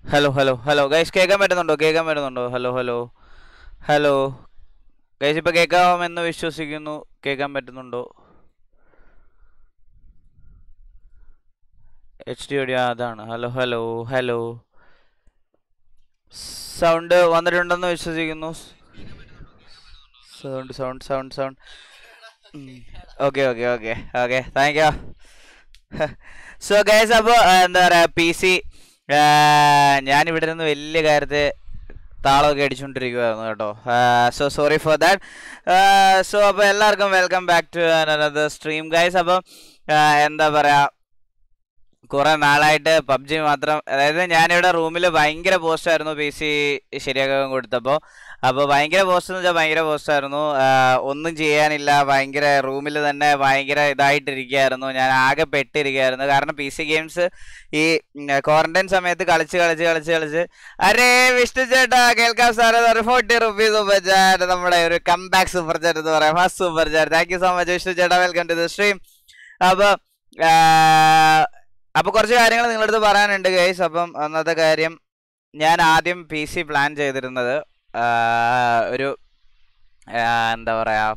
Hello hello hello guys കേൾക്കാൻ പറ്റുന്നുണ്ടോ hello hello hello guys ഇപ്പോൾ കേൾക്കാമെന്ന് വിശ്വസിക്കുന്നു. കേൾക്കാൻ പറ്റുന്നുണ്ടോ? HDOD അതാണ്. ഹലോ ഹലോ ഹലോ സൗണ്ട് വന്നിട്ടുണ്ടെന്ന് വിശ്വസിക്കുന്നു. Sound sound sound sound okay okay okay okay thank you. So guys അപ്പോൾ എന്താ പറയുക ഞാനിവിടെ നിന്ന് വലിയ കാര്യത്തെ താളമൊക്കെ അടിച്ചുകൊണ്ടിരിക്കുമായിരുന്നു കേട്ടോ. So sorry for that. So അപ്പോൾ എല്ലാവർക്കും welcome back to another stream guys. അപ്പം എന്താ പറയുക, കുറെ നാളായിട്ട് പബ്ജി മാത്രം, അതായത് ഞാനിവിടെ റൂമിൽ ഭയങ്കര പോസ്റ്റായിരുന്നു PC ശരിയാക്കാൻ കൊടുത്തപ്പോൾ. അപ്പോൾ ഭയങ്കര പോസ്റ്റ് എന്ന് വെച്ചാൽ ഭയങ്കര പോസ്റ്റായിരുന്നു. ഒന്നും ചെയ്യാനില്ല, ഭയങ്കര റൂമിൽ തന്നെ ഭയങ്കര ഇതായിട്ടിരിക്കുകയായിരുന്നു. ഞാൻ ആകെ പെട്ടിരിക്കുകയായിരുന്നു. കാരണം PC ഗെയിംസ് ഈ ക്വാറന്റൈൻ സമയത്ത് കളിച്ച് അരേ വിഷ്ണു ചേട്ടാ കേൾക്കാം സാറ് 40 റുപ്പീസ് സൂപ്പർ ചാറ്റ്, നമ്മുടെ ഒരു കംബാക്ക് സൂപ്പർ ചാറ്റ് എന്ന് പറയാം, first super chat. Thank you so much Vishnu ചേട്ടാ, വെൽക്കം ടു ദ സ്ട്രീം. അപ്പോൾ കുറച്ച് കാര്യങ്ങൾ നിങ്ങളുടെ അടുത്ത് പറയാനുണ്ട് ഗൈസ്. അപ്പം ഒന്നാമത്തെ കാര്യം, ഞാൻ ആദ്യം PC പ്ലാൻ ചെയ്തിരുന്നത് ഒരു എന്താ പറയുക,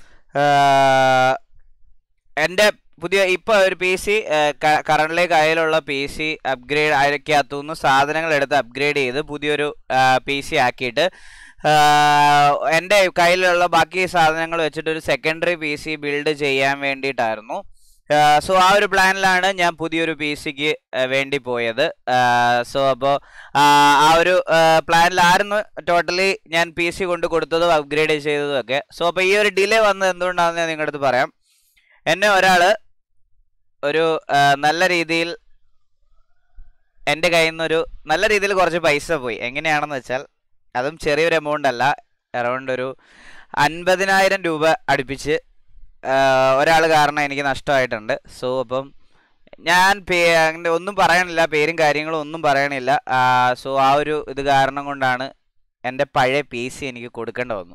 എൻ്റെ പുതിയ ഇപ്പോൾ ഒരു PC കറണ്ട്ലി കയ്യിലുള്ള PC അപ്ഗ്രേഡ് ആക്കിയകത്തുനിന്ന് സാധനങ്ങൾ എടുത്ത് അപ്ഗ്രേഡ് ചെയ്ത് പുതിയൊരു PC ആക്കിയിട്ട് എൻ്റെ കയ്യിലുള്ള ബാക്കി സാധനങ്ങൾ വെച്ചിട്ട് ഒരു സെക്കൻഡറി PC ബിൽഡ് ചെയ്യാൻ വേണ്ടിയിട്ടായിരുന്നു. സോ ആ ഒരു പ്ലാനിലാണ് ഞാൻ പുതിയൊരു PCക്ക് വേണ്ടി പോയത്. സോ അപ്പോൾ ആ ഒരു പ്ലാനിലായിരുന്നു ടോട്ടലി ഞാൻ PC കൊണ്ട് കൊടുത്തതും അപ്ഗ്രേഡ് ചെയ്തതും ഒക്കെ. സോ അപ്പോൾ ഈ ഒരു ഡിലേ വന്നത് എന്തുകൊണ്ടാണെന്ന് ഞാൻ നിങ്ങളുടെ അടുത്ത് പറയാം. എന്നെ ഒരാൾ ഒരു നല്ല രീതിയിൽ എൻ്റെ കയ്യിൽ നിന്നൊരു നല്ല രീതിയിൽ കുറച്ച് പൈസ പോയി. എങ്ങനെയാണെന്ന് വെച്ചാൽ, അതും ചെറിയൊരു എമൗണ്ട് അല്ല, അറൗണ്ട് ഒരു 50,000 രൂപ അടുപ്പിച്ച് ഒരാൾ കാരണം എനിക്ക് നഷ്ടമായിട്ടുണ്ട്. സോ അപ്പം ഞാൻ അങ്ങനെ ഒന്നും പറയണില്ല, പേരും കാര്യങ്ങളും ഒന്നും പറയണില്ല. സോ ആ ഒരു ഇത് കാരണം കൊണ്ടാണ് എൻ്റെ പഴയ PC എനിക്ക് കൊടുക്കേണ്ടി വന്നു.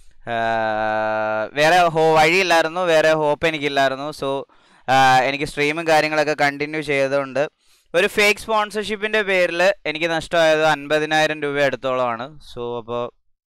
വേറെ വഴിയില്ലായിരുന്നു, വേറെ ഹോപ്പ് എനിക്കില്ലായിരുന്നു. സോ എനിക്ക് സ്ട്രീമും കാര്യങ്ങളൊക്കെ കണ്ടിന്യൂ ചെയ്തുകൊണ്ട് ഒരു ഫേക്ക് സ്പോൺസർഷിപ്പിൻ്റെ പേരിൽ എനിക്ക് നഷ്ടമായത് 50,000 രൂപ അടുത്തോളമാണ്. സോ അപ്പോൾ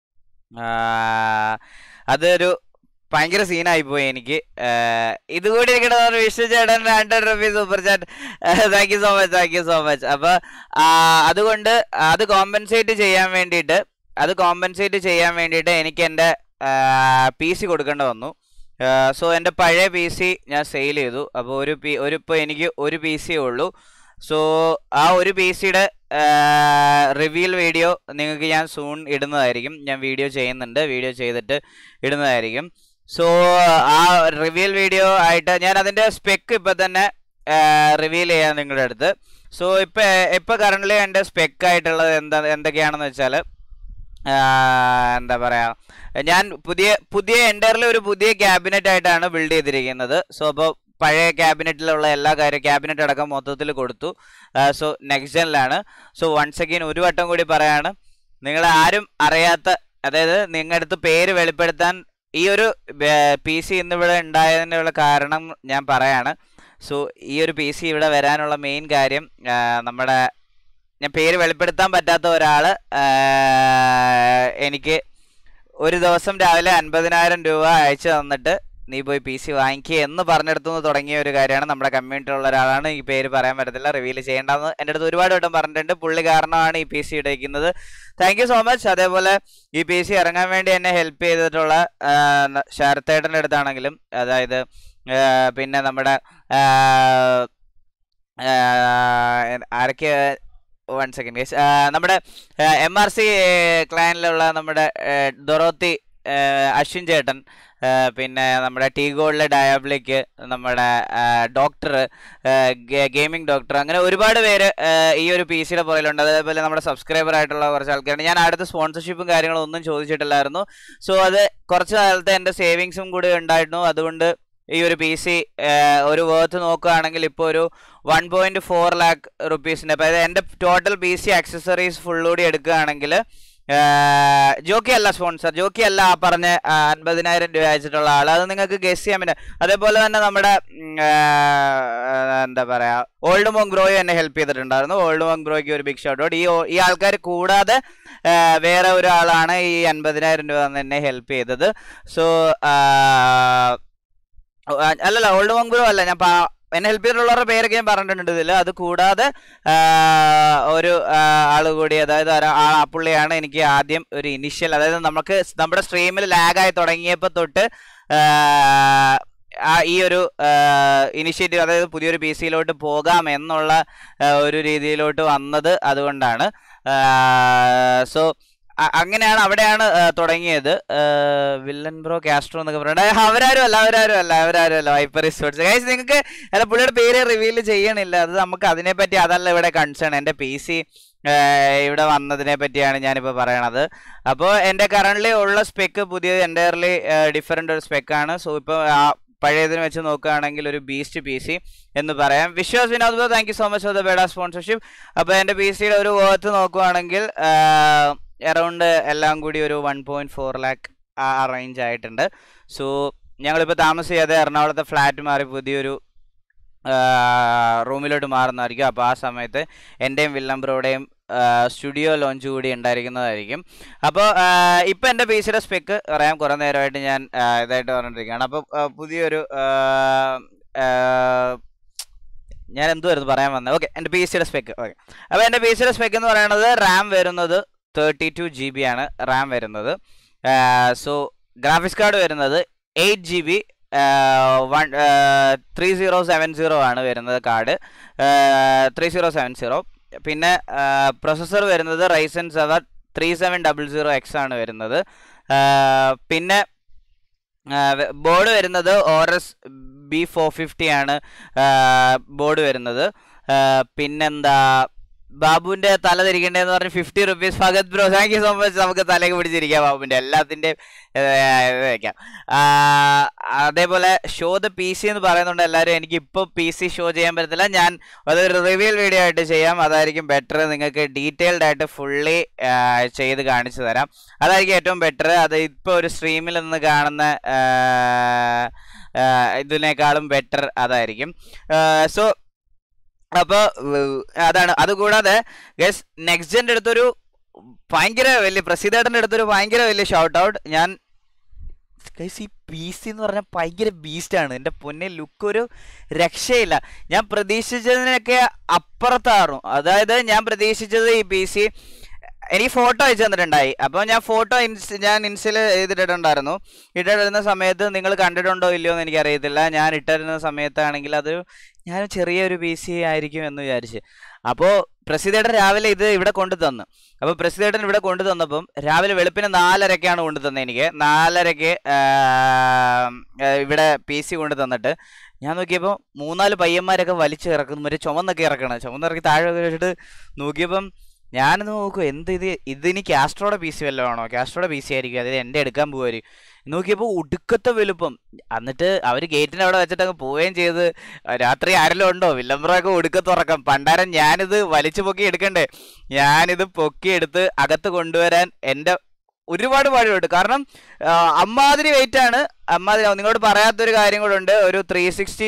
അതൊരു ഭയങ്കര സീനായിപ്പോയി എനിക്ക്. ഇതുകൂടി ഇരിക്കണമെന്ന് വിഷ്ണു ചേട്ടൻ 100 rupees super chat, thank you so much. അപ്പോൾ അതുകൊണ്ട് അത് കോമ്പൻസേറ്റ് ചെയ്യാൻ വേണ്ടിയിട്ട് എനിക്ക് എൻ്റെ PC കൊടുക്കേണ്ടി വന്നു. സോ എൻ്റെ പഴയ PC ഞാൻ സെയിൽ ചെയ്തു. അപ്പോൾ ഇപ്പോൾ എനിക്ക് ഒരു PC ഉള്ളൂ. സോ ആ ഒരു PCയുടെ റിവീൽ വീഡിയോ നിങ്ങൾക്ക് ഞാൻ സൂൺ ഇടുന്നതായിരിക്കും. ഞാൻ വീഡിയോ ചെയ്തിട്ട് ഇടുന്നതായിരിക്കും. സോ ആ റിവീൽ വീഡിയോ ആയിട്ട് ഞാൻ അതിൻ്റെ സ്പെക്ക് ഇപ്പം തന്നെ റിവീൽ ചെയ്യാം നിങ്ങളുടെ അടുത്ത്. സോ ഇപ്പോൾ കറണ്ട്ലി എൻ്റെ സ്പെക്കായിട്ടുള്ളത് എന്തൊക്കെയാണെന്ന് വെച്ചാൽ, എന്താ പറയുക, ഞാൻ പുതിയ എൻ്റർലി ഒരു പുതിയ ക്യാബിനറ്റ് ആയിട്ടാണ് ബിൽഡ് ചെയ്തിരിക്കുന്നത്. സോ അപ്പോൾ പഴയ ക്യാബിനറ്റിലുള്ള എല്ലാ ക്യാബിനറ്റ് അടക്കം മൊത്തത്തിൽ കൊടുത്തു. സോ നെക്സ്റ്റ് ജെനിലാണ്. സോ വൺസ് അഗെയിൻ ഒരു വട്ടം കൂടി പറയാണ്, നിങ്ങളെ ആരും അറിയാത്ത, അതായത് നിങ്ങളുടെ അടുത്ത് പേര് വെളിപ്പെടുത്താൻ ഈ ഒരു PC ഇന്നിവിടെ ഉണ്ടായതിനുള്ള കാരണം ഞാൻ പറയാണ്. സോ ഈ ഒരു PC ഇവിടെ വരാനുള്ള മെയിൻ കാര്യം, ഞാൻ പേര് വെളിപ്പെടുത്താൻ പറ്റാത്ത ഒരാൾ എനിക്ക് ഒരു ദിവസം രാവിലെ 50,000 രൂപ അയച്ചു തന്നിട്ട് നീ പോയി PC വാങ്ങിക്കുക എന്ന് പറഞ്ഞെടുത്തുനിന്ന് തുടങ്ങിയ ഒരു കാര്യമാണ്. നമ്മുടെ കമ്മ്യൂണിറ്റിയിലുള്ള ഒരാളാണ്, ഈ പേര് പറയാൻ പറ്റത്തില്ല, റിവീൽ ചെയ്യേണ്ടെന്ന് എൻ്റെ അടുത്ത് ഒരുപാട് വട്ടം പറഞ്ഞിട്ടുണ്ട്. പുള്ളി കാരണമാണ് ഈ PC ഇടയ്ക്കുന്നത്. Thank you so much. അതേപോലെ ഈ PC ഇറങ്ങാൻ വേണ്ടി എന്നെ ഹെൽപ്പ് ചെയ്തിട്ടുള്ള ശരത്തേട്ടൻ്റെ അടുത്താണെങ്കിലും, അതായത് പിന്നെ നമ്മുടെ ആരൊക്കെ, 1 സെക്കൻഡ് ഗൈസ്, നമ്മുടെ MRC ക്ലാനിലുള്ള നമ്മുടെ ഡൊറോത്തി, അശ്വിൻ ചേട്ടൻ, പിന്നെ നമ്മുടെ ടീ ഗോൾഡിലെ ഡയാബ്ലിക്ക്, നമ്മുടെ ഡോക്ടർ, ഗെയിമിംഗ് ഡോക്ടർ, അങ്ങനെ ഒരുപാട് പേര് ഈ ഒരു PCയുടെ പുറകിലുണ്ട്. അതേപോലെ നമ്മുടെ സബ്സ്ക്രൈബർ ആയിട്ടുള്ള കുറച്ച് ആൾക്കാരുണ്ട്. ഞാൻ അടുത്ത സ്പോൺസർഷിപ്പും കാര്യങ്ങളും ഒന്നും ചോദിച്ചിട്ടില്ലായിരുന്നു. സോ അത് കുറച്ച് കാലത്തെ എൻ്റെ സേവിങ്സും കൂടി ഉണ്ടായിരുന്നു. അതുകൊണ്ട് ഈ ഒരു PC ഒരു വേർത്ത് നോക്കുകയാണെങ്കിൽ ഇപ്പോൾ ഒരു 1.4 lakh റുപ്പീസിൻ്റെ, അതായത് എൻ്റെ ടോട്ടൽ PC ആക്സസറീസ് ഫുള്ളൂടി എടുക്കുകയാണെങ്കിൽ ജോക്കി അല്ല സ്പോൺസർ, ജോക്കി അല്ല ആ പറഞ്ഞ 50,000 രൂപ അയച്ചിട്ടുള്ള ആൾ. അത് നിങ്ങൾക്ക് ഗസ് ചെയ്യാൻ പറ്റും. അതേപോലെ തന്നെ നമ്മുടെ എന്താ പറയാ ഓൾഡ് മോങ് ബ്രോയും എന്നെ ഹെൽപ്പ് ചെയ്തിട്ടുണ്ടായിരുന്നു. ഓൾഡ് മോങ് ബ്രോയ്ക്ക് ഒരു ബിഗ് ഷൗട്ട് ഔട്ട്. ഈ ആൾക്കാർ കൂടാതെ വേറെ ഒരാളാണ് ഈ 50,000 രൂപ തന്നെ എന്നെ ഹെൽപ്പ് ചെയ്തത്. സോ അല്ലല്ല ഓൾഡ് മോങ് ബ്രോ അല്ല, ഞാൻ എന്നെ ഹെൽപ്പ് ചെയ്തിട്ടുള്ളവരുടെ പേരൊക്കെ ഞാൻ പറഞ്ഞിട്ടുണ്ട് ഇതിൽ. അത് കൂടാതെ ഒരു ആൾ കൂടി, അതായത് ആ പുള്ളിയാണ് എനിക്ക് ആദ്യം ഒരു ഇനിഷ്യൽ, അതായത് നമുക്ക് നമ്മുടെ സ്ട്രീമിൽ ലാഗായി തുടങ്ങിയപ്പോൾ തൊട്ട് ഈ ഒരു ഇനിഷ്യേറ്റീവ്, അതായത് പുതിയൊരു പി സിയിലോട്ട് പോകാം എന്നുള്ള ഒരു രീതിയിലോട്ട് വന്നത് അതുകൊണ്ടാണ്. സോ അങ്ങനെയാണ്, അവിടെയാണ് തുടങ്ങിയത്. വില്ലൻ ബ്രോ കാസ്ട്രോ എന്നൊക്കെ പറയുന്നത് അവരാരും അല്ല വൈപ്പർ റിസോർട്സ്. ഗൈസ് നിങ്ങൾക്ക് അല്ല, പുള്ളിയുടെ പേര് റിവീൽ ചെയ്യണില്ല. അത് നമുക്ക് അതിനെപ്പറ്റി അതല്ല ഇവിടെ കൺസേൺ. എൻ്റെ പി സി ഇവിടെ വന്നതിനെ പറ്റിയാണ് ഞാനിപ്പോൾ പറയണത്. അപ്പോൾ എൻ്റെ കറൻ്റ്ലി ഉള്ള സ്പെക്ക് പുതിയത് എൻ്റയർലി ഡിഫറെൻ്റ് ഒരു സ്പെക്കാണ്. സോ ഇപ്പോൾ പഴയതിന് വെച്ച് നോക്കുകയാണെങ്കിൽ ഒരു ബീസ്റ്റ് പി സി എന്ന് പറയാം. Vishwas Vinod bro, thank you so much for the ബേഡ സ്പോൺസർഷിപ്പ്. അപ്പോൾ എൻ്റെ പി സിയുടെ ഒരു വർത്ത് നോക്കുകയാണെങ്കിൽ അറൗണ്ട് എല്ലാം കൂടി ഒരു 1.4 lakh ആ റേഞ്ച് ആയിട്ടുണ്ട്. സോ ഞങ്ങളിപ്പോൾ താമസിയാതെ എറണാകുളത്തെ ഫ്ലാറ്റ് മാറി പുതിയൊരു റൂമിലോട്ട് മാറുന്നതായിരിക്കും. അപ്പോൾ ആ സമയത്ത് എൻ്റെയും വില്ലൻ ബ്രോയുടെയും സ്റ്റുഡിയോ ലോഞ്ച് കൂടി ഉണ്ടായിരിക്കുന്നതായിരിക്കും. അപ്പോൾ ഇപ്പം എൻ്റെ പി സിയുടെ സ്പെക്ക് പറയാം. കുറേ നേരമായിട്ട് ഞാൻ ഇതായിട്ട് പറഞ്ഞിരിക്കുകയാണ്. അപ്പോൾ പുതിയൊരു ഞാൻ എന്തുവായിരുന്നു പറയാൻ വന്നത്? ഓക്കെ, എൻ്റെ പി സിയുടെ സ്പെക്ക്. ഓക്കെ, അപ്പോൾ എൻ്റെ പി സിയുടെ സ്പെക്ക് എന്ന് പറയുന്നത് റാം വരുന്നത് 32 GB ആണ് റാം വരുന്നത്. സോ ഗ്രാഫിക്സ് കാർഡ് വരുന്നത് 8 GB 3070 ആണ് വരുന്നത് കാർഡ്, 3070. പിന്നെ പ്രൊസസ്സർ വരുന്നത് Ryzen 7 3700X ആണ് വരുന്നത്. പിന്നെ ബോർഡ് വരുന്നത് ORS B450 ആണ് ബോർഡ് വരുന്നത്. പിന്നെന്താ, ബാബുവിൻ്റെ തല തിരിക്കേണ്ടതെന്ന് പറഞ്ഞ് 50 rupees. Fahad bro, thank you so much. നമുക്ക് തലയൊക്കെ പിടിച്ചിരിക്കാം ബാബുവിൻ്റെ, എല്ലാത്തിൻ്റെയും വയ്ക്കാം. അതേപോലെ ഷോ ദ പി സി എന്ന് പറയുന്നുണ്ട് എല്ലാവരും. എനിക്ക് ഇപ്പോൾ പി സി ഷോ ചെയ്യാൻ പറ്റത്തില്ല, ഞാൻ അതൊരു റിവ്യൽ വീഡിയോ ആയിട്ട് ചെയ്യാം. അതായിരിക്കും ബെറ്റർ. നിങ്ങൾക്ക് ഡീറ്റെയിൽഡ് ആയിട്ട് ഫുള്ളി ചെയ്ത് കാണിച്ചു തരാം. അതായിരിക്കും ഏറ്റവും ബെറ്റർ. അത് ഇപ്പോൾ ഒരു സ്ട്രീമിൽ നിന്ന് കാണുന്ന ഇതിനേക്കാളും ബെറ്റർ അതായിരിക്കും. സോ അപ്പോൾ അതാണ്. അതുകൂടാതെ ഗസ് നെക്സ്റ്റ് ജെൻ്റെ അടുത്തൊരു ഭയങ്കര വലിയ പ്രസിദ്ധേട്ടൻ്റെ അടുത്തൊരു ഭയങ്കര വലിയ ഷൗട്ട് ഔട്ട്. ഞാൻ ഗൈസ് ഈ പി സി എന്ന് പറഞ്ഞാൽ ഭയങ്കര ബീസ്റ്റാണ്. എൻ്റെ പൊന്നെ, ലുക്ക് ഒരു രക്ഷയില്ല. ഞാൻ പ്രതീക്ഷിച്ചതിനൊക്കെ അപ്പുറത്താറും. അതായത് ഞാൻ പ്രതീക്ഷിച്ചത് ഈ പി സി എനിക്ക് ഫോട്ടോ അയച്ചു തന്നിട്ടുണ്ടായി. അപ്പോൾ ഞാൻ ഫോട്ടോ ഞാൻ ഇൻസ്റ്റയിൽ ചെയ്തിട്ടുണ്ടായിരുന്നു. ഇട്ടിരുന്ന സമയത്ത് നിങ്ങൾ കണ്ടിട്ടുണ്ടോ ഇല്ലയോ എന്ന് എനിക്കറിയത്തില്ല. ഞാൻ ഇട്ടിരുന്ന സമയത്താണെങ്കിൽ അത് ഞാൻ ചെറിയൊരു പി സി ആയിരിക്കും എന്ന് വിചാരിച്ച്. അപ്പോൾ പ്രസിദ്ധേട്ടൻ രാവിലെ ഇത് ഇവിടെ കൊണ്ടു തന്നു. അപ്പോൾ പ്രസിദ്ധേട്ടൻ ഇവിടെ കൊണ്ടു തന്നപ്പം രാവിലെ വെളുപ്പിന് 4:30 കൊണ്ടു തന്നെ. എനിക്ക് 4:30 ഇവിടെ പി സി കൊണ്ടു തന്നിട്ട് ഞാൻ നോക്കിയപ്പോൾ 3-4 പയ്യന്മാരൊക്കെ വലിച്ച് ഇറക്കുന്നു. മറ്റേ ചുമന്നൊക്കെ ചുമന്നിറക്കി താഴെ വെച്ചിട്ട് നോക്കിയപ്പം ഞാനത് നോക്കും, ഇതിനി കാസ്ട്രോയുടെ പി സി വല്ലതും ആണോ? കാസ്ട്രോയുടെ പി സി ആയിരിക്കും, അതായത് എൻ്റെ എടുക്കാൻ പോകുമായിരിക്കും. നോക്കിയപ്പോൾ ഒടുക്കത്തെ വലുപ്പം. എന്നിട്ട് അവർ ഗേറ്റിൻ്റെ അവിടെ വെച്ചിട്ട് അങ്ങ് പോവുകയും ചെയ്ത്. രാത്രി ആരെല്ലാം ഉണ്ടോ? വില്ലംബ്രൊക്കെ ഒടുക്കത്തുറക്കം. പണ്ടാരം ഞാനിത് വലിച്ചു പൊക്കി എടുക്കണ്ടേ? ഞാനിത് പൊക്കിയെടുത്ത് അകത്ത് കൊണ്ടുവരാൻ എൻ്റെ ഒരുപാട് പാടുപെട്ടു. കാരണം അമ്മാതിരി വെയിറ്റാണ്. നിങ്ങളോട് പറയാത്തൊരു കാര്യം കൂടെ ഉണ്ട്. ഒരു 360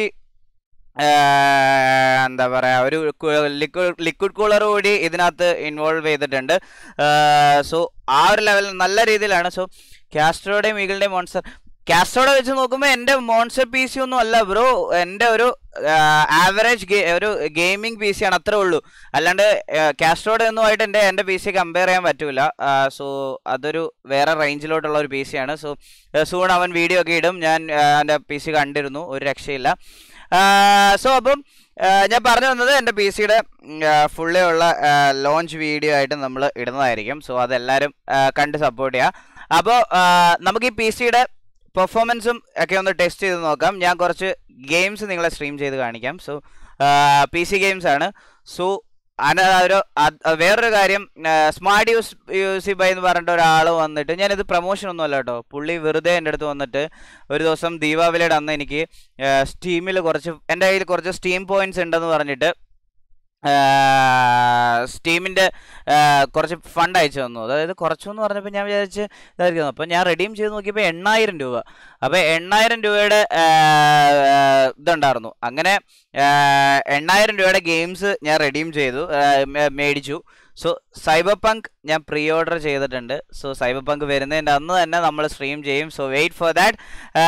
എന്താ പറയുക, ഒരു ലിക്വിഡ് കൂളർ കൂടി ഇതിനകത്ത് ഇൻവോൾവ് ചെയ്തിട്ടുണ്ട്. സോ ആ ഒരു ലെവൽ നല്ല രീതിയിലാണ്. സോ കാസ്ട്രോയുടെയും ഈഗിളിൻ്റെയും മോൺസ്റ്റർ, കാസ്ട്രോയുടെ വെച്ച് നോക്കുമ്പോൾ എൻ്റെ മോൺസ്റ്റർ പി സി ഒന്നും അല്ല ബ്രോ. എൻ്റെ ഒരു ആവറേജ് ഒരു ഗെയിമിംഗ് പി സി ആണ്, അത്രേ ഉള്ളൂ. അല്ലാണ്ട് കാസ്ട്രോയുടെ ഒന്നുമായിട്ട് എൻ്റെ പി സി കമ്പയർ ചെയ്യാൻ പറ്റൂല. സോ അതൊരു വേറെ റേഞ്ചിലോട്ടുള്ള ഒരു പി സി ആണ്. സോ സൂൺ അവൻ വീഡിയോ ഒക്കെ ഇടും. ഞാൻ എൻ്റെ പി സി കണ്ടിരുന്നു, ഒരു രക്ഷയില്ല. സോ അപ്പം ഞാൻ പറഞ്ഞു വന്നത് എൻ്റെ പി സിയുടെ ഫുള്ളി ഉള്ള ലോഞ്ച് വീഡിയോ ആയിട്ട് നമ്മൾ ഇടുന്നതായിരിക്കും. സോ അതെല്ലാവരും കണ്ട് സപ്പോർട്ട് ചെയ്യുക. അപ്പോൾ നമുക്ക് ഈ പി സിയുടെ പെർഫോമൻസും ഒക്കെ ഒന്ന് ടെസ്റ്റ് ചെയ്ത് നോക്കാം. ഞാൻ കുറച്ച് ഗെയിംസ് നിങ്ങളെ സ്ട്രീം ചെയ്ത് കാണിക്കാം. സോ പി സി ഗെയിംസ് ആണ്. സോ വേറൊരു കാര്യം, സ്മാർട്ട് യൂസി ബൈ എന്ന് പറഞ്ഞിട്ട് ഒരാൾ വന്നിട്ട്, ഞാനിത് പ്രൊമോഷൻ ഒന്നും അല്ല കേട്ടോ, പുള്ളി വെറുതെ എൻ്റെ അടുത്ത് വന്നിട്ട് ഒരു ദിവസം ദീപാവലിയുടെ അന്ന് എനിക്ക് സ്റ്റീമിൽ എൻ്റെ കയ്യിൽ കുറച്ച് സ്റ്റീം പോയിന്റ്സ് ഉണ്ടെന്ന് പറഞ്ഞിട്ട് സ്റ്റീമിൻ്റെ കുറച്ച് ഫണ്ട് അയച്ചു തന്നു. അതായത് കുറച്ചെന്ന് പറഞ്ഞപ്പോൾ ഞാൻ വിചാരിച്ച് ഇതായിരിക്കുന്നു. അപ്പോൾ ഞാൻ റെഡീം ചെയ്ത് നോക്കിയപ്പോൾ 8,000 രൂപ. അപ്പോൾ 8,000 രൂപയുടെ ഇതുണ്ടായിരുന്നു. അങ്ങനെ 8,000 രൂപയുടെ ഗെയിംസ് ഞാൻ റെഡീം ചെയ്തു, മേടിച്ചു. സോ സൈബർ പങ്ക് ഞാൻ പ്രീ ഓർഡർ ചെയ്തിട്ടുണ്ട്. സോ സൈബർ പങ്ക് വരുന്നതിൻ്റെ അന്ന് തന്നെ നമ്മൾ സ്ട്രീം ചെയ്യും. So wait for that.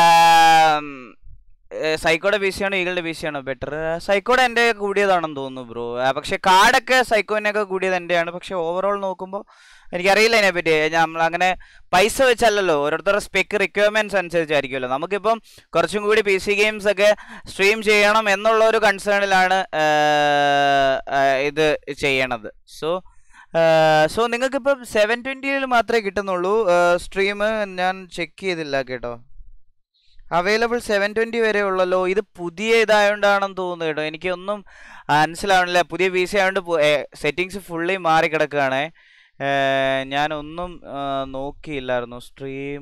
സൈക്കോയുടെ പി സി ആണോ ഈഗിളുടെ പി സി ആണോ ബെറ്റർ? സൈക്കോയുടെ എൻ്റെ കൂടിയതാണെന്ന് തോന്നുന്നു ബ്രോ. പക്ഷേ കാർഡൊക്കെ സൈക്കോനൊക്കെ കൂടിയത് എൻ്റെയാണ്. പക്ഷേ ഓവറോൾ നോക്കുമ്പോൾ എനിക്കറിയില്ല അതിനെപ്പറ്റി. നമ്മളങ്ങനെ പൈസ വെച്ചല്ലല്ലോ, ഓരോരുത്തരുടെ സ്പെക്ക് റിക്വയർമെൻറ്റ്സ് അനുസരിച്ചായിരിക്കുമല്ലോ. നമുക്കിപ്പം കുറച്ചും കൂടി പി സി ഗെയിംസ് ഒക്കെ സ്ട്രീം ചെയ്യണം എന്നുള്ളൊരു കൺസേണിലാണ് ഇത് ചെയ്യണത്. സോ നിങ്ങൾക്കിപ്പം 720 മാത്രമേ കിട്ടുന്നുള്ളൂ സ്ട്രീം. ഞാൻ ചെക്ക് ചെയ്തില്ല കേട്ടോ. അവൈലബിൾ 720 വരെ ഉള്ളല്ലോ. ഇത് പുതിയ ഇതായതുകൊണ്ടാണെന്ന് തോന്നുന്നു കേട്ടോ. എനിക്കൊന്നും മനസ്സിലാവണില്ല. പുതിയ പി സി ആയതുകൊണ്ട് സെറ്റിങ്സ് ഫുള്ളി മാറി കിടക്കുകയാണ്. ഞാനൊന്നും നോക്കിയില്ലായിരുന്നു. സ്ട്രീം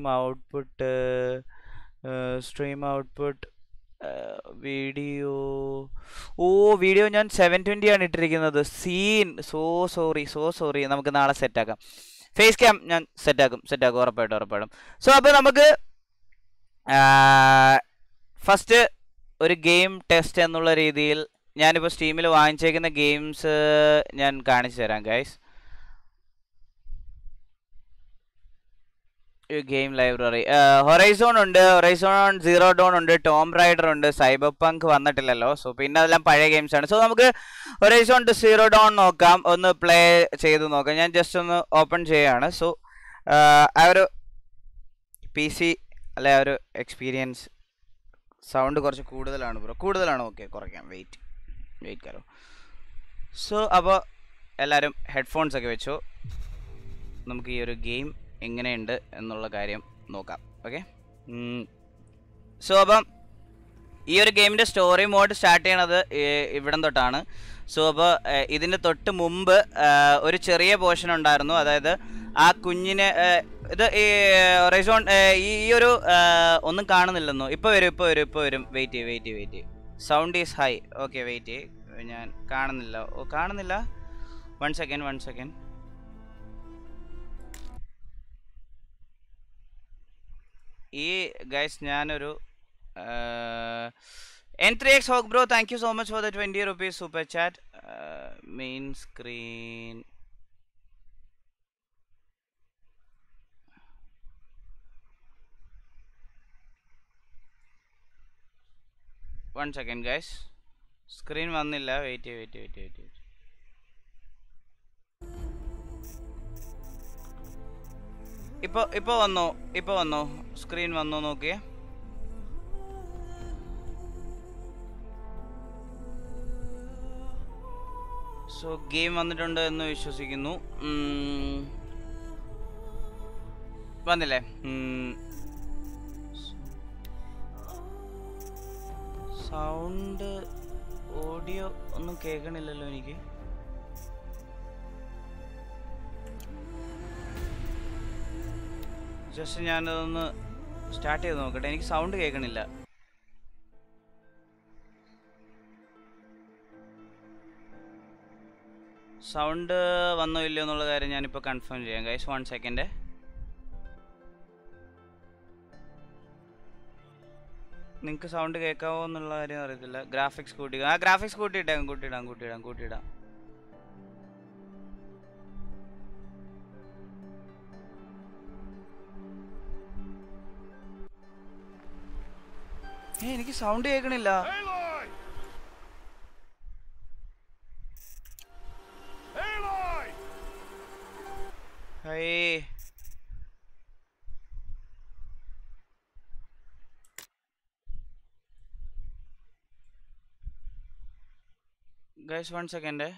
ഔട്ട്പുട്ട് വീഡിയോ ഞാൻ 720 ആണ് ഇട്ടിരിക്കുന്നത്. Scene so sorry. നമുക്ക് നാളെ സെറ്റാക്കാം. ഫേസ് ക്യാം ഞാൻ സെറ്റാക്കും ഉറപ്പായിട്ടും. സോ അപ്പോൾ നമുക്ക് ഫസ്റ്റ് ഒരു ഗെയിം ടെസ്റ്റ് എന്നുള്ള രീതിയിൽ ഞാനിപ്പോൾ സ്റ്റീമിൽ വാങ്ങിച്ചേക്കുന്ന ഗെയിംസ് ഞാൻ കാണിച്ചു തരാം ഗൈസ്. ഗെയിം ലൈബ്രറി ഹൊറൈസോൺ ഉണ്ട്, ഹൊറൈസോൺ സീറോ ഡോൺ ഉണ്ട്, ടോം റൈഡർ ഉണ്ട്. സൈബർ പങ്ക് വന്നിട്ടില്ലല്ലോ. സോ പിന്നെ അതെല്ലാം പഴയ ഗെയിംസ് ആണ്. സോ നമുക്ക് ഹൊറൈസോൺ ടു സീറോ ഡോൺ നോക്കാം, ഒന്ന് പ്ലേ ചെയ്ത് നോക്കാം. ഞാൻ ജസ്റ്റ് ഒന്ന് ഓപ്പൺ ചെയ്യുകയാണ്. സോ ആ ഒരു പി സി അല്ലെ ആ ഒരു എക്സ്പീരിയൻസ് സൗണ്ട് കുറച്ച് കൂടുതലാണ് ബ്രോ. കൂടുതലാണോ? ഓക്കെ, കുറയ്ക്കാം. വെയിറ്റ് കരോ. സോ അപ്പോൾ എല്ലാവരും ഹെഡ്ഫോൺസ് ഒക്കെ വെച്ചോ. നമുക്ക് ഈ ഒരു ഗെയിം എങ്ങനെയുണ്ട് എന്നുള്ള കാര്യം നോക്കാം. ഓക്കെ. സോ അപ്പം ഈ ഒരു ഗെയിമിൻ്റെ സ്റ്റോറി മോഡ് സ്റ്റാർട്ട് ചെയ്യണത് ഇവിടം തൊട്ടാണ്. സോ അപ്പോൾ ഇതിൻ്റെ തൊട്ട് മുമ്പ് ഒരു ചെറിയ പോർഷൻ ഉണ്ടായിരുന്നു. അതായത് ആ കുഞ്ഞിനെ ഇത് ഈ ഹൊറൈസോൺ ഈ ഒരു ഒന്നും കാണുന്നില്ലെന്നോ. ഇപ്പോൾ വരും. Wait. Sound is high. Okay, wait. ഞാൻ കാണുന്നില്ല. One second. ഈ ഗൈസ് ഞാനൊരു N3X Hawk bro, thank you so much for the 20 rupees super chat. Main screen. One second guys. Screen വന്നില്ല. Wait. ഇപ്പൊ വന്നോ സ്ക്രീൻ വന്നോ നോക്കിയേ. സോ ഗെയിം വന്നിട്ടുണ്ട് എന്ന് വിശ്വസിക്കുന്നു. വന്നില്ലേ? സൗണ്ട് ഓഡിയോ ഒന്നും കേൾക്കണില്ലല്ലോ എനിക്ക്. ജസ്റ്റ് ഞാനതൊന്ന് സ്റ്റാർട്ട് ചെയ്ത് നോക്കട്ടെ. എനിക്ക് സൗണ്ട് കേൾക്കണില്ല. സൗണ്ട് വന്നോ ഇല്ലയോ എന്നുള്ള കാര്യം ഞാനിപ്പോൾ കൺഫേം ചെയ്യാം ഗൈസ്. 1 സെക്കൻഡ്. നിങ്ങൾക്ക് സൗണ്ട് കേൾക്കാവോ എന്നുള്ള കാര്യം അറിയത്തില്ല. ഗ്രാഫിക്സ് കൂട്ടിയിടാം. എനിക്ക് സൗണ്ട് കേൾക്കണില്ല. Guys 1 second.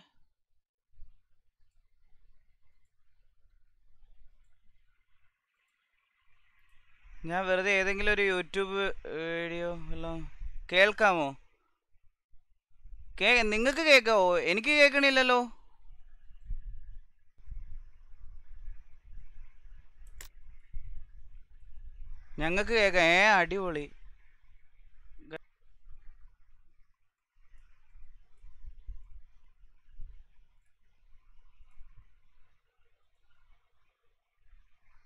ഞാൻ വെറുതെ ഏതെങ്കിലും ഒരു യൂട്യൂബ് വീഡിയോ വല്ലതും കേൾക്കാമോ? നിങ്ങൾക്ക് കേൾക്കാവോ? എനിക്ക് കേൾക്കണില്ലല്ലോ. ഞങ്ങൾക്ക് കേൾക്കാം. അടിപൊളി.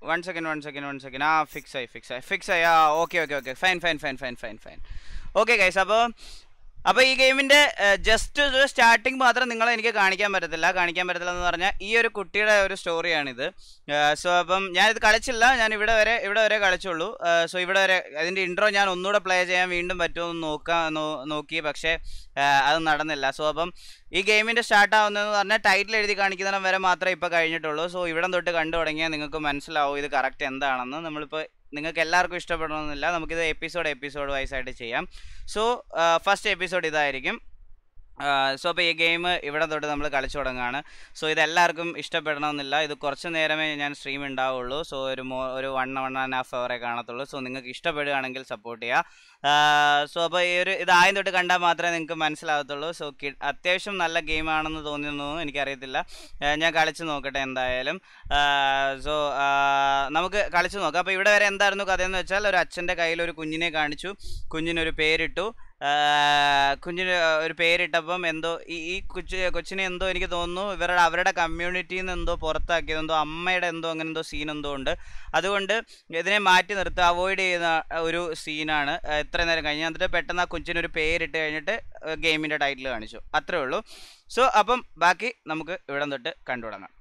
one second. Fix ആയി. Okay. Fine. Okay guys, അപ്പോൾ ഈ ഗെയിമിൻ്റെ ജസ്റ്റ് ഒരു സ്റ്റാർട്ടിങ് മാത്രം നിങ്ങളെ എനിക്ക് കാണിക്കാൻ പറ്റത്തില്ല എന്ന് പറഞ്ഞാൽ ഈ ഒരു കുട്ടിയുടെ ഒരു സ്റ്റോറിയാണിത്. സോ അപ്പം ഞാനിത് കളിച്ചില്ല, ഞാൻ ഇവിടെ വരെ കളിച്ചുള്ളൂ. സോ ഇവിടെ വരെ അതിൻ്റെ ഇൻട്രോ ഞാൻ ഒന്നുകൂടെ പ്ലേ ചെയ്യാൻ വീണ്ടും പറ്റുമോ നോക്കി, പക്ഷേ അത് നടന്നില്ല. സോ അപ്പം ഈ ഗെയിമിൻ്റെ സ്റ്റാർട്ട് ആവുന്നതെന്ന് പറഞ്ഞാൽ ടൈറ്റിൽ എഴുതി കാണിക്കുന്നിടം വരെ മാത്രമേ ഇപ്പോൾ കഴിഞ്ഞിട്ടുള്ളൂ. സോ ഇവിടം തൊട്ട് കണ്ടു തുടങ്ങിയാൽ നിങ്ങൾക്ക് മനസ്സിലാവും ഇത് കറക്റ്റ് എന്താണെന്ന്. നമ്മളിപ്പോൾ നിങ്ങൾക്ക് എല്ലാവർക്കും ഇഷ്ടപ്പെടണമെന്നില്ല, നമുക്കിത് എപ്പിസോഡ് വൈസ് ആയിട്ട് ചെയ്യാം. സോ ഫസ്റ്റ് എപ്പിസോഡ് ഇതായിരിക്കും. സോ അപ്പോൾ ഈ ഗെയിം ഇവിടെ തൊട്ട് നമ്മൾ കളിച്ചു തുടങ്ങുകയാണ്. സോ ഇതെല്ലാവർക്കും ഇഷ്ടപ്പെടണമെന്നില്ല, ഇത് കുറച്ച് നേരമേ ഞാൻ സ്ട്രീം ഉണ്ടാവുള്ളൂ. സോ ഒരു 1.5 hour കാണത്തുള്ളൂ. സോ നിങ്ങൾക്ക് ഇഷ്ടപ്പെടുകയാണെങ്കിൽ സപ്പോർട്ട് ചെയ്യുക. സോ അപ്പോൾ ഇത് ആദ്യം തൊട്ട് കണ്ടാൽ മാത്രമേ നിങ്ങൾക്ക് മനസ്സിലാകത്തുള്ളൂ. സോ അത്യാവശ്യം നല്ല ഗെയിമാണെന്ന് തോന്നുന്നു, എനിക്കറിയത്തില്ല, ഞാൻ കളിച്ച് നോക്കട്ടെ എന്തായാലും. സോ നമുക്ക് കളിച്ച് നോക്കാം. അപ്പോൾ ഇവിടെ വരെ എന്തായിരുന്നു കഥയെന്ന് വെച്ചാൽ, ഒരു അച്ഛൻ്റെ കയ്യിൽ ഒരു കുഞ്ഞിനെ കാണിച്ചു, കുഞ്ഞിനൊരു പേരിട്ടു. കുഞ്ഞിന് ഒരു പേരിട്ടപ്പം എന്തോ ഈ കൊച്ചിനെ എന്തോ എനിക്ക് തോന്നുന്നു അവരുടെ കമ്മ്യൂണിറ്റിയിൽ നിന്ന് എന്തോ പുറത്താക്കിയത്, അമ്മയുടെ അങ്ങനെ എന്തോ സീൻ എന്തോ ഉണ്ട്. അതുകൊണ്ട് ഇതിനെ മാറ്റി നിർത്തുക, അവോയ്ഡ് ചെയ്യുന്ന ഒരു സീനാണ് ഇത്ര നേരം കഴിഞ്ഞ്. എന്നിട്ട് പെട്ടെന്ന് ആ കൊച്ചിനൊരു പേരിട്ട് കഴിഞ്ഞിട്ട് ഗെയിമിൻ്റെ ടൈറ്റിൽ കാണിച്ചു, അത്രേ ഉള്ളൂ. സോ അപ്പം ബാക്കി നമുക്ക് ഇവിടെ തൊട്ട് കണ്ടു തുടങ്ങാം.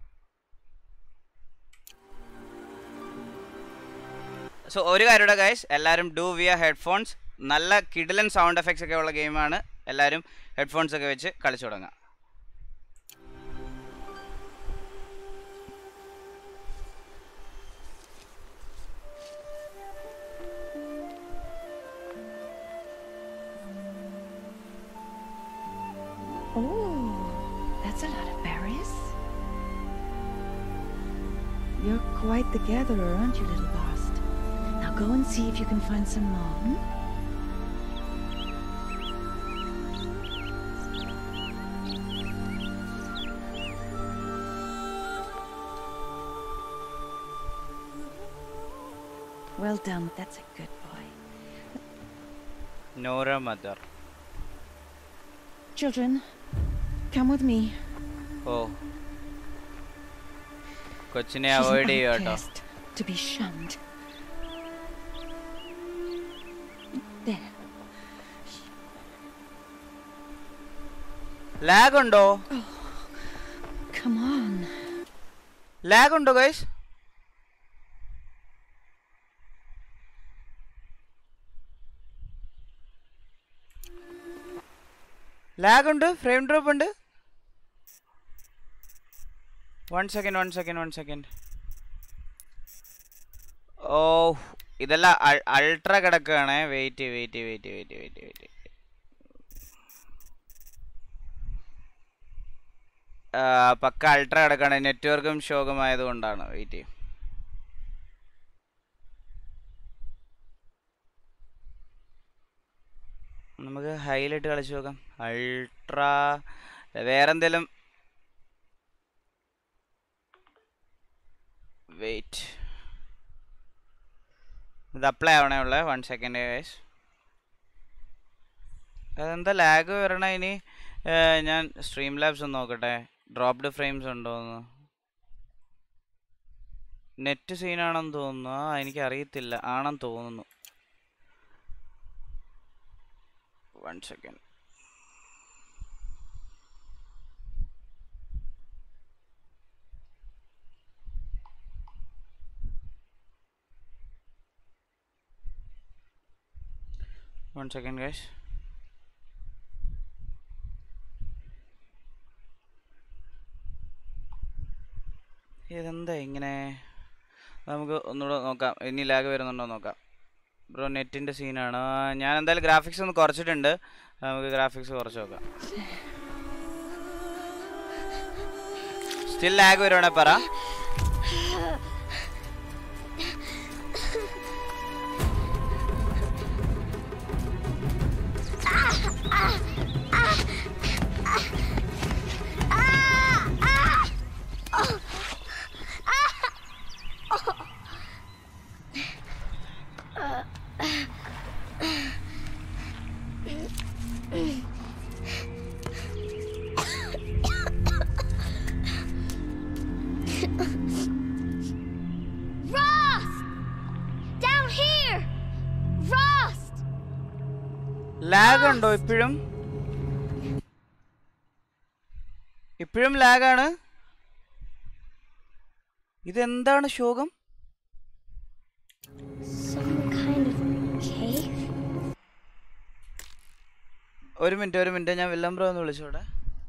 സോ ഒരു കാര്യയുടെ ഗൈസ്, എല്ലാവരും ഡു വിയ ഹെഡ്ഫോൺസ്. നല്ല കിഡിലൻ സൗണ്ട് എഫക്ട്സ് ഒക്കെ ഉള്ള ഗെയിമാണ്. എല്ലാവരും ഹെഡ്ഫോൺസ് ഒക്കെ വെച്ച് കളിച്ചു തുടങ്ങാം. That's a lot of berries. You're quite the gatherer, aren't you, little bast? Now go and see if you can find some more. Well done, that's a good boy. Nora mother. Children, come with me. Oh. കൊച്ചിനെ avoid ചെയ്യുക കേട്ടോ. To be shunned. There. Lag ഉണ്ടോ? Come on. Lag ഉണ്ടോ guys? Lag ഉണ്ട്, frame drop ഉണ്ട്. One second. ഓ ഇതെല്ലാം ultra കിടക്കുകയാണേ. വെയിറ്റ്. പക്ക അൾട്രാ കിടക്കുകയാണ്, നെറ്റ്വർക്കും ശോകമായതുകൊണ്ടാണ്. വെയിറ്റ് ചെയ്യും. നമുക്ക് ഹൈലൈറ്റ് കളിച്ച് നോക്കാം. അൾട്രാ വേറെന്തേലും. വെയിറ്റ്, ഇത് അപ്ലൈ ആവണേ ഉള്ളേ. 1 second ഗൈസ്. അതെന്താ ലാഗ് വരണ? ഇനി ഞാൻ സ്ട്രീം ലാബ്സ് ഒന്ന് നോക്കട്ടെ, ഡ്രോപ്ഡ് ഫ്രെയിംസ് ഉണ്ടോന്ന്. നെറ്റ് സീനാണെന്ന് തോന്നുന്നു. എനിക്കറിയത്തില്ല, ആണെന്ന് തോന്നുന്നു. 1 second. guys. ഇതെന്താ ഇങ്ങനെ? നമുക്ക് ഒന്നുകൂടെ നോക്കാം, ഇനി ലാഗ് വരുന്നുണ്ടോ നോക്കാം. ബ്രോ നെറ്റിൻ്റെ സീനാണ്. ഞാൻ എന്തായാലും ഗ്രാഫിക്സ് ഒന്ന് കുറച്ചിട്ടുണ്ട്, നമുക്ക് ഗ്രാഫിക്സ് കുറച്ച് നോക്കാം. സ്റ്റിൽ ലാഗ് വരുവാണെ പറ. ലാഗ് ഉണ്ടോ ഇപ്പോഴും ലാഗാണ്. ഇതെന്താണ് ശോകം? ഒരു മിനിറ്റ് ഞാൻ വില്ലം ബ്രോ ഒന്ന് വിളിച്ചോടെ.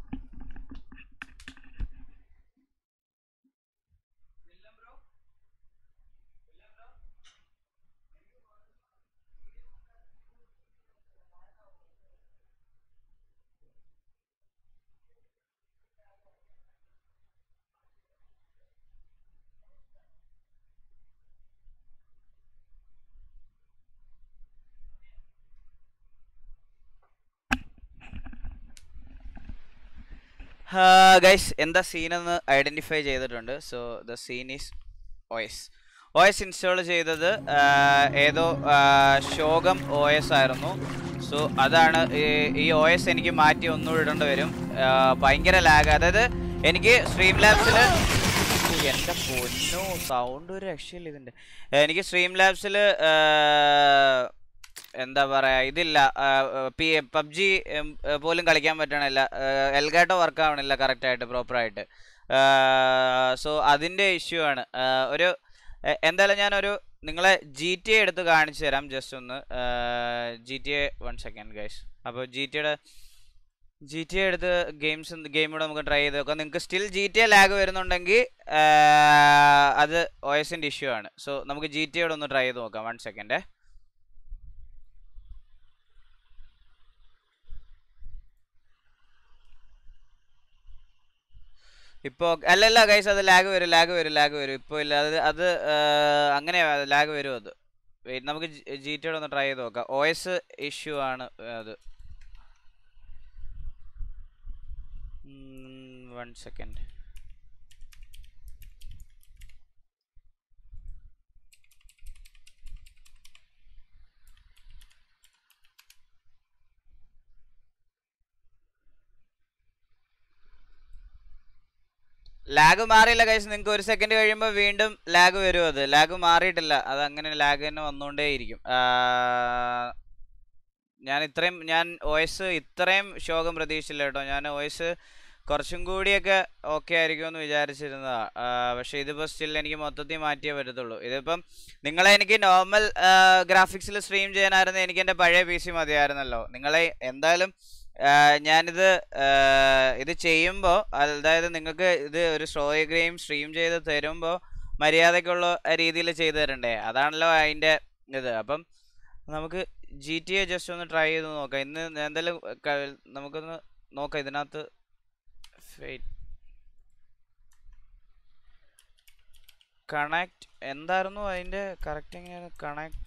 ഗൈസ്, എന്താ സീനെന്ന് ഐഡൻറ്റിഫൈ ചെയ്തിട്ടുണ്ട്. So the scene is OS install ചെയ്തത് ഏതോ ശോകം OS ആയിരുന്നു. സോ അതാണ് ഈ OS എനിക്ക് മാറ്റി ഒന്നുകൂടെ ഇടേണ്ടി വരും. ഭയങ്കര ലാഗ്. അതായത് എനിക്ക് സ്ട്രീം ലാബ്സിൽ എൻ്റെ പൊന്നോ സൗണ്ട് ഒരു രക്ഷയില്ല ഇതിൻ്റെ. എനിക്ക് സ്ട്രീം ലാബ്സിൽ എന്താ പറയുക ഇതില്ല, PUBG പോലും കളിക്കാൻ പറ്റണില്ല. എൽഗാട്ടോ വർക്ക് ആവണില്ല കറക്റ്റായിട്ട് പ്രോപ്പറായിട്ട്. സോ അതിൻ്റെ ഇഷ്യൂ ആണ്. എന്തായാലും ഞാനൊരു നിങ്ങളെ GTA എടുത്ത് കാണിച്ചു തരാം. ജസ്റ്റ് ഒന്ന് GTA 1 സെക്കൻഡ് ഗൈസ്. അപ്പോൾ GTA എടുത്ത് ഗെയിമൂടെ നമുക്ക് ട്രൈ ചെയ്ത് നോക്കാം. നിങ്ങൾക്ക് സ്റ്റിൽ GTA ലാഗ് വരുന്നുണ്ടെങ്കിൽ അത് OSൻ്റെ ഇഷ്യൂ ആണ്. സോ നമുക്ക് GTAയോടെ ഒന്ന് ട്രൈ ചെയ്ത് നോക്കാം. 1 സെക്കൻഡ്. ഇപ്പോൾ അല്ലല്ല ഗൈസ്, അത് ലാഗ് വരും. ഇപ്പോൾ ഇല്ല, അത് അങ്ങനെയാ ലാഗ് വരും. അത് വെയിറ്റ്, നമുക്ക് GTAയോടെ ഒന്ന് ട്രൈ ചെയ്ത് നോക്കാം. OS ഇഷ്യൂ ആണ് അത്. 1 സെക്കൻഡ്. ലാഗ് മാറിയില്ല ഗൈസ്. നിങ്ങൾക്ക് 1 സെക്കൻഡ് കഴിയുമ്പോൾ വീണ്ടും ലാഗ് വരും. അത് ലാഗ് മാറിയിട്ടില്ല, അത് അങ്ങനെ ലാഗ് തന്നെ വന്നുകൊണ്ടേയിരിക്കും. ഞാൻ OS ഇത്രയും ശോകം പ്രതീക്ഷിച്ചില്ല കേട്ടോ. ഞാൻ OS കുറച്ചും കൂടിയൊക്കെ ഓക്കെ ആയിരിക്കുമെന്ന് വിചാരിച്ചിരുന്നതാണ്. പക്ഷേ ഇതിപ്പോൾ സ്റ്റിൽ എനിക്ക് മൊത്തത്തിൽ മാറ്റിയേ പറ്റത്തുള്ളൂ. ഇതിപ്പം എനിക്ക് നോർമൽ ഗ്രാഫിക്സിൽ സ്ട്രീം ചെയ്യാനായിരുന്നു എനിക്ക് എൻ്റെ പഴയ PC മതിയായിരുന്നല്ലോ. നിങ്ങളെ എന്തായാലും ഇത് ചെയ്യുമ്പോൾ, അതായത് നിങ്ങൾക്ക് ഇത് ഒരു സ്റ്റോറി ഗെയിം സ്ട്രീം ചെയ്ത് തരുമ്പോൾ മര്യാദയ്ക്കുള്ള രീതിയിൽ ചെയ്തു തരണ്ടേ? അതാണല്ലോ അതിൻ്റെ ഇത്. അപ്പം നമുക്ക് GTA ജസ്റ്റ് ഒന്ന് ട്രൈ ചെയ്ത് നോക്കാം. ഇന്ന് എന്തായാലും നമുക്കൊന്ന് നോക്കാം ഇതിനകത്ത്. കണക്ട് എന്തായിരുന്നു അതിൻ്റെ കറക്റ്റ്? എങ്ങനെയാണ് കണക്ട്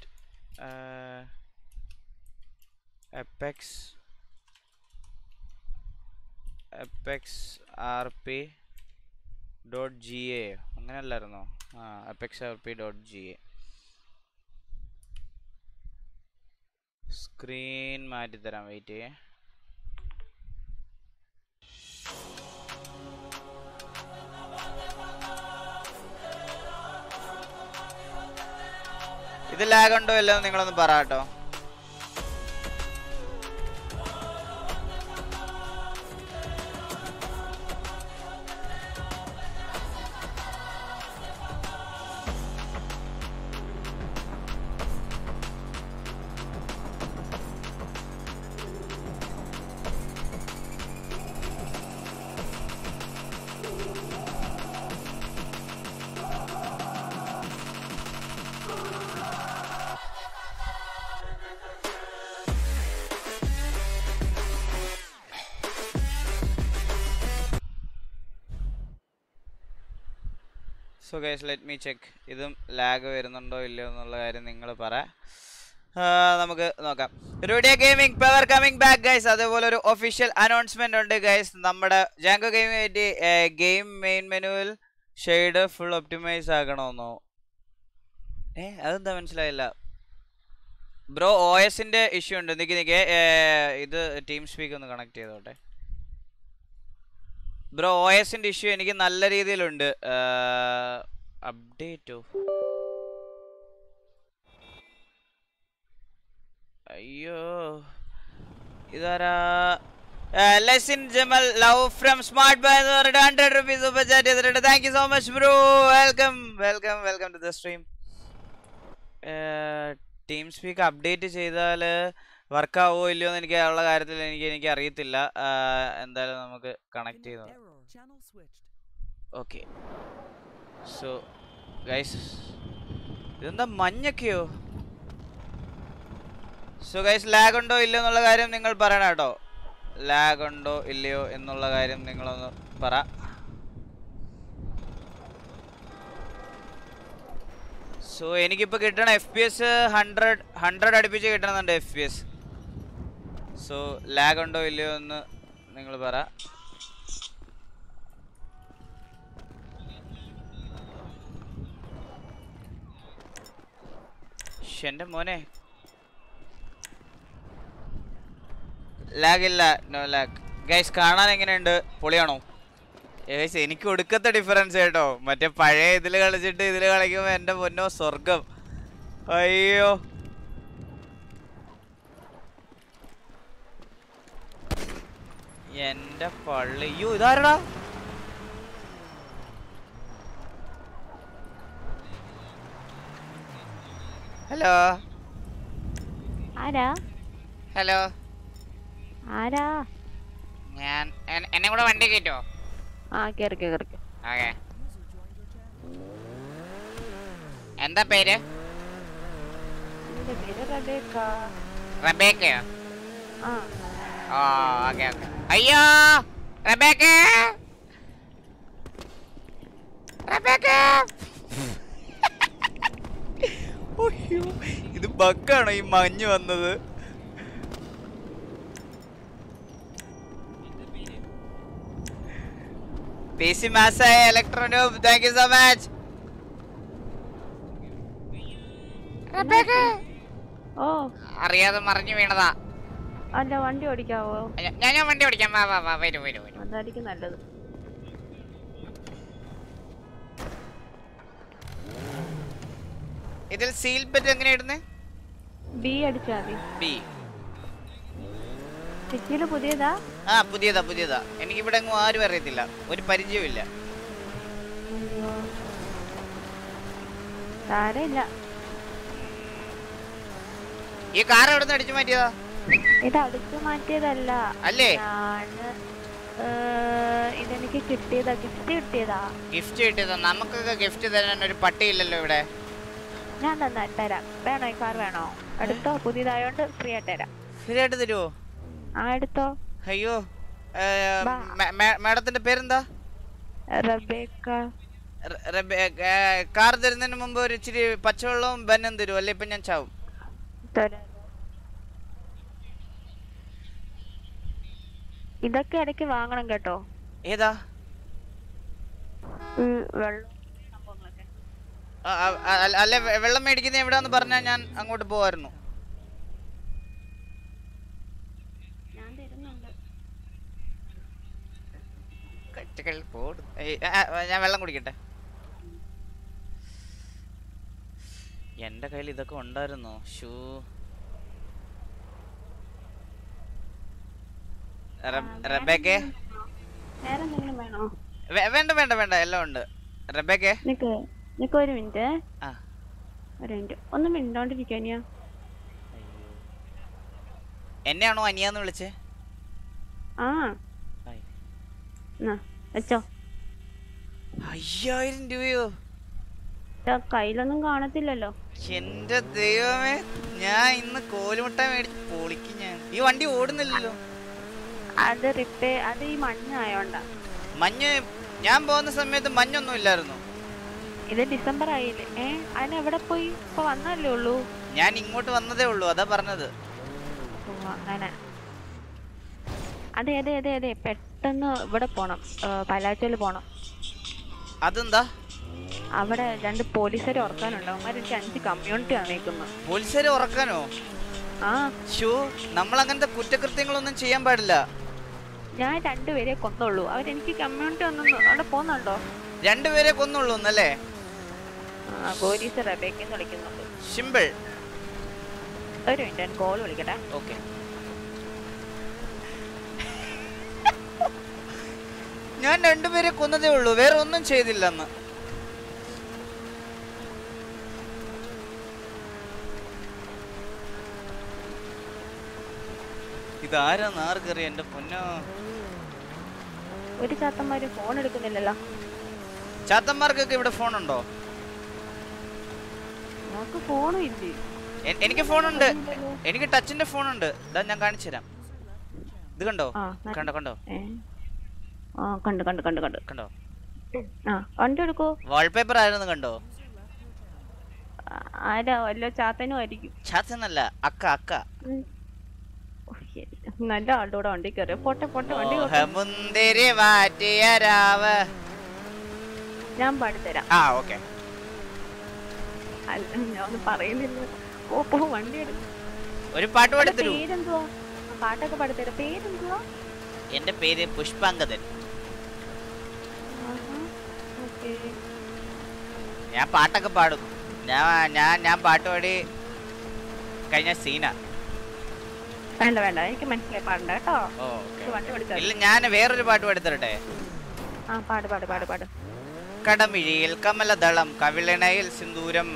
apexrp.ga അങ്ങനെയല്ലായിരുന്നോ? apexrp.ga. സ്ക്രീൻ മാറ്റിത്തരാം, വെയിറ്റ് ചെയ്യേ. ഇത് ലാഗ് ഉണ്ടോ ഇല്ലെന്ന് നിങ്ങളൊന്ന് പറ കേട്ടോ. So guys, let me check. ഇതും ലാഗ് വരുന്നുണ്ടോ ഇല്ലയോ എന്നുള്ള കാര്യം നിങ്ങൾ പറ. നമുക്ക് നോക്കാം. റൂഡിയ gaming power coming back guys. അതേപോലെ ഒരു ഒഫീഷ്യൽ അനൗൺസ്മെന്റ് ഉണ്ട് ഗൈസ്. നമ്മുടെ ജാങ്കോ ഗെയിമിന് വേണ്ടി ഗെയിം മെയിൻ മെനുവിൽ ഷെയ്ഡ് ഫുൾ ഒപ്റ്റിമൈസ് ആക്കണമെന്നോ? അതെന്താ മനസ്സിലായില്ല ബ്രോ. OSന്റെ ഇഷ്യൂ ഉണ്ട്. നിക്ക് ഇത് ടീം സ്പീക്ക് ഒന്ന് കണക്ട് ചെയ്തോട്ടെ ബ്രോ. OSന്റെ ഇഷ്യൂ എനിക്ക് നല്ല രീതിയിലുണ്ട്. അപ്ഡേറ്റോ? അയ്യോ, ഇതാരാ? Lesson Jamal Love from Smart Buy 100 rupees super chat ചെയ്തിട്ടുണ്ട്. Thank you so much bro. Welcome to the stream. TeamSpeak update ചെയ്താൽ വർക്ക് ആവോ ഇല്ലയോ എന്ന് ഉള്ള കാര്യത്തിൽ എനിക്ക് അറിയത്തില്ല. എന്തായാലും നമുക്ക് കണക്ട് ചെയ്തു. ഓക്കെ, സോ ഗൈസ് ഇതെന്താ മഞ്ഞൊക്കെയോ? സോ ഗൈസ് ലാഗ് ഉണ്ടോ ഇല്ലയോ എന്നുള്ള കാര്യം നിങ്ങൾ പറയണം കേട്ടോ. ലാഗ് ഉണ്ടോ ഇല്ലയോ എന്നുള്ള കാര്യം നിങ്ങളൊന്ന് പറ. സോ എനിക്കിപ്പോൾ കിട്ടണ FPS 100 അടുപ്പിച്ച് കിട്ടണമെന്നുണ്ട് FPS. സോ ലാഗ് ഉണ്ടോ ഇല്ലയോ എന്ന് നിങ്ങൾ പറ. എൻ്റെ മോനെ ലാഗ് ഇല്ല, നോ ലാഗ്. ഗൈസ് കാണാൻ എങ്ങനെയുണ്ട്? പൊളിയാണോ? ഗൈസ് എനിക്ക് ഒടുക്കത്തെ ഡിഫറൻസ് കേട്ടോ. മറ്റേ പഴയ ഇതിൽ കളിച്ചിട്ട് ഇതിൽ കളിക്കുമ്പോൾ എൻ്റെ പൊന്നോ സ്വർഗം. അയ്യോ എൻ്റെ പള്ളി. അയ്യോ ഇതാരടാ? ഹലോ ആരാ? ഹലോ ആരാ? ഞാൻ എന്നെ കൂടെ വണ്ടി കയറ്റോ? ആ കേറിക്കോ. ഓക്കെ. എന്താ പേര്? റബേക്കയോ? ഓ ഓക്കെ. അയ്യോ റബേക്ക ഇത് ബഗ്ഗാണോ ഈ മഞ്ഞ് വന്നത്? PC മാസായ Electronoob, thank you so much. ഓ അറിയാതെ മറിഞ്ഞു വീണതാ. അല്ല വണ്ടി ഓടിക്കാവോ? ഞാൻ വണ്ടി ഓടിക്കാം. വരൂ. അതായിരിക്കും നല്ലത്. ഇതിൽ സീൽ ബെറ്റ് എങ്ങനെ ഇടുന്നേ? ബി അടിച്ചാ മതി. ബി. സിറ്റിയില് പുതിയതാ? ആ പുതിയതാ. എനിക്കിവിടെ എങ്ങും ആരും അറിയത്തില്ല, ഒരു പരിചയവും ഇല്ല. സാരമില്ല. ഈ കാർ എവിടെ നിന്ന് അടിച്ചു മാറ്റിയതാ? ഇത് അടിച്ചു മാറ്റിയതല്ല അല്ലേ? ഇതെനിക്ക് കിട്ടിയതാ, ഗിഫ്റ്റ് കിട്ടിയതാ. നമുക്കൊക്കെ ഗിഫ്റ്റ് തരാൻ ഒരു പട്ടിയില്ലല്ലോ ഇവിടെ. ഞാൻ തരാം. വേണോ? ഈ കാർ വേണോ? എടുത്തോ, പുതിയതായോണ്ട് ഫ്രീ ആയിട്ട് തരാം. ഫ്രീ ആയിട്ട് തരുമോ? ആ എടുത്തോ. അയ്യോ മാഡത്തിന്റെ പേരെന്താ? റബേക്ക. കാർ തരുന്നതിന് മുമ്പ് ഒരു ഇച്ചിരി പച്ചവെള്ളവും ബന്നും തരുമോ? അല്ലെ ഇപ്പൊ ഞാൻ ചാവും. ഇതൊക്കെ ഇടയ്ക്ക് വാങ്ങണം കേട്ടോ. ഏതാ? വെള്ളം. അല്ലെ വെള്ളം മേടിക്കുന്ന എവിടാന്ന് പറഞ്ഞാ ഞാൻ അങ്ങോട്ട് പോവായിരുന്നു. ഞാൻ വെള്ളം കുടിക്കട്ടെ. എന്റെ കയ്യിൽ ഇതൊക്കെ ഉണ്ടായിരുന്നോ? ഷൂ റബേക്കേ? വേണ്ട എല്ലാം ഉണ്ട്. റബേക്കേ നിക്ക് ഒരു മിനിറ്റ്. ഒന്നും മിണ്ടോണ്ടിരിക്കാനിയാ. എന്നെയാണോ അനിയാന്ന് വിളിച്ചേ? ആ വെച്ചോ. 5000 രൂപയോ? കയ്യിലൊന്നും കാണത്തില്ലല്ലോ. എന്റെ ദൈവമേ, ഞാൻ ഇന്ന് കോലുമുട്ട മേടിച്ച് പൊളിക്കും ഞാൻ. ഈ വണ്ടി ഓടുന്നില്ലല്ലോ. അത് ഈ മഞ്ഞായോണ്ടാ. മഞ്ഞ് ഞാൻ പോകുന്ന സമയത്ത് മഞ്ഞൊന്നും ഇല്ലായിരുന്നു. ഇത് ഡിസംബർ ആയില്ലേ? അതിനെവിടെ പോയി? ഇപ്പൊ വന്നല്ലേ ഉള്ളൂ. ഞാൻ ഇങ്ങോട്ട് വന്നതേ ഉള്ളൂ, അതാ പറഞ്ഞത്. അങ്ങനെ അതെ പെട്ടെന്ന് ഇവിടെ പോണം, പലാച്ചോല് പോണം. അതെന്താ? അവിടെ 2 പോലീസുകാരെ ഉറക്കാനുണ്ട്. അവന്മാർ 5 കമ്മ്യൂണിറ്റി ആണ് നിൽക്കുന്നത്. പോലീസുകാരെ ഉറക്കാനോ? ആ നമ്മൾ അങ്ങനത്തെ കുറ്റകൃത്യങ്ങളൊന്നും ചെയ്യാൻ പാടില്ല. ഞാൻ 2 പേരെ കൊന്നുള്ളൂ. അവരെനിക്ക് കമ്മ്യൂണിറ്റി ഒന്നും അവിടെ പോകുന്നുണ്ടോ? 2 പേരെ കൊന്നുള്ളൂ എന്നല്ലേ? പോലീസ് റബേക്കെന്ന് വിളിക്കുന്നുണ്ട്. സിമ്പിൾ. ഒരു മിനിറ്റ്, കോൾ വിളിക്കട്ടെ. ഓക്കെ. ഞാൻ രണ്ടുപേരെ കൊന്നതേ ഉള്ളൂ, വേറെ ഒന്നും ചെയ്തില്ലെന്ന്. ഇതാരാന്ന് ആർക്കറിയാം എന്റെ പൊന്നോ. ഒരു ചാത്തന്മാര് ഫോൺ എടുക്കുന്നില്ലല്ലോ. ചാത്തന്മാർക്കൊക്കെ ഇവിടെ ഫോണുണ്ടോ? നമുക്ക് ഫോണും ഇല്ലേ? എനിക്ക് ഫോണുണ്ട്, എനിക്ക് ടച്ചിന്റെ ഫോണുണ്ട്. ഇതാ ഞാൻ കാണിച്ചു തരാം. ഇത് കണ്ടോ? കണ്ടോ കണ്ടോ കണ്ടു കണ്ടു കണ്ടു കണ്ടു കണ്ടോ? വണ്ടി എടുക്കോ? വാൾപേപ്പർ ആയിരുന്നു കണ്ടോ? ആരാ? വല്ലോ ചാത്തനും ആയിരിക്കും. ചാത്തനല്ല, അക്ക അക്ക. നല്ല ആളുടെ കൂടെ വണ്ടി കയറിയ പോട്ടെ പോട്ടെ വണ്ടി. ഞാൻ പാടിത്തരാം. ഓക്കെ. അല്ല ഞാൻ ഒന്നും പറയുന്നില്ല. പോ വണ്ടി എടുക്കും. ഒരു പാട്ട് പാടിത്തരൂ. പേരെന്തുവാ? പാട്ടൊക്കെ പാടിത്തരാം. പേരെന്തുവാ? എന്റെ പേര് പുഷ്പാങ്കദൻ. ഞാൻ പാട്ടൊക്കെ പാടും. ഞാൻ പാട്ട് പാടി കഴിഞ്ഞ സീന. വേണ്ട വേണ്ട, എനിക്ക് മനസ്സിലായി. പാടണ്ട കേട്ടോ. ഇല്ല, ഞാൻ വേറൊരു പാട്ട് പാടിത്തരട്ടെ. പാട് പാട് പാട് പാട്. കടമിഴിയിൽ കമലദളം, കവിളണയിൽ സിന്ദൂരം,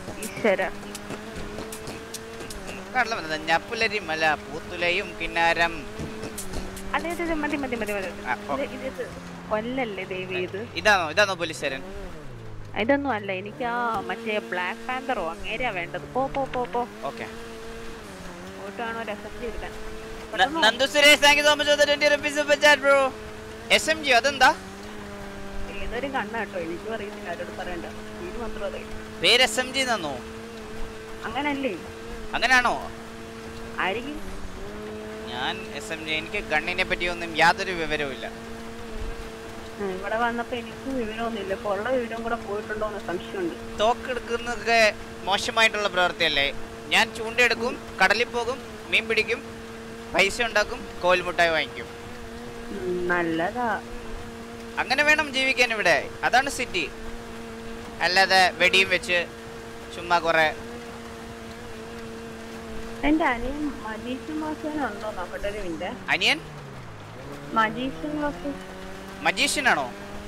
പുലരി മല പൂത്തുലയും കിന്നാരം. അതെ അതെ, മതി മതി മതി മതി. കൊല്ലല്ലേ ദേവി ഇത്? ഇതാണോ പോലീസുകാരൻ? ഇതൊന്നും അല്ല, എനിക്ക് ആ മറ്റേ ബ്ലാക്ക് പാന്തറോ അങ്ങേരെയാ വേണ്ടത്. പോ പോ പോ പോ. ഓക്കെ. ഓട്ടാണോ എസ്എംജി എടുക്കാൻ? Nandu Suresh, thank you so much for the 20 rupees super chat bro. SMG അതെന്താ? ഏതൊരു കണ്ണ കേട്ടോ, എനിക്കും അറിയത്തില്ല, ആരോട് പറയണ്ട. ഇത് മാത്രം അറിയാം. പേര് SMG എന്നോ? അങ്ങനല്ലേ? അങ്ങനെയാണോ? ആയിരിക്കും. ഞാൻ SMG, എനിക്ക് ഗണ്ണിനെ പറ്റിയൊന്നും യാതൊരു വിവരവും ഇല്ല. ഇവിടെ വന്നപ്പോ എനിക്കും വിവരമൊന്നുമില്ല. ഇപ്പൊ ഉള്ള വിവരം കൂടെ പോയിട്ടുണ്ടോ എന്ന് സംശയമുണ്ട്. തോക്കെടുക്കുന്നതൊക്കെ മോശമായിട്ടുള്ള പ്രവൃത്തിയല്ലേ? ഞാൻ ചൂണ്ടെടുക്കും, കടലിൽ പോകും, മീൻ പിടിക്കും, പൈസ ഉണ്ടാക്കും, കോൽമുട്ടായി വാങ്ങിക്കും. നല്ലതാ. അങ്ങനെ വേണം ജീവിക്കാൻ ഇവിടെ. അതാണ് സിറ്റി. അല്ലാതെ വെടിയും വെച്ച് ചുമ്മാ കുറെ. എന്റെ അനിയൻ മജീഷ്യൻ ഉണ്ടോ നോക്കട്ടെ ഒരു മിനിറ്റ്. അനിയൻ മജീഷ്യൻ ആണോ?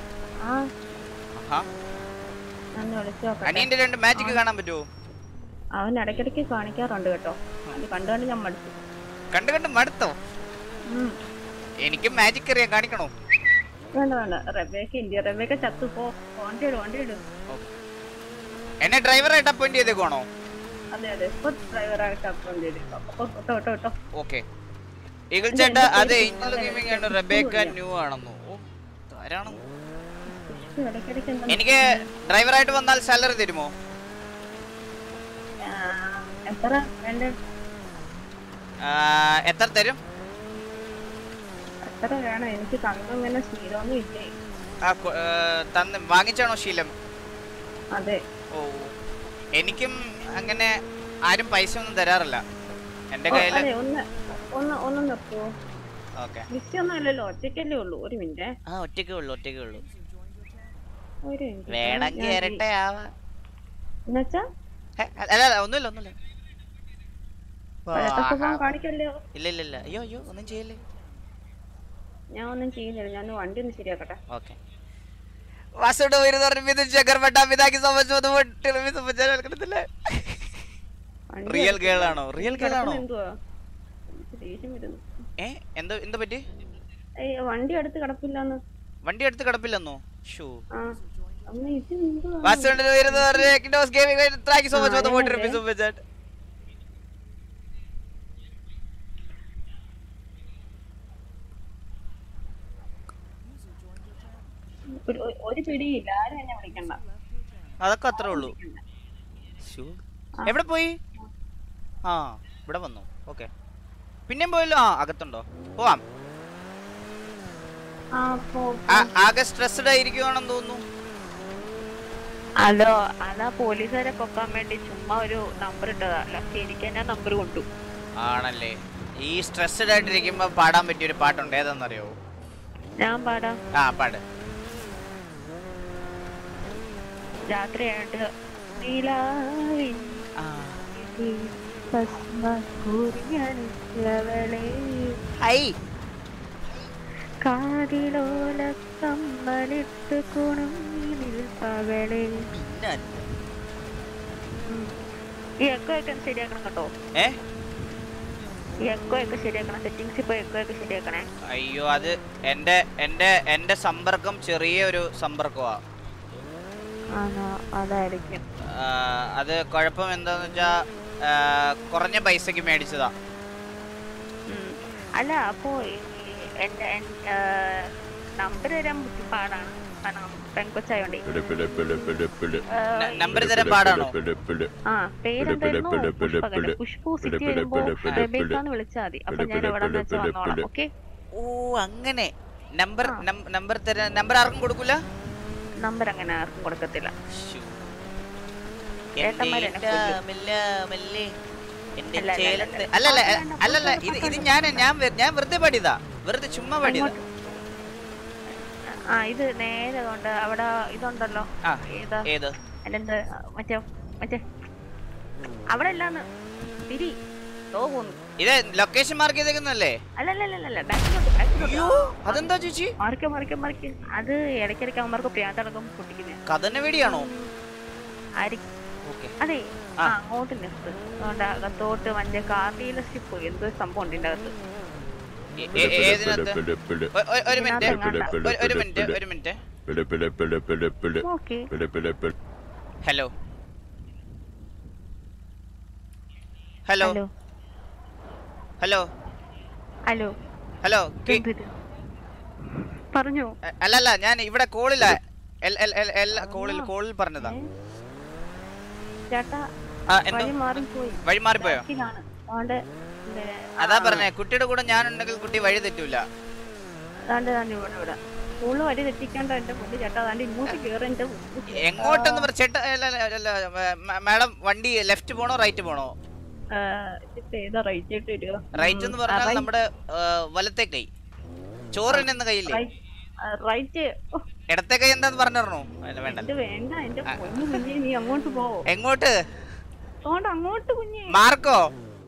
അനിയന്റെ 2 മാജിക് കാണാൻ പറ്റുമോ? അവൻ ഇടയ്ക്കിടയ്ക്ക് കാണിക്കാറുണ്ട് കേട്ടോ. അത് കണ്ടുകൊണ്ട് ഞാൻ മടുത്തു. കണ്ടു മടുത്തോ? എനിക്ക് മാജിക് അറിയാൻ കാണിക്കണോ? വേണ്ട വേണ്ട, റബേക്ക ചത്തു. പോ, വണ്ടി ഇടും. എന്നെ ഡ്രൈവറായിട്ട് അപ്പോയിന്റ് ചെയ്തേക്കണോ? അതെ അതെ, ഡ്രൈവറായിട്ട് അപ്പോയിന്റ് ചെയ്തേക്കോ. ഓക്കെ. ഈഗിൾ ചേട്ടാ, അതെ ഏഞ്ചൽ ഗെയിമിംഗ് ആണ്. റബേക്ക ന്യൂ ആണെന്നോ? ആരാണ്? എനിക്ക് ഡ്രൈവറായിട്ട് വന്നാൽ സാലറി തരുമോ? എത്ര തരും? എത്ര വേണം? എനിക്ക് തന്നങ്ങനെ ശീലമൊന്നും ഇല്ലേ. വാങ്ങിച്ചാണോ ശീലം? അതെ. ഓ, എനിക്കും അങ്ങനെ ആരും പൈസ ഒന്നും തരാറില്ല എന്റെ കയ്യില്. ഒന്ന് നിർത്തുവോ? ഒന്നുമല്ലല്ലോ, ഒറ്റയ്ക്കല്ലേ ഉള്ളൂ. ഒരു മിനിറ്റ്. ഒറ്റയ്ക്കേ ഉള്ളൂ. വേണമെങ്കിൽ ഇരട്ടെ ആവാ. ഒന്നുമില്ല. ഇല്ല. അയ്യോ ഒന്നും ചെയ്യല്ലേ. ഞാൻ ഒന്നും ചെയ്യുന്നില്ല. ഞാൻ വണ്ടി ഒന്ന് ശരിയാക്കട്ടെ. ഓക്കെ. റിയൽ ഗേൾ ആണോ? എന്താ പറ്റി? വണ്ടി അടുത്ത് കിടപ്പില്ലെന്ന്. വണ്ടി അടുത്ത് കിടപ്പില്ലെന്നോ? ഒരു പിടിയില്ല. ആരും എന്നെ വിളിക്കണ്ട. അതൊക്കെ അത്രേ ഉള്ളൂ. എവിടെ പോയി? ഇവിടെ വന്നു. ഓക്കെ. പിന്നെയും പോയല്ലോ. അകത്തുണ്ടോ? പോവാം. ആകെ സ്ട്രെസ്ഡ് ആയിരിക്കുവാണെന്ന് തോന്നുന്നു. അതാ പോലീസുകാരെ പൊക്കാൻ വേണ്ടി ചുമ്മാ ഒരു നമ്പർ ഇട്ടതാ. എനിക്ക് ഞാൻ നമ്പർ കൊണ്ടു. ആണല്ലേ? ഈ സ്ട്രെസ്ഡ് ആയിട്ടിരിക്കുമ്പോ പാടാൻ പറ്റിയൊരു പാട്ടുണ്ട്. ഏതാന്നറിയോ? ഞാൻ പാടാം. പാട്. രാത്രിയായിട്ട് കാതിലോല കമ്മലിട്ട് കുണുങ്ങിൽ പകലേ. ഈ എക്കോ ഒക്കെ ശരിയാക്കണം കേട്ടോ. ഈ എക്കോ ഒക്കെ ശരിയാക്കണം. സെറ്റിംഗ്സ് ഇപ്പൊ എക്കോ ഒക്കെ ശരിയാക്കണേ. അയ്യോ അത് എന്റെ സമ്പർക്കം ചെറിയൊരു സമ്പർക്കമാ. അതായിരിക്കും. അത് കുഴപ്പം എന്താന്ന് വെച്ചാ കുറഞ്ഞ പൈസക്ക് മേടിച്ചതാ. അല്ല അപ്പോ എന്റെ നമ്പർ തരാൻ പാടാണ്. കാരണം പെൺകൊച്ചായോണ്ടേ. നമ്പർ തരാൻ പാടാണോ? പേരെന്തായിരുന്നു? പുഷ്പു സിറ്റി വരുമ്പോ റബേക്കാന്ന് വിളിച്ചാൽ മതി. അപ്പൊ ഞാൻ എവിടെ വെച്ച് വന്നോളാം. ഓക്കെ. ഓ അങ്ങനെ നമ്പർ തരാൻ. നമ്പർ ആർക്കും കൊടുക്കൂല? നമ്പർ അങ്ങനെ ആർക്കും കൊടുക്കത്തില്ല. അല്ലല്ല ഇത് ഞാൻ വെറുതെ പാടിയതാ. വെറുതെ ചുമ്മാ പാടിയതാ. ഇത് നേരെ കൊണ്ട് അവിടെ ഇതുണ്ടല്ലോ. ഏത്? മറ്റേ അവിടെ അല്ലാന്ന് തിരി പോകുന്നു. ഇത് ലൊക്കേഷൻ മാർക്ക് ചെയ്തേക്കുന്നല്ലേ? അല്ലല്ല അതെന്താ ചേച്ചി? മറിക്ക് അത് ഇടയ്ക്കിടയ്ക്ക് അവന്മാർക്ക് പ്രാന്തടക്കം പൊട്ടിക്കുന്നേ. കഥന വേടിയാണോ? അതെ. അങ്ങോട്ട് നിർത്ത്. അതുകൊണ്ട് അകത്തോട്ട് മറ്റേ കാർഡിയിലെ സ്റ്റിപ്പ് എന്തോ സംഭവം ഉണ്ട് ഇതിന്റെ അകത്ത്. ഒരു minute. Hello hello hello hello hello പറഞ്ഞോ. അല്ലല്ല ഞാൻ ഇവിടെ കോളില്ല. കോളിൽ പറഞ്ഞതാ. ചേട്ടാ വഴി മാറിപ്പോയോ? അതാ പറഞ്ഞേ, കുട്ടിയുടെ കൂടെ ഞാനുണ്ടെങ്കിൽ കുട്ടി വഴി തെറ്റൂല. വഴി തെറ്റിക്കാണ്ട് എന്റെ മുന്നിൽ ചേട്ടാ ഇങ്ങോട്ട് കേറി. എങ്ങോട്ടെന്ന് പറ ചേട്ടാ. മാഡം വണ്ടി ലെഫ്റ്റ് പോണോ റൈറ്റ് പോണോ? റൈറ്റ് എന്ന് പറഞ്ഞാൽ നമ്മുടെ വലത്തെ കൈ. ചോറിന് എന്ന കൈയില്ലേ? ഇടത്തെ കൈ എന്താന്ന് പറഞ്ഞോ? എങ്ങോട്ട്? മാർക്കോ?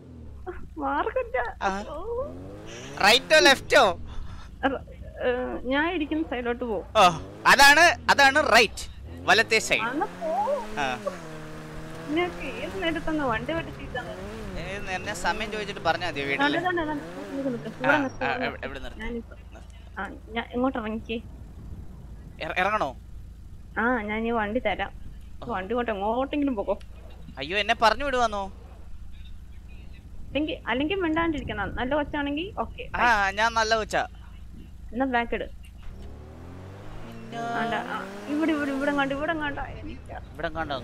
റൈറ്റോ ലെഫ്റ്റോ? ഞാൻ ഇരിക്കുന്ന സൈഡിലോട്ട് പോകും. അതാണ് റൈറ്റ്, വലത്തെ സൈഡ്. വണ്ടി സമയം ചോദിച്ചിട്ട് പറഞ്ഞാ മതി. വീട്ടില് എങ്ങോട്ട് ഇറങ്ങിക്കേ? ഇറങ്ങണോ? ഞാൻ ഈ വണ്ടി തരാം. വണ്ടി കൊണ്ട് എങ്ങോട്ടെങ്കിലും പോകോ. അയ്യോ എന്നെ പറഞ്ഞു വിടുവാന്നോ? അല്ലെങ്കിൽ മിണ്ടാണ്ടിരിക്കണം. നല്ല കൊച്ചാണെങ്കിൽ ഓക്കെ. ഞാൻ നല്ല കൊച്ചാ. എന്നാ ബാക്ക് ഇട്. ഇവിടെ കണ്ടോ?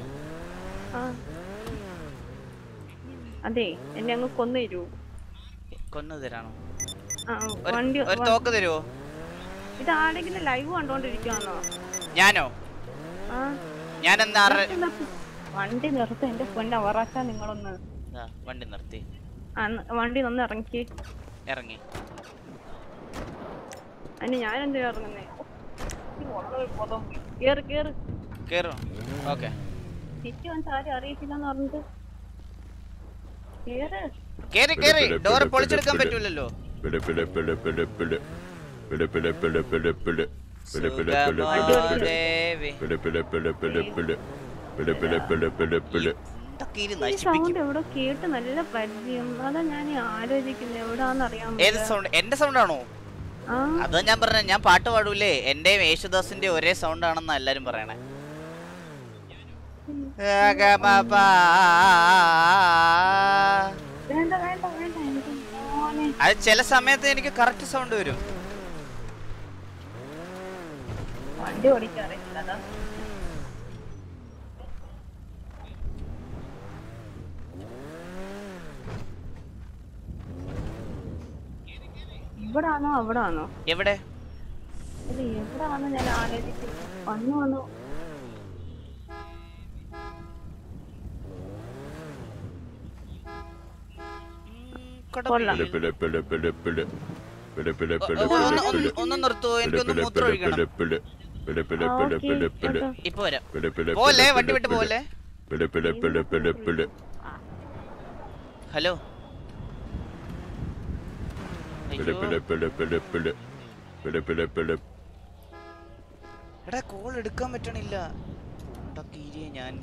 അതെ എന്നെ അങ്ങ് കൊന്നു തരുവോ? കൊന്നു തരാണോ? വണ്ടി തോക്ക് തരുവോ? ഇത് ആരെങ്കിലും ലൈവ് കണ്ടോണ്ടിരിക്കുവാന്നോ? ഞാനോ? ഞാനെന്താ? വണ്ടി നിർത്ത എന്റെ പൊന്നെ അവറാച്ച. നിങ്ങളൊന്ന് വണ്ടി നിർത്തി. വണ്ടി ഒന്ന് ഇറങ്ങി. അതിന് ഞാനെന്താ ഇറങ്ങുന്നേ? തിരിച്ചു വന്നിട്ട് ആരും അറിയിച്ചില്ലെന്ന് പറഞ്ഞിട്ട് ഡോർ പൊളിച്ചെടുക്കാൻ പറ്റൂലല്ലോ. സൗണ്ട് എവിടെ കേട്ട് നല്ല പരിചയം. അതാ ഞാൻ ആലോചിക്കുന്നത് എവിടാന്നറിയാൻ. എന്റെ സൗണ്ട് ആണോ? അതാ ഞാൻ പറഞ്ഞ, ഞാൻ പാട്ട് പാടൂലേ. എന്റെയും യേശുദാസിന്റെ ഒരേ സൗണ്ട് ആണെന്നാ എല്ലാരും പറയണേ. അത് ചില സമയത്ത് എനിക്ക് കറക്റ്റ് സൗണ്ട് വരും. വണ്ടി ഓടിക്കാറില്ല. അതാ ഇവിടാണോ അവിടാണോ? എവിടെ എവിടാണോ ഞാൻ ആലോചിക്കുന്നു. വന്നു ഒന്ന് നിർത്തുവോ? എനിക്കൊന്ന് മൂത്രം ഒഴിക്കണം. ഇപ്പൊ വരാം. പോലെ വണ്ടി വിട്ട് പോലെ. ഹലോ എടാ കോൾ എടുക്കാൻ പറ്റണില്ല. ഞാൻ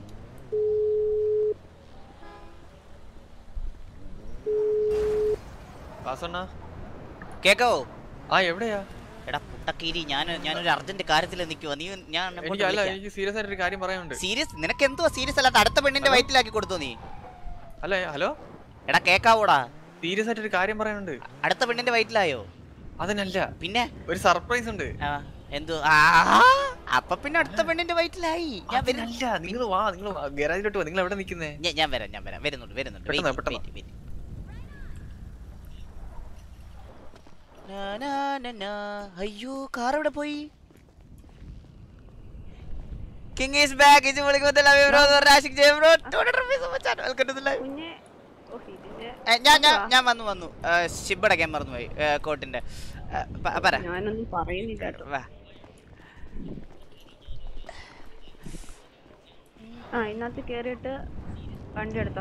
കേക്കാവോ? ആ എവിടെയാ? എടാ പുട്ടക്കീരി, ഞാനൊരു അർജന്റ് കാര്യത്തിൽ നിൽക്കുവാ. നീ ഞാൻ എനിക്ക് സീരിയസ് ആയിട്ട് ഒരു കാര്യം പറയാനുണ്ട്. സീരിയസ്? നിനക്ക് എന്തുവാ സീരിയസ് അല്ലാത്ത? അടുത്ത പെണ്ണിന്റെ വയറ്റിലാക്കി കൊടുത്തോ നീ? അല്ല ഹലോ എടാ കേക്കാവോടാ? സീരിയസ് ആയിട്ട് ഒരു കാര്യം പറയാനുണ്ട്. അടുത്ത പെണ്ണിന്റെ വയറ്റിലായോ? അതിനല്ല, പിന്നെ ഒരു സർപ്രൈസ് ഉണ്ട്. എന്തോ? അപ്പൊ പിന്നെ അടുത്ത പെണ്ണിന്റെ വയറ്റിലായി. നിങ്ങൾ വാ, നിങ്ങൾ ഗരാജിലോട്ട് വാ. നിങ്ങൾ എവിടെ നിൽക്കുന്നേ? ഞാൻ വരാം. വരുന്നുണ്ട്. അയ്യോ, കാർ എവിടെ പോയി? King is back. ഇത് വിളിക്കുമ്പോൾ ആഷിക് ജയം ബ്രോ 200 rupees വെച്ചാൽ വെൽക്കം ടു ദി ലൈവ്. ഞാൻ വന്നു ഷിബടക്കാൻ മറന്നുപോയി കോട്ടിന്റെ. പറ. ഞാനൊന്നും പറയുന്നില്ല. ഇതിനകത്ത് കേറിയിട്ട് വണ്ടി എടുത്തോ.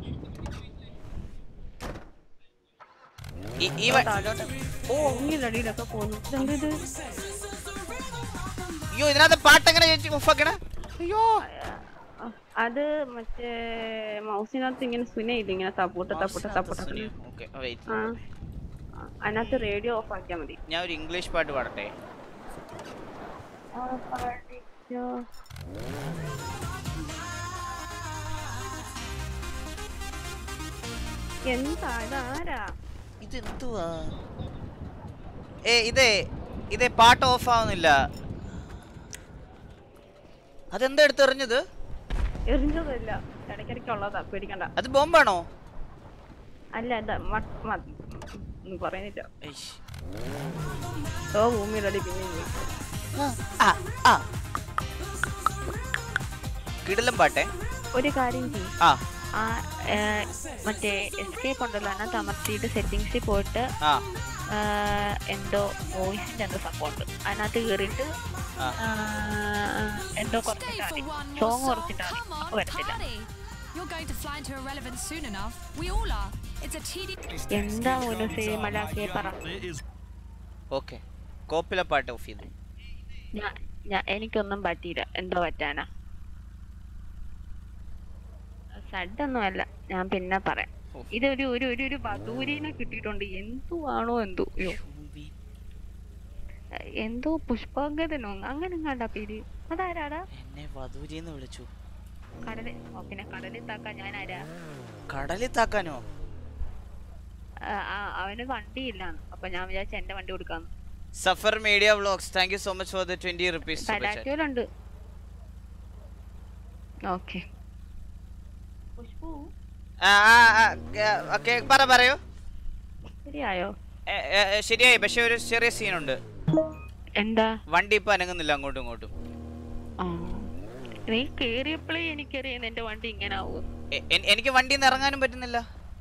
അയ്യോ, ഇതിനകത്ത് പാട്ടെങ്ങനെ ഓഫാക്കണ? അയ്യോ, അത് മറ്റേ മൗസിനകത്ത് ഇങ്ങനെ സുനയില്ല, ഇങ്ങനെ തപ്പൂട്ട. അതിനകത്ത് റേഡിയോ ഓഫ് ആക്കിയാ മതി. ഞാൻ ഒരു ഇംഗ്ലീഷ് പാട്ട് പാടട്ടെ? എന്താ ഇതാരാ? ഇതെന്തുവാ? ഇതേ പാട്ട് ഓഫ് ആവുന്നില്ല. അതെന്താ എടുത്തെറിഞ്ഞത്? എറിഞ്ഞതല്ല, ഇടയ്ക്കിടയ്ക്കുള്ളതാ, പേടിക്കണ്ട. അത് ബോംബാണോ? അല്ല, പറയുന്നില്ല. ഭൂമിയിലടി പിന്നെ കിടിലം പാട്ടെ. ഒരു കാര്യം ചെയ്യും, മറ്റേ എസ്കേപ്പ് ഉണ്ടല്ലോ, അതിനകത്ത് അമർത്തിയിട്ട് സെറ്റിങ്സിൽ പോയിട്ട് എന്തോ വോയിസിന്റെ എന്തോ സംഭവം ഉണ്ട്, അതിനകത്ത് കയറിയിട്ട് എന്തോ കുറച്ചിട്ടാൽ മതി, സോങ് കുറച്ചിട്ടാൽ മതി, വരത്തില്ല. എന്താ ഒരു മലാക്കിയെ പറ. ഓക്കെ, കോപ്പിലെ പാട്ട് ഓഫ് ചെയ്തു. എനിക്കൊന്നും പറ്റിയില്ല. എന്തോ പറ്റാനാ? സഡൊന്നും അല്ല, ഞാൻ പിന്നെ പറയാം. ഇതൊരു ഒരു ഒരു വധൂരിനെ കിട്ടിയിട്ടുണ്ട്. എന്തുവാണോ എന്തോ, എന്തോ പുഷ്പാങ്കതനോ അങ്ങനെ കണ്ടാ പേര്. അതാരാടാ? എന്നെ വധൂരിന്ന് വിളിച്ചു. പിന്നെ കടലിൽ താക്കാൻ ഞാൻ ആരാ? കടലിൽ താക്കാനോ? അവന് വണ്ടിയില്ലാന്ന്, അപ്പൊ ഞാൻ വിചാരിച്ച എന്റെ വണ്ടി കൊടുക്കാന്ന്. Safar media vlogs, thank you so much for the 20 rupees. കലാക്കോലുണ്ട്. ഓക്കെ, പറയൂ. ശരിയായോ? ശരിയായി, പക്ഷെ ഒരു ചെറിയ സീനുണ്ട്. എന്താ? വണ്ടി ഇപ്പൊ അനങ്ങുന്നില്ല അങ്ങോട്ടും ഇങ്ങോട്ടും. നീ കേറിയപ്പോഴേ എനിക്കറിയാം എന്റെ വണ്ടി ഇങ്ങനെ ആവും. എനിക്ക് വണ്ടിന്ന് ഇറങ്ങാനും പറ്റുന്നില്ല.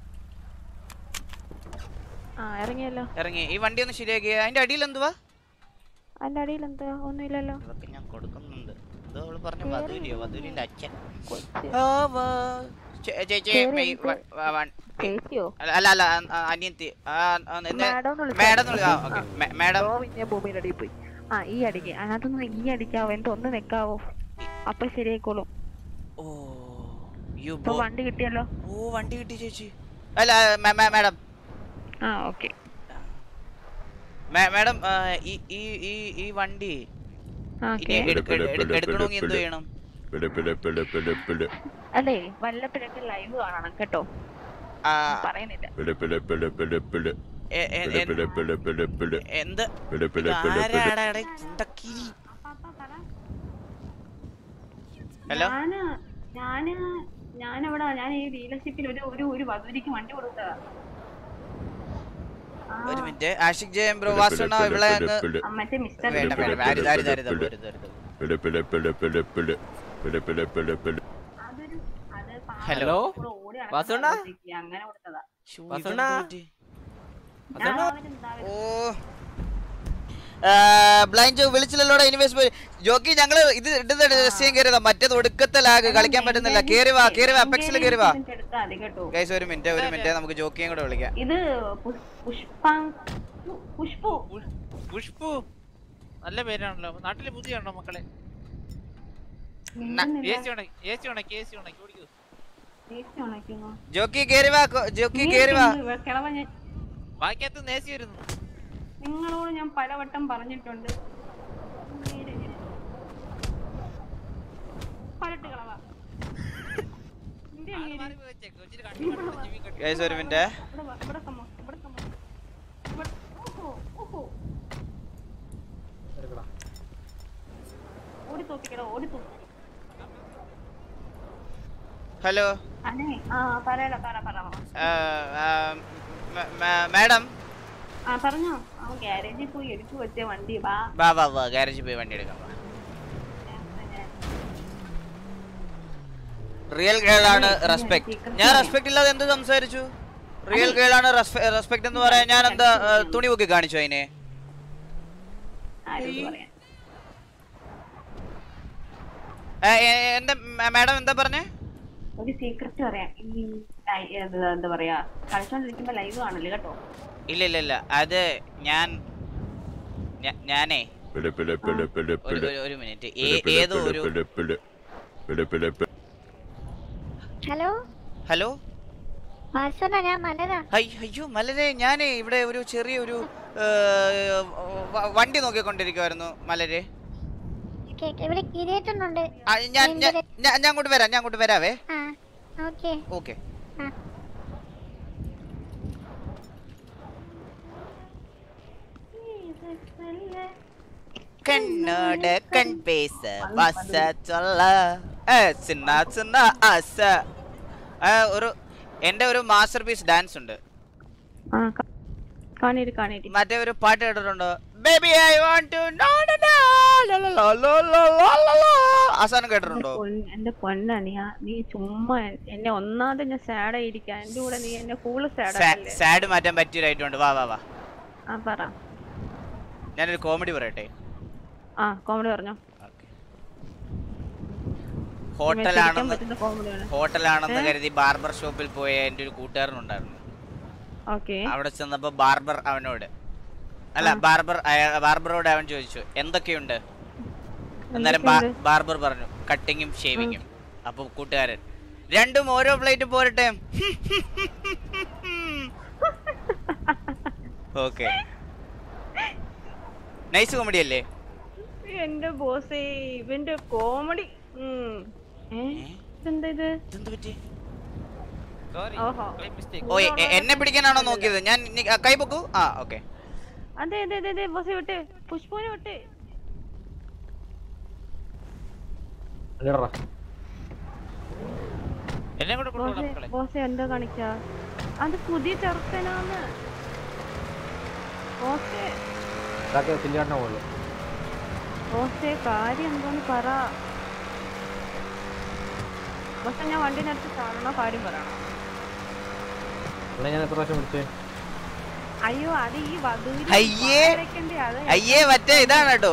ഇറങ്ങിയല്ലോ. ഇറങ്ങി. ഈ വണ്ടി ഒന്ന് ശരിയാക്കി. അതിന്റെ അടിയിൽ എന്തുവാ? അതിന്റെ അടിയിൽ എന്താ? ഒന്നുമില്ലല്ലോ. അതൊക്കെ ഞാൻ കൊടുക്കുന്നുണ്ട്. പറഞ്ഞു വധൂരിന്റെ അച്ഛൻ. അല്ല അനിയത്തി. ഭൂമിയിലടി പോയി. ഈ അടിക്ക് അതിനകത്തൊന്ന് ഈ അടിക്കാവോ? എന്തൊന്ന് നിക്കാവോ? അപ്പൊ ശരിയായിക്കോളും. വണ്ടി കിട്ടിയല്ലോ. വണ്ടി കിട്ടി ചേച്ചി. അല്ല മാഡം. ഓക്കെ മാഡം, ഈ വണ്ടി എടുക്കണമെങ്കിൽ എന്ത് ചെയ്യണം? അല്ലേ, വല്ലപ്പോഴൊക്കെ ലൈവ് കാണണം കേട്ടോ. പറയുന്നില്ല. എന്ത്? ഹലോ, ഞാനെവിടാ? ഞാൻ ഈ ഡീലർഷിപ്പിൽ ഒരു വധൂരിക്ക് വണ്ടി കൊടുത്തതാ. ഒരു മിനിറ്റ്. ആഷിക് ജയം ബ്രോ വാസണ ഇവിടെ ഹലോ വാസണ. അങ്ങനെ കൊടുത്തതാ. ബ്ലൈൻഡ് വിളിച്ചില്ലല്ലോടാ. ഇനിവേസ് ജോക്കി, ഞങ്ങള് ഇത് രഹസ്യം കയറിയതാ. മറ്റേത് ഒടുക്കത്തെ ലാഗ്, കളിക്കാൻ പറ്റുന്നില്ല. കേറി വാ അപ്പെക്സിൽ കേറി വാ. ഗൈസ് ഒരു മിനിറ്റ് നമുക്ക് ജോക്കിയും കൂടെ വിളിക്കാം. ഇത് പുഷ്പു നല്ല പേരാണല്ലോ. നാട്ടിലെ പുതിയാണോ മക്കളെ? ജോക്കി കേറി വാ, ജോക്കി കേറി വാ. വാക്കകത്ത് നേസി വരുന്നു. നിങ്ങളോട് ഞാൻ പലവട്ടം പറഞ്ഞിട്ടുണ്ട്. ഒരു മിനിറ്റ്. Hello madam. പറഞ്ഞോ. ഗ്യാരേജിൽ പോയി എടുത്തു വെച്ച വണ്ടി വാ. ഗ്യാരേജിൽ പോയി വണ്ടി എടുക്കാം. റിയൽ ഗേൾ ആണ് റെസ്പെക്ട്. ഞാൻ റെസ്പെക്ട് ഇല്ലാതെ എന്ത് സംസാരിച്ചു? റിയൽ ഗേൾ ആണ് റെസ്പെക്ട് എന്ന് പറയാൻ ഞാൻ എന്താ തുണി പൊക്കി കാണിച്ചു അതിനെ? എന്താ മാഡം എന്താ പറഞ്ഞേ? ഒരു സീക്രട്ട് പറയാം. എന്താ പറയാ, കളിച്ചോണ്ടിരിക്കുമ്പോ ലൈവ് ആണല്ലോ കേട്ടോ. ഇല്ല അത് ഞാനേ ഒരു മിനിറ്റ്. ഏതോ ഒരു ഹലോ അയ്യോ മലരെ, ഞാനേ ഇവിടെ ഒരു ചെറിയൊരു വണ്ടി നോക്കിക്കൊണ്ടിരിക്കുവായിരുന്നു മലരെ. ഞാൻ അങ്ങോട്ട് വരാവേ. ഓക്കെ. കണ്ണോട് കൺപേസ വസ ചൊല്ല ചിന്ന ചിന്ന ആസ. ഒരു എന്റെ ഒരു മാസ്റ്റർ പീസ് ഡാൻസ് ഉണ്ട്. മറ്റേ ഒരു പാട്ട് കേട്ടിട്ടുണ്ടോ? Baby I want to know ആ സാധനം കേട്ടിട്ടുണ്ടോ? എന്റെ പൊന്നണിയാ, നീ ചുമ്മാ എന്നെ ഒന്നാമത് ഞാൻ സാഡ് ആയിരിക്കാം. എന്റെ കൂടെ നീ എന്നെ ഫുള്ള് സാഡ് മാറ്റാൻ പറ്റിയൊരായിട്ടുണ്ട്. വാ വാ വാ പറ. ഞാനൊരു കോമഡി പറയട്ടെ. കോമഡി പറഞ്ഞോ. ഹോട്ടലാണെന്ന് കരുതി ബാർബർ ഷോപ്പിൽ പോയ എന്റെ ഒരു കൂട്ടുകാരനുണ്ടായിരുന്നു. അവിടെ ചെന്നപ്പോ ബാർബർ അവനോട് ബാർബറോട് അവൻ ചോദിച്ചു എന്തൊക്കെയുണ്ട്. അന്നേരം ബാർബർ പറഞ്ഞു കട്ടിങ്ങും ഷേവിങ്ങും. അപ്പൊ കൂട്ടുകാരൻ രണ്ടും ഓരോ പ്ലേറ്റ് പോരട്ടെ. ഓക്കെ, നൈസ് കോമഡി അല്ലേ? എന്റെ ബോസേ, ഇവന്റെ കോമഡി. എന്നെ പിടിക്കാനാണോ നോക്കിയത്? ഞാൻ കൈ പൊക്കൂ. ഓക്കെ. അതെ അതെ അതെ ബോസേ, വിട്ട് പുഷ്പൂനെ വിട്ട്. ബോസേ എന്താ കാണിക്ക? അത് പുതിയ ചെറുക്കനാന്ന് ബോസേ. ബോസേ കാര്യം എന്തോന്ന് പറ. ബോസേ ഞാൻ വണ്ടിനടുത്ത് കാണണോ കാര്യം പറയണോ? അയ്യോ അത് ഈ അയ്യേ മറ്റേ ഇതാണ് കേട്ടോ,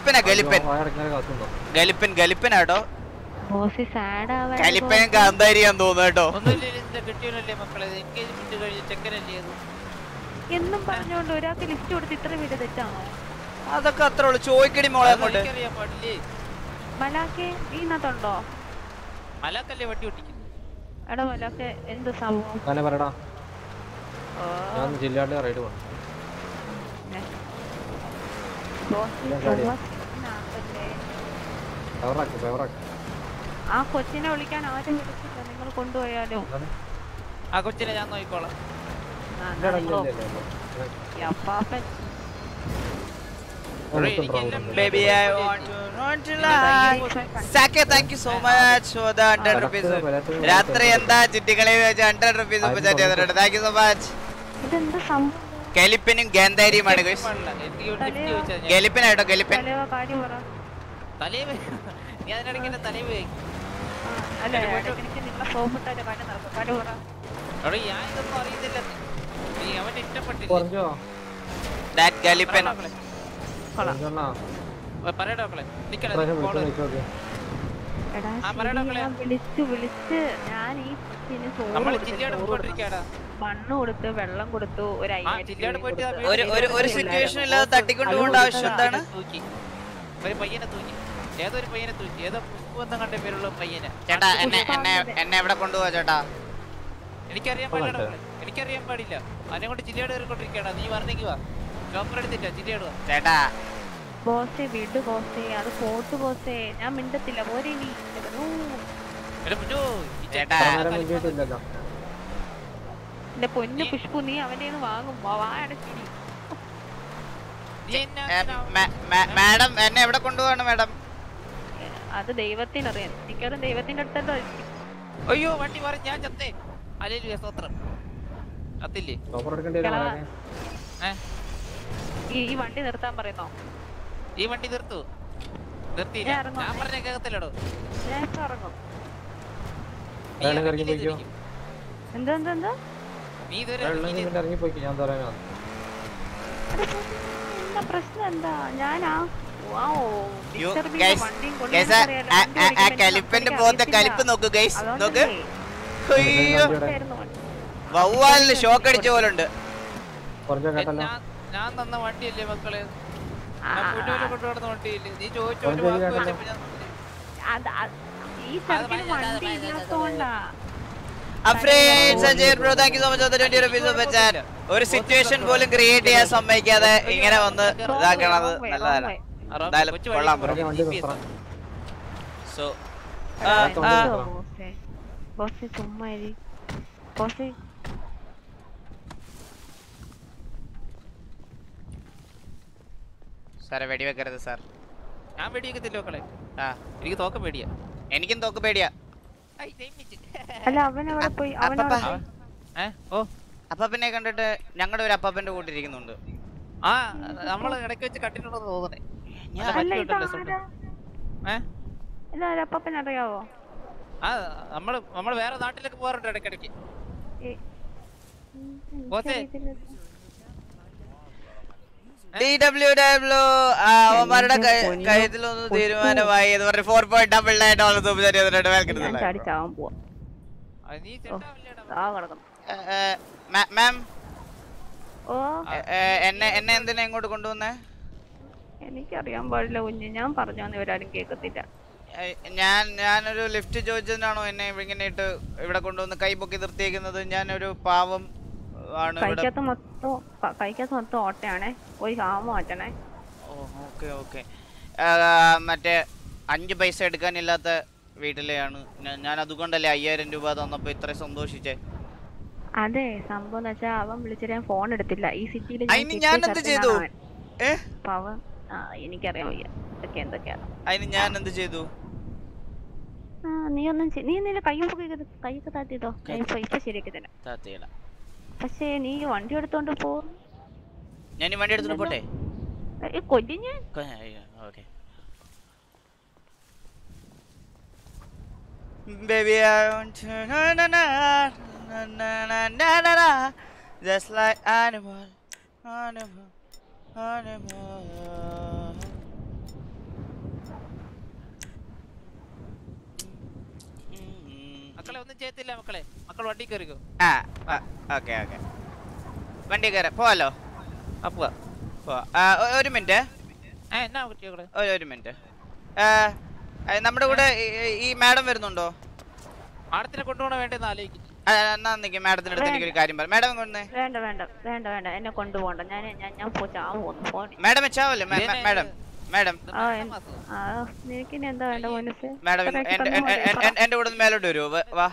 ഗലിപ്പനാട്ടോ. ഗലിപ്പൻ കാന്താരിയാന്ന് തോന്നുന്നു കേട്ടോ. എന്നും പറഞ്ഞോണ്ട് ഒരാൾക്ക് ലിസ്റ്റ് കൊടുത്ത് ഇത്ര വീട് തെറ്റാണോ? അതൊക്കെ അത്ര ഉള്ളു. ചോയ്ക്കടി മോളെ അങ്ങോട്ട്. മലാക്കെ ഈനകത്തുണ്ടോ? മലാക്കല്ലേ വണ്ടി ഓടിക്കുന്നു. എടാ മലാക്കെ എന്ത് സംഭവം? ആ കൊച്ചിനെ വിളിക്കാൻ ആരും വിളിച്ചില്ല. നിങ്ങൾ കൊണ്ടുപോയാലോ? ആ കൊച്ചിനെ ഞാൻ നോക്കിക്കോളാം. Baby, I want to lie. Sake, thank you so much for the 100 rupees. രാത്രി എന്താ ചിട്ടികളെ 100 rupees ഉപചാരിച്ചിട്ടുണ്ട്. Thank you so much. ഗലിപ്പനും ഗാന്ധാരിയുമാണ് ഗൈസ്. ഗലിപ്പനായിട്ടോ ഗലിപ്പൻ. വിളിച്ച് ഞാൻ ഈ മണ്ണ് കൊടുത്ത് വെള്ളം കൊടുത്തു ഒരു ഒരു സിറ്റുവേഷൻ ഇല്ലാതെ തട്ടിക്കൊണ്ട് പോകേണ്ട ആവശ്യം എന്താണ്? ഒരു പയ്യനെ തൂക്കി, ഏതൊരു പയ്യനെ തൂക്കി, ഏതോ പുഷ്പബന്ധം കണ്ട പേരുള്ള പയ്യനെ. ചേട്ടാ എന്നെ എവിടെ കൊണ്ടുപോവാ ചേട്ടാ? എനിക്കറിയാൻ പാടില്ല, എനിക്കറിയാൻ പാടില്ല. അതിനെ കൊണ്ട് ചില്ലിയാട് കയറിക്കൊണ്ടിരിക്കുകയാണ്. നീ പറഞ്ഞേക്ക് വാ, ചോപ്പർ എടുത്തില്ല, ചില്ലിയാട് വാ. ചേട്ടാ ബോസേ വിട് ബോസേ, അത് ഫോർട്ട് ബോസേ, ഞാൻ മിണ്ടത്തില്ല പോരെ നീ. ചേട്ടാ എന്റെ പൊന്നു പുഷ്പു, നീ അവന്റെ വാങ്ങും വാടച്ചിരി. മാഡം എന്നെ എവിടെ കൊണ്ടുപോവാണ് മാഡം? അത് ദൈവത്തിനറിയാം, മിക്കവാറും ദൈവത്തിന്റെ അടുത്തല്ലോ. അയ്യോ വണ്ടി മാറി, ഞാൻ ചത്തേ. അല്ലേലും സ്വത്രം കത്തില്ലേ? ഈ വണ്ടി നിർത്താൻ പറയുന്നോ? ഈ വണ്ടി നിർത്തു, നിർത്തിയില്ല. ഞാൻ പറഞ്ഞ കേൾക്കത്തില്ലടോ. ഞാൻ ഇപ്പൊ ഇറങ്ങും. എന്താ നീ ഇതുവരെ പ്രശ്നം എന്താ? ഞാനാ കലിപ്പന്റെ പോലത്തെ കലിപ്പ് നോക്ക് ഗൈസ്, നോക്ക്. വവ്വാലിന് ഷോക്ക് അടിച്ച പോലെ ഉണ്ട്. ഞാൻ തന്ന വണ്ടിയല്ലേ മക്കളെ, കൊണ്ടുവന്ന വണ്ടിയില്ലേ? നീ ചോദിച്ചോ. ഒരു സിറ്റുവേഷൻ പോലും ക്രിയേറ്റ് ചെയ്യാൻ സമ്മതിക്കാതെ ഇങ്ങനെ വന്ന് ഇതാക്കണത് നല്ലതാണ്. എന്തായാലും കൊള്ളാം ബ്രോ. സോ സാറെ വെടിവെക്കരുത് സാർ. ഞാൻ വെടിവെക്കത്തില്ല മക്കളെ. എനിക്ക് തോക്ക പേടിയാ. എനിക്കും തോക്ക് പേടിയാ. അപ്പാപ്പനെ കണ്ടിട്ട് ഞങ്ങളുടെ ഒരു അപ്പാപ്പന്റെ കൂട്ടിരിക്കുന്നുണ്ട്. ആ നമ്മള് ഇടയ്ക്ക് വെച്ച് കണ്ടിട്ടുണ്ടെന്ന് തോന്നണേ. അറിയാവോ? ആ നമ്മള് വേറെ നാട്ടിലൊക്കെ പോകാറുണ്ട് ഇടയ്ക്കിടയ്ക്ക്. അവന്മാരുടെ കഴുത്തിലൊന്നും തീരുമാനമായി എന്ന് പറഞ്ഞ് 4.99 മാം എന്നെ എന്തിനാ ഇങ്ങോട്ട് കൊണ്ടുവന്നേ? എനിക്കറിയാൻ പാടില്ല കുഞ്ഞ്, ഞാൻ പറഞ്ഞു ഇവരാരും കേൾക്കത്തില്ല. ഞാനൊരു ലിഫ്റ്റ് ചോദിച്ചതിനാണോ എന്നെ ഇങ്ങനെ ഇട്ട് ഇവിടെ കൊണ്ടുവന്ന് കൈ പൊക്കി നിർത്തിയേക്കുന്നത്? ഞാനൊരു പാവം ആണ്. കൈക്കകത്ത് മൊത്തം ഓട്ടയാണേ, പോയി കാമ മാറ്റണേ. ഓക്കെ മറ്റേ 5 പൈസ എടുക്കാനില്ലാത്ത വീട്ടിലെയാണ് ഞാൻ, അതുകൊണ്ടല്ലേ 5000 രൂപ തന്നപ്പോ ഇത്ര സന്തോഷിച്ചേ. അതെ, സംഭവം എന്ന് വെച്ചാ അവൻ വിളിച്ചിട്ട് ഞാൻ ഫോൺ എടുത്തില്ല. ഈ സിറ്റിയിൽ ഞാൻ എന്ത് ചെയ്തു? എനിക്കറിയാൻ വയ്യ എന്തൊക്കെയാണ്. അതിന് ഞാൻ എന്ത് ചെയ്തു? നീ എന്തെങ്കിലും കൈയൊക്കെ താത്തിയതോ? ഇപ്പൊ ശരിയാക്കി തരാം. പക്ഷേ നീ വണ്ടി എടുത്തോണ്ട് പോ. ഞാൻ വണ്ടി എടുത്തോണ്ട് പോട്ടെ? കൊല്ലിഞ്ഞ് baby I want to na na na na na na na na na just like animal. മക്കളെ ഒന്നും ചെയ്യത്തില്ല മക്കളെ, മക്കൾ വണ്ടി കയറിക്കോ. ഓക്കെ വണ്ടി കയറാം, പോവാലോ? ഒരു മിനിറ്റ്, ഒരു മിനിറ്റ്. നമ്മുടെ കൂടെ ഈ മാഡം വരുന്നുണ്ടോ? മാഡത്തിനെ കൊണ്ടുപോകണ വേണ്ടെന്ന് ആലോചിക്കും. എന്നാ നിൽക്കും, മാഡത്തിന്റെ അടുത്ത് എനിക്കൊരു കാര്യം പറയാം. മാഡം കൊണ്ടേ. വേണ്ട എന്നെ കൊണ്ടുപോകണ്ട. ഞാൻ മാഡം ചാവല്ലേ? മാഡം നിനക്കിനി എന്താ വേണ്ട മനസ്സ്? മാഡം എന്റെ കൂടെ മേലോട്ട് വരുമോ? വാ.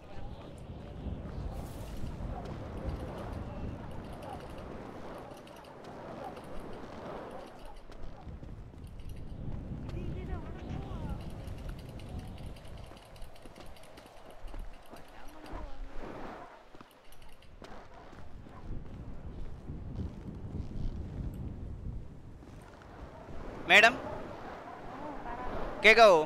മേഡം കേക്കാവോ?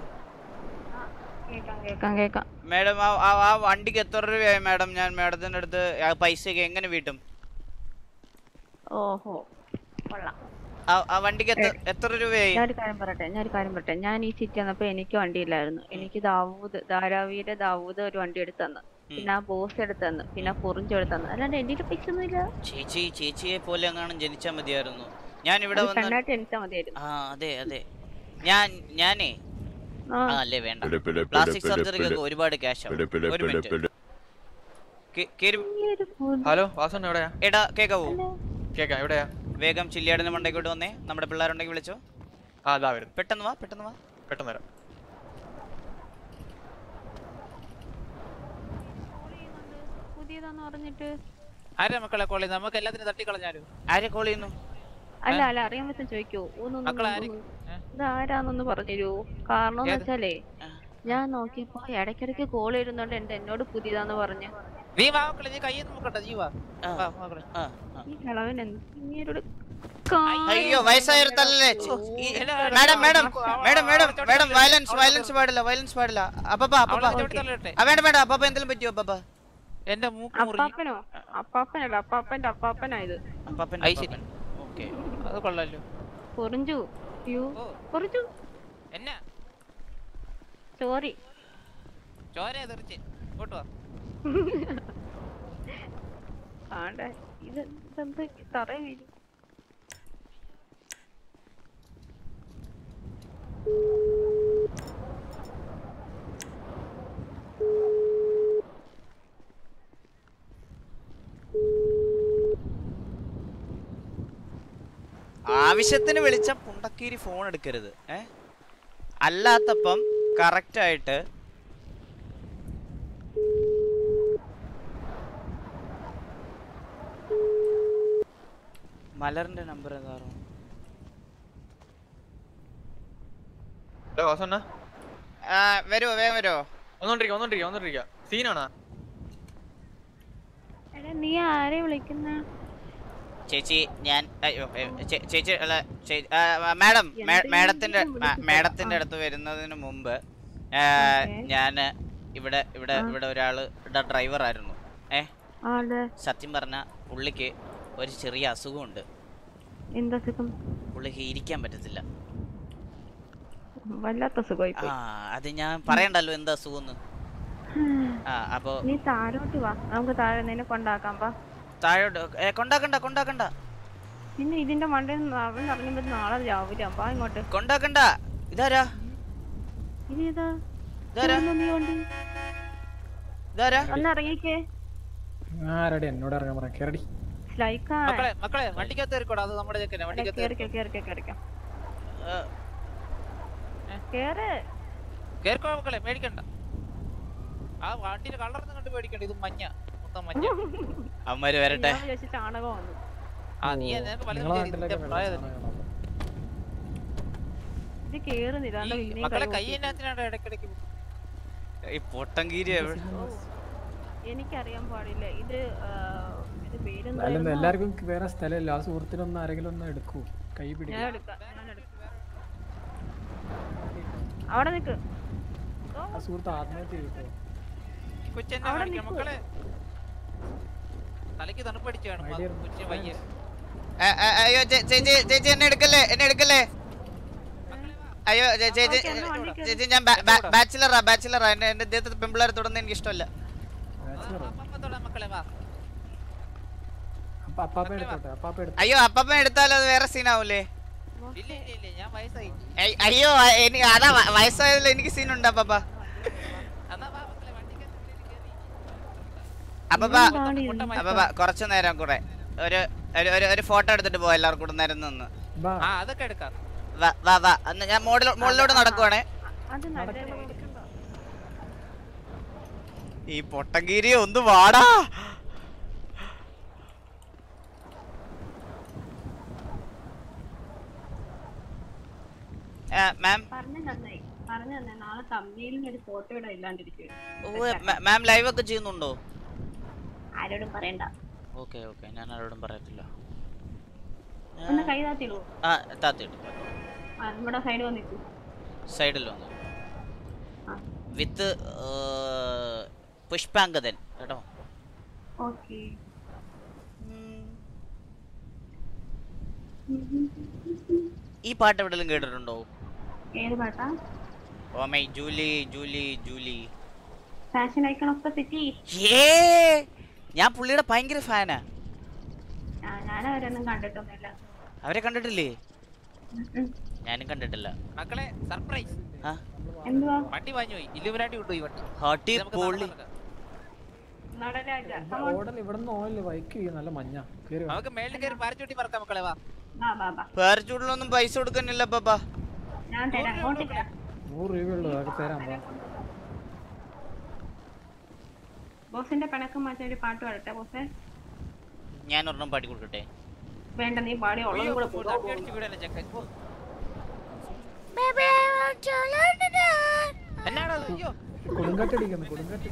കേക്കാം. മേഡം ആ വണ്ടിക്ക് എത്ര രൂപയായി മേഡം? ഞാൻ മേഡത്തിന്റെ അടുത്ത് പൈസ എങ്ങനെ വീട്ടും? ഓഹോ കൊള്ളാം. ആ വണ്ടിക്ക് എത്ര രൂപയായി? ഞാനൊരു കാര്യം പറയട്ടെ. ഞാൻ ഈ സിറ്റി വന്നപ്പോ എനിക്ക് വണ്ടിയില്ലായിരുന്നു. എനിക്ക് ധാരാവിയുടെ ദാവൂദ് ഒരു വണ്ടി എടുത്തു തന്നു. പിന്നെ ആ ബോസ് എടുത്തു തന്നു. പിന്നെ കുറിഞ്ചു എടുത്തു തന്നു. അല്ലാണ്ട് എന്റെ പൈസ ഒന്നുമില്ല. ചേച്ചിയെ പോലെ അങ്ങാനും ജനിച്ചാ മതിയായിരുന്നു. ഞാൻ ഇവിടെ പെണ്ണായിട്ട് ജനിച്ചാ മതിയായിരുന്നു. അതെ ഞാനേ അല്ലേ വേണ്ട. പ്ലാസ്റ്റിക് സർജറിക്കൊക്കെ ഒരുപാട് ക്യാഷ് ആവും. ഒരു മിനിറ്റ്. ഹലോ വാസണ്ണ എവിടെയാ? എടാ കേക്കാവോ? കേക്കാം. എവിടെയാ? വേഗം ചില്ലിയാടിന് മണ്ടേക്കോട്ട് വന്നേ. നമ്മുടെ പിള്ളേരുണ്ടെങ്കിൽ വിളിച്ചോ. അതാ വരും. പെട്ടെന്ന് വാ. പെട്ടെന്ന് വരാം. പുതിയതാന്ന് പറഞ്ഞിട്ട് ആരാ മക്കളെ കോൾ ചെയ്യുന്നത്? നമുക്ക് എല്ലാത്തിനും തട്ടിക്കളഞ്ഞാലോ? ആരെ കോൾ ചെയ്യുന്നു? അല്ല അറിയാൻ പറ്റും ചോദിക്കോ? ഇതാരാന്നൊന്ന് പറഞ്ഞുതരൂ. കാരണം എന്ന് വെച്ചാലേ ഞാൻ നോക്കിയപ്പോ ഇടയ്ക്കിടയ്ക്ക് കോൾ വരുന്നുണ്ട്. എന്നോട് പുതിയതാന്ന് പറഞ്ഞ്. നീ വാ മക്കളെ, നീ കയ്യൊന്നും നോക്കണ്ട, നീ വാ മക്കളെ. ഈ കിളവൻ ഇങ്ങനൊരു അയ്യോ വയസ്സായിരുത്തല്ലേ. മേഡം വയലൻസ് പാടില്ല. അപ്പ വേണ്ട അപ്പ എന്തെങ്കിലും പറ്റിയോ? അപ്പ എന്റെ മൂക്ക് അപ്പാപ്പനോ? അപ്പാപ്പനല്ല, അപ്പാപ്പന്റെ അപ്പാപ്പനാ ഇത്. ഓക്കേ, അത് കൊള്ളാലോ. പൊറിഞ്ചു എന്നാ സോറി ചോര തെറിച്ച് ഇങ്ങോട്ട് വാ. ആണ്ടെ ഇത് ഇതെന്ത് തറയും വീഴും. ആവശ്യത്തിന് വിളിച്ച പുണ്ടക്കീരി ഫോൺ എടുക്കരുത്. അല്ലാത്തപ്പം കറക്റ്റ് ആയിട്ട് മലറിന്റെ നമ്പർ ഏതാണോ? ഹലോ വാസണ്ണ വരുവോ? വേഗം വരുവോ? ഒന്നോണ്ടിരിക്കുക. സീനാണോ? നീ ആരെ വിളിക്കുന്ന? ചേച്ചി ഞാൻ ചേച്ചി അല്ല മാഡത്തിന്റെ അടുത്ത് വരുന്നതിന് മുമ്പ് ഞാൻ ഇവിടെ ഒരാള് ഡ്രൈവർ ആയിരുന്നു. സത്യം പറഞ്ഞ പുള്ളിക്ക് ഒരു ചെറിയ അസുഖമുണ്ട്. പുള്ളിക്ക് ഇരിക്കാൻ പറ്റത്തില്ല. അത് ഞാൻ പറയണ്ടല്ലോ എന്താ അസുഖം. അപ്പൊ നീ താഴോട്ട് വാ, നമുക്ക് താഴെ നിന്നെ കൊണ്ടാക്കാം. താഴോട്ട് കൊണ്ടാക്കണ്ട. പിന്നെ ഇതിന്റെ മണ്ടയിൽ അവൻ ഇറങ്ങുമ്പോ നാളെ രാവിലെ അപ്പാ ഇങ്ങോട്ട് കൊണ്ടാക്കണ്ട. ഇതാരാ? ഒന്ന് ഇറങ്ങിക്കേ. എന്നോട് ഇറങ്ങാൻ പറയാം. കേറടി മക്കളെ വണ്ടിക്കകത്ത് കയറിക്കോടാ. അത് നമ്മുടെ ചെക്കനെ വണ്ടിക്കകത്ത് കേറിക്കോ മക്കളെ, പേടിക്കണ്ട. ആ വണ്ടിയുടെ കളറൊന്നും കണ്ട് പേടിക്കണ്ട. ഇത് മഞ്ഞ, മൊത്തം മഞ്ഞ. അമ്മര് വരട്ടെ. ചാണകം വന്നു. നീ നിനക്ക് മക്കളെ കൈ എന്നാത്തിനാണ് ഇടയ്ക്കിടയ്ക്ക് ഈ പൊട്ടങ്കീരി? എനിക്കറിയാൻ പാടില്ല. ഇത് എല്ലാവർക്കും വേറെ സ്ഥലമില്ല. ആ സുഹൃത്തിനൊന്നും ആരെങ്കിലും ഒന്ന് എടുക്കൂ, കൈ പിടിക്കും. അവിടെ നിക്ക്. ആ സുഹൃത്ത് ആത്മഹത്യ ചെയ്തു. മക്കളെ തലയ്ക്ക് തണുപ്പടിച്ചാണ് കൊച്ചു പയ്യെ. അയ്യോ ചേച്ചി എന്നെ എടുക്കല്ലേ. അയ്യോ ചേച്ചി ഞാൻ ബാച്ചിലറാ. എന്റെ ദേഹത്ത് പെമ്പിള്ളേരെ തുടർന്ന് എനിക്ക് ഇഷ്ടമല്ല. അയ്യോ അപ്പാപ്പൻ എടുത്താലോ അത് വേറെ സീനാവൂലേ? അയ്യോ അതാ വയസ്സായതിൽ എനിക്ക് സീനുണ്ട്. അപ്പാപ്പ കുറച്ചു നേരം കൂടെ ഒരു ഫോട്ടോ എടുത്തിട്ട് പോവാ. എല്ലാവർക്കും കൂടെ നേരം നിന്ന് അതൊക്കെ എടുക്കാം. വാ അന്ന് ഞാൻ മുകളിലോട്ട് നടക്കുവാണേ. ഈ പൊട്ടങ്കീരി ഒന്ന് വാടാ. മാം ലൈവ് ഒക്കെ ചെയ്യുന്നുണ്ടോ? ആരോടും പറയണ്ട. ഓക്കെ ഞാൻ ആരോടും പറയത്തില്ല. സൈഡിൽ വന്നു വിത്ത് പുഷ്പാങ്കദൻ കേട്ടോ. ഈ പാട്ട് എവിടെയെങ്കിലും കേട്ടിട്ടുണ്ടോ? ഏത് പാട്ടാ? Oh my Julie Julie Julie. Fashion icon of the city. ഞാൻ പുള്ളിയുടെ ഭയങ്കര ഫാനാ. ഞാൻ അവരൊന്നും കണ്ടിട്ടൊന്നുമില്ല. അവരെ കണ്ടിട്ടില്ലേ? ഞാനും കണ്ടിട്ടില്ല. മക്കളെ സർപ്രൈസ്. എന്തുവാ? വണ്ടി വാങ്ങി പോയി. ഇല്ലുമിനാട്ടി കൊണ്ടുപോയി വണ്ടി. ഹാട്ടി പൊളി. ഇവിടുന്ന് ഓയില് ബൈക്ക് നല്ല മഞ്ഞ. നമുക്ക് മേളിൽ കയറി പാരച്ചൂട്ടി പറക്കാം മക്കളെ. വാ. പാരച്ചൂട്ടിലൊന്നും പൈസ കൊടുക്കുന്നില്ല പാപ്പാ. ഞാൻ തരാം. 100 രൂപയുള്ളൂ. അതൊക്കെ തരാം. ബോസിന്റെ പിണക്കം മാറ്റാൻ ഒരു പാട്ട് പാടട്ടെ ബോസേ? ഞാൻ ഒരെണ്ണം പാടി കൊടുക്കട്ടെ? വേണ്ട, നീ പാടി ഉള്ളത് കൂടെ കൊടുങ്കാറ്റടിക്കുന്നു.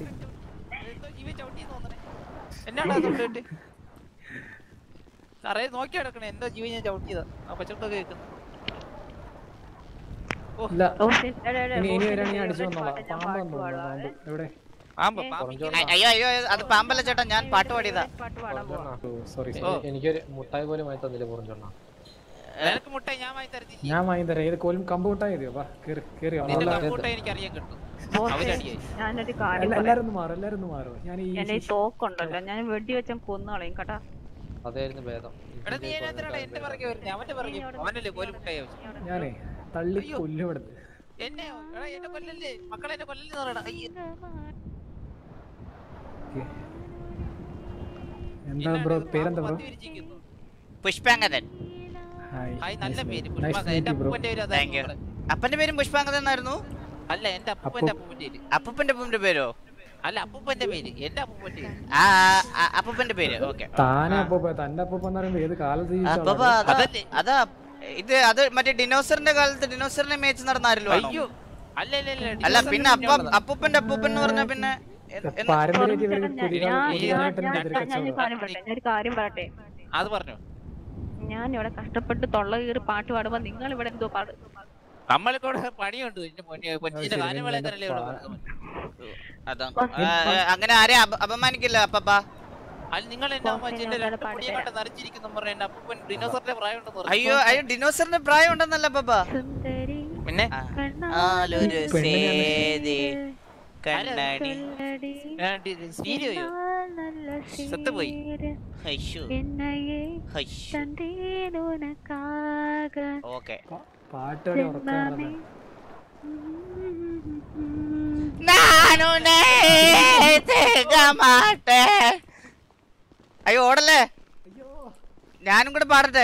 സാറേ നോക്കി കിടക്കണേ. എന്താ ജീവൻ ഞാൻ ചവിട്ടിയതാ. ആ പച്ചക്കൊക്കെ കേൾക്കുന്നു. ഇനി വരാണ് ഞാൻ അടിച്ചു വന്നോളാം. പാമ്പ് എവിടെ? അയ്യോ അയ്യോ, അത് പാമ്പല്ല ചേട്ടാ, ഞാൻ പാട്ട് പാടിയതാ. സോറി, എനിക്കൊരു മുട്ടായി പോലും വാങ്ങി തന്നില്ല പുറഞ്ചോണ്ണ. ഞാൻ വാങ്ങി തരാം. ഏത് കോലും കമ്പ് മുട്ടായി മതിയോ? എല്ലാരും ഒന്ന് മാറും. ഞാൻ ഈ തോക്കുണ്ടല്ലോ, ഞാൻ വെടി വെച്ച കൊന്നു കളയും കേട്ടാ. അതായിരുന്നു ഭേദം. ഞാനേ തള്ളി കൊല്ലും ഇവിടുന്ന്. എന്താ ബ്രോ പേരെന്താ ബ്രോ? പുഷ്പാങ്കദൻ. അപ്പന്റെ പേരും പുഷ്പാങ്കദൻ എന്നായിരുന്നു? അല്ല, എന്റെ അപ്പൂപ്പന്റെ അപ്പൂപ്പന്റെ പേര്. അപ്പൂപ്പന്റെ പേരോ? അല്ല, അപ്പൂപ്പന്റെ പേര്. എന്റെ അപ്പൂപ്പന്റെ പേര്. അപ്പൂപ്പന്റെ പേര്. ഓക്കെ. താനെ അപ്പൂപ്പ, തന്റെ അപ്പൂപ്പ എന്ന് പറയുമ്പോ ഏത് കാലത്ത്? അതാ ഇത്. അത് മറ്റേ ഡിനോസറിന്റെ കാലത്ത് ഡിനോസറിനെ മേച്ച് നടന്നാരല്ലോ. അയ്യോ അല്ല, പിന്നെ അപ്പൂപ്പന്റെ അപ്പൂപ്പൻ എന്ന് പറഞ്ഞ പിന്നെ ഞാനൊരു കാര്യം പറയട്ടെ? അത് പറഞ്ഞു. ഞാൻ ഇവിടെ കഷ്ടപ്പെട്ട് തൊള്ള കീറി പാട്ട് പാടുമ്പോ നിങ്ങൾ ഇവിടെ എന്തോ പാട്. നമ്മൾക്കൂടെ പണിയുണ്ട്. അങ്ങനെ ആരെ അപമാനിക്കില്ല അപ്പപ്പാ. അയ്യോ അയ്യോ, ഡിനോസറിന്റെ പ്രായം ഉണ്ടെന്നല്ല അപ്പപ്പാ. പിന്നെ സത്തുപോയി. ഓക്കെ. പാട്ടോടെ ഉറക്കാണ്. അയ്യോ ഓടല്ലേ, ഞാനും കൂടെ പാടട്ടെ.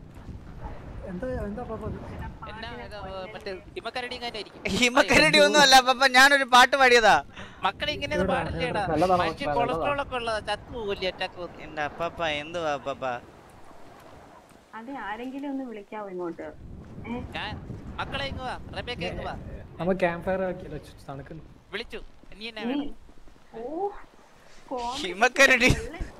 ഹിമക്കരടി ഒന്നും അല്ല പപ്പ, ഞാനൊരു പാട്ട് പാടിയതാ. മക്കളെ ഇങ്ങനെ കൊളസ്ട്രോൾ ഒക്കെ ഉള്ളതാ, ചത്തുപോകില്ലേ അറ്റാക്ക്. എന്റെ അപ്പ എന്തുവാ പപ്പ? അതെ, ആരെങ്കിലും ഒന്ന് വിളിക്കാവോ ഇങ്ങോട്ട്? മക്കളെ ഇങ്ങുവാ, റബേക്ക ഇങ്ങുവാ. നമ്മ ക്യാമ്പ് ഫയർ ആക്കിയല്ലോ, തണുക്കുന്നു. വിളിച്ചു. നീ എന്നെ വേണം? ഹിമക്കരടി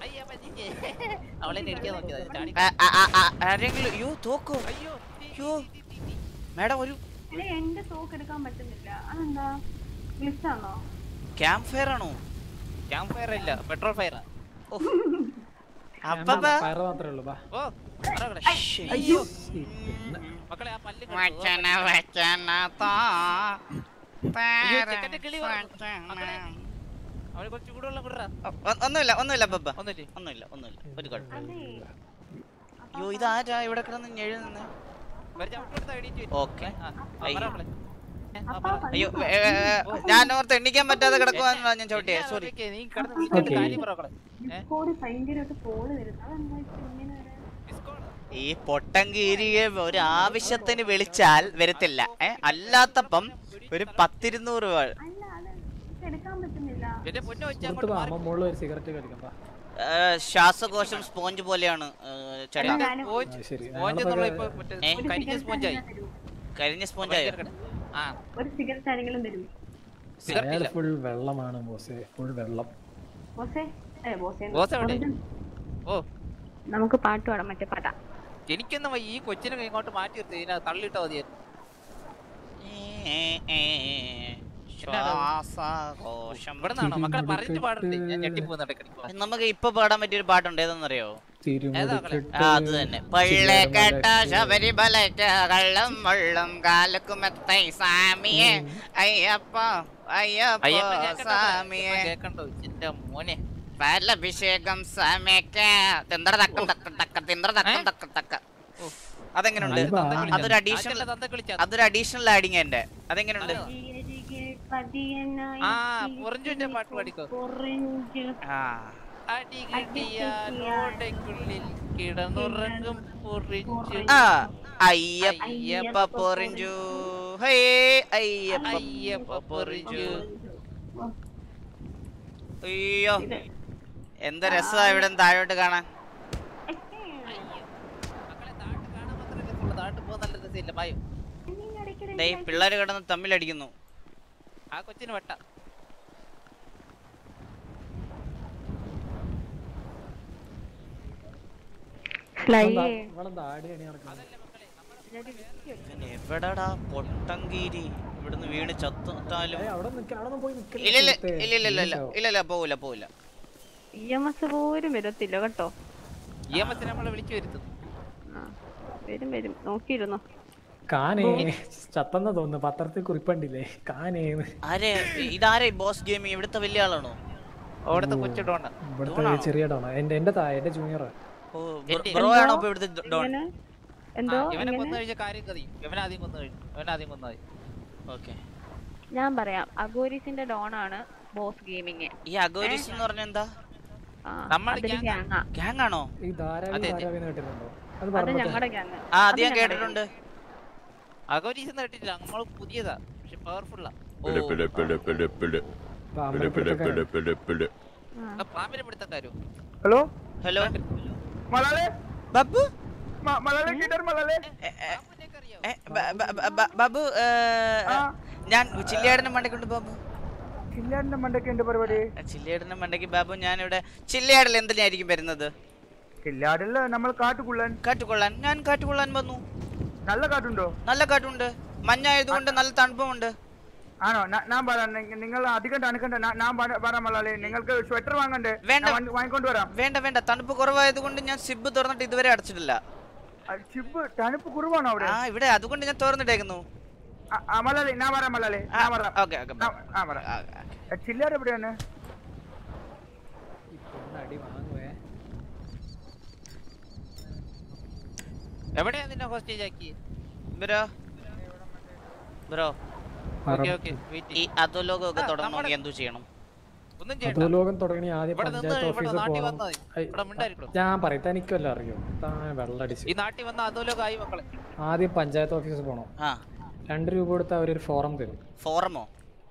അവളെ ഇടിക്കാൻ നോക്കിയതാ. ആരെങ്കിലും യോ തോക്കോ? അയ്യോ മാഡം, ഒരു എന്റെ തോക്ക് എടുക്കാൻ പറ്റുന്നില്ല. അതെന്താ? ഗ്ലിച്ചാണോ? ക്യാമ്പ് ഫയർ ആണോ? ക്യാമ്പ് ഫയർ ഇല്ല, പെട്രോൾ ഫയറാ. അപ്പ ഫയർ മാത്രമേ ഉള്ളൂ. മക്കളെ ആ പല്ല് അവളെ കുറച്ച് ചൂടുവെള്ളം കൊടുറാ. ഒന്നുമില്ല പപ്പ, ഒന്നുമില്ല. ഒരു കുഴപ്പമില്ല. അയ്യോ, ഇതാരാ ഇവിടെ കിടന്ന് എഴുതുന്നത്? ഓക്കെ. അയ്യോ, ഞാൻ ഓർത്ത് എണ്ണിക്കാൻ പറ്റാതെ കിടക്കുവാന്നാ ഞാൻ ചവിട്ടിയെ. സോറി. ഈ പൊട്ടങ്കീരിയെ ഒരു ആവശ്യത്തിന് വിളിച്ചാൽ വരത്തില്ല. അല്ലാത്തപ്പം ഒരു 10-200 ശ്വാസകോശം സ്പോഞ്ച് പോലെയാണ് ചേട്ടാ. കരിഞ്ഞ സ്പോഞ്ചായോ? ഫുൾ വെള്ളമാണ് ബോസേ, ഫുൾ വെള്ളം. നമുക്ക് പാട്ട് പാടാം, മറ്റേ പാട്ടാ. എനിക്കൊന്നും ഈ കൊച്ചിനെ ഇങ്ങോട്ട് മാറ്റി നിർത്തി തള്ളിയിട്ടാ മതിയായിരുന്നു. നമുക്ക് ഇപ്പൊ പാടാൻ പറ്റിയൊരു പാട്ടുണ്ട്, ഏതെന്നറിയോ? അത് തന്നെ. പള്ളേ കേട്ട ശബരിമലയ്ക്ക് കള്ളം വെള്ളം കാലക്കുമെത്തൈ സ്വാമിയെ അയ്യപ്പ അയ്യപ്പ സ്വാമിയെ കേക്കണ്ടോ എന്റെ മോനെ പാലഭിഷേകം സ്വാമിക്ക് തിന്ദ്ര തക്കം തക്കം തക്ക തിന്ദ്ര തക്കം തക്കം തക്ക. അതെങ്ങനെയുണ്ട്? അതൊരു അഡീഷണൽ ആഡിങ് എന്റെ. അതെങ്ങനെയുണ്ട്? ആ പൊറിഞ്ചുന്റെ പാട്ട് പാടിക്കോ. അടി കിട്ടിയാലോടയ്ക്കുള്ളിൽ കിടന്നുറങ്ങും പൊറിഞ്ചു. അയ്യപ്പ പൊറിഞ്ചു ഹേ അയ്യപ്പ പൊറിഞ്ചു. അയ്യോ എന്ത് രസാ ഇവിടെ താഴോട്ട് കാണാൻ. പിള്ളേര് കിടന്ന് തമ്മിലടിക്കുന്നു. ആ കൊച്ചിന് വട്ട. എവിടെടാ പൊട്ടങ്കീരി? ഇവിടുന്ന് വീണ് ചത്താലും ഇല്ല പോവില്ല പോവില്ല. EMS പോലും വരത്തില്ല കേട്ടോ. EMS നമ്മളെ വിളിച്ചു വരുത്തും. വരും നോക്കിയിരുന്നു. ചത്തെന്ന് തോന്നുന്നു, പത്രത്തിൽ കുറിപ്പണ്ടില്ലേ കാനേന്ന്. ഇതാരെ ബോസ് ഗെയിമിംഗ്? ഇവിടുത്തെ വലിയ ആളാണോ? അവിടുത്തെ കൊച്ചിടോണ. ഇവിടുത്തെ ചെറിയ ഡോണ. എന്റെ ജൂനിയർ. ബ്രോ ആണോ ഇവിടുത്തെ ഡോൺ? എന്തോ ഇവനെ കൊന്നു കഴിഞ്ഞ കാര്യം കറിയും. ഇവനാദ്യം കൊന്നു. ഓക്കേ ഞാൻ പറയാം. അഗോരിസിന്റെ ഡോൺ ആണ് ബോസ് ഗെയിമിംഗ്. ഈ അഗോരിസ് എന്ന് പറഞ്ഞ എന്താ? ഗ്യാങ് ആണോ? ഈ ധാരാവി കേട്ടിട്ടുണ്ടോ? അത് ഞങ്ങളുടെ ഗ്യാങ്. അത് ഞാൻ കേട്ടിട്ടുണ്ട്. അഗോരീസ് കേട്ടിട്ടില്ല. നമ്മൾ പുതിയതാ പക്ഷെ പവർഫുള്ളാ. പാമ്പിനെ പിടുത്തക്കാരോ? ഹലോ ഹലോ മലാലെ ബാബു മലാലെ കിടർ മലാലെ ബാബു ഞാൻ ചില്ലിയാടിന്റെ മണ്ടയ്ക്കുണ്ട് ബാബു. ചില്ലിയാടിന്റെ മണ്ടയ്ക്ക് എന്ത് പരിപാടി? ചില്ലിയാടിന്റെ മണ്ടയ്ക്ക് ബാബു ഞാനിവിടെ. ചില്ലിയാടിൽ എന്തിനായിരിക്കും വരുന്നത്? ചില്ലിയാടില് നമ്മൾ കാട്ടുകൊള്ളാൻ ഞാൻ കാട്ടുകൊള്ളാൻ വന്നു. നല്ല കാറ്റുണ്ടോ? നല്ല കാറ്റുണ്ട്. മഞ്ഞായതുകൊണ്ട് നല്ല തണുപ്പുമുണ്ട്. ആണോ? ഞാൻ പറയാം, നിങ്ങൾ അധികം തണുക്കണ്ട. ഞാൻ പറയാം മലാലെ, നിങ്ങൾക്ക് സ്വെറ്റർ വാങ്ങണ്ടേ? വാങ്ങിക്കൊണ്ട് വരാം. വേണ്ട തണുപ്പ് കുറവായതുകൊണ്ട് ഞാൻ സിബ് തുറന്നിട്ട് ഇതുവരെ അടച്ചിട്ടില്ല. സിബ് തണുപ്പ് കുറവാണോ അവിടെ? ഇവിടെ അതുകൊണ്ട് ഞാൻ തുറന്നിട്ടേക്കുന്നു. മലാലെ ഞാൻ പറയാം. മലാലെ ഞാൻ പറയാം. ചില്ലാട് എവിടെയാണ്? എവിടെയാ നിന്നെ ഹോസ്റ്റേജ് ആക്കി? ബ്രോ ഈ അധോലോകം ഒക്കെ തുടങ്ങണമെങ്കിൽ എന്തു ചെയ്യണം? അധോലോകം തുടങ്ങി ആദ്യം പഞ്ചായത്ത് ഓഫീസിൽ പോകണം. ഞാൻ പറയും, തനിക്കല്ലോ അറിയോ? വെള്ളടിച്ച് ആദ്യം പഞ്ചായത്ത് ഓഫീസിൽ പോകണം. 2 രൂപ കൊടുത്ത് അവരൊരു ഫോറം തരും. ഫോറമോ?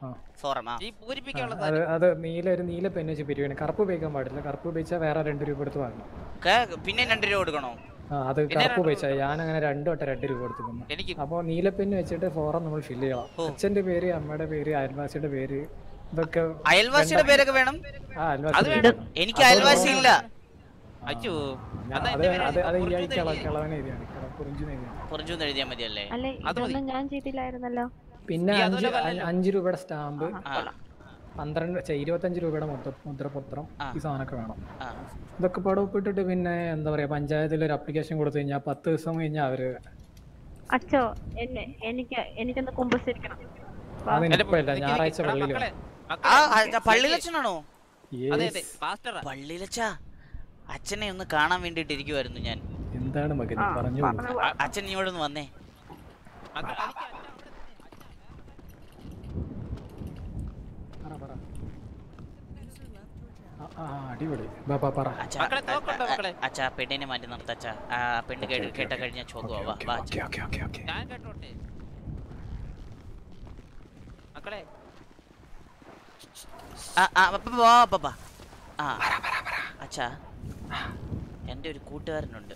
അത് ഒരു നീല പെന്ന് വെച്ച് പിരിവാണ്. കറുപ്പ് ഉപയോഗിക്കാൻ പാടില്ല. കറുപ്പ് ഉപയോഗിച്ചാൽ വേറെ 2 രൂപ കൊടുത്ത് വാങ്ങണം. പിന്നെ 2 രൂപ കൊടുക്കണോ? അത് കറുപ്പ് ഉപയോഗിച്ചാൽ ഞാൻ അങ്ങനെ 2 രൂപ കൊടുത്തു. അപ്പൊ നീല പെന്ന് വെച്ചിട്ട് ഫോറം നമ്മൾ ഫില്ല് ചെയ്യണം. അച്ഛന്റെ പേര്, അമ്മയുടെ പേര്, അയൽവാസിയുടെ പേര്, ഇതൊക്കെ. അയൽവാസിയുടെ പേരൊക്കെ വേണം? എനിക്ക് അയൽവാസി ഇല്ല. ഞാൻ ചെയ്തില്ലായിരുന്നല്ലോ. പിന്നെ 5 രൂപയുടെ സ്റ്റാമ്പ്, 25 രൂപയുടെ മുദ്രപത്രം, ഈ സാധനമൊക്കെ വേണം. ഇതൊക്കെ പാടെ ഒപ്പിട്ടിട്ട് പിന്നെ എന്താ പറയാ, പഞ്ചായത്തിൽ ഒരു അപ്ലിക്കേഷൻ കൊടുത്തു കഴിഞ്ഞാൽ 10 ദിവസം കഴിഞ്ഞാൽ അവര് അച്ഛോ എനിക്കൊന്ന് കുമ്പസരിക്കണം. അതെനിക്കില്ല, ഞായറാഴ്ച പള്ളിയിലച്ഛനാണോ? പള്ളിയിലച്ഛാ, അച്ഛനെ ഒന്ന് കാണാൻ വേണ്ടിട്ട് ഇരിക്കുവായിരുന്നു ഞാൻ. എന്താണ് മകൻ പറഞ്ഞു? അച്ഛൻ ഇവിടെ ഒന്ന് വന്നേ. അച്ഛാ പെണ്ണിനെ മാറ്റി നിർത്തച്ഛ. പെണ്ണ് കേട്ട കഴിഞ്ഞ ചോദ്യം. അച്ഛാ എന്റെ ഒരു കൂട്ടുകാരനുണ്ട്.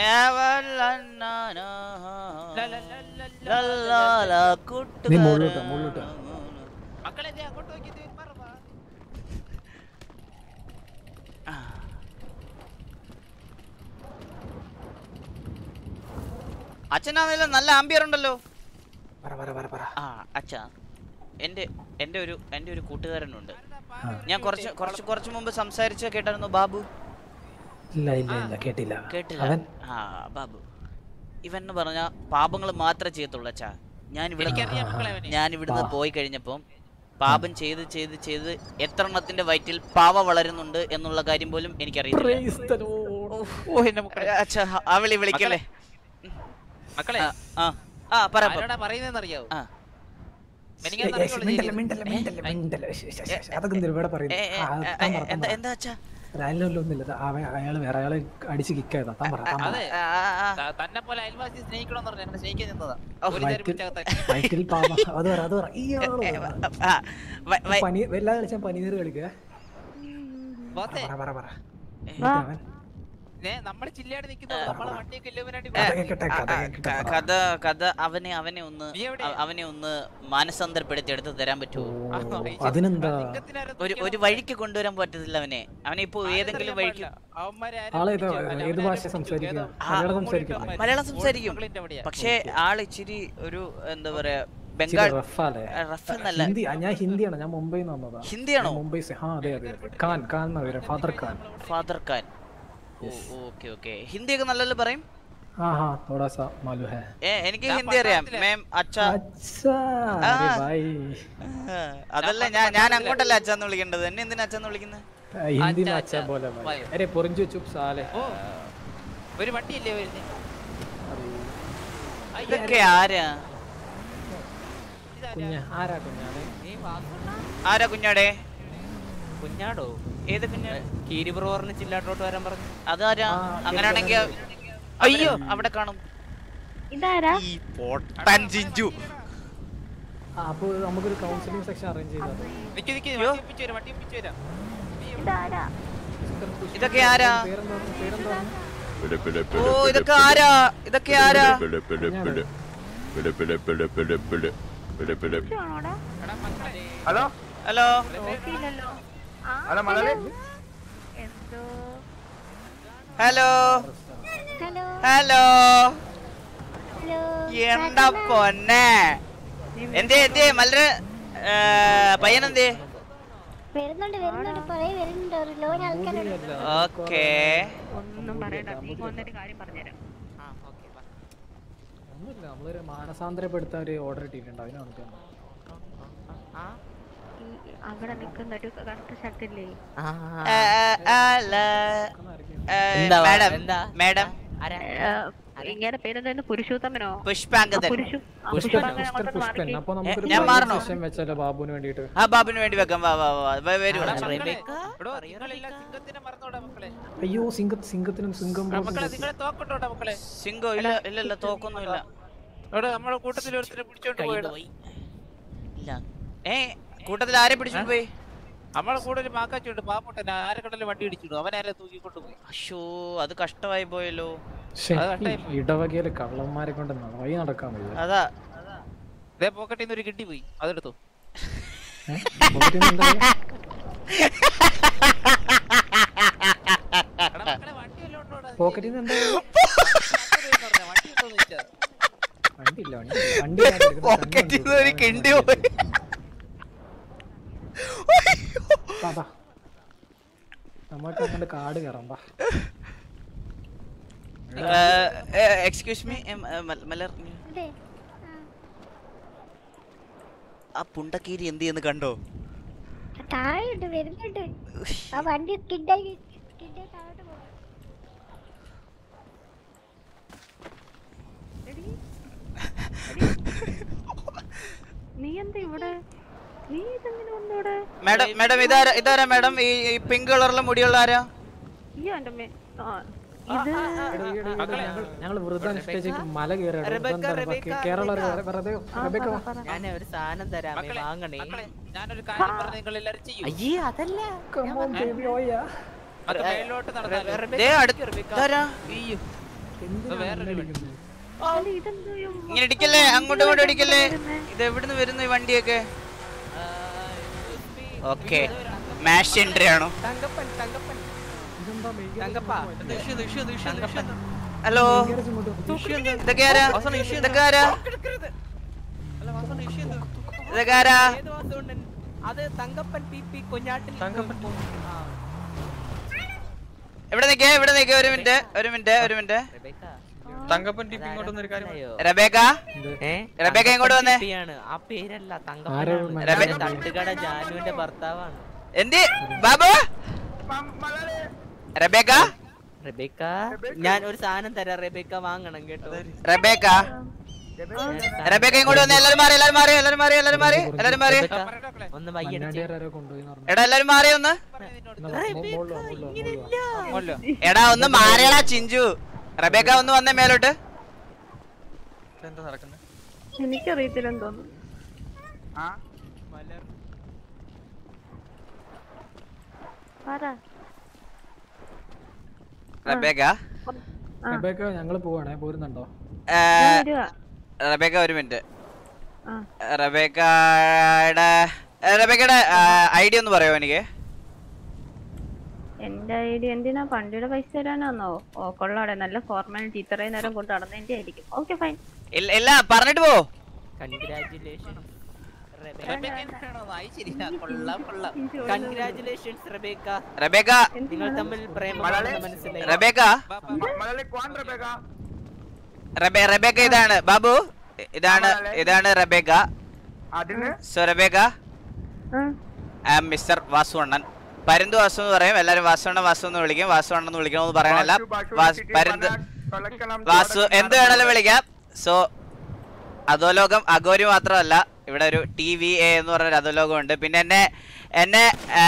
അച്ഛനാണെങ്കിലും നല്ല ആംബിയർ ഉണ്ടല്ലോ. അച്ഛാ എന്റെ ഒരു കൂട്ടുകാരനുണ്ട്. ഞാൻ കുറച്ച് മുമ്പ് സംസാരിച്ച കേട്ടായിരുന്നു. ബാബു ഇല്ല കേട്ടില്ല. കേട്ടില്ല. ആ ബാബു ഇവൻ എന്ന് പറഞ്ഞ പാപങ്ങൾ മാത്രമേ ചെയ്യത്തുള്ളൂ അച്ഛാ. ഞാൻ ഇവിടുന്ന് പോയി കഴിഞ്ഞപ്പം പാപം ചെയ്ത് ചെയ്ത് ചെയ്ത് എത്ര എണ്ണത്തിന്റെ വയറ്റിൽ പാവ വളരുന്നുണ്ട് എന്നുള്ള കാര്യം പോലും എനിക്കറിയില്ല. അച്ഛാ ആ വിളി വിളിക്കല്ലേ മക്കളെ. പറയുന്നറിയാവോ? എന്താ അച്ഛാ? അയാള് വേറെ അയാളെ അടിച്ച് കിക്കായതാ. തന്നെ പോലെ അയൽവാസി സ്നേഹിക്കണമെന്ന് പറഞ്ഞു അങ്ങനെ സ്നേഹിക്കാൻ നിന്നതാ. വെല്ലാതെ കളിച്ചാൽ പനീർ കളിക്കുക. നമ്മള് ചില്ലാടി നിൽക്കുന്നു. നമ്മളെ വണ്ടിയൊക്കെ അവനെ ഒന്ന് മാനസാന്തരപ്പെടുത്തി എടുത്ത് തരാൻ പറ്റുമോ? അതിനെന്താ ഒരു വഴിക്ക് കൊണ്ടുവരാൻ പറ്റത്തില്ല അവനെ. ഇപ്പൊ ഏതെങ്കിലും വഴിക്ക് ഏത് ഭാഷ സംസാരിക്കും? മലയാളം സംസാരിക്കും. പക്ഷെ ആള് ഇച്ചിരി ഒരു എന്താ പറയാ ബംഗാൾ ഞാൻ ഹിന്ദിയാണ്. ഞാൻ മുംബൈയിൽ നിന്ന് വന്നതാ. ഹിന്ദിയാണോ? Mumbai. Father Khan. Okay okay. ഹിന്ദിയൊക്കെ നല്ലല്ലോ പറയും. എനിക്ക് ഹിന്ദി അറിയാം. അതല്ല ഞാൻ അങ്ങോട്ടല്ല അച്ഛന്ന് വിളിക്കേണ്ടത്. എന്നെ എന്തിനാ അച്ഛന്ന് വിളിക്കുന്നത്? ഒരു വണ്ടിയല്ലേ വരുന്നത്? ഇതൊക്കെ ആരാ? ആരാ കുഞ്ഞാടേ? കുഞ്ഞാടോ? ഏത് കുഞ്ഞാട്? കീരി ബ്രോറിന് ചില്ലാട്ടോട്ട് വരാൻ പറഞ്ഞു. അതാരാ? അങ്ങനെയാണെങ്കിൽ അയ്യോ അവിടെ കാണും. ഇതാരാ? ജിഞ്ചു. അപ്പൊ നമുക്കൊരു കൗൺസിലിംഗ് സെക്ഷൻ അറേഞ്ച് ചെയ്താൽ. ഇതൊക്കെ ആരാ? ഓ ഇതൊക്കെ ആരാ? ഇതൊക്കെ ആരാ? ഹലോ ഹലോ ഹലോ ഹലോ എന്താ പൊന്നെ? എന്തേ മല്ലര് പയ്യനെന്തേ? ഓക്കേ ഒന്നും പറയണ്ട. നീ വന്നിട്ട് കാര്യം പറഞ്ഞുതരാം. ഒന്നുമില്ല, നമ്മളൊരു മാനസാന്തരപ്പെടുത്താൻ ഒരു ഓർഡർ ഇട്ടിട്ടുണ്ട്. അതിനാണ് അവിടെ നിൽക്കുന്ന ഒരു കറുത്ത ഷർട്ടില്ലേ? മാഡം ഇങ്ങനെ പേരെന്തായിരുന്നു? പുരുഷോത്തമനോ? പുഷ്പാങ്കദൻ. അപ്പൊ നമുക്കൊരു വെച്ചാലോ ബാബുവിന് വേണ്ടിട്ട്? ആ ബാബുവിന് വേണ്ടി വെക്കാം. വരൂ. അയ്യോ സിംഗത്തിനും സിംഗം സിംഗോ ഇല്ല തോക്കൊന്നുമില്ല. നമ്മളെ കൂട്ടത്തിൽ ഇല്ല. കൂട്ടത്തിൽ ആരെ പിടിച്ചോണ്ട് പോയി? നമ്മളെ കൂടെ ഒരു മാക്കാച്ചുണ്ട് പാവപ്പെട്ട. ആരെക്കടലും വണ്ടി ഇടിച്ചിട്ടു. അവനാരെ തൂക്കിക്കൊണ്ട് പോയി. അയ്യോ അത് കഷ്ടമായി പോയല്ലോ. ഇടവകയില് കള്ളന്മാരെ കൊണ്ട് വഴി നടക്കാൻ വയ്യ. അതാ പോക്കറ്റിൽ നിന്ന് ഒരു കിണ്ടി പോയി. അതെടുത്തു. പോക്കറ്റിൽ നിന്ന് ഒരു കിണ്ടി പോയി. നമുക്ക് അങ്ങനെ കാട് കയറാം. എക്സ്ക്യൂസ് മീ മലർ, ആ പുണ്ടക്കീരി എന്ത് ചെയ്യുന്നു കണ്ടോ? നീ എന്താ ഇവിടെ? നീ ഇതെങ്ങനെ വന്നോടെ? മാഡം ഇതാരാ മാഡം? ഈ പിങ്ക് കളറിലെ മുടിയുള്ള ആരാ? ഞങ്ങൾ വൃദ്ധ മല കേരള ഞാനൊരു സാധനം തരാമേ, വാങ്ങണേ. ഞാനൊരു കാര്യം പറഞ്ഞു നിങ്ങൾ എല്ലാരും ചെയ്യും. അയ്യേ അതല്ല, ഇങ്ങനെ ഇടിക്കല്ലേ, അങ്ങോട്ടും ഇങ്ങോട്ടും ഇടിക്കല്ലേ. ഇത് എവിടുന്ന് വരുന്നു ഈ വണ്ടിയൊക്കെ? ഓക്കെ മാഷ് എൻട്രി ആണോ? ഹലോ ഇതൊക്കെ ആരാ? ഇതൊക്കെ ആരാ? ഇതൊക്കെ ആരാ? ഇവിടെ നിൽക്കേ ഒരു മിനിറ്റ്. തങ്കപ്പൻ ടിപ്പി ഇങ്ങോട്ടൊന്നും ഒരു കാര്യം റബേക്ക ഇങ്ങോട്ട് വന്നേ. ആ പേരല്ല തങ്കപ്പൻ തട്ടുകട ജാനുവിന്റെ ഭർത്താവാണ്. എന്ത് ബാബു? റബേക്ക ഞാൻ ഒരു സാധനം തരാം, റബേക്ക വാങ്ങണം കേട്ടോ. റബേക്ക ഇങ്ങോട്ട് വന്നേ. എല്ലാരും മാറി. ഒന്ന് വയ്യടിച്ച് എടാ എല്ലാരും മാറി ഒന്ന്. എടാ ഒന്ന് മാറിയടാ ചിഞ്ചു. റബേക്ക ഒന്ന് വന്നേ മേലോട്ട്. എന്താ നടക്കുന്നത്? എനിക്കറിയത്തില്ലെന്ന് തോന്നുന്നു. റബേക്ക ഞങ്ങള് പോവാണേ, പോരുന്നുണ്ടോ? റബേക്ക ഒരു മിനിറ്റ്. റബേക്കയുടെ ഐഡിയ ഒന്ന് പറയാമോ എനിക്ക്? എന്റെ ഐഡിയ എന്തിനാ? പണ്ടിയുടെ പൈസ തരാനാന്നോ? ഓ കൊള്ളാടെ, നല്ല ഫോർമാലിറ്റി ഇത്രയും നേരം കൊണ്ട് നടന്നതിന്റെ ആയിരിക്കും. Okay fine. ഇല്ല പറഞ്ഞിട്ട് പോ. കൺഗ്രാറ്റുലേഷൻ റബേക്ക, നിങ്ങൾ തമ്മിൽ പ്രേമമാണെന്ന് മനസ്സിലായി. റബേക്ക ഇതാണ് ബാബു, ഇതാണ് Rebecca. So Rebecca, I am mister വാസുവണ്ണൻ. പരുന്ത് വാസു എന്ന് പറയും, എല്ലാരും വാസു എന്ന് വിളിക്കും. വാസുവണ്ണൻ എന്ന് വിളിക്കണമെന്ന് പറയണല്ല, പരുന്ത് വാസു എന്ത് വേണേലും വിളിക്കാം. സോ അധോലോകം അഘോരി മാത്രമല്ല, ഇവിടെ ഒരു TVA എന്ന് പറഞ്ഞൊരു അധോലോകം ഉണ്ട്. പിന്നെ എന്നെ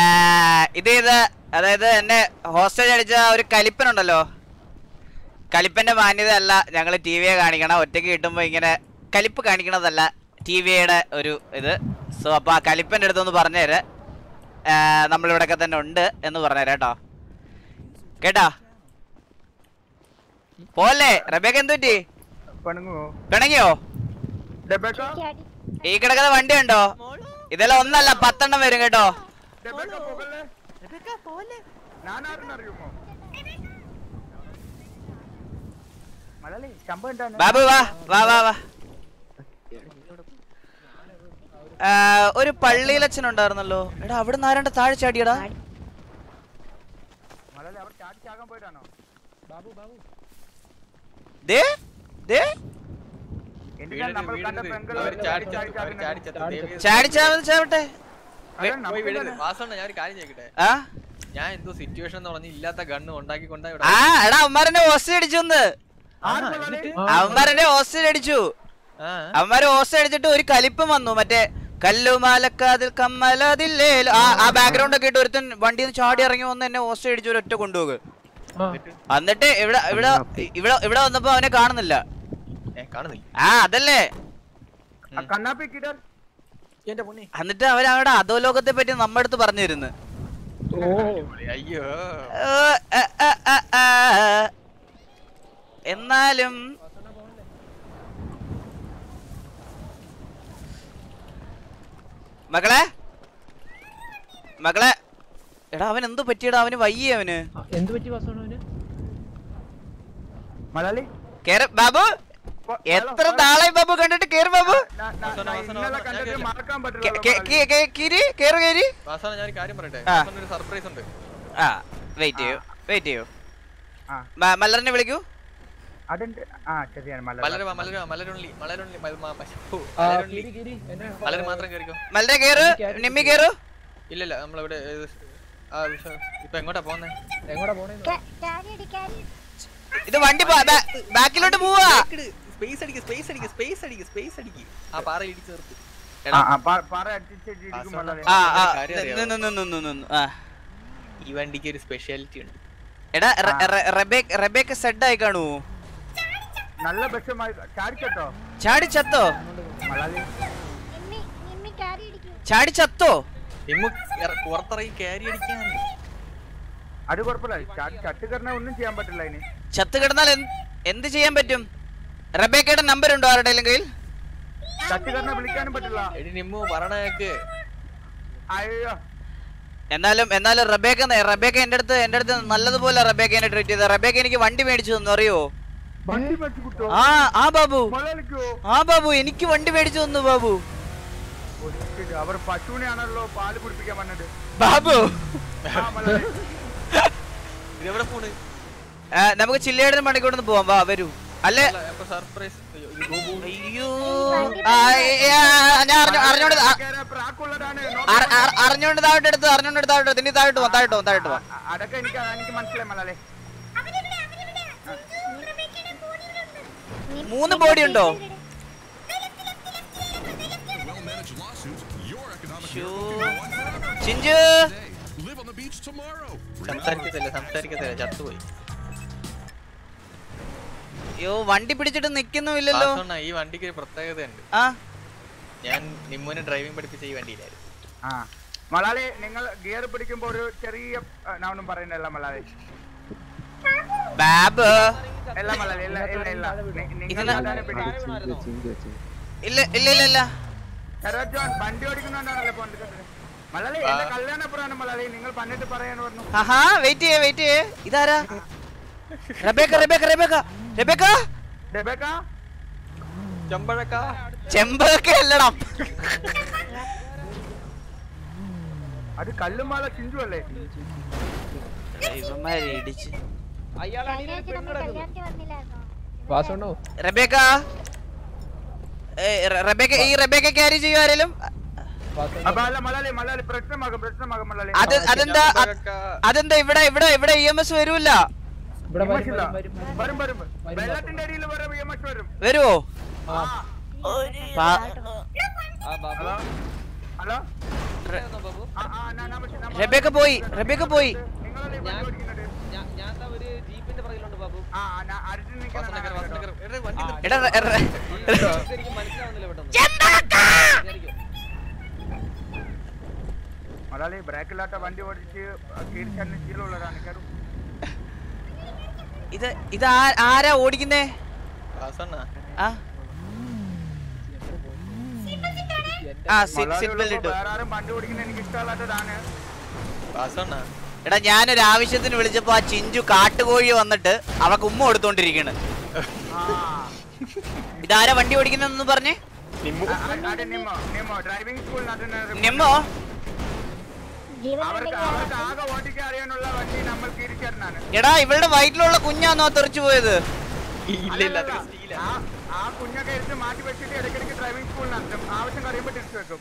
അതായത് എന്നെ ഹോസ്റ്റേജ് അടിച്ച ഒരു കലിപ്പനുണ്ടല്ലോ, കലിപ്പന്റെ മാന്യത അല്ല ഞങ്ങൾ TVA കാണിക്കണം. ഒറ്റയ്ക്ക് കിട്ടുമ്പോൾ ഇങ്ങനെ കലിപ്പ് കാണിക്കണതല്ല TVയുടെ ഒരു ഇത്. സോ അപ്പൊ ആ കലിപ്പന്റെ അടുത്തൊന്ന് പറഞ്ഞേര്, നമ്മളിവിടെയൊക്കെ തന്നെ ഉണ്ട് എന്ന് പറഞ്ഞേരാ കേട്ടോ. പോലെ റബേക്ക എന്ത് പറ്റി? പിണങ്ങിയോ? ഈ കിടക്കുന്ന വണ്ടി ഉണ്ടോ? ഇതെല്ലാം ഒന്നല്ല 10 എണ്ണം വരും കേട്ടോ. ബാബു വാ. ഒരു പള്ളിയിലച്ഛൻ ഉണ്ടായിരുന്നല്ലോ. എടാ അവിടെ നിന്ന് ആരാണ്ട് താഴെ ചാടിയടാ. ചാവട്ടെ. ഞാൻ എന്തോ സിറ്റുവേഷൻ എന്ന് പറഞ്ഞ് ഇല്ലാത്ത ഗണ്ണ് ഉണ്ടാക്കിക്കൊണ്ടാ. എടാ അവന്മാരെ ഹോസ്റ്റേജ് അടിച്ചു. അവന്മാരെ ഹോസ്റ്റേജ് അടിച്ചു. അവന്മാര് ഹോസ്റ്റേജ് അടിച്ചിട്ട് ഒരു കലിപ്പം വന്നു, മറ്റേ കല്ലുമാലക്കാതിൽ കമ്മലതില്ലേ ആ ബാക്ക്ഗ്രൗണ്ട് ഒക്കെ ഇട്ട് ഒരുത്തൻ വണ്ടിയിൽ നിന്ന് ചാടി ഇറങ്ങി വന്ന് എന്നെ ഹോസ്റ്റേജ് അടിച്ചു ഒരു ഒറ്റ കൊണ്ടുപോകും. എന്നിട്ട് ഇവിടെ വന്നപ്പോ അവനെ കാണുന്നില്ല. അതല്ലേ എന്നിട്ട് അവരവിടെ അധോലോകത്തെ പറ്റി നമ്മുടെ അടുത്ത് പറഞ്ഞു തരുന്നു. എന്നാലും മകളെ എടാ അവൻ എന്ത് പറ്റിയടാ? അവന് വയ്യേ? അവന് എന്ത് പറ്റി? വാസവന് ബാബു എത്ര നാളായി ബാബു കണ്ടിട്ട്? കേറ് ബാബു. വെയിറ്റ് ചെയ്യൂ. മലറിനെ വിളിക്കൂ. മലരെ കേറ്. നിമ്മി കേറു. ഇല്ല നമ്മളിവിടെ ഇപ്പൊ എങ്ങോട്ടാ പോന്നെ? ഇത് വണ്ടി ബാക്കിലോട്ട് പോവാ. ഈ വണ്ടിക്ക് ഒരു സ്പെഷ്യാലിറ്റി ഉണ്ട്. എടാ റബേക്ക സെഡ് ആയി കാണൂ. നല്ല ചാടിച്ചത്തോ? ചാടിച്ചത്തോ? പുറത്തിറങ്ങി ക്യാരി അടിക്കാൻ അത് കുഴപ്പമില്ല. ചത്ത് കിടന്നാൽ ഒന്നും ചെയ്യാൻ പറ്റില്ല. അതിന് ചത്ത് കിടന്നാൽ എന്ത് ചെയ്യാൻ പറ്റും? റബേക്കയുടെ നമ്പർ ഉണ്ടോ ആരുടെ കയ്യിൽ? ചത്ത് കിടന്നാൽ വിളിക്കാനും പറ്റില്ല. അയ്യോ എന്നാലും റബേക്ക എന്റെ അടുത്ത് നല്ലതുപോലെ റബേക്കനെ ട്രീറ്റ് ചെയ്ത. റബേക്ക എനിക്ക് വണ്ടി മേടിച്ചു തന്നു, അറിയോ? ബാബു എനിക്ക് വണ്ടി മേടിച്ചു തന്നു. ബാബു അവർ പശുവിനെയാണല്ലോ പാല് കുടിപ്പിക്കാൻ വന്നത്. ബാബു ഇതെവിടെ പോണ്? നമുക്ക് ചില്ലയുടെ മണിക്കൂടൊന്ന് പോവാം. വാ വരൂ. അല്ലേ സർപ്രൈസ്. അയ്യോ ഞാൻ അറിഞ്ഞോണ്ട് താഴോട്ട് എടുത്ത് തിന്നി താഴോട്ട് പോവാം. അതൊക്കെ എനിക്ക് മനസ്സിലായി മലയാളി. 3 ബോഡി ഉണ്ടോ? ചിഞ്ചു സംസാരിക്കത്തില്ല ചത്തുപോയി. അയ്യോ വണ്ടി പിടിച്ചിട്ട് നിക്കുന്നുമില്ലല്ലോ. ഈ വണ്ടിക്ക് ഒരു പ്രത്യേകതയുണ്ട്. ഞാൻ നിമ്മുവിനെ ഡ്രൈവിംഗ് പഠിപ്പിച്ച ഈ വണ്ടിയിലായിരുന്നു. മലയാളി നിങ്ങൾ ഗിയർ പിടിക്കുമ്പോ ഒരു ചെറിയ നാവൊന്നും പറയുന്നില്ല മലയാളി. ബാബ് അല്ല മലയാളി ഇല്ല വണ്ടി ഓടിക്കുന്നോണ്ടാണല്ലോ മലയാളി. എന്റെ കല്യാണപ്പുറാണ് മലയാളി. നിങ്ങൾ പന്നിട്ട് പറയാൻ പറഞ്ഞു. വെയിറ്റ് ചെയ്യേ. ഇതാരാ? റബേക്ക ചെമ്പഴക്ക അല്ലടാ, അത് കല്ലുമാല ചിഞ്ചു അല്ലേ? ഇടിച്ച് റബേക്ക ഈ റബേക്ക ക്യാരി ചെയ്യും ആരെങ്കിലും? അതെന്താ ഇവിടെ EMS വരൂല്ല? വരുവോ? റബേക്ക പോയി. മലയാളി ബ്രേക്കില്ലാത്ത വണ്ടി ഓടിച്ച് ശീലമുള്ളതാണ്. ഇത് ആരാ ഓടിക്കുന്നേ? എടാ ഞാനൊരു ആവശ്യത്തിന് വിളിച്ചപ്പോ ആ ചിഞ്ചു കാട്ടുകോഴി വന്നിട്ട് അവക്ക് ഉമ്മ കൊടുത്തോണ്ടിരിക്കണ്. ഇതാരാ വണ്ടി ഓടിക്കുന്നതെന്ന് പറഞ്ഞേ? നിമ്മോ? എടാ ഇവളുടെ വയറ്റിലുള്ള കുഞ്ഞാന്നോ തെറിച്ചു പോയത്? ആ കുഞ്ഞൊക്കെ എടുത്ത് മാറ്റി വെച്ചിട്ട് ഇടയ്ക്കിടയ്ക്ക് ഡ്രൈവിംഗ് സ്കൂളിൽ നടത്തും. ആവശ്യം കഴിയുമ്പോൾ തിരിച്ചു വെക്കും.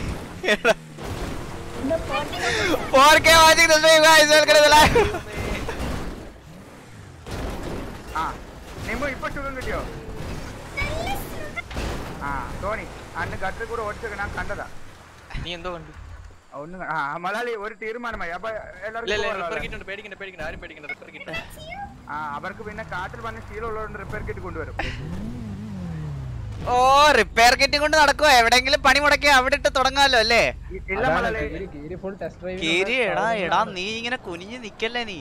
നിമ്മ ഇപ്പൊ സുഖം കിട്ടിയോ? ധോണി അന്ന് ഗട്ടറിൽ കൂടെ ഓടിച്ചൊക്കെ ഞാൻ കണ്ടതാ. നീ എന്തോ കണ്ടു? ഒന്നും മലയാളി ഒരു തീരുമാനമായി. അപ്പൊ അവർക്ക് പിന്നെ കാട്ടിൽ വന്ന് ശീലമുള്ളതുകൊണ്ട് റിപ്പയർ കിറ്റ് കൊണ്ടുവരും. ഓ റിപ്പയർ കിറ്റ് കൊണ്ട് നടക്കുവോ? എവിടെങ്കിലും പണി മുടക്കി അവിടെ ഇട്ട് തുടങ്ങാലോ അല്ലേ? എടാ നീ ഇങ്ങനെ കുനിഞ്ഞ് നിക്കല്ലേ നീ?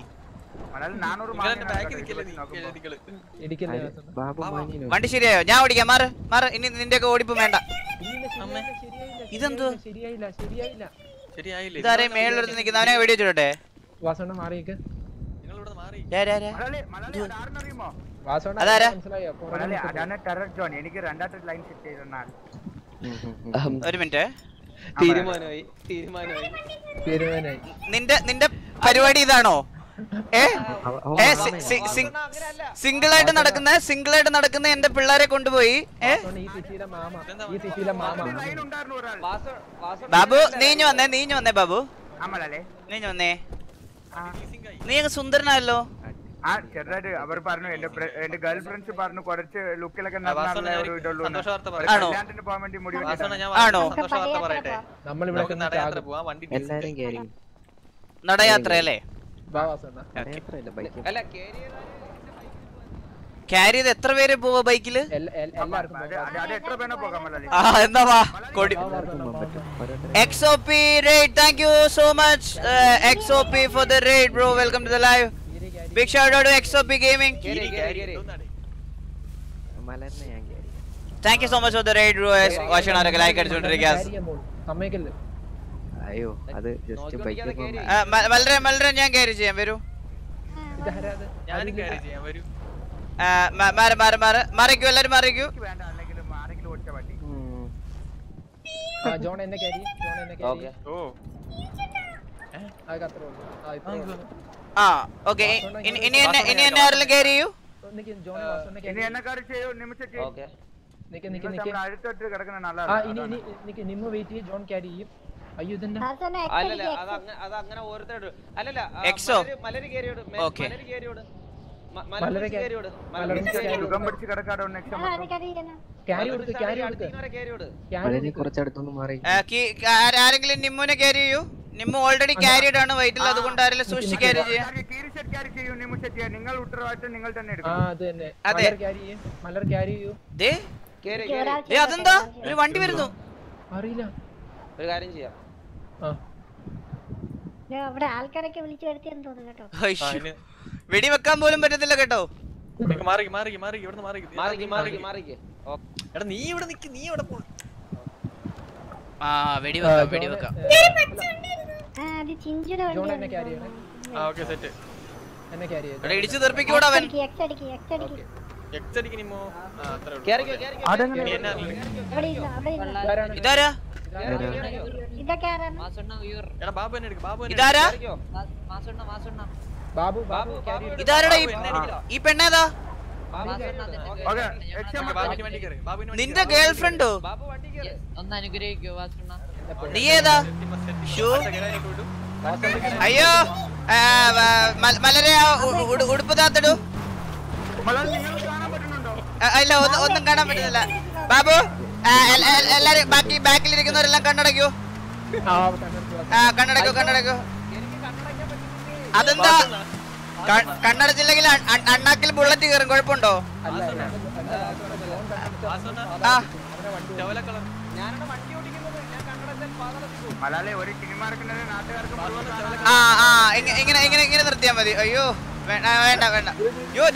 വണ്ടി ശരിയായോ? ഞാൻ ഓടിക്കാം. മാറ് ഇനി നിന്റെ ഒക്കെ ഓടിപ്പ് വേണ്ട. ഇതെന്തോ ഇതാരെ മേളിലെടുത്ത് നിൽക്കുന്ന? അവനെ വീഡിയോ ചോട്ടെ. എനിക്ക് രണ്ടാമത്തെ ലൈൻ സെറ്റ് ചെയ്തെന്നാൽ ഒരു മിനിറ്റ്. തീരുമാനമായി. നിന്റെ പരിപാടി ഇതാണോ? സിംഗിൾ ആയിട്ട് നടക്കുന്ന എന്റെ പിള്ളേരെ കൊണ്ടുപോയി. ബാബു നീഞ്ഞു വന്നേ ബാബു നീഞ്ഞു വന്നേ. നീ സുന്ദരനല്ലോ. ചെറുതായിട്ട് അവർ പറഞ്ഞു. എന്റെ ഗേൾ ഫ്രണ്ട്സ് പറഞ്ഞു കുറച്ച് ലുക്കിലൊക്കെ പോകാൻ വേണ്ടി മുടി ആണോ? നടയാത്ര അല്ലേ? ക്യാരി ചെയ്ത് എത്ര പേര് പോവാ ബൈക്കില്? എന്നാ വാ കൊടി. XOP raid, thank you so much XOP for the raid bro. Welcome to the live. Big shout out to XOP Gaming. Thank you so much for the raid bro. Watching our like അടിച്ചോണ്ടിരിക്കുക. അയ്യോ അത് just bike മലരെ ഞാൻ carry ചെയ്യാൻ വരൂ. മാറിക്കൂ എല്ലാരും മാറിക്കൂ. ആ okay. ഇനി എന്നെ ആരെങ്കിലും കയറി ചെയ്യൂ. ഇനി എന്നെ കാര്യം ചെയ്യൂ. നിമിഷം ചെയ്യൂ. അടുത്തോട്ട് കിടക്കുന്ന നല്ലതാണ്. നിമ്മ വെയിറ്റ് ചെയ്യും. ജോൺ ക്യാരി ചെയ്യും. അയ്യോ ഇതെന്നെ അല്ലല്ല അത് അങ്ങനെ ഓരോരുത്തരോട് അല്ലല്ല എക്സോ മലര് കേറിയോട് ഓക്കേ മലര് കേറിയോട് മലരെ കേറിയോട് സുഖം പിടിച്ച് കിടക്കാതെ ഒന്ന് ക്യാരി കൊടുക്ക് വളരെ കുറച്ചടുത്തൊന്ന് മാറി. ആരെങ്കിലും നിമ്മുനെ ക്യാരി ചെയ്യൂ. നിമ്മു ഓൾറെഡി ക്യാരിഡ് ആണ് വൈറ്റിൽ, അതുകൊണ്ട് ആരെങ്കിലും സൂക്ഷിച്ച് ക്യാരി ചെയ്യാം. നിങ്ങൾ ഉത്തരവാദിത്തം നിങ്ങൾ തന്നെ എടുക്കും. അതെ മലർ ക്യാരി ചെയ്യൂ. അതെന്താ ഒരു വണ്ടി വരുന്നു? അറിയില്ല. ഒരു കാര്യം ചെയ്യാം. അവിടെ ആൾക്കാരൊക്കെ വിളിച്ചു വരുത്തിയെന്ന് തോന്നുന്നു കേട്ടോ. വെടി വെക്കാൻ പോലും പറ്റത്തില്ല കേട്ടോ. നീ ഇവിടെ നിക്ക്, നീ ഇവിടെ പോ. ആ വെടി വെക്കാം. ഇടിച്ചു തെറിപ്പിക്കൂടാ അവൻ. ഇതാരാ ഇതാരാ ഇതാരടാ ഈ പെണ്ണേതാ? നിന്റെ ഗേൾ ഫ്രണ്ടോ? നീ ഏതാ? അയ്യോ മലരെ ഉടുപ്പ് താത്തടൂ. ഇല്ല ഒന്നും കാണാൻ പറ്റുന്നില്ല. ബാബു എല്ലാരും ബാക്കിലിരിക്കുന്നവരെല്ലാം കണ്ണടയ്ക്കൂ. കണ്ണടയ്ക്കൂ. അതെന്താ കണ്ണടച്ചില്ലെങ്കിൽ അണ്ണാക്കിൽ ബുള്ളറ്റ് കയറും, കുഴപ്പമുണ്ടോ? ഇങ്ങനെ നിർത്തിയാ മതി. അയ്യോ വേണ്ട. അയ്യോ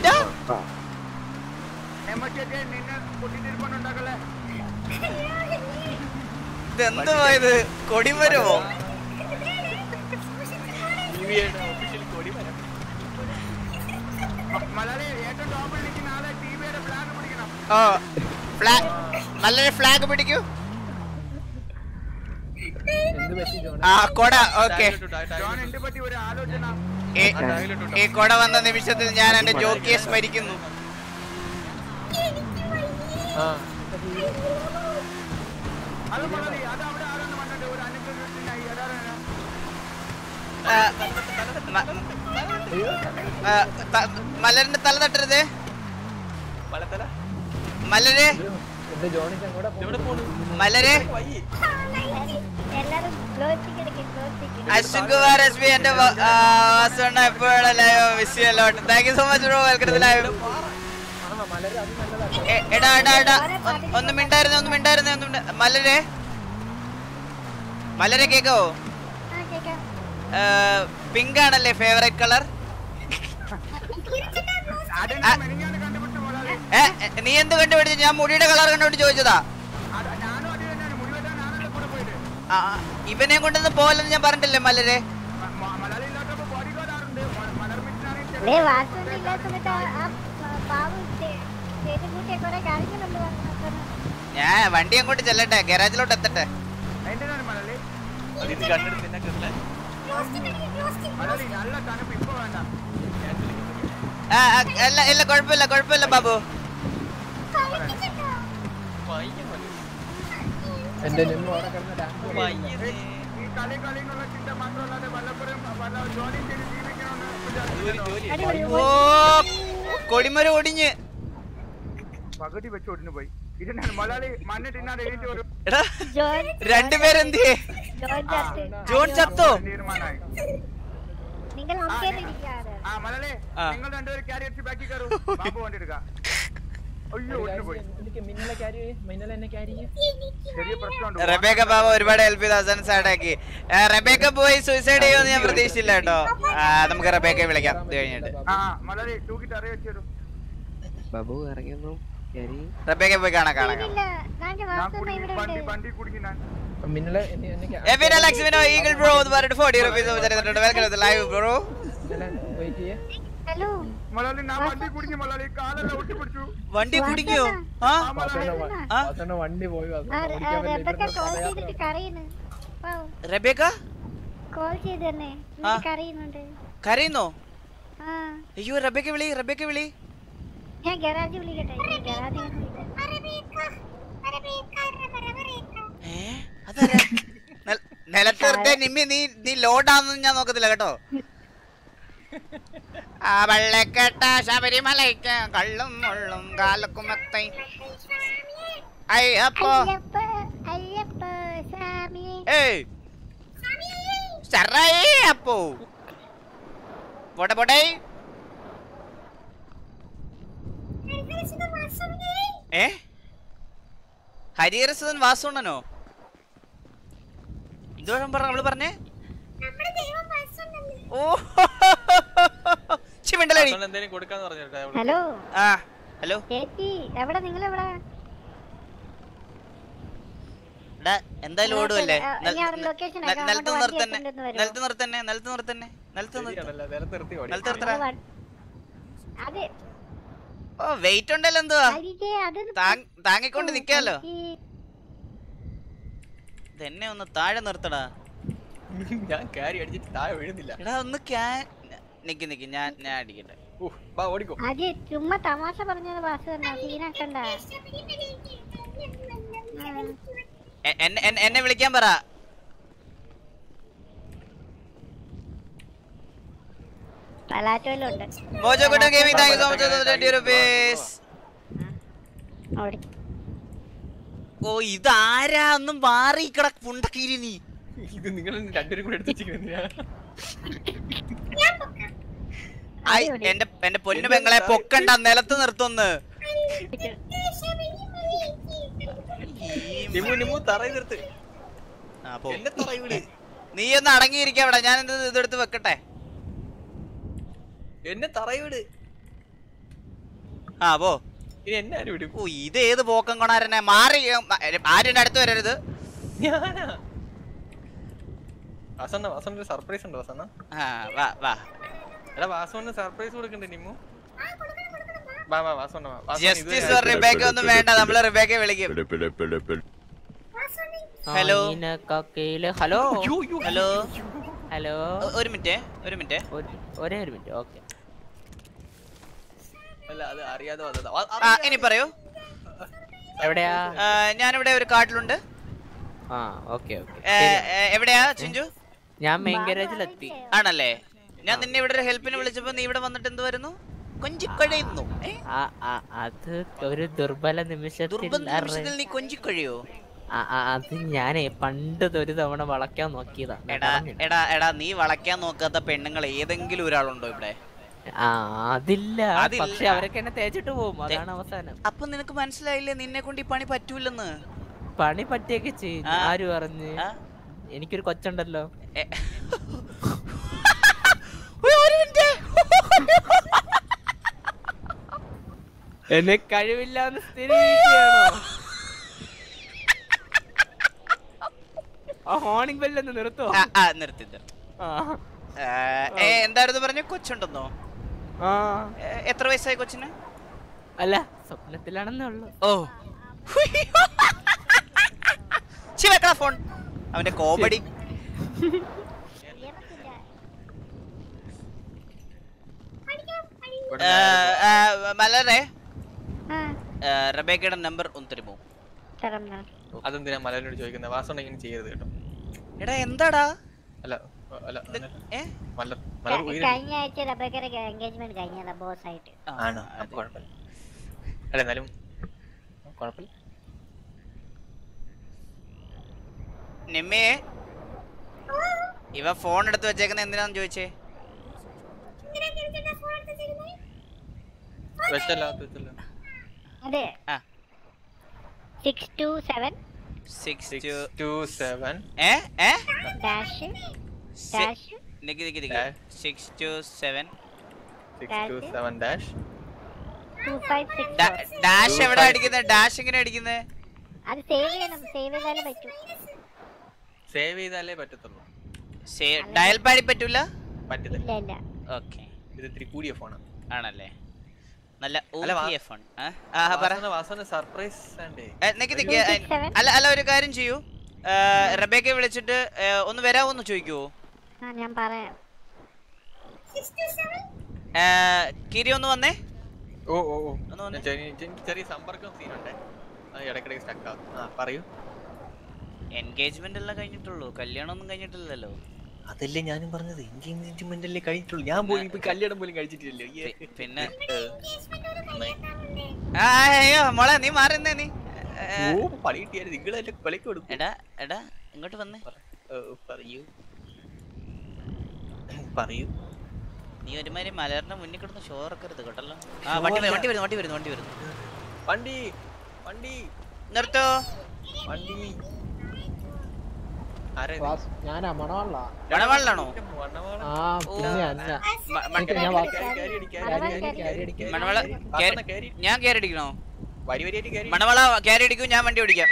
ഇതെന്തുവാ ഇത്? കൊടിമരമോ? നല്ലൊരു ഫ്ലാഗ് പിടിക്കൂ. ആ കൊട. ഓക്കെ, ഈ കൊട വന്ന നിമിഷത്തിൽ ഞാൻ എന്റെ ജോക്കിയെ സ്മരിക്കുന്നു. മലരിന്റെ തല തട്ടരുത്. മലരെ അശ്വിൻ കുമാർ എസ് പി എന്റെ എപ്പോഴും miss you a lot. Thank you so much bro. Welcome to live. എടാ ഒന്ന് മിണ്ടായിരുന്നേ. മലരെ കേക്കാവോ? പിങ്ക് ആണല്ലേ ഫേവറേറ്റ് കളർ? നീ എന്ത് കണ്ടുപിടിച്ചു? ഞാൻ മുടിയുടെ കളർ കണ്ടുപിടിച്ച് ചോദിച്ചതാ. ഇവനെ കൊണ്ടൊന്നും പോലെന്ന് ഞാൻ പറഞ്ഞിട്ടില്ലേ മലരെ? ഞാൻ വണ്ടി അങ്ങോട്ട് ചെല്ലട്ടെ, ഗരാജിലോട്ട് എത്തട്ടെ. ഇല്ല കുഴപ്പമില്ല ബാബു. കൊടിമരം ഒടിഞ്ഞ് പകുതി വെച്ച് ഒടിഞ്ഞു പോയി. മലയാളി മണ്ണ് തിന്നാതെ രണ്ടുപേരെന്തിയെ? ജോൺ ചത്തോ? മലയാളി നിങ്ങൾ രണ്ടുപേരും ക്യാരി അടിച്ച് ബാക്കി കയറും. ബാബു വണ്ടി എടുക്കാം. റബേക്ക ബാബ ഒരുപാട് ഹെൽപ്പ് ചെയ്ത് അവസാനം സാഡാക്കി. റബേക്ക പോയി സൂയിസൈഡ് ചെയ്യുമെന്ന് ഞാൻ പ്രതീക്ഷിച്ചില്ല കേട്ടോ. നമുക്ക് റബേക്ക വിളിക്കാം ഇത് കഴിഞ്ഞിട്ട്. ബാബു ഇറങ്ങിയൊന്നു റബേക്ക പോയി കാണാം. വണ്ടി കുടിക്കോ? വണ്ടി പോയി റബേക്ക കോൾ ചെയ്ത് തന്നെ കരയുന്നുണ്ട്. കരയുന്നോ? ആ അയ്യോ റബേക്ക വിളി, റബേക്ക വിളി. ഞാൻ ഗരാജ് വിളിക്കട്ടെ. ഗരാജ് നിലത്ത് നിമ്മി നീ ലോഡാന്ന് ഞാൻ നോക്കത്തില്ല കേട്ടോ. ആ വെള്ളക്കെട്ട ശബരിമലയ്ക്ക് കള്ളും മുള്ളും കാലക്കുമത്തെ അയ്യപ്പോ ഏയ് അപ്പോ പോട്ടെ പോട്ടെ. ഹരിഹരസുധൻ വാസുണ്ണനോ? എന്തോരം പറഞ്ഞ നമ്മള് പറഞ്ഞേ? ഓ ഹലോ ഹലോ ചേച്ചി എവിടെ? നിങ്ങൾ എവിടെ? എന്തായാലും ഓടുവല്ലേ? ഓ വെയിറ്റ് ഉണ്ടല്ലോ, എന്തുവാ താങ്ങിക്കൊണ്ട് നിക്കാലോ. ഇതെന്നെ ഒന്ന് താഴെ നിർത്തടാ. ഞാൻ കാരി അടിച്ചിട്ട് താഴെ വീഴുന്നില്ല. എടാ ഒന്ന് നിക്ക് ഞാൻ അടിക്കട്ടെ. ചുമ്മാ തമാശ പറഞ്ഞത് വാസു സീനാക്കണ്ട. എന്നെ വിളിക്കാൻ പറ. ഓ ഇതാരാ? ഒന്നും മാറി പുണ്ടക്കീരി നീ. ഇത് നിങ്ങൾ രണ്ടുപേരും കൂടെ എടുത്തു. എന്റെ പൊന്നു പെങ്ങളെ പൊക്കണ്ട, നിലത്ത് നിർത്തുന്ന്. നീ ഒന്ന് അടങ്ങിയിരിക്ക അവിടെ. ഞാൻ ഇതെടുത്ത് വെക്കട്ടെ. എന്നെ തറയിവിട്. ആ പോ. ഓ ഇത് ഏത് പോക്കം കൊണാരനെ? മാറി ആരും അടുത്ത് വരരുത്. സർപ്രൈസ് ഉണ്ടോ വാസണ്ണ? വാസണ്ണ സർപ്രൈസ് കൊടുക്കണ്ടേ നിമ്മു? ഒന്നും വേണ്ട, നമ്മള് റിബേക്കയെ വിളിക്കും. Hello hello hello hello. ഒരു മിനിറ്റ് ഒരേ ഒരു മിനിറ്റ്. ഓക്കെ ഇനി പറയൂ. എവിടെയാ? ഞാനിവിടെ ഒരു കാട്ടിലുണ്ട്. ആ ഓക്കെ ഓക്കെ. എവിടെയാ ചിഞ്ചു? ഞാൻ മെയിൻ ഗാരേജിലെത്തി. ആണല്ലേ? ഞാൻ നിന്നെ ഇവിടെ ഒരു ഹെൽപ്പിന് വിളിച്ചപ്പോ നീ ഇവിടെ വന്നിട്ട് എന്ത് വരുന്നു? കൊഞ്ചിക്കഴിയുന്നു. അത് ഒരു ദുർബല നിമിഷത്തിൽ നീ കൊഞ്ചിക്കഴിയോ? അത് ഞാനേ പണ്ട് ഒരു തവണ വളയ്ക്കാൻ നോക്കിയതാ. എടാ നീ വളയ്ക്കാൻ നോക്കാത്ത പെണ്ണുങ്ങൾ ഏതെങ്കിലും ഒരാളുണ്ടോ ഇവിടെ? അതില്ല, പക്ഷെ അവരൊക്കെ എന്നെ തേച്ചിട്ട് പോകും. അതാണ് അവസാനം. അപ്പൊ നിനക്ക് മനസ്സിലായില്ലേ നിന്നെ കൊണ്ട് ഈ പണി പറ്റൂലെന്ന്? പണി പറ്റിയൊക്കെ ചെയ്യും. ആര് പറഞ്ഞു? എനിക്കൊരു കൊച്ചുണ്ടല്ലോ. എന്നെ കഴിവില്ലാന്ന് സ്ഥിരീകരിക്കുകയാണോ? ആ ഹോണിംഗ് ബെല്ലൊന്ന് നിർത്തോ? നിർത്തി. എന്തായിരുന്നു പറഞ്ഞു? കൊച്ചുണ്ടെന്നോ? എത്ര വയസ്സായി കൊച്ചിന്? അല്ല സ്വപ്നത്തിലാണെന്നേ ഉള്ളു. ഓ ഫോൺ അവന്റെ കോമഡി. മലരെ റബേക്കയുടെ നമ്പർ ഒന്ന് തരുമോ? അതെന്തിനാ മലരോട് ചോദിക്കുന്നത്? വാസോണ്ട് ഇങ്ങനെ ചെയ്യരുത് കേട്ടോ. എടാ എന്താടാ? അല്ല കഴിഞ്ഞ ആഴ്ച റബേക്കയുടെ എൻഗേജ്മെന്റ് കഴിഞ്ഞതാ ബോസ് ആയിട്ട്. ആണോ? അപ്പൊ കുഴപ്പമില്ല. അല്ല എന്നാലും കുഴപ്പമില്ല. നിമ്മേ ഇവ ഫോൺ എടുത്ത് വെച്ചേക്കുന്ന എന്തിനാന്ന് ചോദിച്ചേ? അതെ 627 ഡാഷ് എവിടെ അടിക്കുന്നത്? ഡാഷ് എങ്ങനെ അടിക്കുന്നത്? അത് സേവ് ചെയ്യണം. സേവ് ചെയ്താലേ പറ്റൂ. സേവ് ചെയ്താലേ പറ്റത്തുള്ളൂ. ഡയൽ പാടി പറ്റൂല? പറ്റില്ല. ഓക്കേ. ഇത് ഇത്തിരി കൂടിയ ഫോണാണ്. ആണല്ലേ? നല്ല ഫോൺ. സർപ്രൈസ് അല്ല ഒരു കാര്യം ചെയ്യൂ, റബേക്കയെ വിളിച്ചിട്ട് ഒന്ന് വരാമോന്ന് ചോദിക്കുവോ? ഞാൻ പറയാം. കിരി ഒന്ന് വന്നേ. ഓ ഓ ഓ ചെറിയ സമ്പർക്കം സീനുണ്ടേ, ഇടയ്ക്കിടയ്ക്ക് സ്റ്റക്ക് ആവും. പറയൂ. എൻഗേജ്മെന്റ് എല്ലാം കഴിഞ്ഞിട്ടുള്ളൂ, കല്യാണം ഒന്നും കഴിഞ്ഞിട്ടില്ലല്ലോ. അതല്ലേ ഞാനും പറഞ്ഞത്, എൻഗേജ്മെന്റ് അല്ലേ കഴിഞ്ഞിട്ടുള്ളൂ. ഞാൻ പോലും ഇപ്പൊ കല്യാണം പോലും കഴിച്ചിട്ടില്ലല്ലോ. പിന്നെ അയ്യോ മോളെ നീ മാറുന്നേ നീ. പണി കിട്ടിയാൽ നിങ്ങളെല്ലാം കൊലക്ക് കൊടുക്കും. എടാ എടാ ഇങ്ങോട്ട് വന്നേ. പറയൂ പറയൂ. നീ ഒരുമാതിരി മലറിന്റെ മുന്നിൽ കിടന്ന് ഷോറക്കരുത് കേട്ടല്ലോ. വണ്ടി വരുന്നു വണ്ടി വരുന്നു വണ്ടി വരുന്നു. വണ്ടി വണ്ടി നിർത്തോ. വണ്ടി ഞാനാ മണവാളാ. മണവാളാണോ? ഞാൻ കയറി അടിക്കണോ? മണവാള കയറി അടിക്കും, ഞാൻ വണ്ടി ഓടിക്കാം.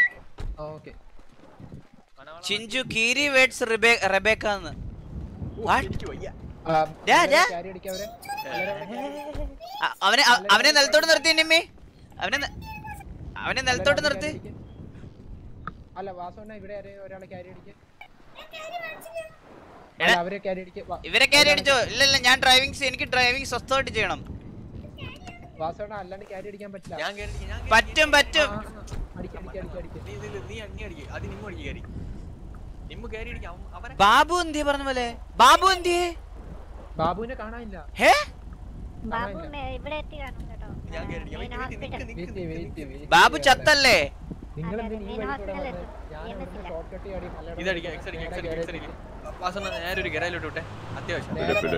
ചിഞ്ചു കീരി വേഡ്സ് റെബേക്ക. അവനെ നിലത്തോട്ട് നിർത്തി നിമ്മി. അവനെ നിലത്തോട്ട് നിർത്തി. അല്ല വാസോണ്ണ ഇവിടെ ഒരാളെ ക്യാരി അടിക്കുക. ഇവരെ ക്യാരി അടിച്ചോ? ഇല്ലല്ല ഞാൻ എനിക്ക് ഡ്രൈവിംഗ് സ്വസ്ഥമായിട്ട് ചെയ്യണം. വാസോണ്ണ അല്ലാണ്ട് ക്യാരി അടിക്കാൻ പറ്റില്ല. പറ്റും പറ്റും. ബാബു എന്തിയെ പറഞ്ഞ പോലെ? ബാബു എന്തിയെ? ബാബുവിനെ കാണാനില്ല. ബാബു ചത്തല്ലേ? നേരൊരു ഗരായിലോട്ട് വിട്ടെ, അത്യാവശ്യം.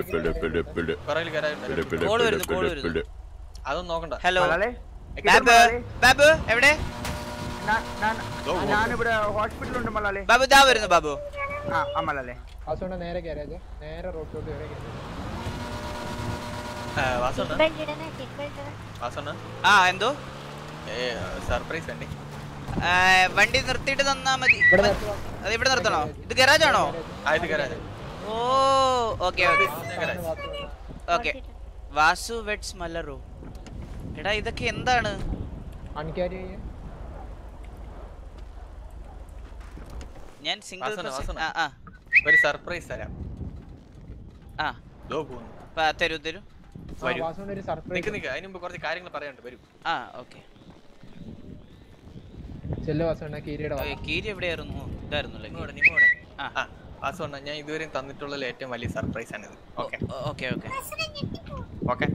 അതൊന്നും നോക്കണ്ട. ഹലോ ബാബു എവിടെ? ഞാനിവിടെ ഹോസ്പിറ്റലുണ്ട് മലാലെ. ബാബു ദാ വരുന്നു. ബാബു മലാലെ നേരെ ഗാരേജ്, നേരെ റോഡിലോട്ട് എന്തോ സർപ്രൈസ് വേണ്ടേ? വണ്ടി നിർത്തിയിട്ട് തന്നാ മതി. അത് ഇവിടെ നിർത്തണോ? ഇത് ഗരാജ് ആണോ? ഓ okay okay. Vasu weds Malar. എടാ ഇതൊക്കെ എന്താണ്? ഞാൻ സിംഗിൾ ഒരു സർപ്രൈസ് തരാം. തരൂ തരൂ. അതിന് മുമ്പ് കുറച്ച് കാര്യങ്ങൾ പറയാനുണ്ട്. വരൂ. ഓക്കെ. കീരി എവിടെയായിരുന്നു? ഇതായിരുന്നല്ലേ? വാസോണ്ണ ഞാൻ ഇതുവരെ തന്നിട്ടുള്ള ഏറ്റവും വലിയ സർപ്രൈസ് ആണിത്. Okay okay okay okay.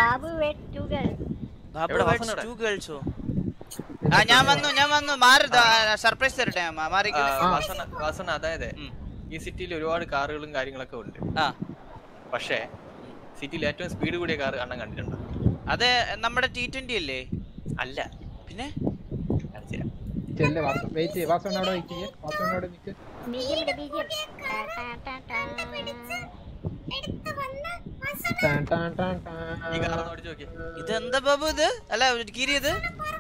ഞാൻ വന്നു സർപ്രൈസ് തരട്ടെ. വാസോണ്ണ അതായത് ഈ സിറ്റിയിൽ ഒരുപാട് കാറുകളും കാര്യങ്ങളൊക്കെ ഉണ്ട്. പക്ഷേ സിറ്റിയിൽ ഏറ്റവും സ്പീഡ് കൂടിയ കാർ അണ്ണൻ കണ്ടിട്ടുണ്ടോ? അത് നമ്മുടെ T20 അല്ലേ? അല്ല പിന്നെ ഇതെന്താ ബാബു? ഇത് അല്ല കീരി ഇത്.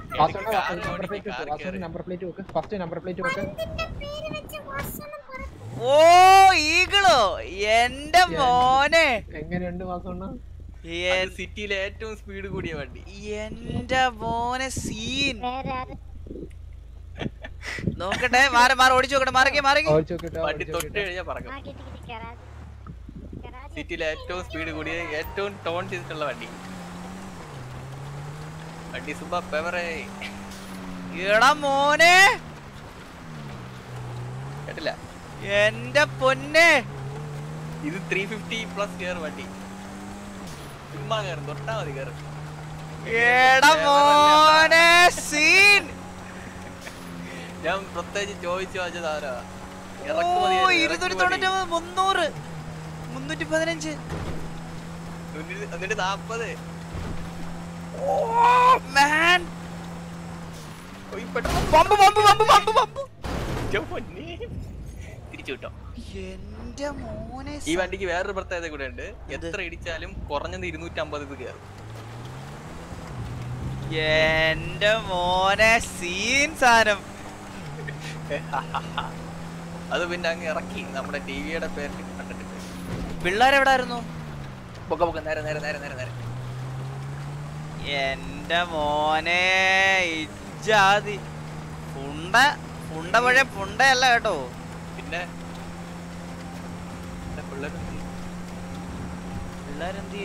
ഓ ഈഗിളോ? എന്റെ മോനെ എങ്ങനെയുണ്ട് വാസോണ്ണ? സിറ്റിയിലെ ഏറ്റവും സ്പീഡ് കൂടിയ വണ്ടി. എന്റെ മോനെ സീൻ നോക്കട്ടെ. മാറി ഓടിച്ചു നോക്കട്ടെ. മാറി വണ്ടി തൊട്ട് കഴിഞ്ഞാൽ പറക്കും. സിറ്റിയിലെ ഏറ്റവും സ്പീഡ് കൂടിയ ഏറ്റവും ടോൺ ചെയ്തിട്ടുള്ള വണ്ടി. വണ്ടി സുബ പെവറേ. എടാ മോനെ കേട്ടില്ല? എന്റെ പൊന്നെ ഇത് 350+ ഗിയർ വണ്ടി. ചുമ്മാ കയറും, തൊട്ടാ മതി കയറും. എടാ മോനെ സീൻ. ഞാൻ പ്രത്യേകിച്ച് ചോദിച്ചു വാങ്ങിച്ചതാരാ? 299 300 315 എന്നിട്ട് 40. തിരിച്ചു കിട്ടോ? എന്റെ മോനെ ഈ വണ്ടിക്ക് വേറൊരു പ്രത്യേകത കൂടെ ഉണ്ട്. എത്ര ഇടിച്ചാലും കുറഞ്ഞത് 250 കയറും. എന്റെ മോനെ സീൻ സാധനം. അത് പിന്നെ അങ്ങ് ഇറക്കി നമ്മുടെ ടിവിയുടെ പേരിൽ കണ്ടിട്ടുണ്ട്. പിള്ളേരെവിടായിരുന്നു? നേരെ നേരെ നേരെ നേരെ നേരെ. എന്റെ മോനെ ഇജാതി പുണ്ട പഴയ പുണ്ടയല്ല കേട്ടോ. പിന്നെ പിള്ളേരെന്ത്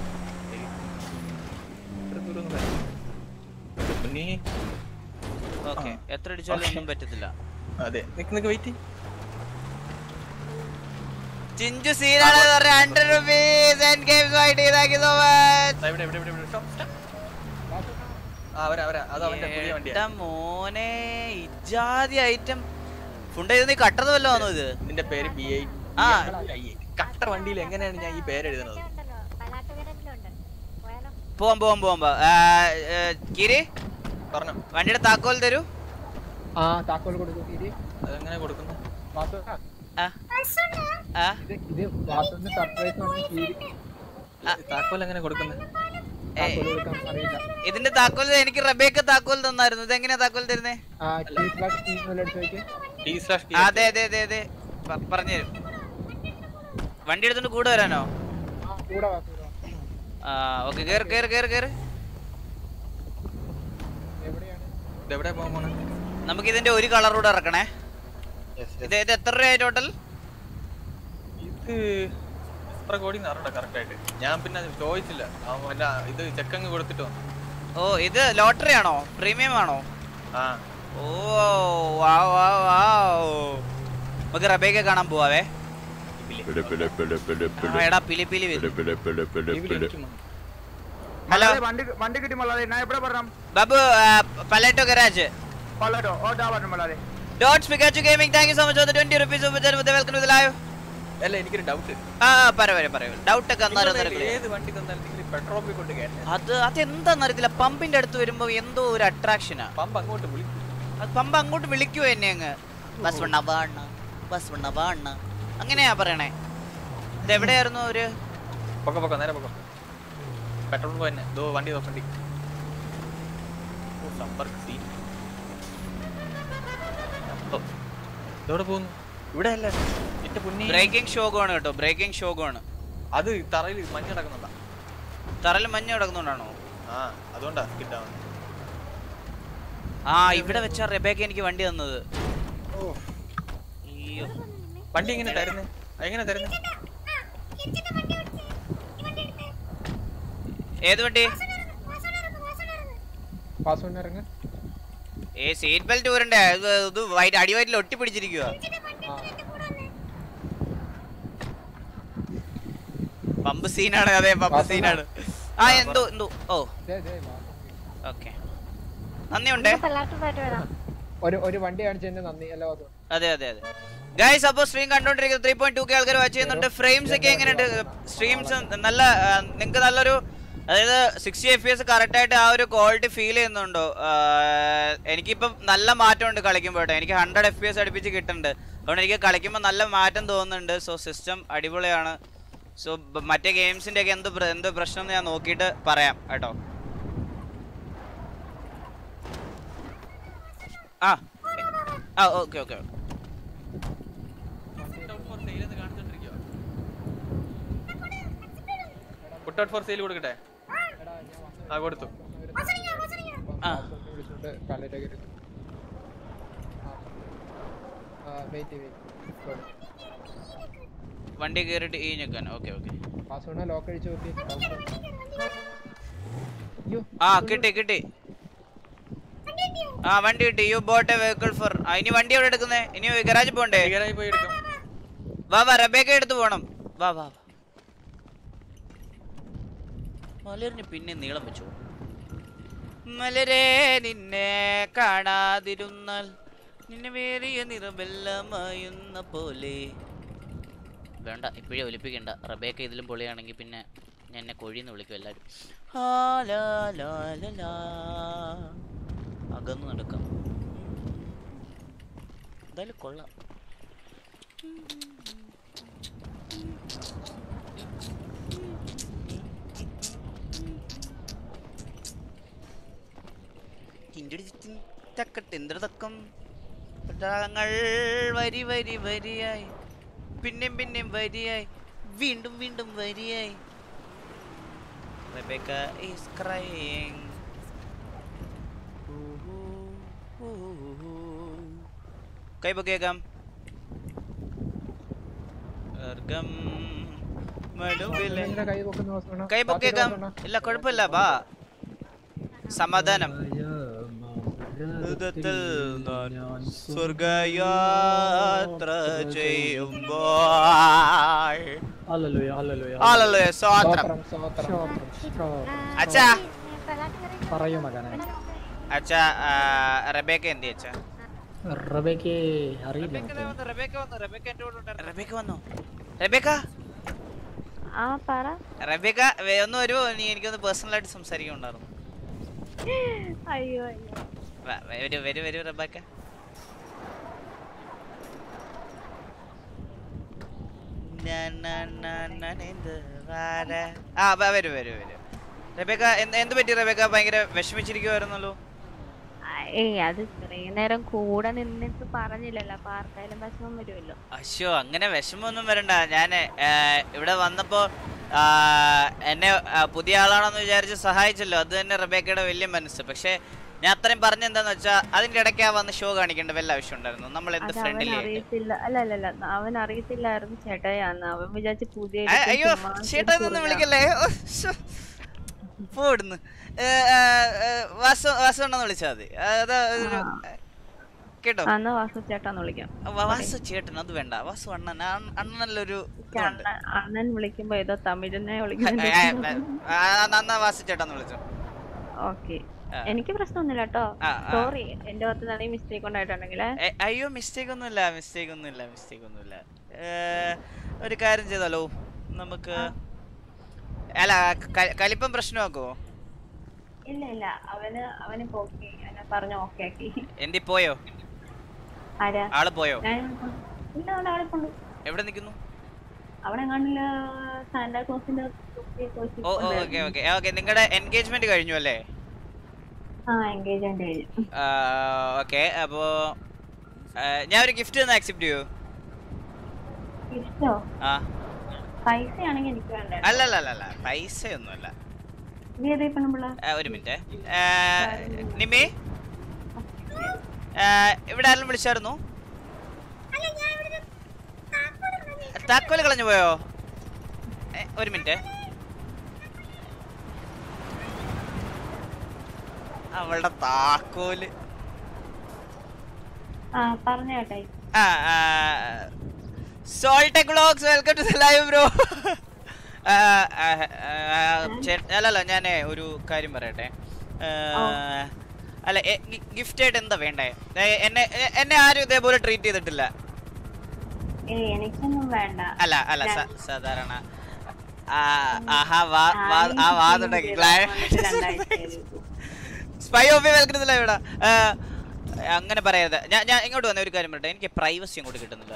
ഓക്കെ എത്ര അടിച്ചാലും ഒന്നും പറ്റത്തില്ല. അതെ വെയിറ്റ് ചിഞ്ചു സീനാണ് 100 rupees and games ID. Thank you so much. മോനെ ഇജാതി ഐറ്റം ഫുണ്ട് നീ കട്ടത് വല്ലോ ആണോ ഇത്? നിന്റെ പേര് ആ കട്ട വണ്ടിയിൽ എങ്ങനെയാണ് ഞാൻ ഈ പേര് എഴുതുന്നത്? പോവാം കിരി പറഞ്ഞോ. വണ്ടിയുടെ താക്കോൽ തരൂ. താക്കോൽ കൊടുക്കൂ കിരി. അതെങ്ങനെ കൊടുക്കുന്നു? താക്കോൽ എങ്ങനെ കൊടുക്കുന്നത്? ഇതിന്റെ താക്കോൽ എനിക്ക് റബേക്ക താക്കോൽ തന്നായിരുന്നു. ഇത് എങ്ങനെയാ താക്കോൽ തരുന്നേ? അതെ അതെ അതെ അതെ പറഞ്ഞുതരും. വണ്ടി എടുത്തോണ്ട് കൂടെ വരാനോ? ഓക്കെ കേറ് കേറ് കേറ് കേറ്. നമുക്ക് ഇതിന്റെ ഒരു കളർ കൂടെ ഇറക്കണേ. ഇത് എത്ര രൂപ ടോട്ടൽ? ഇത് എത്ര കോടി കറക്റ്റ് ആയിട്ട് ഞാൻ പിന്നെ ചോദിച്ചില്ല. ഇത് ചെക്കങ്ങ് കൊടുത്തിട്ട് വന്നു. ഓ ഇത് ലോട്ടറി ആണോ? പ്രീമിയം ആണോ? ഓ നമുക്ക് റബേക്ക കാണാൻ പോവാവേ. എടാ പിലി പിലി ഹലോ വണ്ടി കിട്ടി മള്ളാതെ ഞാൻ എവിടെ പറഞ്ഞു ബാബു പലേറ്റോ ഗരാജ് പള്ളോ ഓ ദാ പറഞ്ഞു മള്ളാതെ dots Pikachu gaming thank you so much for the 20 rupees of welcome to the live. അല്ല എനിക്കൊരു ഡൗട്ട്. പറയൂ ഡൗട്ട് ഒക്കെ ഏത് വണ്ടി തന്നാലും നിങ്ങൾ പെട്രോൾ പോയി കൊണ്ട് കേട്ടോ. അതെന്താന്ന് അറിയത്തില്ല. പമ്പിന്റെ അടുത്ത് വരുമ്പോ എന്തോ ഒരു അട്രാക്ഷനാ. പമ്പ് അങ്ങോട്ട് വിളിക്കും. പമ്പ് അങ്ങോട്ട് വിളിക്കുവോ എന്നെ അങ്ങ് ബസ് വണ്ണ അങ്ങനെയാ പറയണേ. ഇത് എവിടെയായിരുന്നു ഒരു പൊക്ക നേരെ പൊക്ക പെട്രോൾ തന്നെ വണ്ടി നോക്കണ്ടി. ഇതോടെ പോകുന്നു. ഇവിടെ അല്ല ബ്രേക്കിംഗ് ഷോഗാണ് കേട്ടോ. ബ്രേക്കിംഗ് ഷോഗാണ്. അത് തറയിൽ മഞ്ഞ് കിടക്കുന്നുണ്ടാ. തറയിൽ മഞ്ഞ് കിടക്കുന്നുണ്ടാണോ? അതുകൊണ്ടാ കിട്ടാവുന്നത്. ഇവിടെ വെച്ചാ റെബേക്ക എനിക്ക് വണ്ടി തന്നത്. അയ്യോ വണ്ടി എങ്ങനെ തരുന്നേ? ഏത് വണ്ടി? സീറ്റ് ബെൽറ്റ് ഊരണ്ടേ? ഇത് അടിവയറ്റിൽ ഒട്ടിപ്പിടിച്ചിരിക്കുക. പമ്പ് സീനാണ്. അതെ പമ്പ് സീനാണ്. എന്തോ ഓ ഓക്കെ നന്ദിയുണ്ടേ. ഒരു വണ്ടി കാണിച്ചതിന് നന്ദി. അതെ അതെ അതെ ഗൈസ്. അപ്പോൾ സ്ട്രീം കണ്ടോണ്ടിരിക്കുന്നത് 3.2K ആൾക്കാർ വാച്ച് ചെയ്യുന്നുണ്ട്. ഫ്രെയിംസ് ഒക്കെ എങ്ങനെയുണ്ട്? സ്ട്രീംസ് നല്ല നിങ്ങൾക്ക് നല്ലൊരു അതായത് 60 FPS കറക്റ്റായിട്ട് ആ ഒരു ക്വാളിറ്റി ഫീൽ ചെയ്യുന്നുണ്ടോ? എനിക്കിപ്പം നല്ല മാറ്റമുണ്ട് കളിക്കുമ്പോഴേ. എനിക്ക് 100 FPS അടുപ്പിച്ച് കിട്ടുന്നുണ്ട്. അതുകൊണ്ട് എനിക്ക് കളിക്കുമ്പോൾ നല്ല മാറ്റം തോന്നുന്നുണ്ട്. സോ സിസ്റ്റം അടിപൊളിയാണ്. സോ മറ്റേ ഗെയിംസിൻ്റെ ഒക്കെ എന്ത് പ്രശ്നം എന്ന് ഞാൻ നോക്കിയിട്ട് പറയാം കേട്ടോ. Okay put out for sale കൊടുക്കട്ടെ? കൊടുത്തു. വണ്ടി കേറിട്ട് ഈ ഞെക്കാൻ. ഓക്കെ കിട്ടി വണ്ടി കിട്ടി. You bought a vehicle for. ഇനി വണ്ടി എവിടെ എടുക്കുന്നേ? ഇനി ഗരാജ് പോണ്ടേ? വാ റബേക്ക എടുത്ത് പോണം. വാ മലരിന് പിന്നെ നീളം വെച്ചു. മലരെ നിന്നെ കാണാതിരുന്നാൽ നിന്നെ വേറിയ നിറവെല്ലമായുന്ന പോലെ. വേണ്ട ഇപ്പോഴേ ഒലിപ്പിക്കണ്ട. റബേക്ക ഇതിലും പൊളിയാണെങ്കിൽ പിന്നെ എന്നെ കൊഴിന്ന് വിളിക്കും എല്ലാവരും. അകന്നു നടക്കാം. എന്തായാലും കൊള്ളാം. തക്കം വരി വരി വരിയായി പിന്നെയും വരിയായി വീണ്ടും വരിയായി. Rebecca is crying. കൈ പൊക്കിയേക്കാം. സ്വർഗം മടുവിലെ കൈ പൊക്കുന്ന വാസന കൈ പൊക്കേക്കാം ഇല്ല കുഴപ്പമില്ല ബാ സമാധാനം സ്വർഗയാത്ര ചെയ്യുമ്പോൾ അച്ഛാ പറയൂ മകനെ. അച്ഛാ റബേക്ക എന്തി അച്ഛാ? റബേക്ക് അറിയില്ല. റബേക്ക വന്നോ? റബേക്ക ആ പറ. റബേക്ക ഒന്ന് വരുമോ? നീ എനിക്കൊന്ന് പേഴ്സണൽ ആയിട്ട് സംസാരിക്കുന്നുണ്ടായിരുന്നു. അയ്യോ വരൂ വരൂ റബേക്ക. വരൂ വരൂ വരൂ. റബേക്ക എന്ത് പറ്റി? റബേക്ക ഭയങ്കര വിഷമിച്ചിരിക്കുവായിരുന്നല്ലോ. ഏയ് അത് ഇത്രയും നേരം കൂടെ നിന്നിട്ട് പറഞ്ഞില്ലല്ലോ, അപ്പൊ ആർക്കായാലും വിഷമം വരുമല്ലോ. അശ്ശോ അങ്ങനെ വിഷമൊന്നും വരണ്ട. ഞാൻ ഇവിടെ വന്നപ്പോ എന്നെ പുതിയ ആളാണെന്ന് വിചാരിച്ച് സഹായിച്ചല്ലോ, അത് തന്നെ റബേക്കയുടെ വലിയ മനസ്സ്. പക്ഷെ ഞാൻ അത്രയും പറഞ്ഞെന്താന്ന് വെച്ചാ അതിന്റെ ഇടയ്ക്ക് വന്ന് ഷോ കാണിക്കേണ്ട വല്ല ആവശ്യം ഉണ്ടായിരുന്നു? നമ്മൾ എന്ത് ഫ്രണ്ട്ലി അറിയത്തില്ല. അല്ല അവൻ അറിയത്തില്ലായിരുന്നു ചേട്ടയാന്ന്. അവൻ വിചാരിച്ച് പുതിയ. അയ്യോ ചേട്ടാന്നൊന്നും വിളിക്കല്ലേ, പോടുന്നു. വാസുണ്ടെന്ന് വിളിച്ചാൽ മതി കേട്ടോ. വാസു ചേട്ടാന്ന് വിളിക്കാം. വാസു ചേട്ടൻ അത് വേണ്ട, വാസു അണ്ണൻ. അണ്ണനല്ലൊരു അണ്ണൻ വിളിക്കുമ്പോ ഏതോ തമിഴനെ വിളിക്കുന്നു. വാസു ചേട്ടാന്ന് വിളിച്ചോ. ഓക്കെ, എനിക്ക് പ്രശ്നമൊന്നുമില്ല കേട്ടോ. സോറി, എന്റെ ഭാഗത്ത് നിന്ന് മിസ്റ്റേക്ക് ഉണ്ടായിട്ടുണ്ടെങ്കിൽ. അയ്യോ മിസ്റ്റേക്ക് ഒന്നുമില്ല. ഒരു കാര്യം ചെയ്താലോ നമുക്ക്? അല്ല കലിപ്പം പ്രശ്നമാക്കുവോ? ഇല്ല അവന് പറഞ്ഞു ഓക്കെ ആക്കി. എന്തി പോയോ? ആള് പോയോ? എവിടെ നിൽക്കുന്നു? അവിടെ കാണില്ല. സാന്റാക്ലോസിന്റെ. ഓക്കെ നിങ്ങളുടെ എൻഗേജ്മെന്റ് കഴിഞ്ഞു അല്ലേ? എൻഗേജ്മെന്റ് കഴിഞ്ഞു. ഓക്കെ, അപ്പോ ഞാൻ ഒരു ഗിഫ്റ്റ് തന്നെ ആക്സെപ്റ്റ് ചെയ്യൂ? ഗിഫ്റ്റോ? പൈസയാണെങ്കിൽ എനിക്ക് വേണ്ട. അല്ല പൈസയൊന്നുമല്ല. ഒരു മിനിറ്റ്. നിമ്മി ഇവിടെ ആരും വിളിച്ചായിരുന്നു? താക്കോല് കളഞ്ഞു പോയോ? ഒരു മിനിറ്റ്. അവളുടെ താക്കോല് പറഞ്ഞോട്ടെ. Soltech vlogs welcome to live bro. അല്ലല്ല ഞാനേ ഒരു കാര്യം പറയട്ടെ. അല്ല ഗിഫ്റ്റ് ആയിട്ട് എന്താ വേണ്ടേ? എന്നെ ആരും ഇതേപോലെ ട്രീറ്റ് ചെയ്തിട്ടില്ല. എനിക്കൊന്നും വേണ്ട. അല്ല സാധാരണ spy of welcome to live. അങ്ങനെ പറയരുത്. ഞാൻ ഇങ്ങോട്ട് വന്ന ഒരു കാര്യം പറയട്ടെ. എനിക്ക് പ്രൈവസി അങ്ങോട്ട് കിട്ടുന്നില്ല.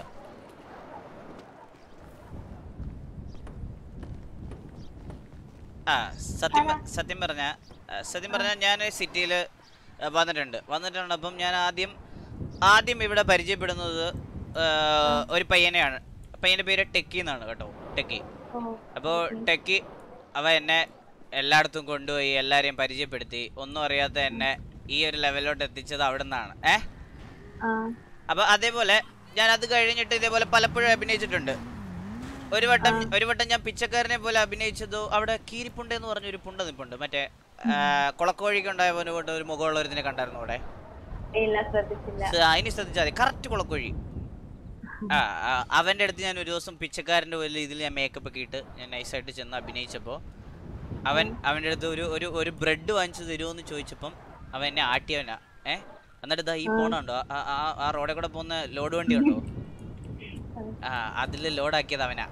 സത്യം പറഞ്ഞ ഞാൻ സിറ്റിയിൽ വന്നിട്ടുണ്ട്. അപ്പം ഞാൻ ആദ്യം ഇവിടെ പരിചയപ്പെടുന്നത് ഒരു പയ്യനെയാണ്. പയ്യൻ്റെ പേര് ടെക്കി എന്നാണ് കേട്ടോ, ടെക്കി. അപ്പോൾ ടെക്കി എന്നെ എല്ലായിടത്തും കൊണ്ടുപോയി എല്ലാരെയും പരിചയപ്പെടുത്തി. ഒന്നും അറിയാത്ത എന്നെ ഈ ഒരു ലെവലിലോട്ട് എത്തിച്ചത് അവിടെ നിന്നാണ്. അപ്പൊ അതേപോലെ ഞാൻ അത് കഴിഞ്ഞിട്ട് ഇതേപോലെ പലപ്പോഴും അഭിനയിച്ചിട്ടുണ്ട്. ഒരു വട്ടം ഞാൻ പിച്ചക്കാരനെ പോലെ അഭിനയിച്ചതോ അവിടെ കീരിപ്പുണ്ട് എന്ന് പറഞ്ഞൊരു പുണ്ട നിപ്പുണ്ട്. മറ്റേ കുളക്കോഴിക്ക് ഉണ്ടായ പോലെ ഒരു മുഖമുള്ളൊരുതിനെ കണ്ടായിരുന്നു അവിടെ. അതിന് ശ്രദ്ധിച്ചാൽ മതി, കറക്റ്റ് കുളക്കോഴി. അവന്റെ അടുത്ത് ഞാൻ ഒരു ദിവസം പിച്ചക്കാരന്റെ പോലെ ഇതിൽ ഞാൻ മേക്കപ്പ് ഒക്കെ ഇട്ട് ഞാൻ നൈസായിട്ട് ചെന്ന് അഭിനയിച്ചപ്പോൾ അവന്റെ അടുത്ത് ഒരു ബ്രെഡ് വാങ്ങിച്ചു തരുമോന്ന് ചോദിച്ചപ്പം അവൻ എന്നെ ആട്ടിയവനാ. എന്നിട്ട് ഇതാ ഈ പോണുണ്ടോ, ആ റോഡിൽ കൂടെ പോകുന്ന ലോഡ് വണ്ടി ഉണ്ടോ, അതില് ലോഡാക്കിയത് അവനാ.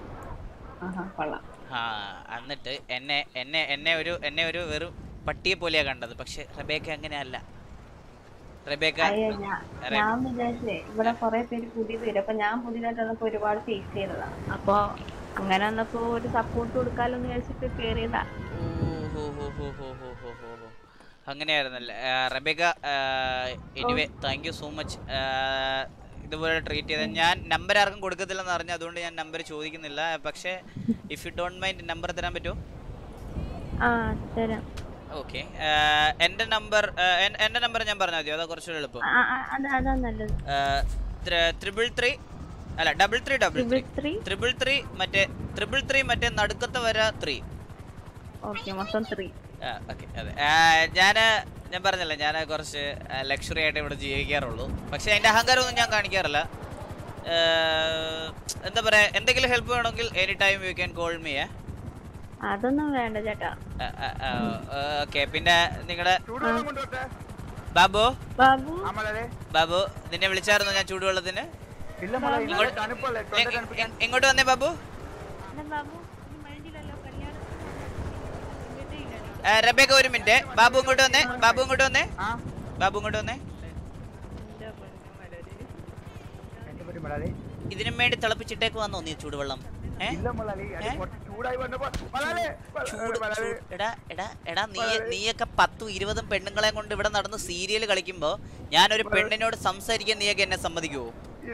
എന്നിട്ട് എന്നെ ഒരു വെറും പട്ടിയെ പോലെയാ കണ്ടത്. പക്ഷെ റബേക്ക അങ്ങനെയല്ല. റബേക്ക ഞാൻ വിചാരിച്ചേ ഇവിടെ കുറെ പേര് പുതിയത് വരും. അപ്പൊ ഞാൻ പുതിയതായിട്ട് വന്നപ്പോ ഒരുപാട് ഫേസ് ചെയ്തതാണ്. അപ്പൊ അങ്ങനെ വന്നപ്പോ ഒരു സപ്പോർട്ട് കൊടുക്കാലോന്ന് വിചാരിച്ചിട്ട് കേറിയതാ. അങ്ങനെയായിരുന്നല്ലേ Rebecca? Anyway thank you so much ഇതുപോലെ ട്രീറ്റ് ചെയ്ത. ഞാൻ നമ്പർ ആർക്കും കൊടുക്കത്തില്ലെന്ന് അറിഞ്ഞു, അതുകൊണ്ട് ഞാൻ നമ്പർ ചോദിക്കുന്നില്ല. പക്ഷേ if you don't mind number തരാൻ പറ്റുമോ? ഓക്കെ, എന്റെ നമ്പർ ഞാൻ പറഞ്ഞാൽ മതിയോ? അതാ കുറച്ചുകൂടെ എളുപ്പം. 333 അല്ല 333 മറ്റേ 333 മറ്റേ നടുക്കത്തെ വര 3. ഓക്കേ മൊത്തം 3. ഓക്കേ അതെ. ഞാൻ പറഞ്ഞല്ലോ ഞാൻ കുറച്ച് ലക്ഷറി ആയിട്ട് ഇവിടെ ജീവിക്കാറുള്ളൂ. പക്ഷെ അതിന്റെ അഹങ്കാരമൊന്നും ഞാൻ കാണിക്കാറില്ല. എന്താ പറയാ എന്തെങ്കിലും ഹെൽപ്പ് വേണമെങ്കിൽ any time you can call me. അതൊന്നും വേണ്ട ചേട്ടാ. ഓക്കേ പിന്നെ നിങ്ങളുടെ ബാബു നിന്നെ വിളിച്ചായിരുന്നു ഞാൻ ചൂടുവെള്ളത്തിന്? എങ്ങോട്ട് വന്നേ ബാബു? റബേക്ക ഒരു മിനിറ്റ്. ബാബു ഇങ്ങോട്ട് വന്നേ. ഇതിനും വേണ്ടി തിളപ്പിച്ചിട്ടേക്ക് വന്നോ നീ ചൂടുവെള്ളം? എടാ നീയൊക്കെ 10-20 പെണ്ണുങ്ങളെ കൊണ്ട് ഇവിടെ നടന്ന് സീരിയൽ കളിക്കുമ്പോ ഞാനൊരു പെണ്ണിനോട് സംസാരിക്കാൻ നീയൊക്കെ എന്നെ സമ്മതിക്കുവോ?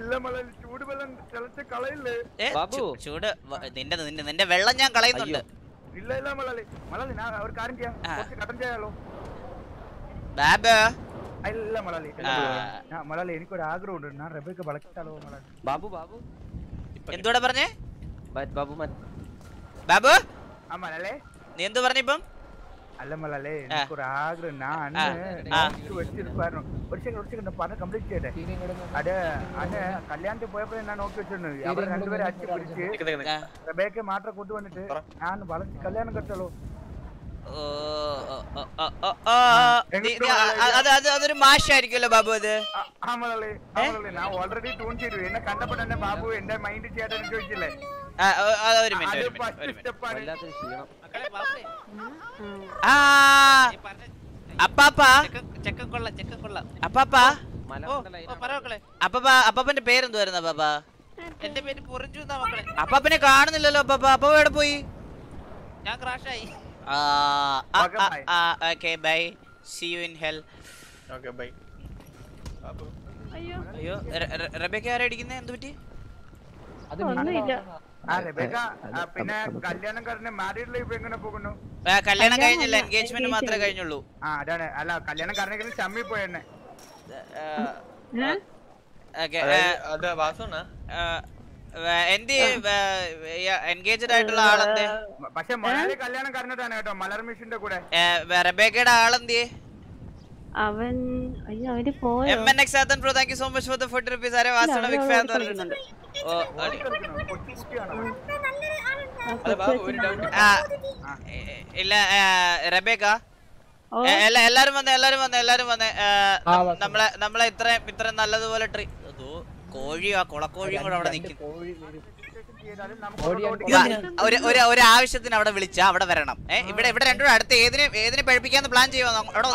ചൂട് നിന്റെ വെള്ളം ഞാൻ കളയുന്നുണ്ട്. എനിക്കൊരു ആഗ്രഹമുണ്ട്. ഞാൻ റബേക്ക വളർത്താലോ ബാബു ബാബു എന്തോടെ പറഞ്ഞേ? ബാബു ബാബു നീ എന്തു പറഞ്ഞിപ്പം? അല്ല മലല്ലേ എനിക്കൊരു ആഗ്രഹം. ഞാൻ വെച്ചിരിപ്പായിരുന്നു. ഒരു സെക്കൻഡ് പറഞ്ഞ കംപ്ലീറ്റ് ചെയ്യട്ടെ. അത് കല്യാണത്തിൽ പോയപ്പോഴേ ഞാൻ നോക്കി വെച്ചിരുന്നു. അവർ രണ്ടുപേരെ അച്ഛൻ പിടിച്ച് റബേക്ക മാത്രം കൊണ്ടുവന്നിട്ട് ഞാൻ വളർത്തി കല്യാണം കെട്ടല്ലോ. അതൊരു മാഷായിരിക്കുമല്ലോ ബാബു. അത് ഞാൻ ഓൾറെഡി ട്യൂൺ ചെയ്തു. എന്നെ കണ്ടപ്പോ തന്നെ ബാബു എന്റെ മൈൻഡ് ചെയ്യാൻ ചോദിച്ചില്ലേ? ഒരു മിനിറ്റ്. അപ്പാപ്പന്റെ പേരെന്തുവായിരുന്നു അപ്പാപ്പ? എന്റെ പേര് പൊറിഞ്ചു എന്നാ മക്കളെ. അപ്പാപ്പനെ കാണുന്നില്ലല്ലോ അപ്പാപ്പ. അപ്പാപ്പ എവിടെ പോയി? ഞാൻ ക്രാഷായി. Okay, bye. See you in hell. Okay, bye. അയ്യോ റബേക്ക ആരാ അടിക്കുന്നേ? എന്ത് പറ്റി? പിന്നെ കല്യാണം കഴിഞ്ഞ മാരീഡ് ലൈഫ് എങ്ങനെ പോകുന്നു? കല്യാണം കഴിഞ്ഞില്ല, എൻഗേജ്മെന്റ് മാത്രമേ കഴിഞ്ഞുള്ളൂ. അതാണ്. അല്ല കല്യാണം കഴിഞ്ഞെങ്കിലും ചമ്മി പോയെന്നെ. എൻഗേജ്ഡ് ആയിട്ടുള്ള ആളെന്തേ? പക്ഷെ മലയാളി കല്യാണം കഴിഞ്ഞിട്ടാണ് കേട്ടോ, മലർ മിഷന്റെ കൂടെ. റബേക്കയുടെ ആളെന്തേ? അവൻ അവര് പോയോ? MNX Athan Pro, thank you so much for the 40 rupees. അരെ വാസന ബിഗ് ഫാൻ തോന്നുന്നുണ്ട്. ഇല്ല റബേക്ക എല്ലാരും വന്നേ. നമ്മളെ ഇത്രയും നല്ലതുപോലെ കോഴിയോ കുളക്കോഴിയും കൂടെ അവിടെ നിൽക്കും. ഒരു ആവശ്യത്തിന് അവിടെ വിളിച്ചാ അവിടെ വരണം. ഇവിടെ രണ്ടും അടുത്ത് ഏതിനെ പഴിപ്പിക്കാന്ന് പ്ലാൻ ചെയ്യുമോ? അവിടെ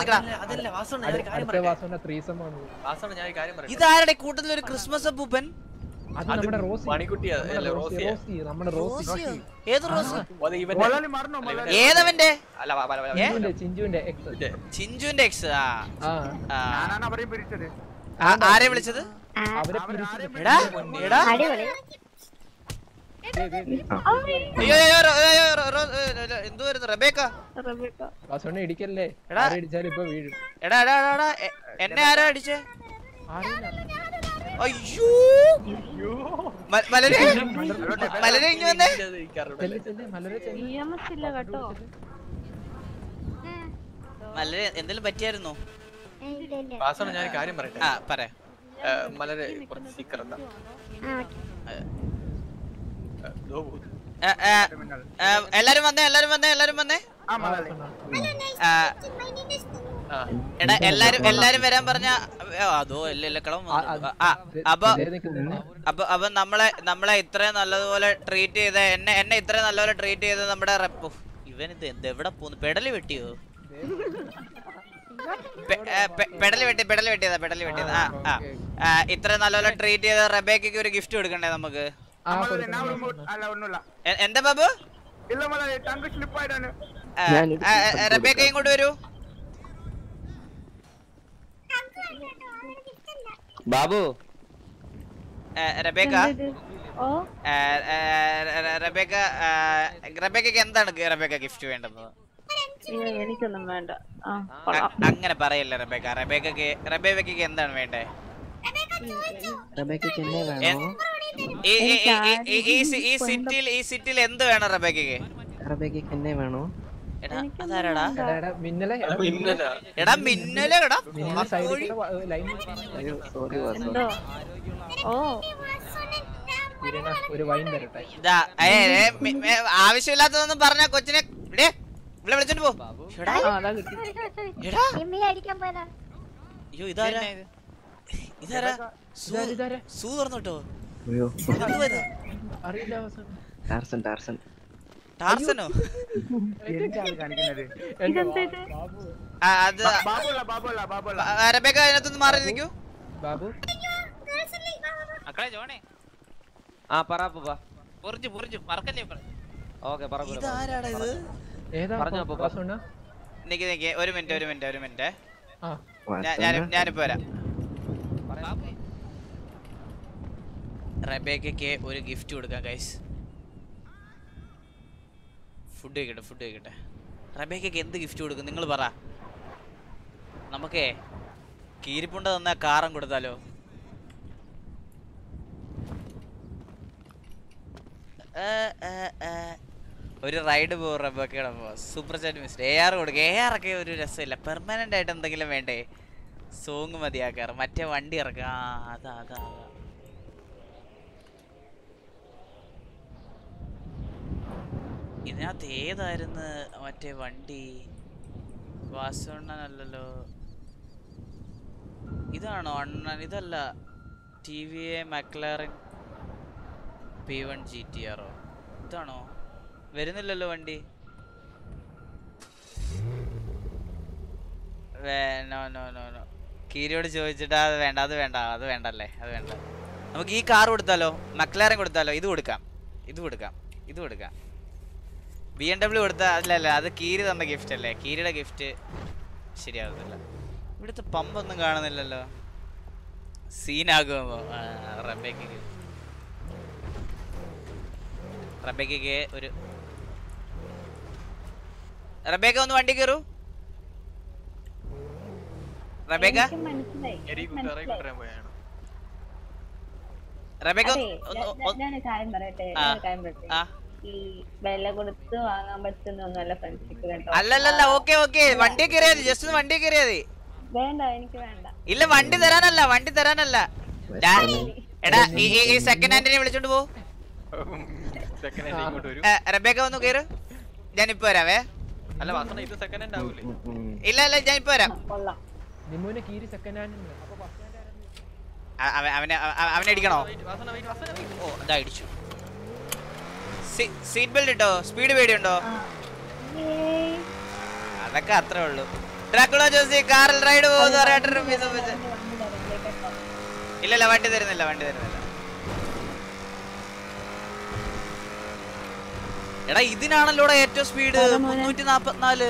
ഇതാരുടെ കൂട്ടത്തിൽ ഒരു ക്രിസ്മസ് അപ്പൂപ്പൻ? ഏതവന്റെ? ചിഞ്ചുവിന്റെ എക്സ്. ആരെ വിളിച്ചത്? എന്തുവായിരുന്നു റബേക്ക? എന്നെ ആരാ അടിച്ചേ? അയ്യോ മലരെ ഇങ്ങ് വന്നേ. മലരെ എന്തെങ്കിലും പറ്റിയായിരുന്നോ? ഞാൻ കാര്യം പറയട്ടെ. പറയാ. മലരെ കുറച്ച് സീക്രട്ട് എന്താ? എല്ലാരും വന്നേ. എടാ എല്ലാരും വരാൻ പറഞ്ഞ അതോ എല്ലാം അപ്പൊ നമ്മളെ ഇത്രയും നല്ലതുപോലെ ട്രീറ്റ് ചെയ്ത എന്നെ ഇത്രയും നല്ലപോലെ ട്രീറ്റ് ചെയ്ത നമ്മുടെ റെപ്പ് ഇവനിത് എവിടെ പോന്നു? പെടല് വെട്ടിയോ? പെടല് വെട്ടിയതാ. ഇത്രയും നല്ലപോലെ ട്രീറ്റ് ചെയ്ത റബേക്കയ്ക്ക് ഒരു ഗിഫ്റ്റ് കൊടുക്കണ്ടേ നമുക്ക്? എന്താ ബാബു? റബേക്ക ഇങ്ങോട്ട് വരൂ. ബാബു റബേക്കയ്ക്ക് എന്താണ് റബേക്ക ഗിഫ്റ്റ് വേണ്ടത്? എനിക്കൊന്നും വേണ്ട. അങ്ങനെ പറയല്ലേ റബേക്കയ്ക്ക് എന്താണ് വേണ്ടേ? ഈ സിറ്റിയിൽ എന്ത് വേണം റബേക്കയ്ക്ക്? റബേക്കയ്ക്ക് എന്നെ വേണോ? എടാ അതാരടാ? മിന്നലെ എടാ മിന്നലെ എടാ സോറി വാസു. ഒരു വൈൻ തരട്ടെ. ആവശ്യമില്ലാത്തതൊന്നും പറഞ്ഞ കൊച്ചിനെ ഇവിടെ വിളിച്ചോണ്ട് പോ. അയ്യോ ഇതാരാ? സൂ തുറന്നോട്ടോ. അറിയില്ല. ടാർസനോ? റബേക്ക അതിനകത്തൊന്ന് മാറി നിൽക്കൂ. ബാബു മക്കളെ ജോണേ ആ പറ അപ്പൂപ്പാ. പൊറിച്ചു മറക്കല്ലേ മക്കളെ. ഓക്കേ പറ. ഇതാരാടാ ഇത്? ഏതാ പറഞ്ഞോ അപ്പൂപ്പാ. നിക്ക് ഒരു മിനിറ്റ്. ഞാനിപ്പോ വരാം. റബേക്കയ്ക്ക് ഒരു ഗിഫ്റ്റ് കൊടുക്കാം ഗൈസ്. ഫുഡ് കഴിക്കട്ടെ. റബേക്കയ്ക്ക് എന്ത് ഗിഫ്റ്റ് കൊടുക്കും നിങ്ങൾ പറ. നമുക്കേ കീരിപ്പുണ്ട തന്ന കാറും കൊടുത്താലോ? ഒരു റൈഡ് പോകും റബേക്കയുടെ. സൂപ്പർ ചാറ്റ് മിസ്റ്റർ AR കൊടുക്കുക. AR ഒക്കെ ഒരു രസമില്ല. പെർമനന്റ് ആയിട്ട് എന്തെങ്കിലും വേണ്ടേ? സോങ് മതിയാക്കാറ്. മറ്റേ വണ്ടി ഇറക്കുക. അതാ ഇതിനകത്ത് ഏതായിരുന്നു മറ്റേ വണ്ടി? വാസുണ്ണനല്ലല്ലോ. ഇതാണോ അണ്ണൻ? ഇതല്ല. TVA മക്ലാരൻ P1 GTR ഇതാണോ? വരുന്നില്ലല്ലോ വണ്ടി. നോ. കീരിയോട് ചോദിച്ചിട്ട് അത് വേണ്ടല്ലേ. നമുക്ക് ഈ കാർ കൊടുത്താലോ? മക്ലാരൻ കൊടുത്താലോ? ഇത് കൊടുക്കാം. BMW കൊടുത്താൽ അല്ലല്ല, അത് കീരി തന്ന ഗിഫ്റ്റ് അല്ലേ? കീരിയുടെ ഗിഫ്റ്റ് ശരിയാവുന്നില്ല. ഇവിടുത്തെ പമ്പൊന്നും കാണുന്നില്ലല്ലോ. സീനാകുമോ? റബേക്കയ്ക്ക് ഒരു റബേക്ക ഒന്ന് വണ്ടി കയറൂ. റബേക്ക അല്ലല്ല. ഓക്കെ വണ്ടി കയറിയാ മതി. ജസ്റ്റ് ഒന്ന് വണ്ടി കയറിയാ മതി. ഇല്ല വണ്ടി തരാനല്ല. എടാ ഈ സെക്കൻഡ് ഹാൻഡിനെ വിളിച്ചോണ്ട് പോ. റബേക്ക ഒന്ന് കയറ്. ഞാനിപ്പോ വരാവേ. അല്ല വാസന ഇത് സെക്കൻഡ് ഹാൻഡ് ആവൂലേ? ഇല്ല ഞാനിപ്പോ വരാം. അവനെ അടിക്കണോ? ഓ അതാ അടിച്ചു. സീറ്റ് ബെൽറ്റ് ഇട്ടോ? സ്പീഡ് പേടിയുണ്ടോ? അതൊക്കെ അത്രേ ഉള്ളൂ. ഡ്രാക്കുള ജോസി കാറിൽ റൈഡ് പോകുന്നു. ഇല്ലല്ല വണ്ടി തരുന്നില്ല. എടാ ഇതിനാണല്ലോ ഏറ്റവും speed 344.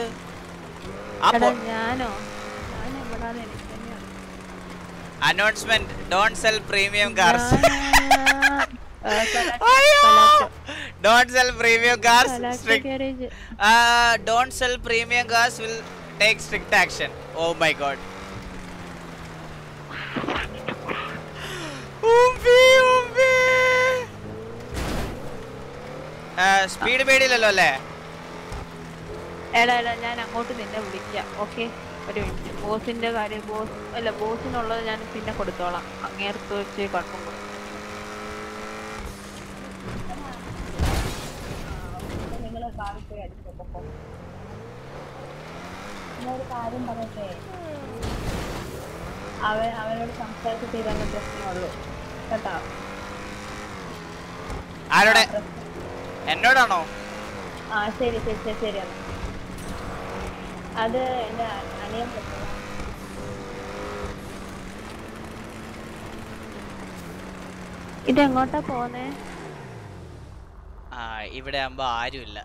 Announcement don't sell premium cars. Don't sell premium cars. Don't sell premium cars will take strict action. Oh my god. Speed പേടിയില്ലല്ലോ അല്ലേ? എടാ ഞാൻ അങ്ങോട്ട് നിന്നെ വിളിക്കാം. ഓക്കെ ഒരു മിനിറ്റ്. ബോസിന്റെ കാര്യം ബോസിനുള്ളത് ഞാൻ പിന്നെ കൊടുത്തോളാം. അങ്ങേർക്ക് വെച്ച് കുഴപ്പം. ഒരു കാര്യം പറയട്ടെ, അവനോട് സംസാരിച്ച് തീരാനുള്ള പ്രശ്നമുള്ളൂ കേട്ടോ. ആരോടെ? എന്നോടാണോ? ആ ശരി ശരിയാണ്. അത് എന്റെ അനിയൻ പ്രശ്നം. ഇതെങ്ങോട്ടാ പോന്നേ? ഇവിടെ ആകുമ്പോ ആരുമില്ല.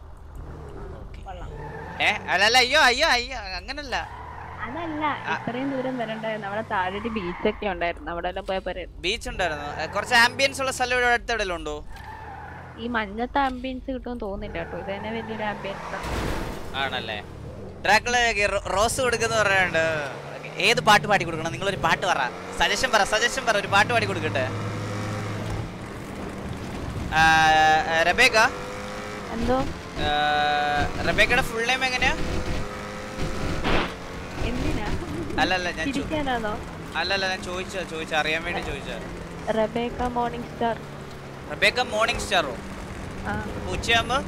അല്ലല്ല അയ്യോ അങ്ങനല്ല. അതല്ല, ഇത്രയും ദൂരം വരണ്ടായിരുന്നു. അവിടെ താഴെ ബീച്ചൊക്കെ ഉണ്ടായിരുന്നു. അവിടെ എല്ലാം പോയ പോരെ. ബീച്ച് ഉണ്ടായിരുന്നു. കുറച്ച് ആംബിയൻസ് ഉള്ള സ്ഥലം ഇവിടെ അടുത്തെവിടെയെങ്കിലും ഉണ്ടോ? ഈ മഞ്ഞത്തെ ആംബിയൻസ് കിട്ടുമെന്ന് തോന്നുന്നില്ല കേട്ടോ. ഇത് തന്നെ വലിയൊരു ആംബിയൻസ് ആണല്ലേ. ഡ്രാക്കുളയ്ക്ക് റോസ് കൊടുക്കുന്ന പറയാനുണ്ട്. ഏത് പാട്ട് പാടി കൊടുക്കണം? നിങ്ങളൊരു പാട്ട് പറ. സജഷൻ പറ. ഒരു പാട്ട് പാടി കൊടുക്കട്ടെ. റബേക്ക എന്തോ റബേക്കയുടെ ഫുൾ നെയിം എങ്ങനെയാ? എന്തിനാ? അല്ലല്ല ഞാൻ ചിരിക്കാനാണോ? അല്ലല്ല ഞാൻ ചോദിച്ച അറിയാൻ വേണ്ടി ചോദിച്ച. Rebecca morning star. Rebecca morning സ്റ്റാറോ? ഉച്ചയാകുമ്പോ?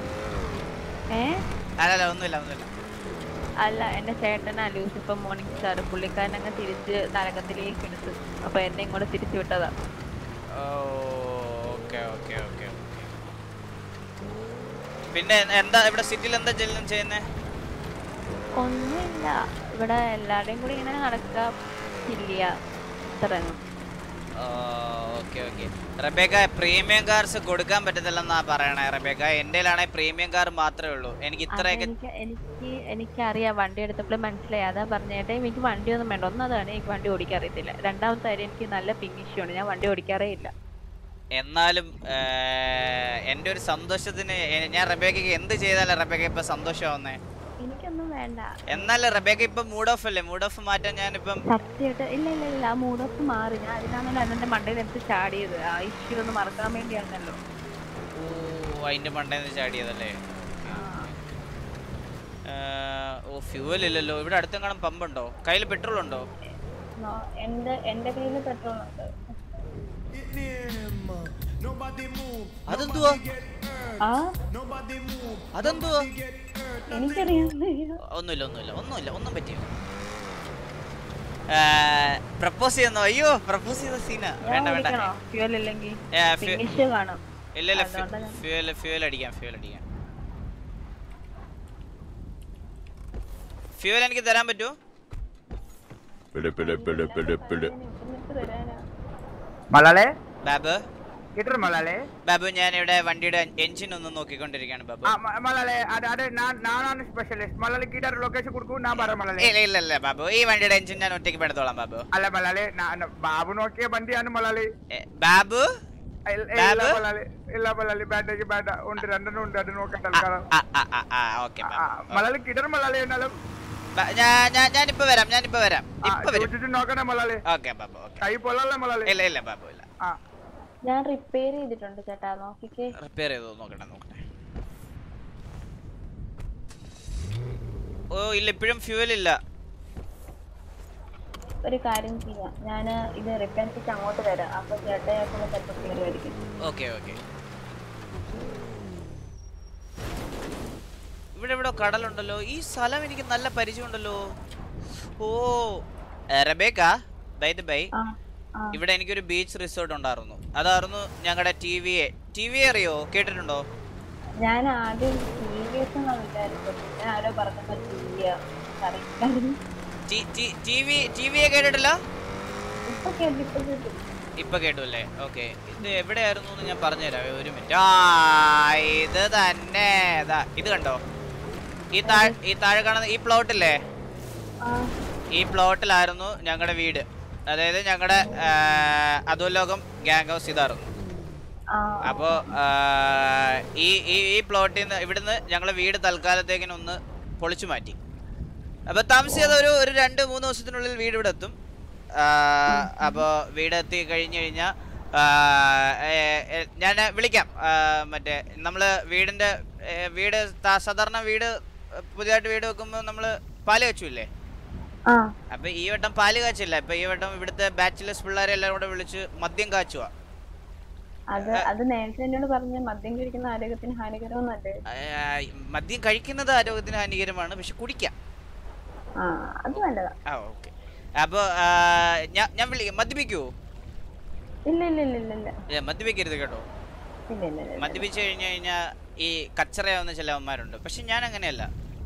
അല്ലല്ല ഒന്നുമില്ല. അല്ല, എന്റെ ചേട്ടനാ ലൂസിഫർ മോർണിംഗ് സ്റ്റാർ. പുള്ളിക്കാരൻ അങ്ങ് തിരിച്ച് നരകത്തിലേക്ക് എടുത്തു. അപ്പൊ എന്നെ ഇങ്ങോട്ട് തിരിച്ചു വിട്ടതാ. പിന്നെ എന്താ ഇവിടെ സിറ്റിയിൽ എന്താ ചെയ്യുന്നേ? ഒന്നുമില്ല, ഇവിടെ എല്ലാവരുടെയും കൂടി ഇങ്ങനെ നടക്കാം. ഇല്ല ഇത്രയൊന്നും. റബേക്ക പ്രീമിയം കാർസ് കൊടുക്കാൻ പറ്റത്തില്ലെന്നാ പറയണേ റബേക്ക. എന്റെ പ്രീമിയം കാർ മാത്രമേ ഉള്ളൂ. എനിക്ക് ഇത്രയൊക്കെ എനിക്കറിയാം. വണ്ടി എടുത്തപ്പോഴും മനസ്സിലായി. അതാ പറഞ്ഞേട്ടെ, എനിക്ക് വണ്ടിയൊന്നും വേണ്ട. ഒന്നതാണ്, എനിക്ക് വണ്ടി ഓടിക്കാൻ അറിയത്തില്ല. രണ്ടാമത്തെ കാര്യം, എനിക്ക് നല്ല പിങ് ഇഷ്യൂ ആണ്. ഞാൻ വണ്ടി ഓടിക്കാറേ ഇല്ല. എന്നാലും എന്റെ ഒരു സന്തോഷത്തിന് ഞാൻ റബേക്കയ്ക്ക് എന്ത് ചെയ്താലും റബേക്ക ഇപ്പൊ സന്തോഷമാവുന്നേ? എനിക്കൊന്നും വേണ്ട. എന്നാലും റബേക്ക ഇപ്പൊ മൂഡ് ഓഫ് അല്ലേ? മൂഡ് ഓഫ് മാറ്റാൻ ഞാനിപ്പം സത്യമായിട്ട് ഇല്ല, മൂഡ് ഓഫ് മാറി. ഞാൻ അതിനാണല്ലോ അതിന്റെ മണ്ടയിൽ എടുത്ത് ചാടിയത്. ആ ഇഷ്യൂ ഒന്ന് മറക്കാൻ വേണ്ടിയാണല്ലോ. അതിന്റെ മണ്ടയിൽ ചാടിയതല്ലേ? ഫ്യൂവൽ ഇല്ലല്ലോ. ഇവിടെ അടുത്തെങ്ങാനും പമ്പുണ്ടോ? കയ്യിൽ പെട്രോൾ ഉണ്ടോ? എന്റെ കയ്യിൽ പെട്രോൾ ഉണ്ട്. അതെന്തുവാ? എനിക്കറിയാം. ഒന്നുമില്ല ഒന്നും പറ്റിയോ? പ്രപ്പോസ് ചെയ്യുന്നോ? അയ്യോ പ്രപ്പോസ് ചെയ്ത സീനാ. വേണ്ട ഫ്യൂവൽ ഇല്ലെങ്കിൽ ഇല്ല ഫ്യൂവൽ അടിക്കാം. ഫ്യൂവൽ എനിക്ക് തരാൻ പറ്റുമോ? മലാലേ ബാബു, ഞാൻ ഇവിടെ വണ്ടിയുടെ എഞ്ചിൻ ഒന്ന് നോക്കിക്കൊണ്ടിരിക്കുകയാണ് ബാബു. ഇല്ല ബാബു, ഈ വണ്ടിയുടെ എഞ്ചിൻ ഞാൻ ഒറ്റയ്ക്ക് എടുത്തോളാം ബാബു. അല്ല മലാലേ, ബാബു നോക്കിയ വണ്ടിയാണ് മലാലേ. ബാബു ഇല്ല മലാലി, ബാറ്റയ്ക്ക് ബാറ്റ ഉണ്ട്, രണ്ടെണ്ണം ഉണ്ട്. അത് നോക്കണ്ട മലാലി. കിടർ മലാലേ എന്നാലും ഞാനിപ്പോ വരാം. നോക്കണേ മലാലേ. കൈ പൊള്ളല്ലേ മലാലേ? ഇല്ല ബാബു ഇല്ല. ഞാൻ റിപ്പയർ ചെയ്തിട്ടുണ്ട് ചേട്ടാ, നോക്കിക്കേ. റിപ്പയർ ചെയ്തോ? നോക്കട്ടെ. ഓ ഇല്ല, ഇപ്പോഴും ഫ്യൂവൽ ഇല്ല. ഒരു കാര്യം ചെയ്യാം, ഞാൻ ഇത് റിപ്പയർ ചെയ്തിട്ട് അങ്ങോട്ട് വരാം. അപ്പൊ ചേട്ടയാക്കുള്ള ചിലപ്പോൾ ക്ലിയർ ആയിരിക്കും. ഓക്കെ. ഇവിടെ കടലുണ്ടല്ലോ. ഈ സ്ഥലം എനിക്ക് നല്ല പരിചയമുണ്ടല്ലോ. ഓ റബേക്ക, ബൈ ദ ബൈ, ഇവിടെ എനിക്കൊരു ബീച്ച് റിസോർട്ട് ഉണ്ടായിരുന്നു. അതായിരുന്നു ഞങ്ങളുടെ ടി വി അറിയോ? കേട്ടിട്ടുണ്ടോ? ഞാൻ ആദ്യം കേട്ടിട്ടില്ല? ഇപ്പൊ കേട്ടു അല്ലേ? ഓക്കെ, ഇത് എവിടെയായിരുന്നു ഞാൻ പറഞ്ഞുതരാം. ഒരു മിനിറ്റ്. ഇത് തന്നെ, ഇത് കണ്ടോ? ഈ താഴെ കാണുന്ന ഈ പ്ലോട്ടില്ലേ? ഈ പ്ലോട്ടിലായിരുന്നു ഞങ്ങളുടെ വീട്. അതായത് ഞങ്ങളുടെ അധോലോകം ഗ്യാങ് ഹൗസ് ഇതായിരുന്നു. അപ്പോ ഈ പ്ലോട്ടിൽ നിന്ന് ഇവിടുന്ന് ഞങ്ങളെ വീട് തൽക്കാലത്തേക്കിനൊന്ന് പൊളിച്ചു മാറ്റി. അപ്പൊ താമസിയാതെ ഒരു 2-3 ദിവസത്തിനുള്ളിൽ വീട് ഇവിടെ എത്തും. അപ്പോൾ വീടെത്തി കഴിഞ്ഞു കഴിഞ്ഞാൽ ഞാൻ വിളിക്കാം. മറ്റേ നമ്മള് വീട് സാധാരണ വീട് പുതിയതായിട്ട് വീട് വെക്കുമ്പോൾ നമ്മള് പാല് കാച്ചില്ലേ? അപ്പൊ ഈ വട്ടം പാല് കാച്ചില്ല. ഇപ്പൊ ഈ വട്ടം ഇവിടുത്തെ ബാച്ചിലേഴ്സ് പിള്ളേരെ എല്ലാം കൂടെ വിളിച്ച് മദ്യം കാച്ചുവാ. അത് നേരത്തെ എന്നോട് പറഞ്ഞു മദ്യം കഴിക്കുന്ന ആരോഗ്യത്തിന് ഹാനികരമെന്നല്ലേ? മദ്യം കഴിക്കുന്നത് ആരോഗ്യത്തിന് ഹാനികരമാണ്, പക്ഷെ കുടിക്കാം. അത് നല്ലതാ. ഓക്കെ. അപ്പൊ ഞാൻ വിളിക്കാം. മദ്യപിക്കുവോ? ഇല്ല മദ്യപിക്കരുത് കേട്ടോ. മദ്യപിച്ചു കഴിഞ്ഞു കഴിഞ്ഞാൽ ഈ കച്ചറയാവുന്ന ചില അവന്മാരുണ്ട്. പക്ഷെ ഞാൻ അങ്ങനെയല്ല.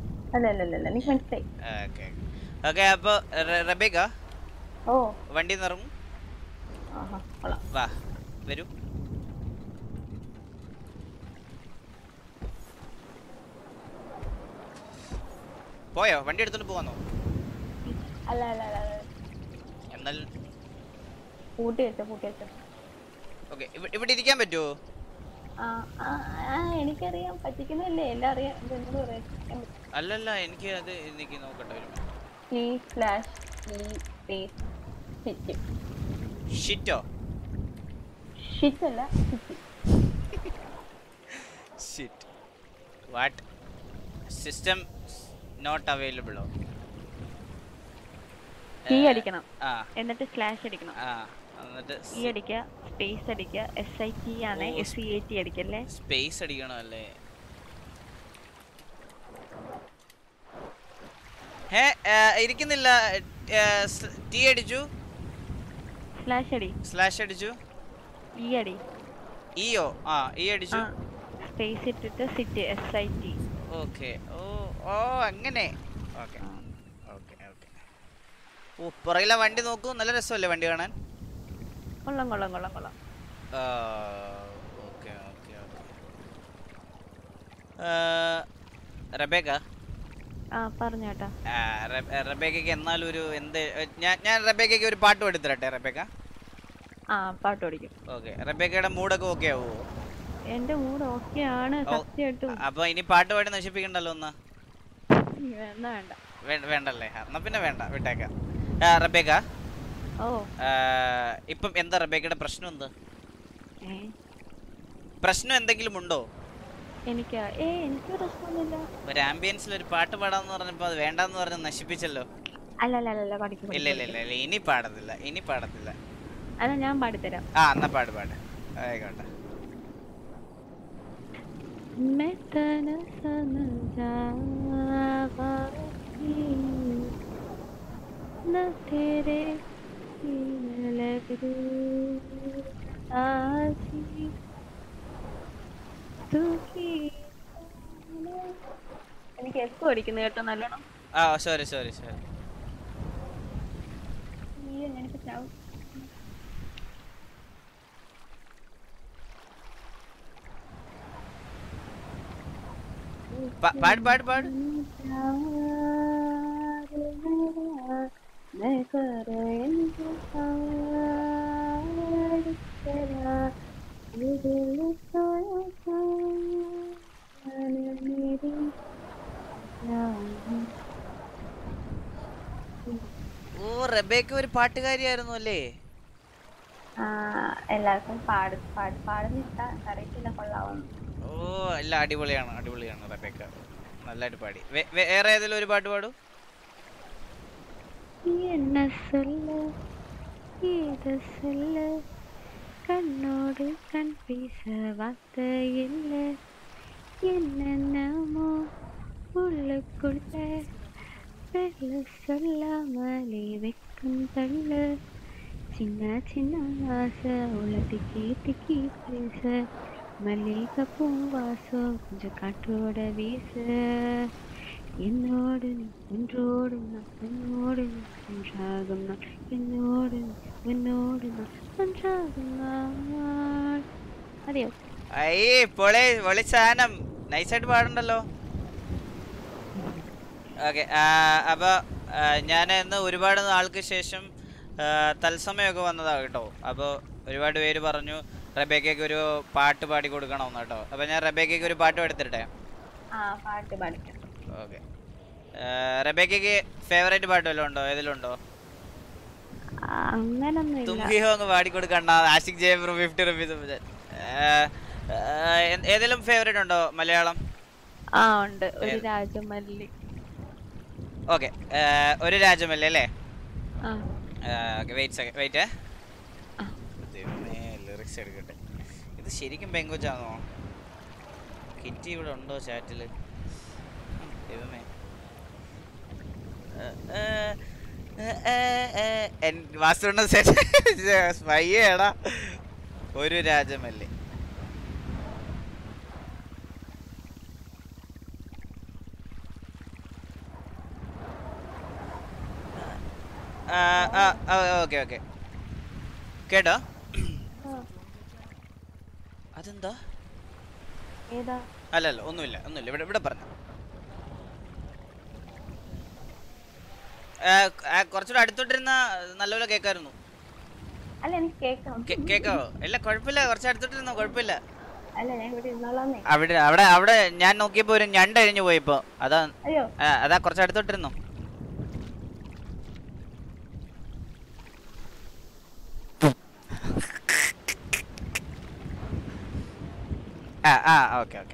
ഓക്കെ. അപ്പൊ റബേക്ക വണ്ടി നിറങ്ങും. വാ, വരൂ. പോയോ? വണ്ടി എടുത്തോണ്ട് പോവാന്നോ? എന്നാൽ ഓക്കെ. ഇവിടെ ഇരിക്കാൻ പറ്റുമോ? എനിക്കറിയാം, പറ്റിക്കുന്നല്ലേ, എല്ലാം അറിയാം. അല്ലല്ല, എനിക്ക് അത് എനിക്ക് നോക്കട്ടെ. ഷിറ്റോ? ഷിറ്റല്ല, Shit. What? System not available. Key അടിക്കണം, എന്നിട്ട് സ്ലാഷ് അടിക്കണം. കീ അടിക്കുക, സ്പേസ് അടിക്കുക. SIT ആണ്, SEAT അടിക്കല്ലേ. സ്പേസ് അടിക്കണം അല്ലേ? ഇരിക്കുന്നില്ല. ടി അടിച്ചു, സ്ലാഷ് അടിച്ചു, ഇ അടി, ഇയോ ഇ അടിച്ചു, സ്പേസ് ഇട്ടിട്ട് സിറ്റ് SIT. ഓക്കെ. ഓ അങ്ങനെ. Okay okay okay. ഓ പുറകിലെ വണ്ടി നോക്കൂ, നല്ല രസമല്ലേ വണ്ടി കാണാൻ? കൊള്ളാം കൊള്ളാം കൊള്ളാം കൊള്ളാം. Okay okay okay. റബേക്ക പറഞ്ഞോട്ടാ. റബേക്കയ്ക്ക് എന്നാലും ഒരു ഞാൻ റബേക്കയ്ക്ക് ഒരു പാട്ട് എടുത്തിരട്ടെ. റബേക്ക പാട്ട് പഠിക്കും. ഓക്കെ. റബേക്കയുടെ മൂഡൊക്കെ ഓക്കെ ആവോ? എന്റെ മൂഡ് ഓക്കെ ആണ് സത്യമായിട്ടും. അപ്പൊ ഇനി പാട്ട് പാടി നശിപ്പിക്കണ്ടല്ലോ ഒന്ന്. വേണ്ടല്ലേ? എന്നാ പിന്നെ വേണ്ട, വിട്ടേക്കാം. റബേക്ക ഇപ്പം എന്താ റബേക്കയുടെ പ്രശ്നം? എന്താ പ്രശ്നം? എന്തെങ്കിലും ഉണ്ടോ? എനിക്ക് പ്രശ്നമൊന്നുമില്ല. ഒരു ആംബിയൻസിൽ ഒരു പാട്ട് പാടാന്ന് പറഞ്ഞപ്പോ അത് വേണ്ടെന്ന് പറഞ്ഞ് നശിപ്പിച്ചല്ലോ. ഇല്ല ഇല്ല ഇല്ല ഇല്ല, ഇനി പാടത്തില്ല, ഇനി പാടത്തില്ല. അല്ല ഞാൻ പാടിത്തരാം. എന്നാ പാട് പാട്. ആയിക്കോട്ടെ. मैं तन समझावा न तेरे लग आसी तू की എനിക്ക് എക്കോ അടിക്കുന്നു കേട്ടോ നല്ലോണം. Sorry sorry sorry. ഞാനിപ്പോ ചാവും. പാട് പാട് പാട്. ഓ റബേക്ക ഒരു പാട്ടുകാരിയായിരുന്നു അല്ലേ? എല്ലാവർക്കും പാടുന്നില്ല, അറിയത്തില്ല. കൊള്ളാവുന്നു. ഓ എല്ലാം അടിപൊളിയാണ്, അടിപൊളിയാണ് റബേക്ക, നല്ലതായിട്ട് പാടി. വേറെ ഏതെങ്കിലും ഒരു പാട്ട് പാടൂ. കണ്ണോട് കൺ പേസ വാർത്തയില്ല, എന്നമോ ഉള്ളുക്കുള്ള വെള്ള சொல்லாமலே வெக்கம் தள்ள, சின்ன சின்ன ஆசை உலகி திக்கி பேச, மல்லிகை பூவாசம் கொஞ்சம் காற்றோட வீச, என்னோடு ஒன்றோடு என்னோடு ஒன்றாகும் நாள், என்னோடு என்னோடு ஒன்றாகும் நாள். അതെയോ? അയ്യേ പൊളി പൊളി സാധനം, നൈസായിട്ട് പാടുണ്ടല്ലോ. ഓക്കെ. അപ്പോൾ ഞാൻ ഇന്ന് ഒരുപാട് നാൾക്ക് ശേഷം തത്സമയമൊക്കെ വന്നതാണ് കേട്ടോ. അപ്പോൾ ഒരുപാട് പേര് പറഞ്ഞു റബേക്കയ്ക്ക് ഒരു പാട്ട് പാടി കൊടുക്കണമെന്ന് കേട്ടോ. അപ്പോൾ ഞാൻ റബേക്കയ്ക്ക് ഒരു പാട്ട് പാടിത്തരട്ടെ? ഓക്കെ. റബേക്കയ്ക്ക് ഫേവറേറ്റ് പാട്ട് വല്ലതും ഉണ്ടോ? ഏതെങ്കിലും ഉണ്ടോ? തുമ്പിയോ അങ്ങ് പാടിക്കൊടുക്കണ്ട. ആഷിക് ജയബ്രോ 50 റുപ്പീസ്. ഏതെങ്കിലും ഫേവറേറ്റ് ഉണ്ടോ മലയാളം? ഉണ്ട്, ഒരു രാജമല്ലി. ഓക്കെ, ഒരു രാജമല്ലി അല്ലേ? Okay, wait. ലിറിക്സ് എടുക്കട്ടെ. ഇത് ശരിക്കും പെങ്കൊച്ചാണോ? കിറ്റി ഇവിടെ ഉണ്ടോ ചാറ്റിൽ? ദൈവമേ, വാസ്തുണ്ട സ്പയ്യേടാ. ഒരു രാജമല്ലി. ഓക്കെ ഓക്കെ, കേട്ടോ? അതെന്താ? അല്ലല്ല, ഒന്നുമില്ല ഒന്നുമില്ല, ഇവിടെ ഇവിടെ പറഞ്ഞു. കുറച്ചുകൂടെ അടുത്തോട്ടിരുന്ന നല്ലപോലെ കേൾക്കായിരുന്നു. കേക്കാവോ? ഇല്ല കുഴപ്പമില്ല, കുറച്ച് അടുത്തോട്ടിരുന്നോ, കുഴപ്പമില്ല. അവിടെ അവിടെ അവിടെ ഞാൻ നോക്കിയപ്പോ ഒരു ഞണ്ട് അഴിഞ്ഞു പോയിപ്പോ. അതാ കുറച്ച് അടുത്തോട്ടിരുന്നോ. Okay okay.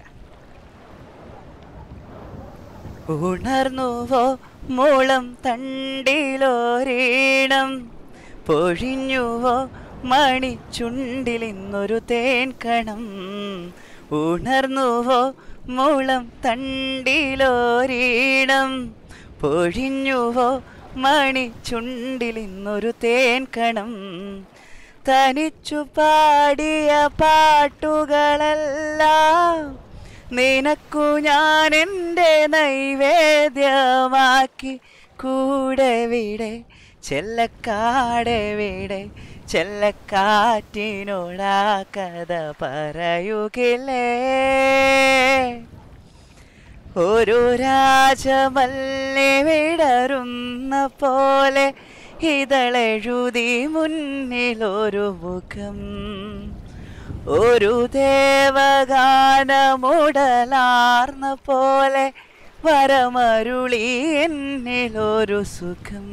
ഉണർന്നുവോ മൂളം തണ്ടിലോരീണം, പൊഴിഞ്ഞുവോ മണിച്ചുണ്ടിലിന്നൊരു തേൻകണം. ഉണർന്നുവോ മൂളം തണ്ടിലോരീണം, പൊഴിഞ്ഞുവോ മണിച്ചുണ്ടിലിന്നൊരു തേൻകണം. തനിച്ചു പാടിയ പാട്ടുകളെല്ലാം നിനക്കു ഞാൻ എൻ്റെ നൈവേദ്യമാക്കി. കൂടെവിടെ ചെല്ലക്കാടെവിടെ, ചെല്ലക്കാറ്റിനോടാ കഥ പറയുകില്ലേ. ഒരു രാജമല്ലി വിടരുന്ന പോലെ ഇതളെഴുതി മുന്നിലൊരു മുഖം. ഒരു ദേവഗാനമുടലാർന്ന പോലെ വരമരുളി എന്നിലൊരു സുഖം.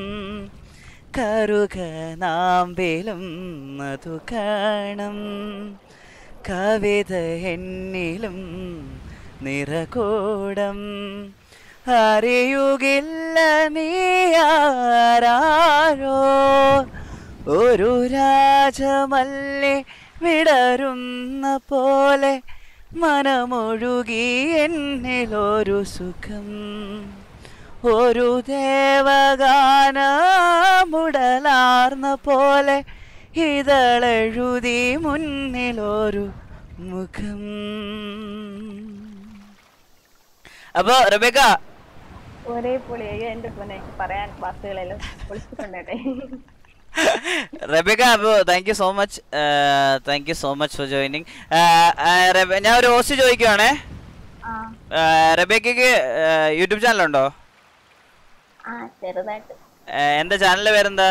കറുകനാമ്പിലും മധു കാണും, കവിത എന്നിലും നിറകൂടം. അറിയുകില്ല നീയാരോ, ഒരു രാജമല്ലി വിടരുന്ന പോലെ മനമൊഴുകി എന്നിലൊരു സുഖം. ഒരു ദേവഗാനമുടലാർന്ന പോലെ ഇതളെഴുതി മുന്നിലൊരു മുഖം. അപ്പൊ റബേക്ക ഒരേ പൊളിയായി എന്റെ പൊന്നെ പറയാൻ വാക്കുകളെല്ലാം പൊളിച്ചിട്ടുണ്ടേ. റബേക്ക, അപ്പോൾ thank you so much for joining. ഞാൻ ഒരു ഓസി ചോദിക്കുവാണേ. റബേക്കയ്ക്ക് യൂട്യൂബ് ചാനലുണ്ടോ? ചെറുതായിട്ട്. എന്താ ചാനലിന്റെ പേരെന്താ?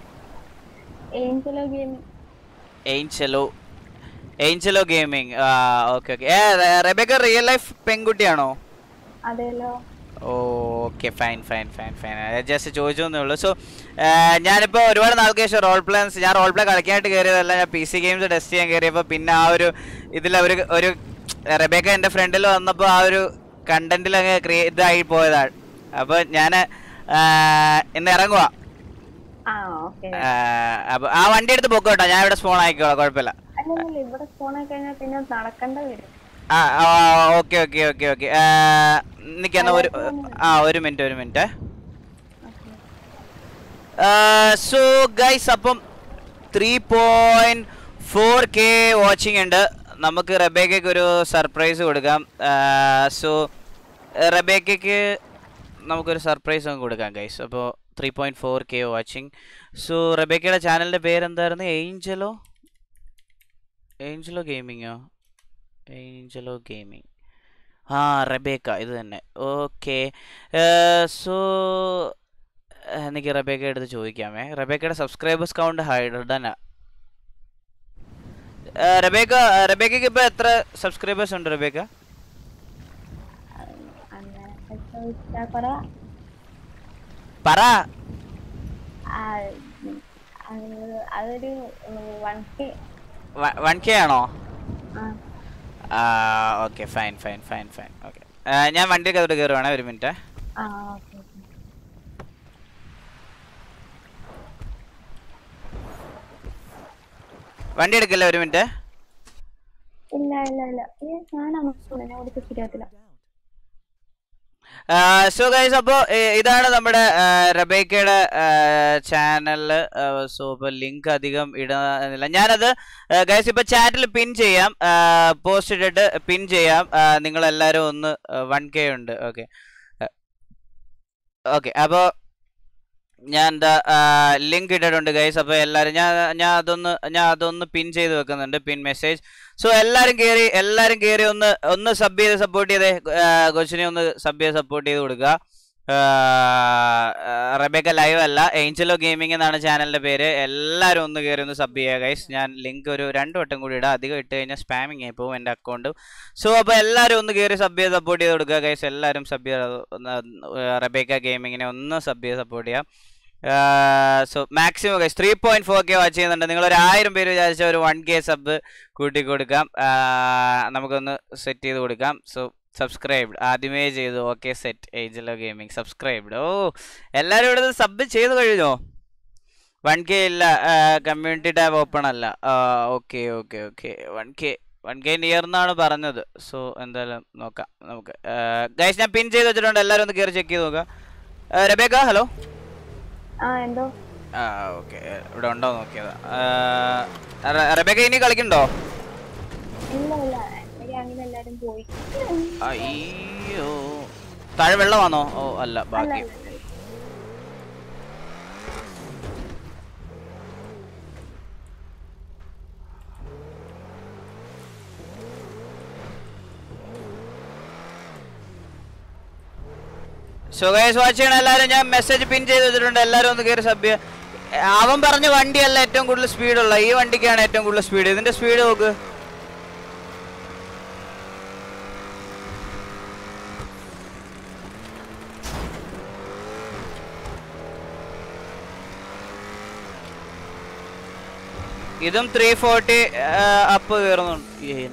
Angelo gaming. Okay okay. Rebecca real life പെൺകുട്ടിയാണോ? അതെല്ലോ. Okay, fine fine fine fine. Just ചോദിച്ചോന്നേ ഉള്ളൂ. സോ ഞാനിപ്പോൾ ഒരുപാട് നാൾക്ക് ശേഷം ഞാൻ റോൾ പ്ലേ കളിക്കാനായിട്ട് കയറിയതല്ല, ഞാൻ PC ഗെയിംസ് ടെസ്റ്റ് ചെയ്യാൻ കയറിയപ്പോൾ പിന്നെ ആ ഒരു ഇതിൽ ഒരു റബേക്ക എൻ്റെ ഫ്രണ്ടിൽ വന്നപ്പോൾ ആ ഒരു കണ്ടന്റിൽ അങ്ങ് ഇതായി പോയതാണ്. അപ്പോൾ ഞാൻ ഇന്ന് ഇറങ്ങുക. അപ്പോൾ ആ വണ്ടി എടുത്ത് പൊക്കോട്ടോ, ഞാൻ ഇവിടെ സ്പോൺ ആയിക്കോളാം, കുഴപ്പമില്ല. Okay okay okay okay. നിൽക്കുന്ന ഒരു മിനിറ്റ്. സോ ഗൈസ്, അപ്പം 3.4K വാച്ചിങ് ഉണ്ട്. നമുക്ക് റബേക്കയ്ക്ക് ഒരു സർപ്രൈസ് കൊടുക്കാം. സോ റബേക്കയ്ക്ക് നമുക്കൊരു സർപ്രൈസ് അങ്ങ് കൊടുക്കാം ഗൈസ്. അപ്പോൾ 3.4K വാച്ചിങ്. സോ റബേക്കയുടെ ചാനലിൻ്റെ പേരെന്തായിരുന്നു? ഏഞ്ചലോ ഗെയിമിങ്ങോ? Angelo gaming. റബേക്ക, ഇത് തന്നെ. ഓക്കെ. സോ എനിക്ക് റബേക്ക എടുത്ത് ചോദിക്കാമേ. റബേക്കയുടെ സബ്സ്ക്രൈബേഴ്സ് കൗണ്ട് ഹൈഡനാ. റബേക്കയ്ക്ക് ഇപ്പൊ എത്ര സബ്സ്ക്രൈബേഴ്സ് ഉണ്ട് റബേക്ക? പറ. അതൊരു 1K ആണോ? Okay, fine fine fine fine. Okay, ഞാൻ വണ്ടിയൊക്കെ അതോട് കയറുവാണേ, ഒരു മിനിറ്റ്. വണ്ടി എടുക്കല്ലേ, ഒരു മിനിറ്റ്. സോ ഗൈസ്, അപ്പോൾ ഇതാണ് നമ്മുടെ റബേക്കയുടെ ചാനലില്. സോ ഇപ്പോൾ ലിങ്ക് അധികം ഇടുന്നില്ല ഞാനത്. ഗൈസ് ഇപ്പോൾ ചാറ്റിൽ പിൻ ചെയ്യാം, പോസ്റ്റ് ഇട്ടിട്ട് പിൻ ചെയ്യാം. നിങ്ങളെല്ലാവരും ഒന്ന് 1K ഉണ്ട്. Okay okay. അപ്പോൾ ഞാൻ എന്താ ലിങ്ക് ഇട്ടിട്ടുണ്ട് ഗൈസ്. അപ്പോൾ എല്ലാവരും ഞാൻ അതൊന്ന് പിൻ ചെയ്ത് വെക്കുന്നുണ്ട്, പിൻ മെസ്സേജ്. സോ എല്ലാവരും കയറി ഒന്ന് സബ് ചെയ്ത് സപ്പോർട്ട് ചെയ്തേ. കൊച്ചിനെ ഒന്ന് സബ് ചെയ്ത് സപ്പോർട്ട് ചെയ്ത് കൊടുക്കുക. റബേക്ക ലൈവ് അല്ല, ഏഞ്ചലോ ഗെയിമിംഗ് എന്നാണ് ചാനലിൻ്റെ പേര്. എല്ലാവരും ഒന്ന് കയറി ഒന്ന് സബ് ചെയ്യുക ഗൈസ്. ഞാൻ ലിങ്ക് ഒരു 2 വട്ടം കൂടി ഇടാം, അധികം ഇട്ട് കഴിഞ്ഞാൽ സ്പാമിങ് ആയി പോകും എൻ്റെ അക്കൗണ്ട്. സോ അപ്പോൾ എല്ലാവരും ഒന്ന് കയറി സബ് ചെയ്ത് സപ്പോർട്ട് ചെയ്ത് കൊടുക്കുക ഗൈസ്. എല്ലാവരും സബ് ചെയ്ത് റബേക്ക ഗെയിമിങ്ങിനെ ഒന്ന് സബ് ചെയ്ത് സപ്പോർട്ട് ചെയ്യാം. സോ മാക്സിമം 3.4K വാച്ച് ചെയ്യുന്നുണ്ട്. നിങ്ങളൊരു 1000 പേര് വിചാരിച്ച ഒരു 1K സബ് കൂട്ടി കൊടുക്കാം, നമുക്കൊന്ന് സെറ്റ് ചെയ്ത് കൊടുക്കാം. സോ സബ്സ്ക്രൈബ്ഡ് ആദ്യമേ ചെയ്തു. Okay set Angelo gaming subscribed. ഓ എല്ലാവരും ഇവിടെ സബ് ചെയ്ത് കഴിഞ്ഞോ? 1K ഇല്ല, കമ്മ്യൂണിറ്റി ടാബ് ഓപ്പൺ അല്ല. ഓക്കെ 1K നിയർ എന്നാണ് പറഞ്ഞത്. സോ എന്തായാലും നോക്കാം നമുക്ക്. ഗൈസ് ഞാൻ പിൻ ചെയ്ത് വെച്ചിട്ടുണ്ട്, എല്ലാവരും ഒന്ന് കയറി ചെക്ക് ചെയ്ത് നോക്കാം. Rebecca hello. എന്തോ ഓക്കെ ഇവിടെ ഉണ്ടോ നോക്കിയതാ. റബേക്ക ഇനി കളിക്കണ്ടോ? അയ്യോ താഴെ വെള്ളമാണോ? ഓ അല്ല ബാക്കി സുഖേഷ് വാച്ച് ചെയ്യണം എല്ലാവരും. ഞാൻ മെസ്സേജ് പിൻ ചെയ്ത് വെച്ചിട്ടുണ്ട്, എല്ലാവരും ഒന്ന് കയറി സബ് ചെയ്യുക. അവൻ പറഞ്ഞ വണ്ടിയല്ല ഏറ്റവും കൂടുതൽ സ്പീഡുള്ള, ഈ വണ്ടിക്കാണ് ഏറ്റവും കൂടുതൽ സ്പീഡ്. ഇതിന്റെ സ്പീഡ് നോക്ക്. ഇതും 340 അപ്പ് കയറുന്നുണ്ട്.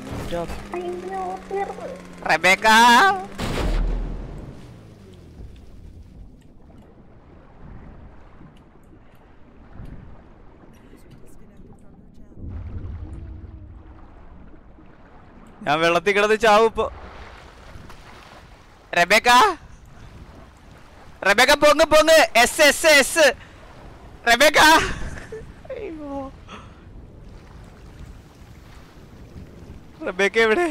റബേക്ക ഞാൻ വെള്ളത്തിൽ കിടന്ന് ചാവും ഇപ്പൊ. റബേക്ക പൊങ്ങ് എസ് റബേക്ക. റബേക്ക എവിടെ?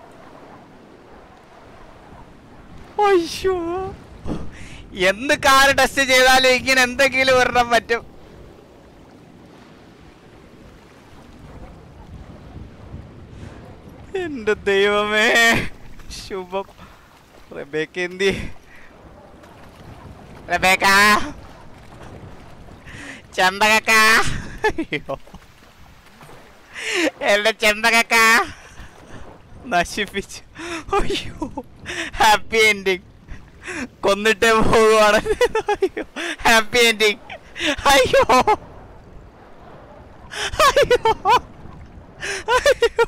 അയ്യോ എന്ത് കാറ് ടെസ്റ്റ് ചെയ്താലും ഇങ്ങനെ എന്തെങ്കിലും ഒരെണ്ണം പറ്റും. എന്റെ ദൈവമേ ശുഭം. റബേക്ക എന്തി? റബേക്ക ചെമ്പകക്ക. അയ്യോ എന്റെ ചെമ്പകക്ക നശിപ്പിച്ചു. അയ്യോ ഹാപ്പി എൻഡിങ്. കൊന്നിട്ടേ പോകുവാണ്. അയ്യോ ഹാപ്പി എൻഡിങ്. അയ്യോ അയ്യോ അയ്യോ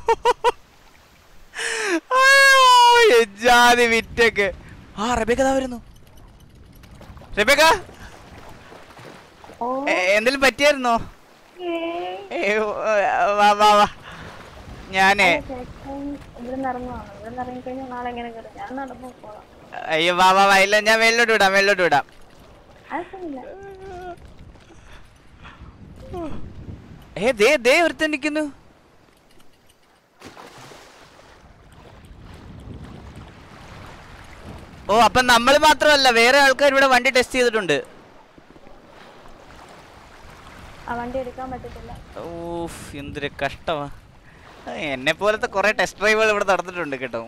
ജാതി വിറ്റൊക്കെ. റബേക്ക വരുന്നു. റബേക്ക എന്തെങ്കിലും പറ്റിയായിരുന്നോ? വാ ഞാനേ അയ്യോ വാ ഇല്ല ഞാൻ മേലോട്ട് വിടാം. ദേ ഒരുത്തൻ നിൽക്കുന്നു. ഓ അപ്പൊ നമ്മൾ മാത്രമല്ല വേറെ ആൾക്കാർ ഇവിടെ വണ്ടി ടെസ്റ്റ് ചെയ്തിട്ടുണ്ട്. ഓഫ് എന്തൊരു കഷ്ടമാ. എന്നെ പോലത്തെ കുറെ ടെസ്റ്റ് ഡ്രൈവുകൾ ഇവിടെ നടന്നിട്ടുണ്ട് കേട്ടോ.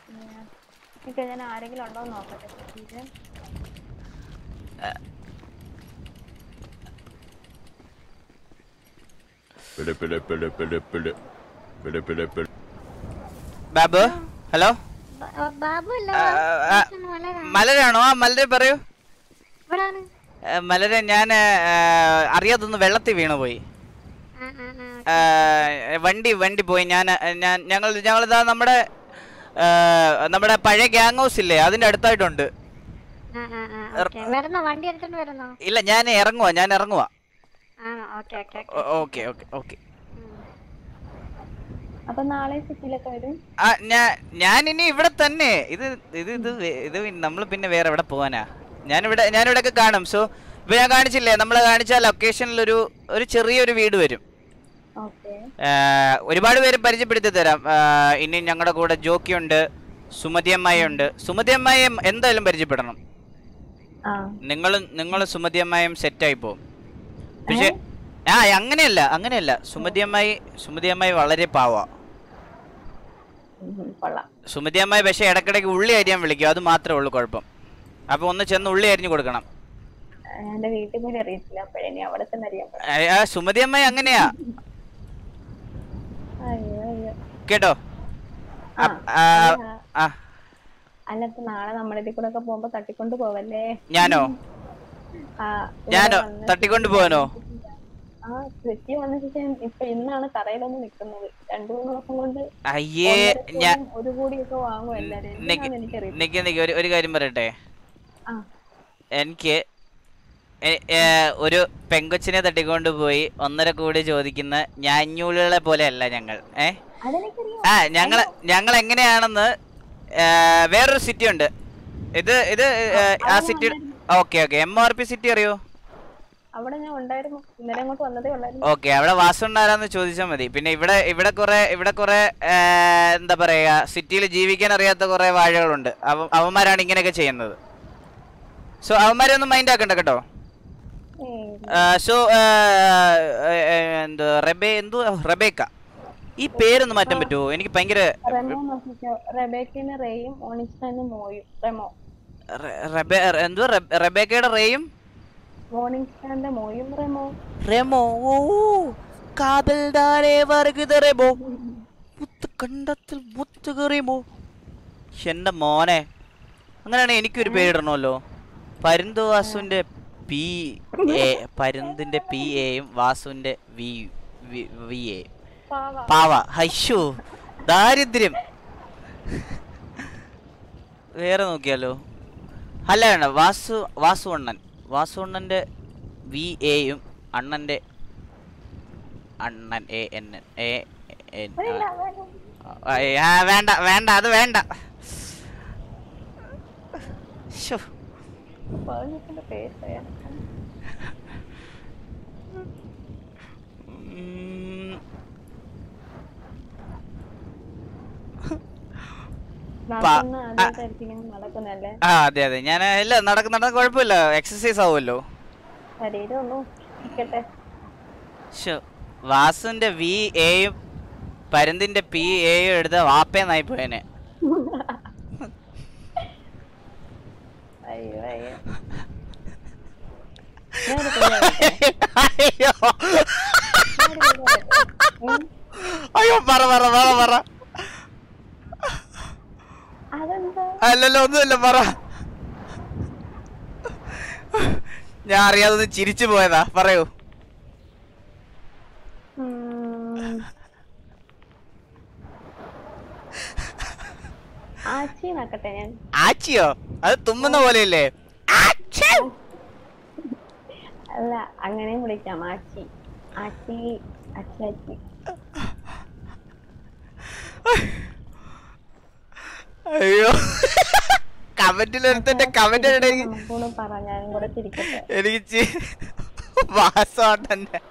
ബാബു ഹലോ. മലരാണോ? മലരെ പറയൂ. മലരെ ഞാൻ അറിയാതൊന്ന് വെള്ളത്തിൽ വീണു പോയി. വണ്ടി പോയി. ഞങ്ങളിതാ നമ്മുടെ പഴയ ഗ്യാങ് ഹൗസ് ഇല്ലേ അതിന്റെ അടുത്തായിട്ടുണ്ട്. ഇല്ല ഞാൻ ഇറങ്ങുവാ. ഓക്കെ ഞാനിനി ഇവിടെ തന്നെ. ഇത് നമ്മൾ പിന്നെ വേറെ എവിടെ പോവാനാ? ഞാനിവിടെ ഒക്കെ കാണും. സോ ഇപ്പൊ ഞാൻ കാണിച്ചില്ലേ, നമ്മളെ കാണിച്ച ലൊക്കേഷനിൽ ഒരു ചെറിയൊരു വീട് വരും. ഒരുപാട് പേര് പരിചയപ്പെടുത്തി തരാം. ഇനി ഞങ്ങളുടെ കൂടെ ജോക്കിയുണ്ട്, സുമതി അമ്മായിയുണ്ട്. സുമതി അമ്മായി എന്തായാലും പരിചയപ്പെടണം. നിങ്ങൾ സുമതി അമ്മായും സെറ്റായി പോകും. പക്ഷെ അങ്ങനെയല്ല സുമതി അമ്മായി വളരെ പാവാ. സുമതി അമ്മായി പക്ഷെ ഇടക്കിടയ്ക്ക് ഉള്ളി അരിയാൻ വിളിക്കും, അത് മാത്രമേ ഉള്ളൂ കുഴപ്പം. അപ്പൊ ഒന്ന് ചെന്ന് ഉള്ളി അരിഞ്ഞു കൊടുക്കണം. സുമതി അമ്മായി അങ്ങനെയാ കേട്ടോ. നാളെ നമ്മുടെ കൂടെ പോകുമ്പോ തട്ടിക്കൊണ്ട് പോവല്ലേ? ഞാനോ? ഞാനോ തട്ടിക്കൊണ്ട് പോവാനോ? സിറ്റി വന്ന ശേഷം ഇപ്പൊ ഇന്നാണ് കടയിലൊന്ന് നിക്കുന്നത്. 2-3 ദിവസം കൊണ്ട് അയ്യേ ഒരു കോടിയൊക്കെ വാങ്ങും എല്ലാരും. നിക്ക് ഒരു കാര്യം പറയട്ടെ. എനിക്ക് ഒരു പെങ്കൊച്ചിനെ തട്ടിക്കൊണ്ട് പോയി 1.5 കോടി ചോദിക്കുന്ന ഞാഞ്ഞൂലുകളെ പോലെയല്ല ഞങ്ങൾ. ഞങ്ങൾ എങ്ങനെയാണെന്ന് വേറൊരു സിറ്റി ഉണ്ട്. ഇത് ആ സിറ്റി. ഓക്കെ MRP സിറ്റി അറിയോ? അവിടെ ഞാൻ ഉണ്ടായിരുന്നു, ഇന്നലെ അങ്ങോട്ട് വന്നതേ ഉള്ളായിരുന്നു. ഓക്കെ, അവിടെ വാസുണ്ടാരാന്ന് ചോദിച്ചാൽ മതി. പിന്നെ ഇവിടെ കുറെ എന്താ പറയാ, സിറ്റിയിൽ ജീവിക്കാൻ അറിയാത്ത കുറെ വാഴകളുണ്ട്. അവന്മാരാണ് ഇങ്ങനെയൊക്കെ ചെയ്യുന്നത്. സോ അവന്മാരെ ഒന്നും മൈൻഡ് ആക്കണ്ട കേട്ടോ. സോ റെബേക്ക, ഈ പേരൊന്ന് മാറ്റാൻ പറ്റുമോ? എനിക്ക് ഭയങ്കര റെബേക്കയുടെ റേയും റെമോ. ഓ കാതൽദാരേ വർഗിത റെമോ, മുത്തുകണ്ടത്തിൽ മുത്തുകറിമോ. എന്റെ മോനെ, അങ്ങനെയാണ് എനിക്കൊരു പേരിടണമല്ലോ. പരുന്ത് വാസുവിന്റെ പരുന്തിന്റെ PAയും വാസുവിന്റെ VA. പാവ. ഹൈഷു ദാരിദ്ര്യം. വേറെ നോക്കിയാലോ? അല്ല വേണ്ട, വാസുവണ്ണന്റെ VAയും അണ്ണന്റെ അണ്ണൻ വേണ്ട അത് വേണ്ട. അതെ ഞാൻ ഇല്ല നടക്കുന്ന കുഴപ്പമില്ല, എക്സസൈസ് ആവുമല്ലോ. വാസുവിന്റെ VAയും പരുന്തിന്റെ PAയും എടുത്ത വാപ്പേന്നായി പോയനെ. അയ്യോ പറ. അല്ലല്ലോ ഒന്നുമില്ല, പറ. ഞാൻ അറിയാതെ ചിരിച്ചു പോയതാ, പറയൂ. ആച്ചിയോ? അത് തുമ്മുന്ന പോലെയല്ലേ? അല്ല, അങ്ങനെയും വിളിക്കാം. ആച്ചി ആച്ചി അച്ചാച്ചി. അയ്യോ, കമന്റിൽ ഒരുത്തന്റെ കമന്റ് എനിക്ക് വാസോട്ടന്റെ.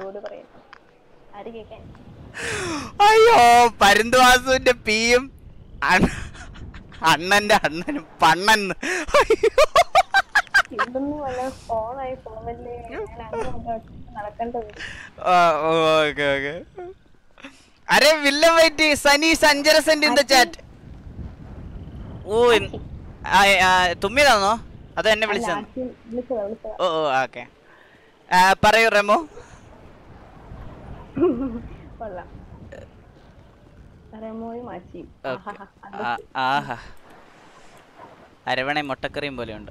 അയ്യോ, പരുന്തുവാസുവിന്റെ പിയും അണ്ണന്റെ അണ്ണനും പണ്ണെന്ന്. അരെ വില്ലൻ വൈറ്റ് സനി സഞ്ചര സെന്റ് ഇൻ ദ ചാറ്റ്. ഓ തുമ്മിയതാണോ അതോ എന്നെ വിളിച്ചോ? ഓ ഓക്കെ, പറയൂ റെമോ. ആഹാ, അരവണ മുട്ടക്കറിയും പോലെ ഉണ്ട്.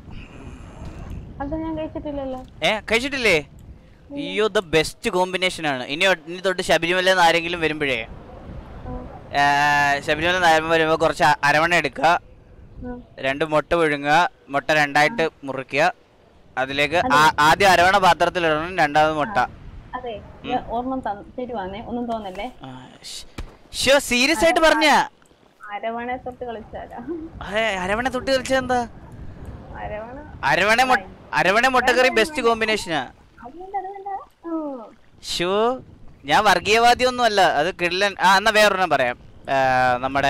കഴിച്ചിട്ടില്ലേ? അയ്യോ, ദ ബെസ്റ്റ് കോമ്പിനേഷൻ ആണ്. ഇനി തൊട്ട് ശബരിമല ആരെങ്കിലും വരുമ്പോഴേ, ശബരിമല വരുമ്പോ കുറച്ച് അരവണ എടുക്കുക, 2 മുട്ട പുഴുങ്ങുക, മുട്ട 2ആയിട്ട് മുറിക്കുക, അതിലേക്ക് ആദ്യം അരവണ പാത്രത്തിൽ ഇടണം, 2ാമത് മുട്ട. സീരിയസ് ആയിട്ട് പറഞ്ഞ അരവണ തൊട്ട് കളിച്ചെന്താ? അരവണ മുട്ടക്കറി ബെസ്റ്റ് കോമ്പിനേഷനാ. ഷോ, ഞാൻ വർഗീയവാദി ഒന്നും അല്ല, അത് കിടിലൻ. എന്നാ വേറൊരെണ്ണം പറയാം, നമ്മുടെ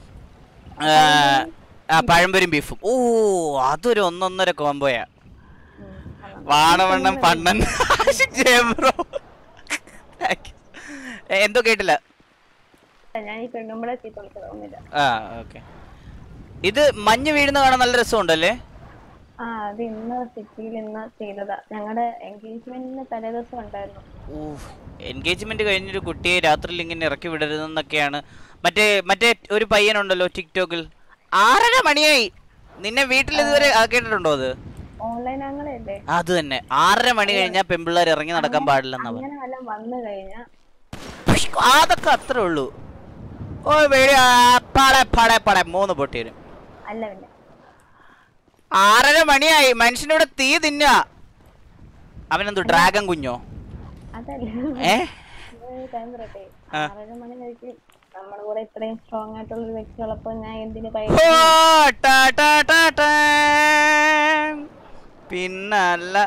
പഴംപൊരിയും ബീഫും. ഓ, അതൊരു 1-1.5 കോംബോയാ. വാണവണ്ണം പണ്ണൻ. എന്തോ കേട്ടില്ല. ഇത് മഞ്ഞ് വീഴുന്ന കാണാൻ നല്ല രസമുണ്ടല്ലേ? എൻഗേജ്മെന്റ് കഴിഞ്ഞൊരു കുട്ടിയെ രാത്രിയിൽ ഇങ്ങനെ ഇറക്കി വിടരുതെന്നൊക്കെയാണ്. മറ്റേ ഒരു പയ്യനുണ്ടല്ലോ ടിക്ടോക്കിൽ, 6:30 മണിയായി. നിന്നെ വീട്ടിൽ ഇതുവരെ കേട്ടിട്ടുണ്ടോ? അത് ഓൺലൈൻ ആങ്ങളല്ലേ? അത് തന്നെ 6:30 മണി കഴിഞ്ഞാൽ പെമ്പിള്ളേർ ഇറങ്ങി നടക്കാൻ പാടില്ലെന്നാ പറഞ്ഞത്. അങ്ങനെ വല്ലതും വന്നു കഴിഞ്ഞാ അതൊക്കെ അത്രേ ഉള്ളൂ. ഓ വേടി പാടെ പാടെ പാടെ 3 പൊട്ടി വരും. അല്ല പിന്നെ 6:30 മണിയായി, മനുഷ്യനോട് തീ തിന്ന. അവനെന്തോ ഡ്രാഗൺ കുഞ്ഞോ? അതല്ല. ടൈം പറയട്ടെ. 6:30 മണി കഴിച്ച് നമ്മുടെ കൂടെ ഇത്രയും സ്ട്രോങ് ആയിട്ടുള്ള ഒരു വ്യക്തികളപ്പോ ഞാൻ എന്തിനു പിന്നല്ല.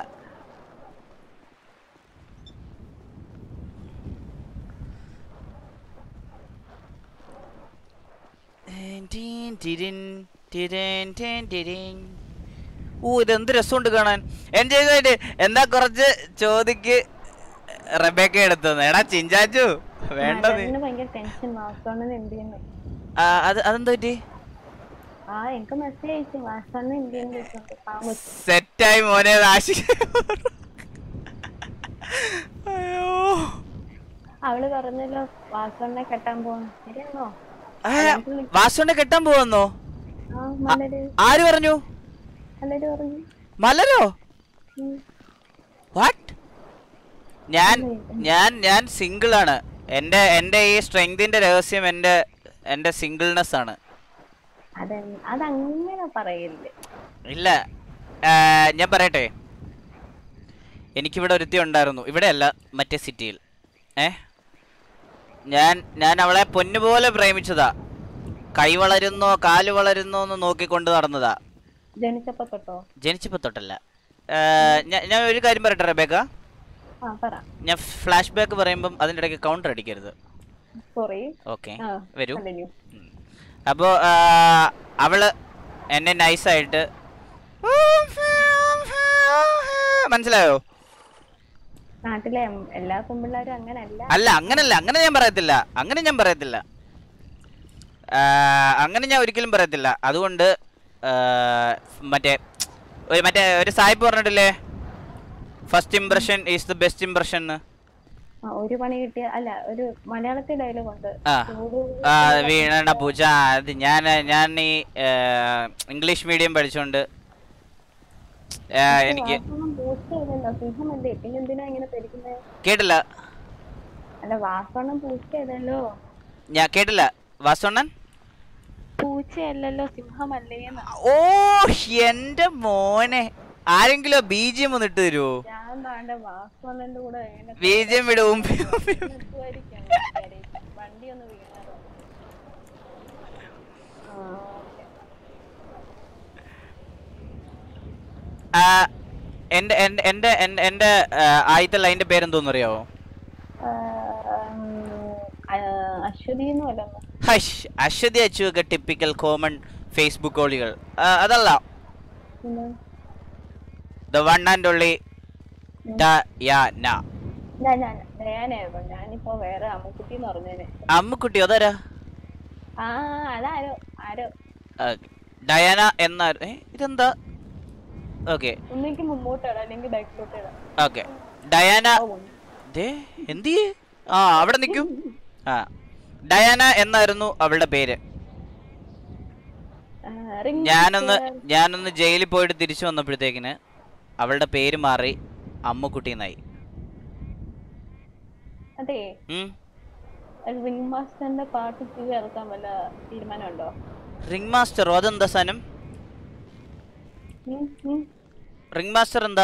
ഇതെന്ത് രസമുണ്ട് കാണാൻ. എൻജോയ് ചെയ്തിട്ട് എന്താ കുറച്ച് ചോദിക്ക് റബേക്ക എടുത്തത്. എടാ ചിഞ്ചാച്ചു വേണ്ടത്. അതെന്താ പറ്റി? സെറ്റായി മോനെ. അവള് പറഞ്ഞല്ലോ വാസണ്ണെ കെട്ടാൻ പോവാന്ന്. ശരിയാണോ? വാസുണ്ണെ കെട്ടാൻ പോവന്നോ? ആര് പറഞ്ഞു? മലരോ? വാട്ട്? ഞാൻ സിംഗിൾ ആണ്. എന്റെ ഈ സ്ട്രെങ്തിന്റെ രഹസ്യം എന്റെ സിംഗിൾനെസ് ആണ്. അതങ്ങനെ പറയില്ലേ. ഇല്ല, ഞാൻ പറയട്ടെ. എനിക്കിവിടെ ഒരുത്തി ഉണ്ടായിരുന്നു. ഇവിടെ അല്ല, മറ്റേ സിറ്റിയിൽ. ഞാൻ അവളെ പൊന്നുപോലെ പ്രേമിച്ചതാ. കൈ വളരുന്നോ കാല് വളരുന്നോ എന്ന് നോക്കിക്കൊണ്ട് നടന്നതാ. ജനിച്ചപ്പോ തൊട്ടല്ല. ഞാൻ ഒരു കാര്യം പറയട്ടെ റബേക്ക. ഞാൻ ഫ്ലാഷ് ബാക്ക് പറയുമ്പം അതിൻ്റെ ഇടയ്ക്ക് കൗണ്ടർ അടിക്കരുത്. ഓക്കെ, വരൂ. അപ്പോ അവള് എന്നെ നൈസായിട്ട് മനസ്സിലായോ? നാട്ടിലെ എല്ലാ പെൺപിള്ളേരും അങ്ങനല്ല. അല്ല, അങ്ങനല്ല. അങ്ങനെ ഞാൻ പറയത്തില്ല. അങ്ങനെ ഞാൻ ഒരിക്കലും പറയത്തില്ല. അതുകൊണ്ട് മറ്റേ ഒരു സായിപ്പ് പറഞ്ഞിട്ടില്ലേ, first impression is the best impression. ഒരു പണി കിട്ടിയ അല്ല, ഒരു മലയാളത്തിൽ ഡയലോഗ് ഉണ്ട്. വീണ പൂച്ച. അത് ഞാൻ ഈ ഇംഗ്ലീഷ് മീഡിയം പഠിച്ചോണ്ട് എനിക്ക് കേട്ടില്ല. അല്ല, വാസവണ്ണൻ പൂച്ചയല്ലോ. ഞാൻ കേട്ടില്ല. വാസവണ്ണൻ പൂച്ചയല്ലോ, സിംഹമല്ലേ? ഓ എന്റെ മോനെ, ആരെങ്കിലും ബീജിയം ഒന്ന് ഇട്ട് തരുമോ? ബീജിയം വിടും. എന്റെ ആദ്യത്തെ ലൈൻ്റെ പേരെന്തോന്ന് അറിയാവോ? അശ്വതി അച്ചുവൊക്കെ ടിപ്പിക്കൽ കോമൺ ഫേസ്ബുക്ക് ഓളികൾ. അതല്ല, the one and only Diana. ഞാനിപ്പോ വേറെ അമ്മുക്കുട്ടി എന്ന് പറഞ്ഞേനെ. അമ്മുക്കുട്ടി അതാരാ? ഡയാന എന്ന ഇതെന്താ? Okay, okay. ഡയാന എന്ത് അവിടെ നിൽക്കൂ. ഡയാന എന്നായിരുന്നു അവളുടെ പേര്. ഞാനൊന്ന് ജയിലിൽ പോയിട്ട് തിരിച്ചു വന്നപ്പോഴത്തേക്കിന് അവളുടെ പേര് മാറി അമ്മുക്കുട്ടി എന്നായി. അതെ, റിംഗ് മാസ്റ്ററിന്റെ പാട്ട് ഇറക്കാൻ വല്ല തീരുമാനമുണ്ടോ? റിംഗ് മാസ്റ്ററോ? അതെന്താ സാധനം? റിംഗ് മാസ്റ്റർ എന്താ?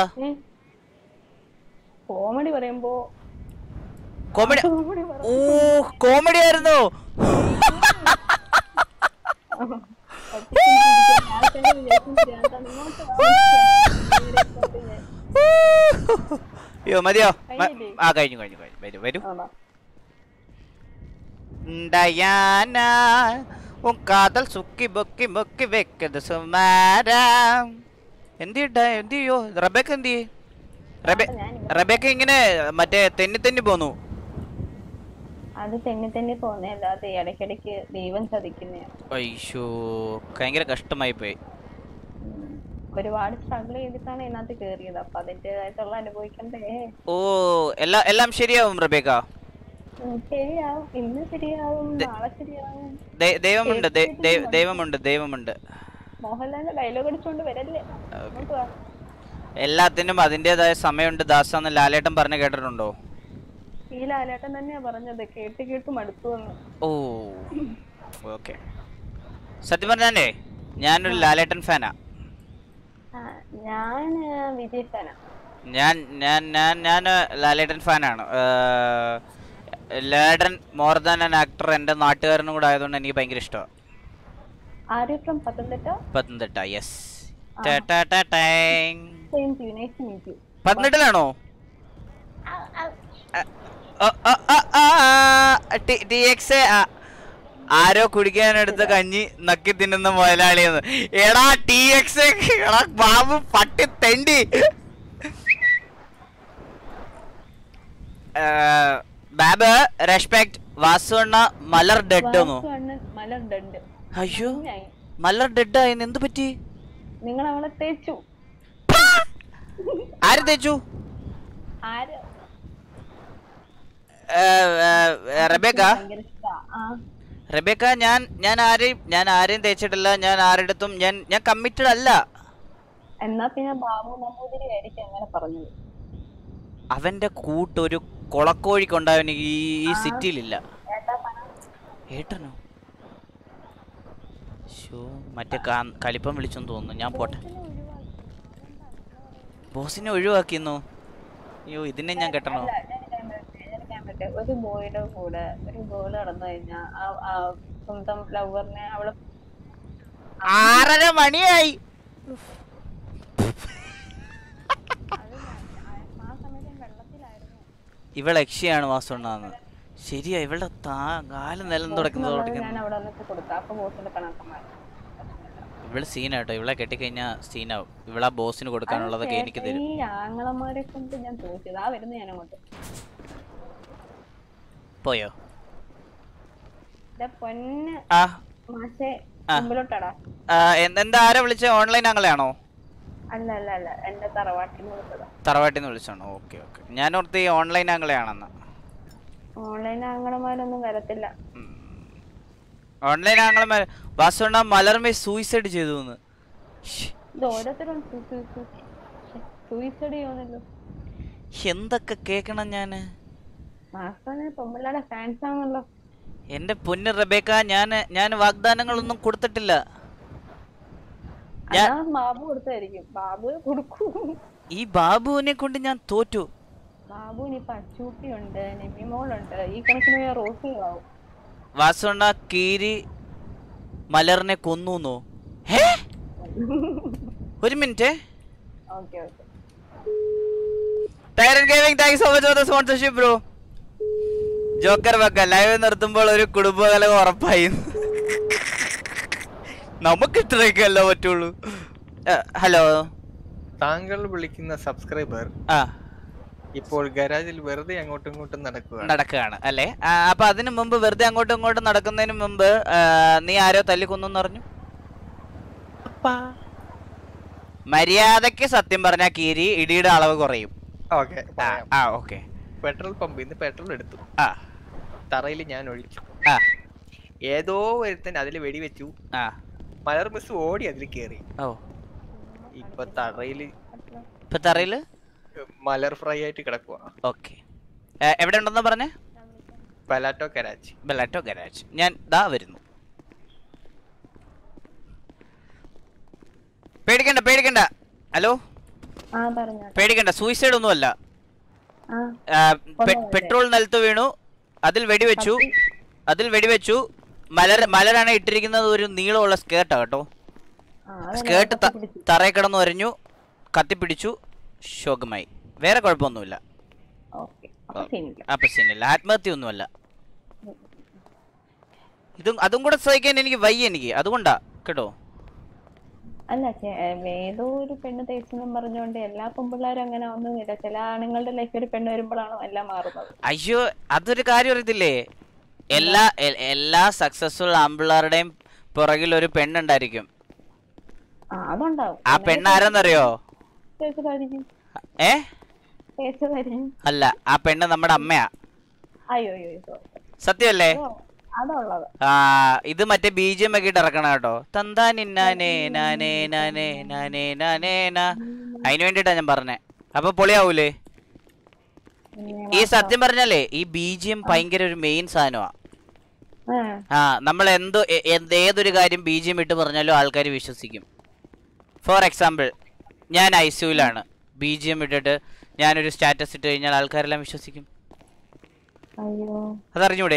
കോമഡി പറയുമ്പോ കോമഡി. ഓ, കോമഡി ആയിരുന്നു. അയ്യോ മതിയോ? കഴിഞ്ഞു. വരൂ. ഡയാന ഉൻ കാതൽ സുക്കി ബൊക്കി ബൊക്കി വെക്കത് സുമാരാ. എന്തിയോ റബേക്ക? റബേക്ക ഇങ്ങനെ മറ്റേ തെന്നി പോന്നു. അത് തെന്നി പോന്നല്ല, അത് ഇടയ്ക്കിടയ്ക്ക് ദൈവം ചതിക്കുന്നേ. അയ്യോ, ഭയങ്കര കഷ്ടമായി പോയി. ഒരുപാട് സ്ട്രഗിൾ ചെയ്തിട്ടാണ് ഇതിനകത്ത് കേറിയത്. അപ്പൊ അതിന്റേതായിട്ടുള്ള അനുഭവിക്കണ്ടേ. ഓ, എല്ലാം ശരിയാവും റബേക്ക. ശരിയാവും, ഇന്ന് ശരിയാവും, നാളെ ശരിയാവും. ദൈവമുണ്ട്. മോഹൻലാലിന്റെ ഡയലോഗ് അടിച്ചോണ്ട് വരല്ലേ. എല്ലാത്തിനും അതിൻ്റെതായ സമയമുണ്ട് ദാസാന്ന് ലാലേട്ടൻ പറഞ്ഞു കേട്ടിട്ടുണ്ടോ? ഈ ലാലേട്ടൻ തന്നെയാ പറഞ്ഞത്, കേട്ട് കേട്ട് മടുത്തു എന്ന്. ഓ ഓക്കെ. സത്യം പറഞ്ഞാലേ ഞാനൊരു ലാലേട്ടൻ ഫാനാ. ഞാൻ വിജയ് ഫാനാ. ഞാൻ ലാലേട്ടൻ ഫാനാണ്. Lalettan more than an actor എൻ്റെ നാട്ടുകാരനും കൂടെ ആയതുകൊണ്ട് എനിക്ക് ഭയങ്കര ഇഷ്ടമാണ്. പത്തനംതിട്ട. യെസ്. പത്തനംതിട്ടയിലാണോ? ആരോ കുടിക്കാനെടുത്ത കഞ്ഞി നക്കി തിന്നുന്ന മുതലാളിയെന്ന്. എടാ TX എടാ ബാബു പട്ടി തെണ്ടി. ബാബ് റെസ്പെക്ട്. വാസുവണ്ണ മലർ ഡെഡ് ഒന്നു. അയ്യോ മലർ ഡെഡ് ആയെന്ന് എന്ത് പറ്റി? നിങ്ങൾ അവളെ തേച്ചു. ആര് തേച്ചു? റെബേക്ക ഞാൻ ആരെയും തേച്ചിട്ടില്ല. ഞാൻ ആരുടെടുത്തും ഞാൻ കമ്മിറ്റഡ് അല്ല. എന്നാ പിന്നെ ബാബു നമ്പൂതിരി ആയിരിക്കും അങ്ങനെ പറഞ്ഞത്. അവന്റെ കൂട്ടൊരു കൊളക്കോഴിക്കൊണ്ടാവൻ ഈ സിറ്റിയിലില്ല. ഏട്ടനോ? മറ്റേ കലിപ്പം വിളിച്ചെന്ന് തോന്നുന്നു. ഞാൻ പോട്ടെ. ബോസിനെ ഒഴിവാക്കിയെന്നോ? അയ്യോ ഇതിനെ ഞാൻ കെട്ടണോ? ഒരു ബോയുടെ കൂടെ ഒരു ഗേൾ നടന്നു കഴിഞ്ഞാ സ്വന്തം ലവറിനെ അവള് 6:30 മണിയായി. ഇവളെ യക്ഷിയാണ് വാസുണ്ണാന്ന്. ശരിയാ, ഇവളുടെ കാലം നിലം തുടക്കുന്നത്. ഇവള് സീനാട്ടോ. ഇവളെ കെട്ടിക്കഴിഞ്ഞാ സീനാവും. ഇവളാ ബോസിന് കൊടുക്കാനുള്ളതൊക്കെ എനിക്ക് തരും. പോയോ? എന്താ ആരാ വിളിച്ച? ഓൺലൈൻ ആങ്ങളെയാണോ? തറവാട്ടിന്ന് വിളിച്ചാണോ? Okay okay. ഞാൻ ഓർത്ത് ഈ ഓൺലൈൻ ആങ്ങളെയാണെന്ന്. ഓൺലൈൻ ആങ്ങളമാരൊന്നും വരത്തില്ല. ഓൺലൈൻ ആങ്ങളമാർ വാസുണ്ണ മലർമേ സൂയിസൈഡ് ചെയ്തു. എന്തൊക്കെ കേക്കണം ഞാന്. എന്റെ പൊന്ന് റബേക്ക, ഞാൻ വാഗ്ദാനങ്ങളൊന്നും കൊടുത്തിട്ടില്ല. ഈ ബാബുവിനെ കൊണ്ട് ഞാൻ തോറ്റു. വാസുണ്ണ കീരി മലറിനെ കൊന്നു. ഒരു minute. Tyran gaming, thanks so much for the sponsorship bro. Joker വെക്ക ലൈവ് നിർത്തുമ്പോൾ ഒരു കുടുംബകലകം ഉറപ്പായി. നമുക്ക് ഇത്രയൊക്കെയല്ലോ പറ്റുള്ളൂ. ഹലോ, താങ്കൾ വിളിക്കുന്ന സബ്സ്ക്രൈബർ ഇപ്പോൾ ഗരാജിൽ വെറുതെ അങ്ങോട്ടും ഇങ്ങോട്ടും നടക്കുകയാണ് അല്ലേ? അപ്പൊ അതിനു മുമ്പ് വെറുതെ അങ്ങോട്ടും ഇങ്ങോട്ടും നടക്കുന്നതിന് മുമ്പ് നീ ആരോ തല്ലിക്കൊന്നു പറഞ്ഞു. മര്യാദക്ക് സത്യം പറഞ്ഞ കീരി ഇടിയുടെ അളവ് കുറയും. പെട്രോൾ പമ്പിൽ നിന്ന് പെട്രോൾ എടുത്തു. തറയിൽ ഞാൻ ഒഴിച്ചു. ഏതോ ഒരുത്തൻ അതിൽ വെടിവെച്ചു. മലർ മിസ് ഓടി അതിൽ കേറി. ഇപ്പൊ തറയില് മലർ ഫ്രൈ ആയിട്ട് കിടക്കുക. ഓക്കെ, എവിടെ ഉണ്ടെന്ന് പറഞ്ഞേ? ബെലാറ്റോ ഗരാജ്. ഞാൻ ദാ വരുന്നു. പേടിക്കണ്ട. ഹലോ, പേടിക്കണ്ട. സൂയിസൈഡ് ഒന്നും അല്ല. പെട്രോൾ നിലത്ത് വീണു. അതിൽ വെടിവെച്ചു. മലരാണ് ഇട്ടിരിക്കുന്നത്. ഒരു നീളമുള്ള സ്കേർട്ടാ കേട്ടോ. സ്കേർട്ട് തറയിൽ കിടന്നു വരഞ്ഞു, കത്തിപ്പിടിച്ചു, ശോകമായി. വേറെ കുഴപ്പമൊന്നുമില്ല. അപ്പൊ സീനില്ല. ആത്മഹത്യ ഒന്നുമല്ല. അതും കൂടെ സഹിക്കാൻ എനിക്ക് വയ്യ. എനിക്ക് അതുകൊണ്ടാ കേട്ടോ. അല്ല, ഏതോ ഒരു പെണ്ണ് തേച്ചെന്നും പറഞ്ഞുകൊണ്ട് എല്ലാ പെൺപിള്ളേരും അങ്ങനെ ഒന്നുമില്ല. ചില ആണുങ്ങളുടെ ലൈഫിൽ ഒരു പെണ്ണ് വരുമ്പോഴാണോ എല്ലാം മാറുന്നത്. അയ്യോ, അതൊരു കാര്യം അറിയത്തില്ലേ? എല്ലാ സക്സസ്ഫുൾ ആമ്പിള്ളേരുടെയും പുറകിൽ ഒരു പെണ്ണുണ്ടായിരിക്കും. ആ പെണ്ണ് ആരെന്നറിയോ? അല്ല, ആ പെണ്ണ് നമ്മുടെ അമ്മയാ. സത്യല്ലേ? ഇത് മറ്റേ BGM ഒക്കെ ഇട്ട് ഇറക്കണം കേട്ടോ. തന്താനിന്നാനേ നാനേ നാനേ നാനേ നാനേ നാ. അതിന് വേണ്ടിട്ടാ ഞാൻ പറഞ്ഞേ. അപ്പൊ പൊളിയാവൂലേ? ഈ സത്യം പറഞ്ഞാലേ ഈ BGM ഭയങ്കര ഒരു മെയിൻ സാധനമാ. നമ്മൾ ഏതൊരു കാര്യം BGM ഇട്ട് പറഞ്ഞാലും ആൾക്കാർ വിശ്വസിക്കും. ഫോർ എക്സാമ്പിൾ, ഞാൻ ICUലാണ്, BGM ഇട്ടിട്ട് ഞാനൊരു സ്റ്റാറ്റസ് ഇട്ട് കഴിഞ്ഞാൽ ആൾക്കാരെല്ലാം വിശ്വസിക്കും. അതറിഞ്ഞൂടെ?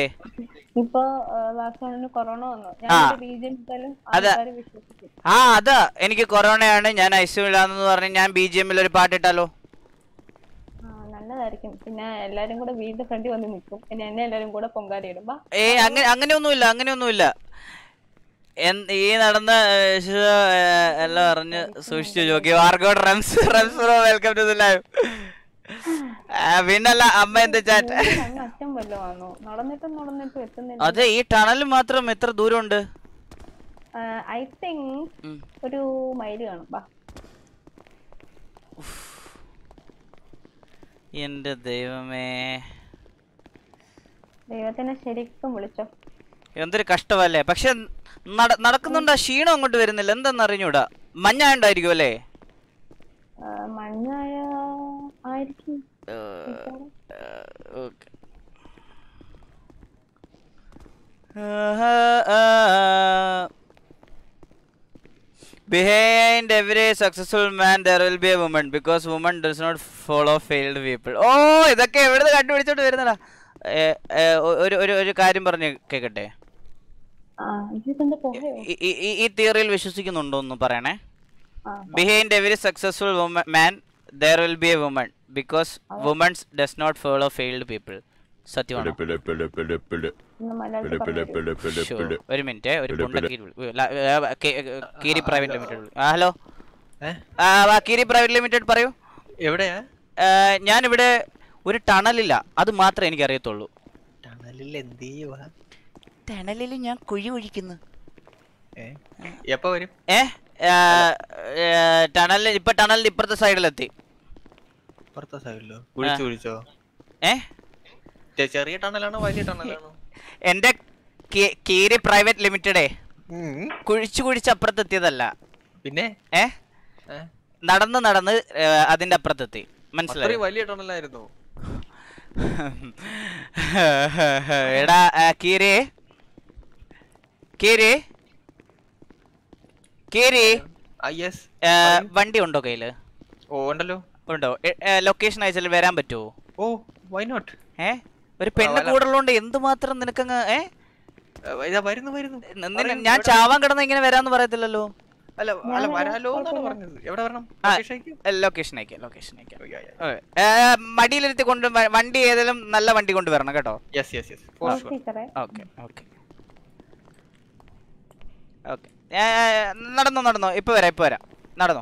അതാ എനിക്ക് കൊറോണയാണ്, ഞാൻ ICUലാന്ന് പറഞ്ഞ് ഞാൻ BGMൽ ഒരു പാട്ടിട്ടാലോ? നല്ലതായിരിക്കും. പിന്നെ എല്ലാരും കൂടെ വീടിന്റെ ഫ്രണ്ടിൽ വന്ന് നിൽക്കും. പിന്നെ എന്നെ എല്ലാരും കൂടെ പൊങ്കാലയിടുമ്പോ അങ്ങനെയൊന്നുമില്ല. ഈ നടന്ന എല്ലാം അറിഞ്ഞ് സൂക്ഷിച്ചു നോക്കി. Welcome to the live. പിന്നല്ല അമ്മ എന്താ ചാറ്റ്. അതെ, ഈ ടണൽ മാത്രം എത്ര ദൂരമുണ്ട്? ഐ തിങ്ക് ഒരു മൈൽ കാണും. എന്റെ ദൈവമേ, ദൈവത്തിനെ ശരിക്കും വിളിച്ചോ. എന്തൊരു കഷ്ടമല്ലേ. പക്ഷെ നടക്കുന്നുണ്ട്, ക്ഷീണം അങ്ങോട്ട് വരുന്നില്ല. എന്തെന്ന് അറിഞ്ഞൂടാ. മഞ്ഞായോണ്ടായിരിക്കും അല്ലേ? മഞ്ഞായ ആയിരിക്കും. Behind every successful man there will be a woman because woman does not follow failed people. ഓ, ഇതൊക്കെ എവിടുന്ന് കണ്ടുപിടിച്ചോണ്ട് വരുന്നടാ. ഒരു കാര്യം പറഞ്ഞു കേക്കട്ടെ. ഈ തിയറിയിൽ വിശ്വസിക്കുന്നുണ്ടോ എന്ന് പറയണേ. Behind every successful man there will be a woman because women does not follow failed people. സത്യമാണ്. ഒരു മിനിറ്റ്, ഒരു Keeri private limited. Hello, Keeri private limited പറയൂ. എവിടെയാ? ഞാനിവിടെ ഒരു ടണലില്ല, അത് മാത്രമേ എനിക്ക് അറിയത്തുള്ളൂ. ടണലിൽ ഞാൻ കുഴി ഒഴിക്കുന്നു. എപ്പോ വരും? ഇപ്പൊ ടണലിന്റെ ഇപ്പുറത്തെ സൈഡിലെത്തി. ചെറിയ ടണലാണോ വലിയ ടണലാണോ? എന്റെ കീരി പ്രൈവറ്റ് ലിമിറ്റഡേ കുഴിച്ച് അപ്പുറത്തെത്തിയതല്ല. പിന്നെ നടന്ന് അതിന്റെ അപ്പുറത്തെത്തി. മനസ്സിലായി? വലിയ ടണലായിരുന്നു. എടാ കീരി വണ്ടി ഉണ്ടോ കയ്യില്? ഉണ്ടല്ലോ. ഉണ്ടോ? ലൊക്കേഷൻ അയച്ചാൽ വരാൻ പറ്റുമോ? ഓ, വൈ നോട്ട്. ഒരു പെണ്ണ് കൂടുതലുണ്ട്, എന്തുമാത്രം നിനക്കങ്ങ് വരുന്നു. ഞാൻ ചാവാൻ കിടന്ന ഇങ്ങനെ വരാന്ന് പറയത്തില്ലല്ലോ. ലൊക്കേഷൻ അയക്കാം. മടിയിലിരുത്തി കൊണ്ട് വണ്ടി ഏതെങ്കിലും നല്ല വണ്ടി കൊണ്ടുവരണം കേട്ടോ. ഓക്കെ, നടന്നോ, ഇപ്പൊ വരാം. നടന്നോ.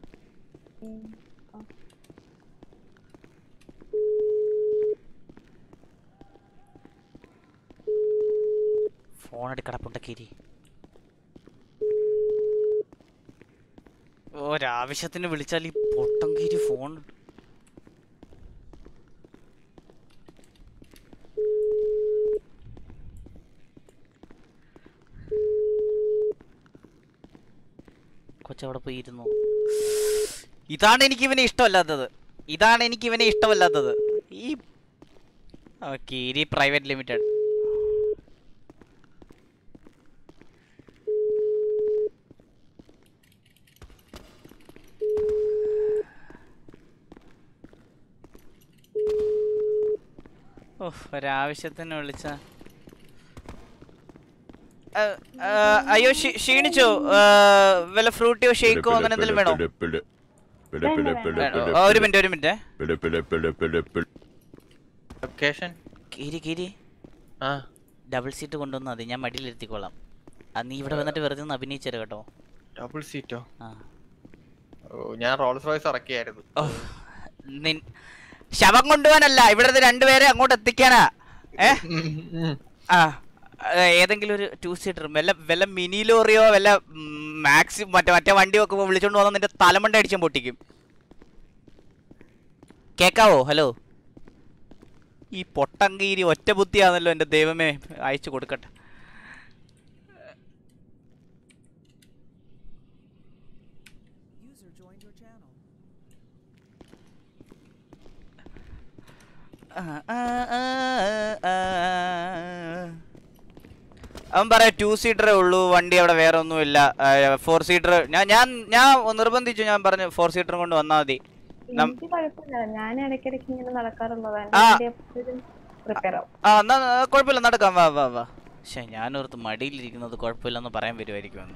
ഫോൺ എടുക്കടപ്പുണ്ട കീരി. ഒരാവശ്യത്തിന് വിളിച്ചാൽ ഈ പൊട്ടം കീരി ഫോൺ. കൊച്ചവിടെ പോയി ഇരുന്നു. ഇതാണ് എനിക്ക് ഇവനെ ഇഷ്ടമല്ലാത്തത്. ഈ കീരി പ്രൈവറ്റ് ലിമിറ്റഡ്. ഒരാവശ്യത്തിന് വിളിച്ച. അയ്യോ, ക്ഷീണിച്ചോ? വല്ല ഫ്രൂട്ടിയോ ഷേക്കോ അങ്ങനെ എന്തെങ്കിലും വേണോ? ഒരു മിനിറ്റ്. കീരി ഡബിൾ സീറ്റ് കൊണ്ടുവന്നാ മതി, ഞാൻ മടിയിലിരുത്തിക്കോളാം. നീ ഇവിടെ വന്നിട്ട് വെറുതെ ഒന്ന് അഭിനയിച്ചേര് കേട്ടോ. ഡബിൾ സീറ്റോ? ഞാൻ റോൾസ് റോയ്സ് ഇറക്കിയായിരുന്നു. ശവം കൊണ്ടുപോകാനല്ല, ഇവിടുത്തെ രണ്ടുപേരെ അങ്ങോട്ട് എത്തിക്കാനാ. ഏതെങ്കിലും ഒരു 2 സീറ്റർ വല്ല മിനി ലോറിയോ വല്ല മാക്സി മറ്റേ വണ്ടിയോ ഒക്കെ വിളിച്ചോണ്ട് വന്നാൽ നിന്റെ തലമണ്ട അടിച്ചാൻ പൊട്ടിക്കും. കേക്കാവോ? ഹലോ, ഈ പൊട്ടങ്കീരി ഒറ്റ ബുദ്ധിയാണല്ലോ. എന്റെ ദൈവമേ, അയച്ചു കൊടുക്കട്ടെ. അവൻ പറയാം 2 സീറ്ററേ ഉള്ളൂ വണ്ടി, അവിടെ വേറെ ഒന്നുമില്ല. 4 സീറ്റർ ഞാൻ നിർബന്ധിച്ചു, ഞാൻ പറഞ്ഞു 4 സീറ്ററും കൊണ്ട് വന്നാൽ മതി. ഞാൻ ഇടയ്ക്കിടയ്ക്ക് ഇങ്ങനെ നടക്കാറുള്ളതാണ്. കുഴപ്പമില്ല, നടക്കാം, വാ വാ വാ. പക്ഷെ ഞാനോർത്ത് മടിയിലിരിക്കുന്നത് കുഴപ്പമില്ലെന്ന് പറയാൻ വരുമായിരിക്കുമെന്ന്.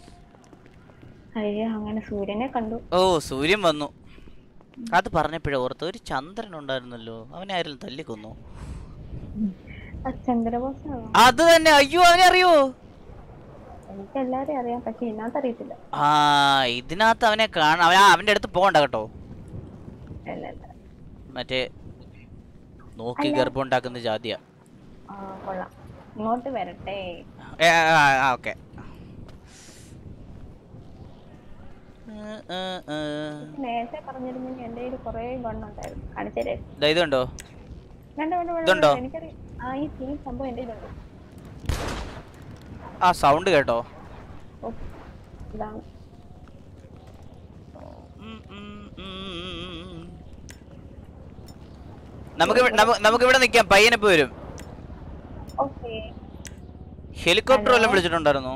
അങ്ങനെ സൂര്യനെ കണ്ടു. ഓ, സൂര്യൻ വന്നു. അത് പറഞ്ഞപ്പോഴേ ഓർത്ത് ഒരു ചന്ദ്രൻ ഉണ്ടായിരുന്നല്ലോ, അവനെ ആരും തല്ലിക്കൊന്നു. അത് തന്നെ. അയ്യോ, അവനെ അറിയോ? എനിക്ക് എല്ലാരെയും അറിയാം, പക്ഷെ ഇതിനകത്ത് അറിയത്തില്ല. ഇതിനകത്ത് അവനെ കാണാം. അവന്റെ അടുത്ത് പോകണ്ട കേട്ടോ. മറ്റേ നോക്കി ഗർഭം ഉണ്ടാക്കുന്ന ജാതിയാ. ഇങ്ങോട്ട് വരട്ടെ. ഓക്കെ. നേരത്തെ പറഞ്ഞിരുന്നെങ്കിൽ എന്റെ കയ്യിൽ കുറെ ഗണ്ണുണ്ടായിരുന്നു. കാണിച്ചേ. ഇതുണ്ടോ? ഇതുണ്ടോ? എനിക്കറിയാം. ഈ സെയിം സംഭവം എന്റെ കയ്യിലുണ്ട്. സൗണ്ട് കേട്ടോ? ഇതാണ്. നമുക്ക് ഇവിടെ നിക്കാം. പയ്യനെപ്പോ വരും. ഹെലികോപ്റ്റർ വല്ലതും വിളിച്ചിട്ടുണ്ടായിരുന്നോ?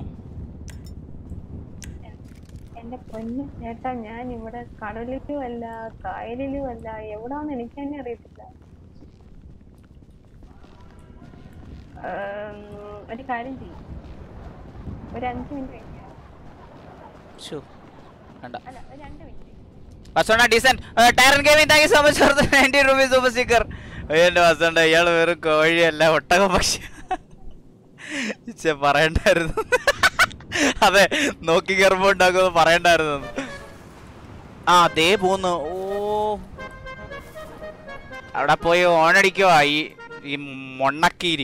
എന്റെ പൊന്നു ചേട്ടാ, ഞാൻ ഇവിടെ കടലിലും അല്ല കായലിലും അല്ല, എവിടാന്ന് എനിക്ക് തന്നെ അറിയത്തില്ല. ഒരു കാര്യം ചെയ്യും, ഒരു 5 മിനിറ്റ് കഴിഞ്ഞാൽ. അല്ല, ഒരു 2 മിനിറ്റ്. വസോണ ഡീസന്റ് ടൈറൻ gaming, thank you so much for 90 rupees super sticker. എന്റെ വസോണ്ട, ഇയാള് വെറും കോഴിയല്ല ഒട്ടകം പക്ഷി. പറയണ്ടായിരുന്നു. അതെ, നോക്കി ഗർഭം ഉണ്ടാക്കുമെന്ന് പറയണ്ടായിരുന്നു. അതേ പോന്നു. ഓ, അവിടെ പോയി ഓണടിക്കുവാ ഈ മൊണ്ണക്കീരി.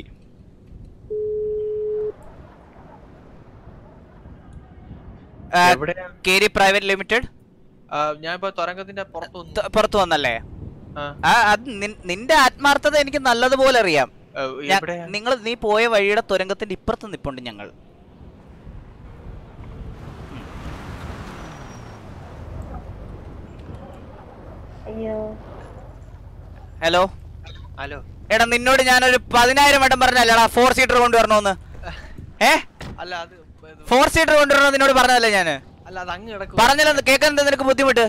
കേരി പ്രൈവറ്റ് ലിമിറ്റഡ്. ഞാൻ തുരങ്കത്തിന്റെ പുറത്തു വന്നല്ലേ? അത് നിന്റെ ആത്മാർത്ഥത എനിക്ക് നല്ലതുപോലെ അറിയാം. നീ പോയ വഴിയുടെ തുരങ്കത്തിന്റെ ഇപ്പുറത്ത് നിപ്പുണ്ട് ഞങ്ങൾ. Hello hello. എടാ, നിന്നോട് ഞാനൊരു 10,000 വട്ടം പറഞ്ഞല്ലേടാ 4 സീറ്റർ കൊണ്ടുവരണോന്ന്. 4 സീറ്റർ കൊണ്ടുവരണോ നിന്നോട് പറഞ്ഞതല്ലേ ഞാന്? പറഞ്ഞല്ലോ, കേൾക്കാൻ എന്താ നിനക്ക് ബുദ്ധിമുട്ട്?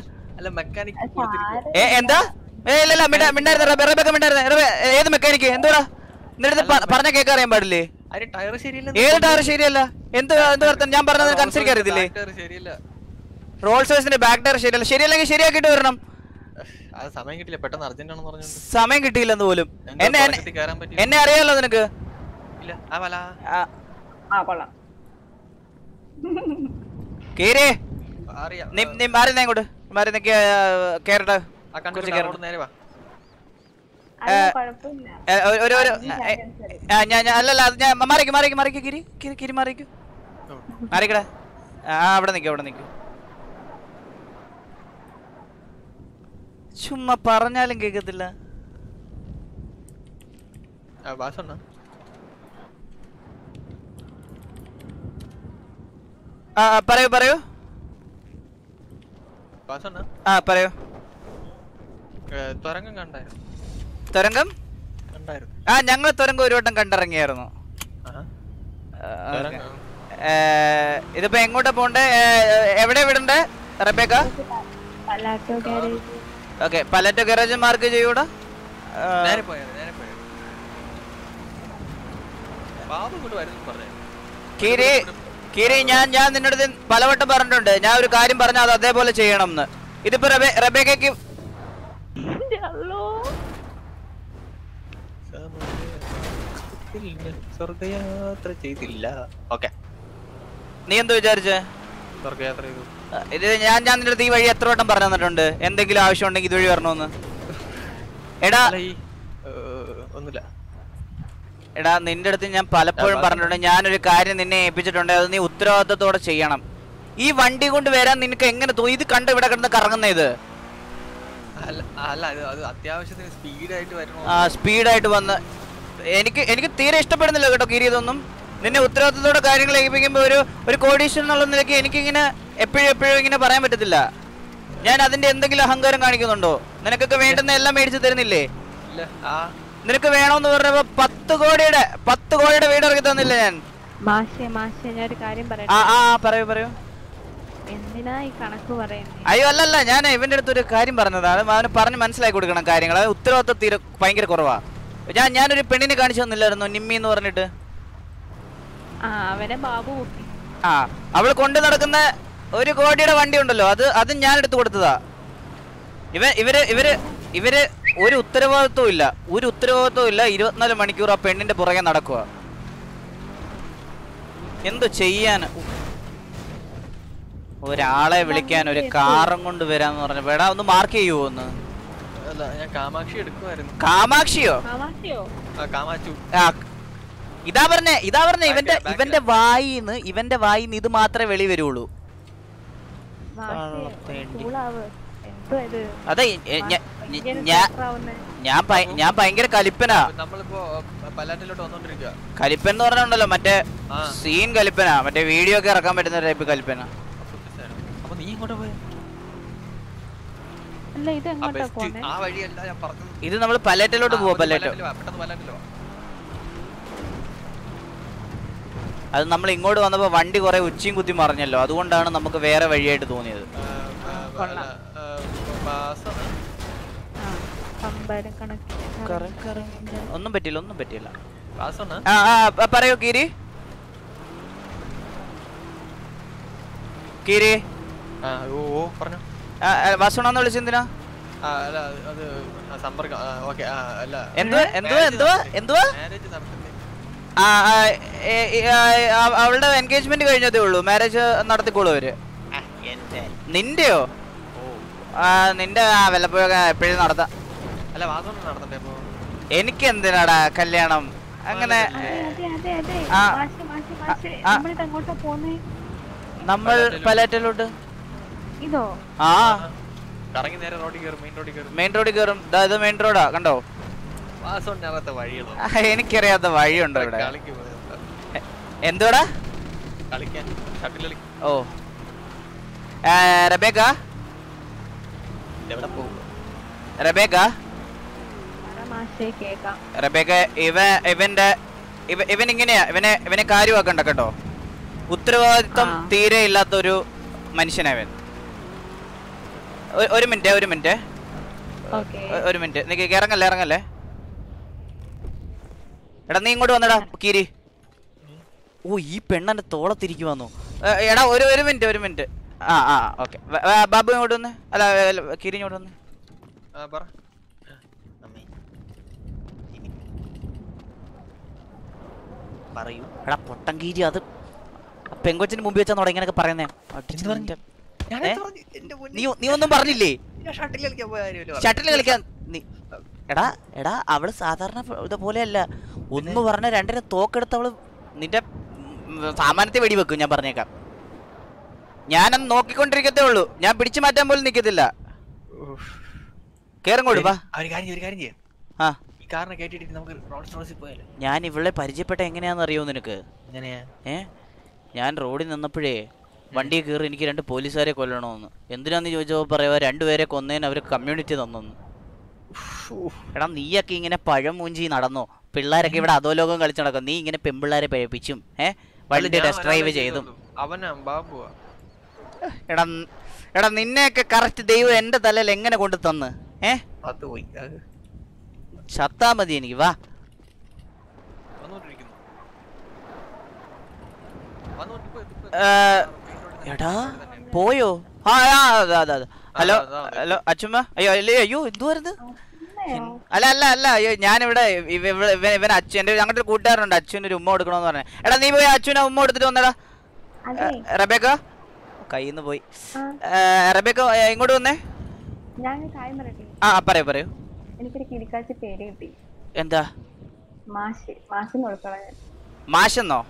എന്താ? ഇല്ല, മിണ്ടായിരുന്നു. ഏത് മെക്കാനിക്ക്? എന്തുവാ നിന്റെ പറഞ്ഞ കേൾക്കാൻ അറിയാൻ പാടില്ലേ? ഏത് ടയർ ശരിയല്ല? എന്ത് വർത്തം? ഞാൻ പറഞ്ഞത് നിനക്ക് അനുസരിക്കാൻ അറിയത്തില്ലേ? റോൾസ് റോയ്സിന്റെ ബാക്ക് ടയർ ശരിയല്ല. ശരിയല്ലെങ്കിൽ ശരിയാക്കിട്ട് വരണം. സമയം കിട്ടിയില്ലെന്ന് പോലും. എന്നെ അറിയാലോ നിനക്ക്. കേരേ, നീ മാറി ഇങ്ങോട്ട് മാറി നിക്ക്. കേരള അല്ലല്ല, അത് ഞാൻ മാറിക്ക് കിരി മാറിക്കൂ. മാറിക്കടാ. അവിടെ നിൽക്കും. ചുമ്മാ പറഞ്ഞാലും കേക്കത്തില്ല. പറയൂ പറയൂ. പറയൂ. തുരങ്കം? ഞങ്ങൾ തുരങ്കം ഒരു വട്ടം കണ്ടിറങ്ങിയായിരുന്നു. ഇതിപ്പോ എങ്ങോട്ടാ പോണ്ടേ? എവിടെ വിടണ്ടേ റബേക്ക? ഓക്കെ, പലറ്റോ ഗാരേജ് മാർക്ക് ചെയ്യൂടാ. കീരി, ഞാൻ നിന്നോട് പലവട്ടം പറഞ്ഞിട്ടുണ്ട്, ഞാൻ ഒരു കാര്യം പറഞ്ഞാൽ അത് അതേപോലെ ചെയ്യണം എന്ന്. ഇതിപ്പോ റബേക്കയ്ക്ക് സ്വർഗയാത്ര ചെയ്തില്ല. ഓക്കെ, നീ എന്ത് വിചാരിച്ചേ? സ്വർഗയാത്ര ചെയ്തു. ഇത് ഞാൻ നിന്റെ അടുത്ത് ഈ വഴി എത്ര വട്ടം പറഞ്ഞു തന്നിട്ടുണ്ട്, എന്തെങ്കിലും ആവശ്യം ഉണ്ടെങ്കിൽ ഇതുവഴി വരണമെന്ന്. എടാ ഒന്നുമില്ല. എടാ, നിന്റെ അടുത്ത് ഞാൻ പലപ്പോഴും പറഞ്ഞിട്ടുണ്ട്, ഞാനൊരു കാര്യം നിന്നെ ഏൽപ്പിച്ചിട്ടുണ്ട്, അത് നീ ഉത്തരവാദിത്തത്തോടെ ചെയ്യണം. ഈ വണ്ടി കൊണ്ട് വരാൻ നിനക്ക് എങ്ങനെ തോന്നി? ഇത് കണ്ട് ഇവിടെ കിടന്ന് കറങ്ങുന്ന ഇത് അത്യാവശ്യത്തിന് സ്പീഡായിട്ട് വരണം. സ്പീഡായിട്ട് വന്ന് എനിക്ക് തീരെ ഇഷ്ടപ്പെടുന്നില്ല കേട്ടോ കീരി ഇതൊന്നും. നിന്നെ ഉത്തരവാദിത്തത്തോടെ കാര്യങ്ങൾ ഏൽപ്പിക്കുമ്പോൾ ഒരു കോഡീഷൻ എന്നുള്ള നിലയ്ക്ക് എനിക്കിങ്ങനെ എപ്പോഴും ഇങ്ങനെ പറയാൻ പറ്റത്തില്ല. ഞാൻ അതിന്റെ എന്തെങ്കിലും അഹങ്കാരം കാണിക്കുന്നുണ്ടോ? നിനക്കൊക്കെ വേണ്ടുന്ന എല്ലാം മേടിച്ചു തരുന്നില്ലേ? നിനക്ക് വേണോന്ന് പറഞ്ഞപ്പോ 10 കോടിയുടെ വീട് ഇറക്കി തന്നില്ലേ ഞാൻ? ഞാനൊരു കാര്യം പറയൂ. എന്തിനാ ഈ കണക്ക് പറയുന്നത്? അയ്യോ അല്ലല്ല, ഞാൻ ഇവന്റെ അടുത്ത് ഒരു കാര്യം പറഞ്ഞതാണ്. അവന് പറഞ്ഞ് മനസ്സിലാക്കി കൊടുക്കണം കാര്യങ്ങൾ. ഉത്തരവാദിത്വം തീരെ ഭയങ്കര കുറവാ. ഞാനൊരു പെണ്ണിനെ കാണിച്ചു തന്നില്ലായിരുന്നു, നിമ്മി എന്ന് പറഞ്ഞിട്ട്. അവനെ ബാബു. അവള് കൊണ്ടു നടക്കുന്ന 1 കോടിയുടെ വണ്ടി ഉണ്ടല്ലോ, അത് ഞാൻ എടുത്തു കൊടുത്തതാ. ഇവര് ഒരു ഉത്തരവാദിത്വം ഇല്ല. 24 മണിക്കൂർ ആ പെണ്ണിന്റെ പുറകെ നടക്കുക. എന്തു ചെയ്യാൻ? ഒരാളെ വിളിക്കാൻ ഒരു കാറും കൊണ്ട് വരാന്ന് പറഞ്ഞപ്പോ എടാ ഒന്ന് മാർക്ക് ചെയ്യുവോ ഒന്ന്? കാമാക്ഷിയോ? ഇതാ പറഞ്ഞേ ഇവന്റെ വായിന്ന് ഇത് മാത്രമേ വെളി വരുള്ളൂ. അതെ ഞാൻ ഭയങ്കര കലിപ്പനാ. കലിപ്പൻ എന്ന് പറഞ്ഞുണ്ടല്ലോ, മറ്റേ സീൻ കലിപ്പനാ, മറ്റേ വീഡിയോ ഒക്കെ ഇറക്കാൻ പറ്റുന്ന ടൈപ്പ് കലിപ്പന. ഇത് നമ്മൾ പലേറ്റിലോട്ട് പോവാ. പലേറ്റോ അത് നമ്മൾ ഇങ്ങോട്ട് വന്നപ്പോ വണ്ടി കുറെ ഉച്ചയും കുത്തി മറിഞ്ഞല്ലോ, അതുകൊണ്ടാണ് നമുക്ക് വേറെ വഴിയായിട്ട് തോന്നിയത്. ഒന്നും പറ്റിയില്ല. പറയൂ കീരി. വാസുണെന്ന് വിളിച്ചെന്തിനാ? എന്തുവാ? അവളുടെ എൻഗേജ്മെന്റ് കഴിഞ്ഞതേ ഉള്ളൂ. മാരേജ് നടത്തിക്കോളൂ അവര്. നിന്റെയോ? നിന്റെ വല്ലപ്പോഴൊക്കെ എപ്പോഴും നടത്താം. എനിക്ക് എന്തിനാടാ കല്യാണം? അങ്ങനെ നമ്മൾ പലേറ്റലോട്ട് മെയിൻ റോഡിൽ കയറും. ഇത് മെയിൻ റോഡാ, കണ്ടോ? എനിക്കറിയാത്ത വഴിയുണ്ടോ ഇവിടെ? എന്തുവാടാ? ഓ റബേക്ക ഇവൻ ഇങ്ങനെയാ. ഇവനെ കാര്യമാക്കണ്ട കേട്ടോ. ഉത്തരവാദിത്വം തീരെ ഇല്ലാത്തൊരു മനുഷ്യനവൻ. ഒരു മിനിറ്റ് നീ ഇറങ്ങല്ലേ. എടാ നീ ഇങ്ങോട്ട് വന്നടാ കീരി. ഓ ഈ പെണ്ണെന്റെ തോളത്തിരിക്കുവാന്നു. എടാ ഒരു മിനിറ്റ്. ഓക്കെ ബാബു ഇങ്ങോട്ട് വന്ന്. അല്ല കീരി ഇങ്ങോട്ട് വന്ന്. പറയൂ. എടാ പൊട്ടൻ കീരി, അത് പെങ്കൊച്ചിന് മുമ്പ് വെച്ചാ നോടാ ഇങ്ങനെയൊക്കെ പറയുന്നേ. നീ ഒന്നും പറഞ്ഞില്ലേ? ഷട്ടിൽ കളിക്കാൻ എടാ അവള് സാധാരണ ഇതുപോലെയല്ല. ഒന്ന് പറഞ്ഞ രണ്ടിനെ തോക്കെടുത്ത് അവള് നിന്റെ സാമാനത്തെ വെടിവെക്കും. ഞാൻ പറഞ്ഞേക്കാം. ഞാനന്ന് നോക്കിക്കൊണ്ടിരിക്കത്തേ ഉള്ളൂ. ഞാൻ പിടിച്ചു മാറ്റാൻ പോലും നിക്കത്തില്ല. കേറങ്ങോട്ട് വാ. ഞാൻ ഇവളെ പരിചയപ്പെട്ട എങ്ങനെയാന്ന് അറിയോ നിനക്ക്? ഞാൻ റോഡിൽ നിന്നപ്പോഴേ വണ്ടി കയറി എനിക്ക് 2 പോലീസുകാരെ കൊല്ലണമെന്ന്. എന്തിനാന്ന് ചോദിച്ചപ്പോ പറയുക 2 പേരെ കൊന്നേന് അവര് കമ്മ്യൂണിറ്റി തന്നു. എടാ നീയൊക്കെ ഇങ്ങനെ പഴം മൂഞ്ചി നടന്നോ? പിള്ളേരൊക്കെ ഇവിടെ അധോലോകം കളിച്ചു നടക്കും. നീ ഇങ്ങനെ പെമ്പിള്ളേരെ പഴപ്പിച്ചും വണ്ടി ടെസ്റ്റ് ഡ്രൈവ് ചെയ്തും. എടാ നിന്നെയൊക്കെ കറക്റ്റ് ദൈവം എന്റെ തലയിൽ എങ്ങനെ കൊണ്ട് തന്ന്? ചത്താ മതി എനിക്ക്. വാ എടാ പോയോ? ഹലോ അച്ഛമ്മ. അയ്യോ എന്തുവായിരുന്നു? അല്ല അയ്യോ ഞാനിവിടെ ഇവൻ അച്ഛൻ എന്റെ ഞങ്ങളുടെ ഒരു കൂട്ടുകാരുണ്ട്. അച്ഛനൊരു ഉമ്മ കൊടുക്കണമെന്ന് പറഞ്ഞ. എടാ നീ പോയി അച്ഛനെ ഉമ്മ കൊടുത്തിട്ട് വന്നടാ. റബേക്ക കയ്യിന്ന് പോയി. റബേക്ക ഇങ്ങോട്ട് വന്നേ. പറയൂ. എന്താ? മാഷെന്നോ?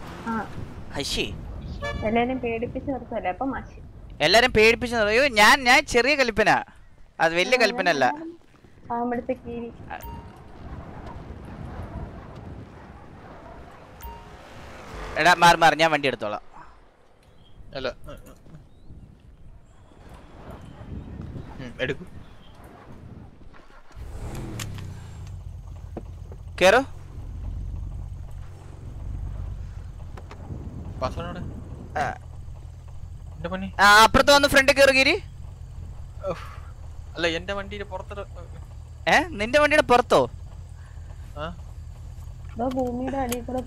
എല്ലാരും പേടിപ്പിച്ചു. അയ്യോ ഞാൻ ചെറിയ കലിപ്പന, അത് വലിയ കലിപ്പനല്ല. എടാ മാറി ഞാൻ വണ്ടി എടുത്തോളാം. എടുക്കും. കേറോ. അപ്പുറത്ത് വന്ന് ഫ്രണ്ട് കയറുകീരി. അല്ല എന്റെ വണ്ടിയുടെ പുറത്ത്. നിന്റെ വണ്ടിയുടെ പുറത്തോ? ഭൂമിയുടെ അടിയിൽ കൂടെ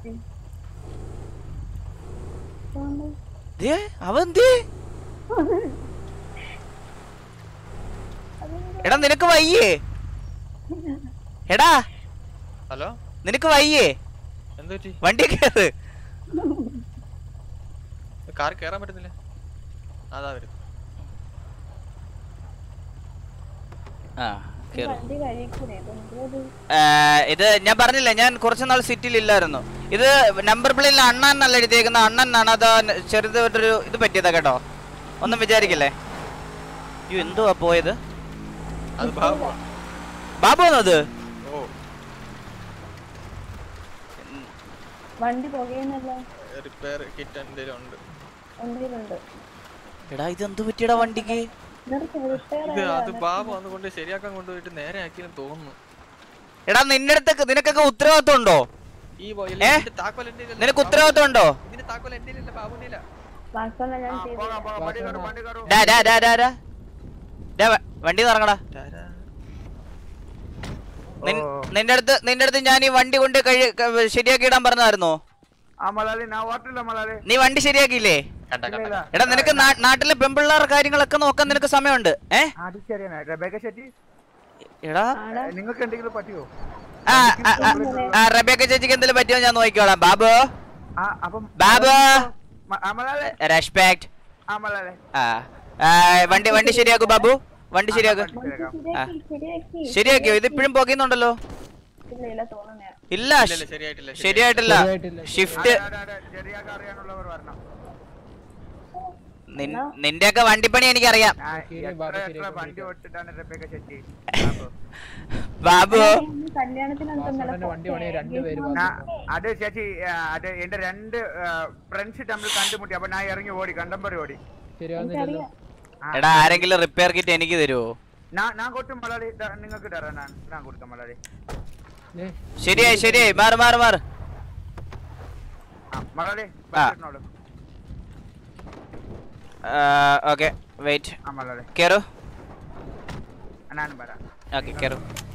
എടാ നിനക്ക് വയ്യേ? എടാ ഹലോ നിനക്ക് വയ്യേ? വണ്ടി കേറ്. കാർ കേറാൻ പറ്റുന്നില്ല. അതാ വരും. ഇത് ഞാൻ പറഞ്ഞില്ല, ഞാൻ കുറച്ചു നാൾ സിറ്റിയിൽ ഇല്ലായിരുന്നു. ഇത് നമ്പർ പ്ലേറ്റിൽ അണ്ണൻ എന്നല്ല എഴുതിയേക്കുന്ന, അണ്ണൻ എന്നാണ്. അത് ചെറുതൊരു ഇത് പറ്റിയതാ കേട്ടോ, ഒന്നും വിചാരിക്കില്ലേ. എന്തുവാ പോയത്? ബാബു അത് വണ്ടി പോകുന്നല്ലോ. എടാ ഇതെന്ത് പറ്റിയടാ വണ്ടിക്ക്? അത് ബാബു വന്നുകൊണ്ട് ശരിയാക്കാൻ കൊണ്ടുപോയിട്ട് നേരെ ആക്കിയെന്ന് തോന്നുന്നു. എടാ നിന്റെ അടുത്തൊക്കെ നിനക്കൊക്കെ ഉത്തരവാദിത്വം ഉണ്ടോ? നിനക്ക് ഉത്തരവാദിത്വം ഉണ്ടോ? വണ്ടി ഇറങ്ങടാ. നിന്റെ അടുത്ത് ഞാൻ ഈ വണ്ടി കൊണ്ട് ശരിയാക്കി ഇടാൻ പറഞ്ഞായിരുന്നോ? നീ വണ്ടി ശരിയാക്കിയില്ലേ? എടാ നിനക്ക് നാട്ടിലെ പെമ്പിള്ളാർ കാര്യങ്ങളൊക്കെ നോക്കാൻ നിനക്ക് സമയമുണ്ട്. എടാ നിങ്ങൾക്ക് എന്തെങ്കിലും പറ്റിയോ? റബേക്ക ചേച്ചിക്ക് എന്തെങ്കിലും പറ്റിയോ ഞാൻ നോക്കിക്കോളാം. ബാബു ബാബു റെസ്പെക്ട്. വണ്ടി ശരിയാക്കൂ ബാബു, വണ്ടി ശരിയാക്കൂ. ശരിയാക്കിയോ? ഇതിപ്പോഴും പോകുന്നുണ്ടല്ലോ. ഇല്ല ശരിയായിട്ടില്ല. ഷിഫ്റ്റ് നിന്റെയൊക്കെ വണ്ടിപ്പണി എനിക്കറിയാം ബാബു. അത് ചേച്ചി അത് എന്റെ 2 ഫ്രണ്ട്സ് തമ്മിൽ കണ്ടുമുട്ടി. അപ്പൊ ഞാൻ ഇറങ്ങി ഓടി, കണ്ടംപറി ഓടി. എടാ ആരെങ്കിലും റിപ്പയർ കിറ്റ് എനിക്ക് തരുമോ? ഞാൻ കൊടുത്തു മലയാളി, നിങ്ങൾക്ക് തരാം. ഞാൻ കൊടുക്കാം മലയാളി. ശരിയായി മാറ് മലയാളി. Okay wait. കേറോ. ഞാനും വരാം. ഓക്കെ കേറോ.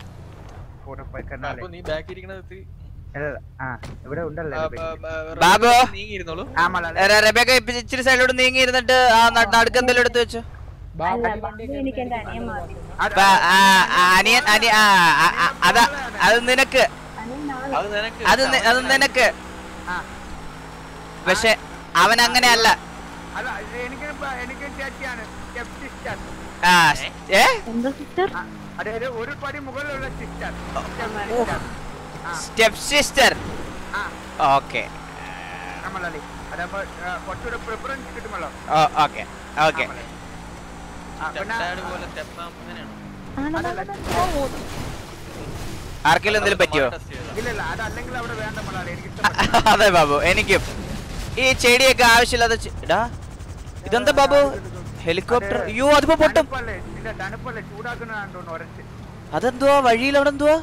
ഇവിടെ ഉണ്ടല്ലോ ബാബു. റബേക്ക ഇച്ചിരി സൈഡിലോട്ട് നീങ്ങി ഇരുന്നിട്ട് ആ നടുക്കെന്തെങ്കിലും എടുത്ത് വെച്ചോ. അത് നിനക്ക് പക്ഷെ അവൻ അങ്ങനെയല്ല. ഒരു പടി മുകളിലുള്ള സ്റ്റെപ്പ് സിസ്റ്റർ. ഓക്കെ കുറച്ചുകൂടെ പ്രിഫറൻസ് കിട്ടുമല്ലോ. Okay okay. ആർക്കെങ്കിലും എന്തെങ്കിലും പറ്റിയോ? അതെ ബാബു എനിക്കും ഈ ചെടിയൊക്കെ ആവശ്യമില്ലാതെ. ഇതെന്താ ബാബു ഹെലികോപ്റ്റർ? അയ്യോ അതിപ്പോ പൊട്ടും. അതെന്തുവാ വഴിയിൽ? അവിടെ എന്തുവാ?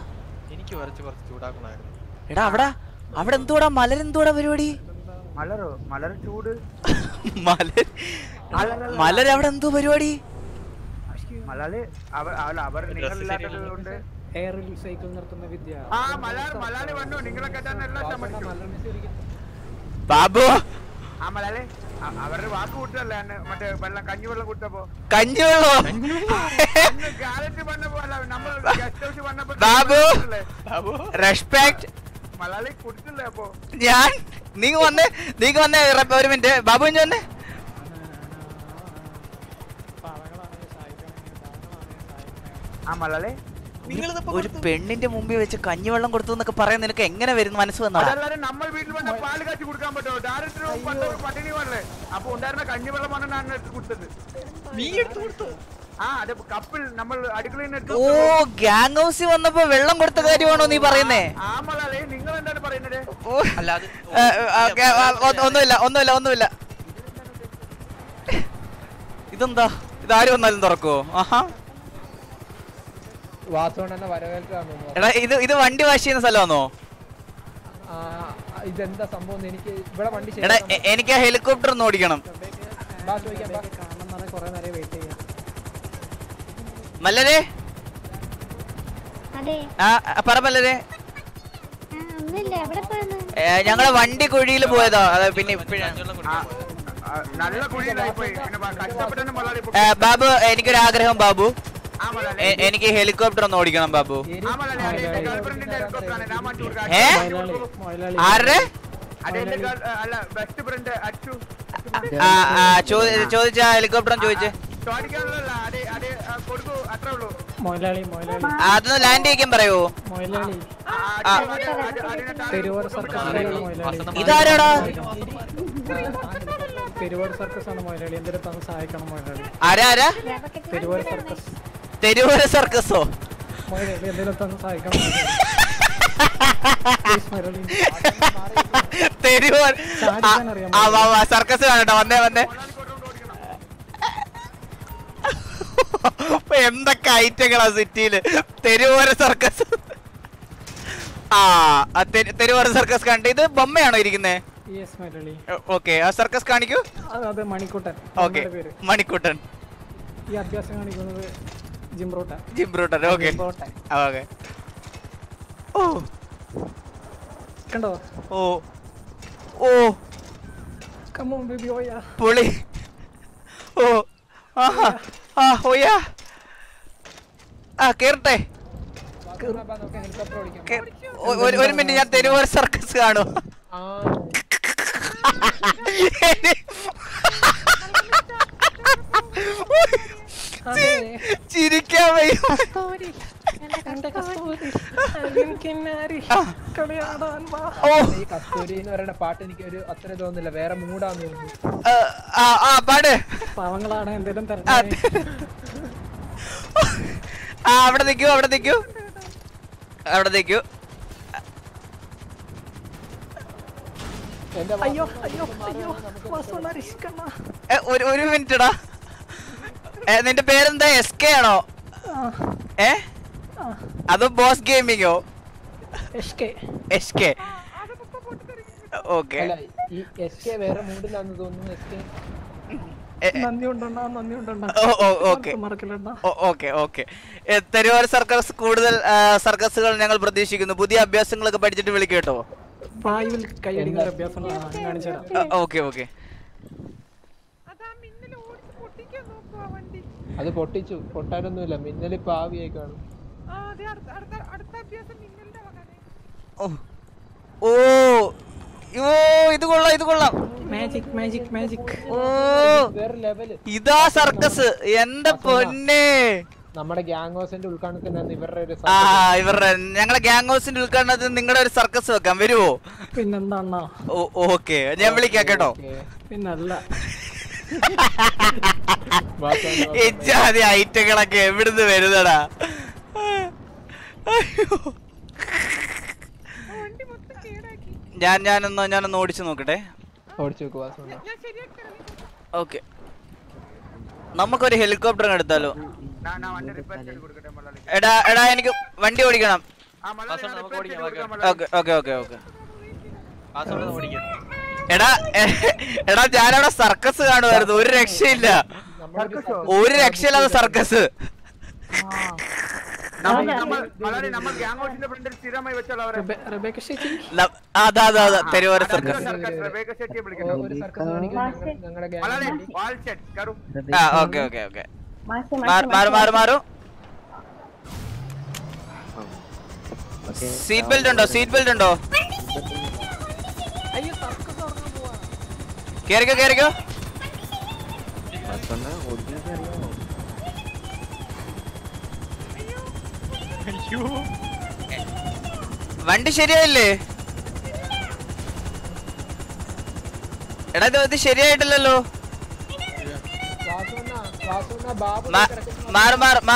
എടാ അവിടെ എന്തുവാടാ? മലരെന്തുവാടാ പരിപാടി? മലർ അവിടെ എന്തോ പരിപാടി? ബാബു അവരുടെ വാക്ക് കൂട്ടല്ലേ മറ്റേ വെള്ളം കഞ്ഞിവെള്ളം കുട്ടപ്പോ? കഞ്ഞിവെള്ളോ? ബാബു റെസ്പെക്ട്. മലയാളി കുടിച്ചില്ലേ അപ്പൊ? ഞാൻ നീങ്ങ വന്നേ ഒരു മിനിറ്റ് ബാബു ഇഞ്ഞ് വന്നേ. ഒരു പെണ്ണിന്റെ മുമ്പിൽ വെച്ച് കഞ്ഞിവെള്ളം കൊടുത്തു എന്നൊക്കെ പറയാൻ നിനക്ക് എങ്ങനെ വരുന്നു മനസ്സ് വന്നാ? നമ്മൾ വീട്ടിൽ വന്ന പാല് കാച്ചി കൊടുക്കാൻ പറ്റുമോ? ഡയറക്ടർ പട്ടിണി വന്നേ. അപ്പൊ ഉണ്ടായിരുന്ന കഞ്ഞിവെള്ളമാണ് ഞാൻ എടുത്ത് കൊടുത്തത്. നീ എടുത്തു കൊടുത്തു? കപ്പിൽ നമ്മൾ അടുക്കളയിൽ. ഓ ഗ്യാങ് ഹൗസിൽ വന്നപ്പോ വെള്ളം കൊടുത്ത കാര്യമാണോ നീ പറയുന്നേ? നിങ്ങൾ എന്താണ് പറയുന്നത്? ഒന്നുമില്ല. ഇതെന്താ? ഇതാരും വന്നാലും തുറക്കുവോ? ആഹാ വാസോണ്ണ വരവേൽക്കാന്ന് എടാ ഇത് വണ്ടി വാഷ് ചെയ്യുന്ന സ്ഥലമാണോ? ഇതെന്താ സംഭവം എനിക്ക് ഇവിടെ വണ്ടി എടാ എനിക്ക് ആ ഹെലികോപ്റ്റർ ഒന്ന് ഓടിക്കണം. മല്ലരെ പറ മല്ലരെ. ഞങ്ങളെ വണ്ടി കുഴിയിൽ പോയതാ. പിന്നെ ബാബു എനിക്കൊരു ആഗ്രഹം ബാബു, എനിക്ക് ഹെലികോപ്റ്റർ ഒന്ന് ഓടിക്കണം ബാബു. ആരുടെ ചോദിച്ച ഹെലികോപ്റ്റർ ചോദിച്ചേ. അതൊന്ന് ലാൻഡ് ചെയ്യിക്കാൻ പറയോ? ഇതാരാടാ? ആരാ ആരാ? തെരുവോര സർക്കസോ? തെരുവോര സർക്കസ് കാണട്ടോ. വന്നേ വന്നേ. എന്തൊക്കെ ഐറ്റങ്ങളാ സിറ്റിയില്. തെരുവോര സർക്കസ്. തെരുവോര സർക്കസ് കണ്ട്. ഇത് ബൊമ്മയാണോ ഇരിക്കുന്നേ? ഓക്കെ, ആ സർക്കസ് കാണിക്കൂ. മണിക്കുട്ടൻ. ഓക്കെ, മണിക്കുട്ടൻ. ഈ അഭ്യാസം കാണിക്കുന്നത് ജിംബ്രോട്ടൻ. ജിംബ്രോട്ടൻ. Okay okay. ഓ കണ്ടോ? ഓ ഓ Come on baby, oya. പൊളി. ഓ ആഹാ ആ ഓയാ. കേറട്ടെ. ഒരു മിനിറ്റ്, ഞാൻ തെരുവോര സർക്കസ് കാണൂ. ചിരിക്കാൻ വയ്യ. കസ്തൂരി എന്ന് പറയുന്ന പാട്ട് എനിക്ക് ഒരു അത്ര തോന്നുന്നില്ല, വേറെ മൂടാന്ന് തോന്നുന്നു. പാട്. പാവങ്ങളാണ് എന്തെങ്കിലും അവിടെ നിൽക്കൂ, അവിടെ നിൽക്കൂ, അവിടെ നിൽക്കൂ. ഒരു മിനിറ്റടാ. നിന്റെ പേരെന്താ? SK ആണോ? അതോ ബോസ് ഗെയിമിങ്ങോ? SK. ഓക്കെ. വേറെ മൂഡിലാന്ന് തോന്നുന്നു. Okay okay. തെരുവോര സർക്കസ് കൂടുതൽ സർക്കസുകൾ ഞങ്ങൾ പ്രതീക്ഷിക്കുന്നു. പുതിയ അഭ്യാസങ്ങളൊക്കെ പഠിച്ചിട്ട് വിളിക്കും കേട്ടോ. Okay okay. അത് പൊട്ടിച്ചു, പൊട്ടാനൊന്നുമില്ല. മിന്നല് പാവിയായി കാണും. ഓ ഇത് കൊള്ളാം, ഇത് കൊള്ളാം. ഇതാ സർക്കസ്. എന്റെ പൊന്നെ, നമ്മുടെ ഗ്യാങ് ഹൗസിന്റെ ഉദ്ഘാടനത്തിന് ഇവരുടെ ഞങ്ങളുടെ ഗ്യാങ് ഹൗസിന്റെ ഉദ്ഘാടനത്തിന് നിങ്ങളുടെ ഒരു സർക്കസ് വെക്കാം, വരുവോ? പിന്നെന്താ? ഓക്കെ, ഞാൻ വിളിക്കാം കേട്ടോ. പിന്നല്ല, ഇജാതി ഐറ്റങ്ങളൊക്കെ എവിടുന്ന് വരുന്നടാ. ഞാനൊന്ന് ഓടിച്ചു നോക്കട്ടെ. ഓക്കെ, നമുക്കൊരു ഹെലികോപ്റ്റർ എടുത്താലോ? എടാ എനിക്ക് വണ്ടി ഓടിക്കണം. Okay okay okay okay. എടാ ഞാനവിടെ സർക്കസ് കാണുമായിരുന്നു. ഒരു രക്ഷയില്ല, ഒരു രക്ഷയില്ലാത്ത സർക്കസ്. തെരുവോര സർക്കസ്. Okay okay okay. മാറു. സീറ്റ് ബെൽറ്റ് ഉണ്ടോ? സീറ്റ് ബെൽറ്റ് ഉണ്ടോ? കേറിക്കോ. വണ്ടി ശരിയായില്ലേ? എടാ ഇത് ശരിയായിട്ടില്ലല്ലോ. മാറ്.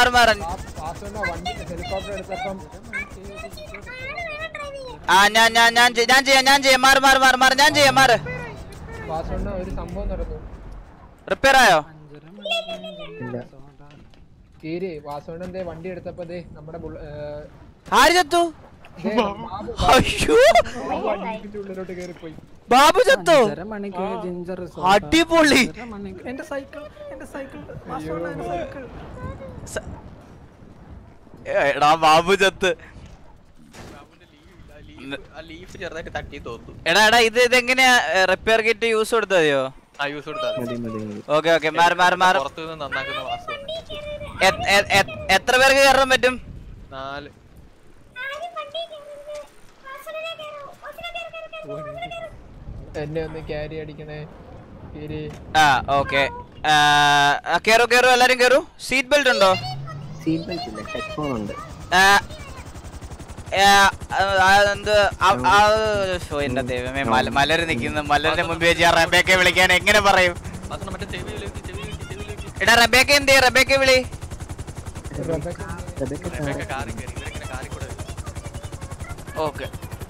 ഞാൻ ചെയ്യാം. മാറ്. ഞാൻ ചെയ്യാം. ഒരു സംഭവം നടന്നു. റിപ്പയർ ആയോ? വാസോണ്ടേ വണ്ടി എടുത്തപ്പോ നമ്മുടെ ആര് ചത്തു? ഉള്ളിലോട്ട് കേറിപ്പോയി. ബാബു ചത്തോ? അടിപൊളി. എന്റെ സൈക്കിൾ എടാ ബാബു ചത്ത്. എടാ ഇത് ഇതെങ്ങനെയാ റിപ്പയർ കിറ്റ് യൂസ് കൊടുത്താ മതിയോ? ഓക്കെ എത്ര പേർക്ക് കയറാൻ പറ്റും? 4. എന്നെ ഒന്ന് ക്യാരി അടിക്കണേ. ഓക്കെ കേറൂ എല്ലാരും കേറൂ. സീറ്റ് ബെൽറ്റ് ഉണ്ടോ? സീറ്റ് ബെൽറ്റ് ഇല്ല, ഹെഡ്ഫോൺ ഉണ്ട്. എന്റെ ദൈവമേ, മലര് നിക്കുന്നു. മലരിന്റെ മുമ്പ് വെച്ച് റബേക്കെ വിളിക്കാൻ എങ്ങനെ പറയും? എടാ റബേക്ക എന്ത് ചെയ്യാ? റബേക്ക വിളി. ഓക്കെ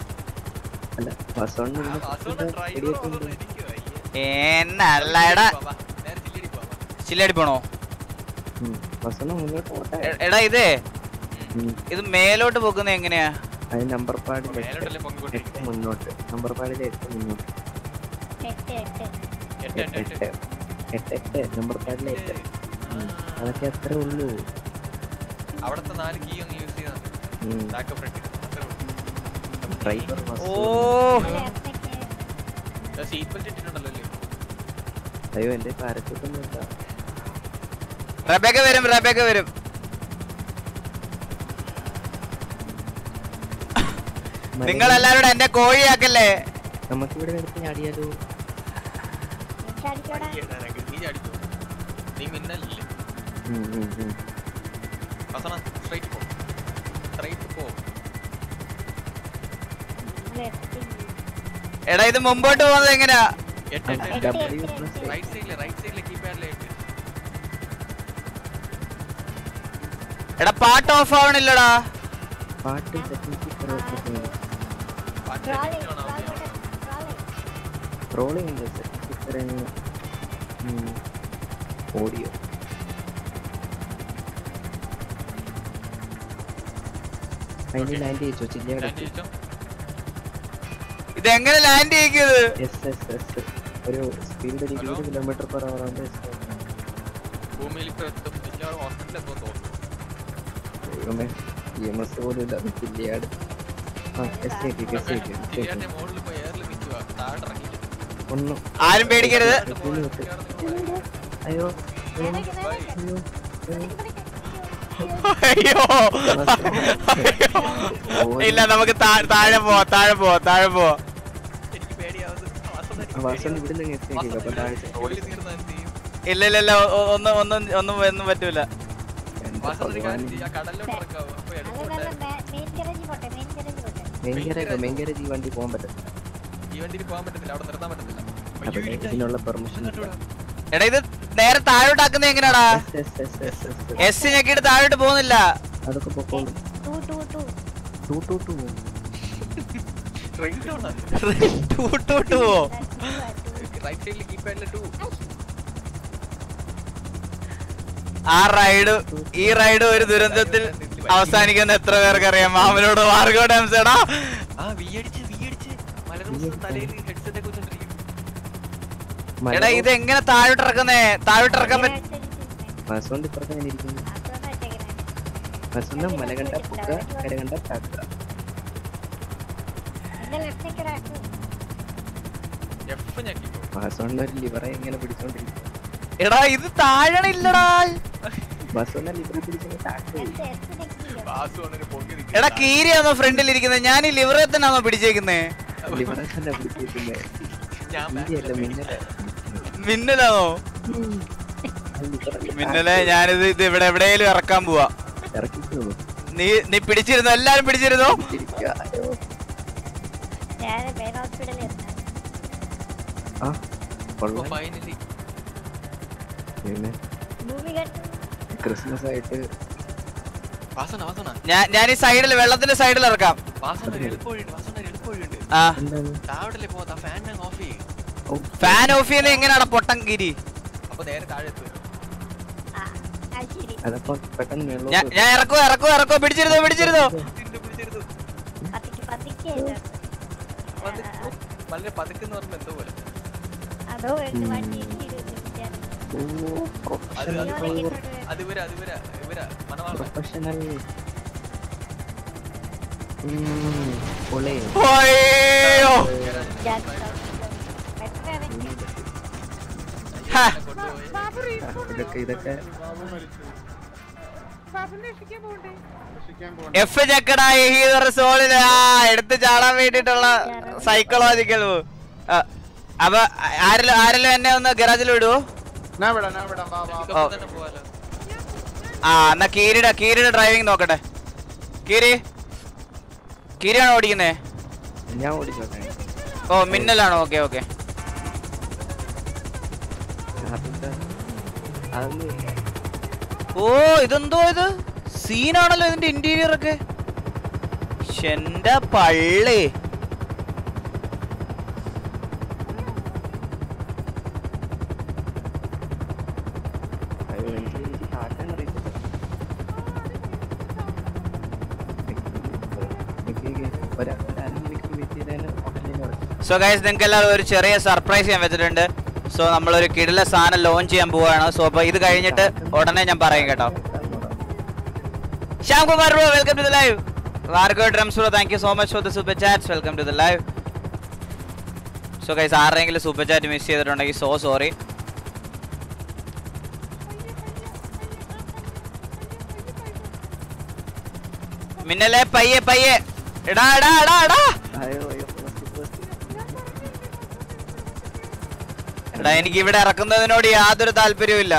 എന്നല്ലടാ ചില്ലടി പോണോ? എടാ ഇത് മേലോട്ട് പോകുന്നത് എങ്ങനെയാ? നമ്പർ പാഡിൽ മുന്നോട്ട്, നമ്പർ പാഡിൽ 8 മുന്നോട്ട്, 8 നമ്പർ പാഡിൽ 8. അതൊക്കെ അത്രേ ഉള്ളൂ. അവിടത്തെ 4 കീ ഒന്ന് യൂസ് ചെയ്താൽ ഡ്രൈവർ സീറ്റ് ബെൽറ്റ് ഇട്ടിട്ടുണ്ടല്ലോ. അയ്യോ എന്റെ പാരച്ചൂട്ടൊന്നും ഇല്ല. റബേക്ക വരും. നിങ്ങൾ എല്ലാവരും എന്നെ കോഴിയാക്കല്ലേ. നമുക്കിവിടെ എടുത്ത് ചാടിയാലോ? നീ മിന്നല്ലേ? എടാ ഇത് മുമ്പോട്ട് പോകുന്നത് എങ്ങനെയാ? എടാ പാട്ട് ഓഫ് ആവണില്ലടാ. പാട്ട് റോളിംഗ് ഓഡിയോ ലാൻഡ് ചെയ്യിച്ചോ? ചില്ലയുടെ ഇതെങ്ങനെ ലാൻഡ് ചെയ്യിക്കുന്നത്? ഒരു സ്പീഡ് 20 km/h ആണ്. ഭൂമിയിൽ പോലും ഇല്ല ചില്ലയാട്. ആരും പേടിക്കരുത്. അയ്യോ ഇല്ല, നമുക്ക് താഴെ പോവാ. ഇല്ല ഒന്നും പറ്റൂല. വണ്ടി പോകാൻ പറ്റത്തില്ല. ഇതിനുള്ള പെർമിഷൻ. എടാ ഇത് നേരെ താഴോട്ടാക്കുന്നത് എങ്ങനെയാടാ? എസ് ഞെക്കിട്ട് താഴോട്ട് പോകുന്നില്ല. അതൊക്കെ പൊക്കോളും. ഈ റൈഡ് ഒരു ദുരന്തത്തിൽ അവസാനിക്കുന്ന എത്ര പേർക്കറിയാം? മാമനോട് മാർഗോടാ. എടാ ഇത് എങ്ങനെ താഴോട്ടിറക്കുന്നേ? താഴോട്ടിറക്കാൻ മലകണ്ട പുക, കരകണ്ട താക്കുക. ലിവറെ എങ്ങനെ പിടിച്ചോണ്ടിരിക്കും? എടാ ഇത് താഴണില്ലടാ. എടാ കീരിയാണോ ഫ്രണ്ടിൽ ഇരിക്കുന്നത്? ഞാൻ ഈ ലിവറെ തന്നെയാണോ പിടിച്ചേക്കുന്നേ? മിന്നലാണോ? മിന്നലെ ഞാനിത് ഇവിടെ എവിടെയെങ്കിലും ഇറക്കാൻ പോവാ. നീ പിടിച്ചിരുന്നോ? എല്ലാരും പിടിച്ചിരുന്നോ? ക്രിസ്മസ് ആയിട്ട് ഞാൻ ഈ സൈഡിൽ, വെള്ളത്തിന്റെ സൈഡിൽ ഇറക്കാം. ഫാൻ ഓഫ് ചെയ്യുന്നത് എങ്ങനെയാണ് പൊട്ടൻ ഗിരി? അതപ്പോ പെട്ടെന്ന് ഞാൻ ഇറക്കോ പിടിച്ചിരുന്നോ വളരെ പതുക്കെന്ന് പറഞ്ഞ എന്തോ പോലെ പ്രൊഫഷണൽ ഇതൊക്കെ എഫ് ചെക്കടാ സോളില് എടുത്ത് ചാടാൻ വേണ്ടിട്ടുള്ള സൈക്കോളജിക്കൽ അപ്പൊ ആരെല്ലാം എന്നെ ഒന്ന് ഗരാജിൽ വിടുവോ? എന്നാ കീരിയുടെ ഡ്രൈവിംഗ് നോക്കട്ടെ. കീരിയാണോ ഓടിക്കുന്നേ? ഞാൻ ഓടിച്ചോട്ടെ. ഓ മിന്നലാണോ? Okay okay. ഓ ഇതെന്തോ ഇത് സീനാണല്ലോ ഇതിന്റെ ഇന്റീരിയർ ഒക്കെ. എന്റെ പള്ളി. സോ ഗൈസ് നിങ്ങൾക്ക് എല്ലാവരും ഒരു ചെറിയ സർപ്രൈസ് ചെയ്യാൻ വെച്ചിട്ടുണ്ട്. സോ നമ്മളൊരു കിടില സാധനം ലോഞ്ച് ചെയ്യാൻ പോവാണ്. സോ അപ്പൊ ഇത് കഴിഞ്ഞിട്ട് ഉടനെ ഞാൻ പറയും കേട്ടോ. Shyam Kumar bro welcome to the live. വാർഗോ drums bro thank you so much for the super chats. Welcome to the live. So guys ആരെങ്കിലും സൂപ്പർ ചാറ്റ് മിസ് ചെയ്തിട്ടുണ്ടെങ്കിൽ സോ സോറി. മിന്നലെ പയ്യെ എടാ എടാ എനിക്ക് ഇവിടെ ഇറക്കുന്നതിനോട് യാതൊരു താല്പര്യവും ഇല്ല.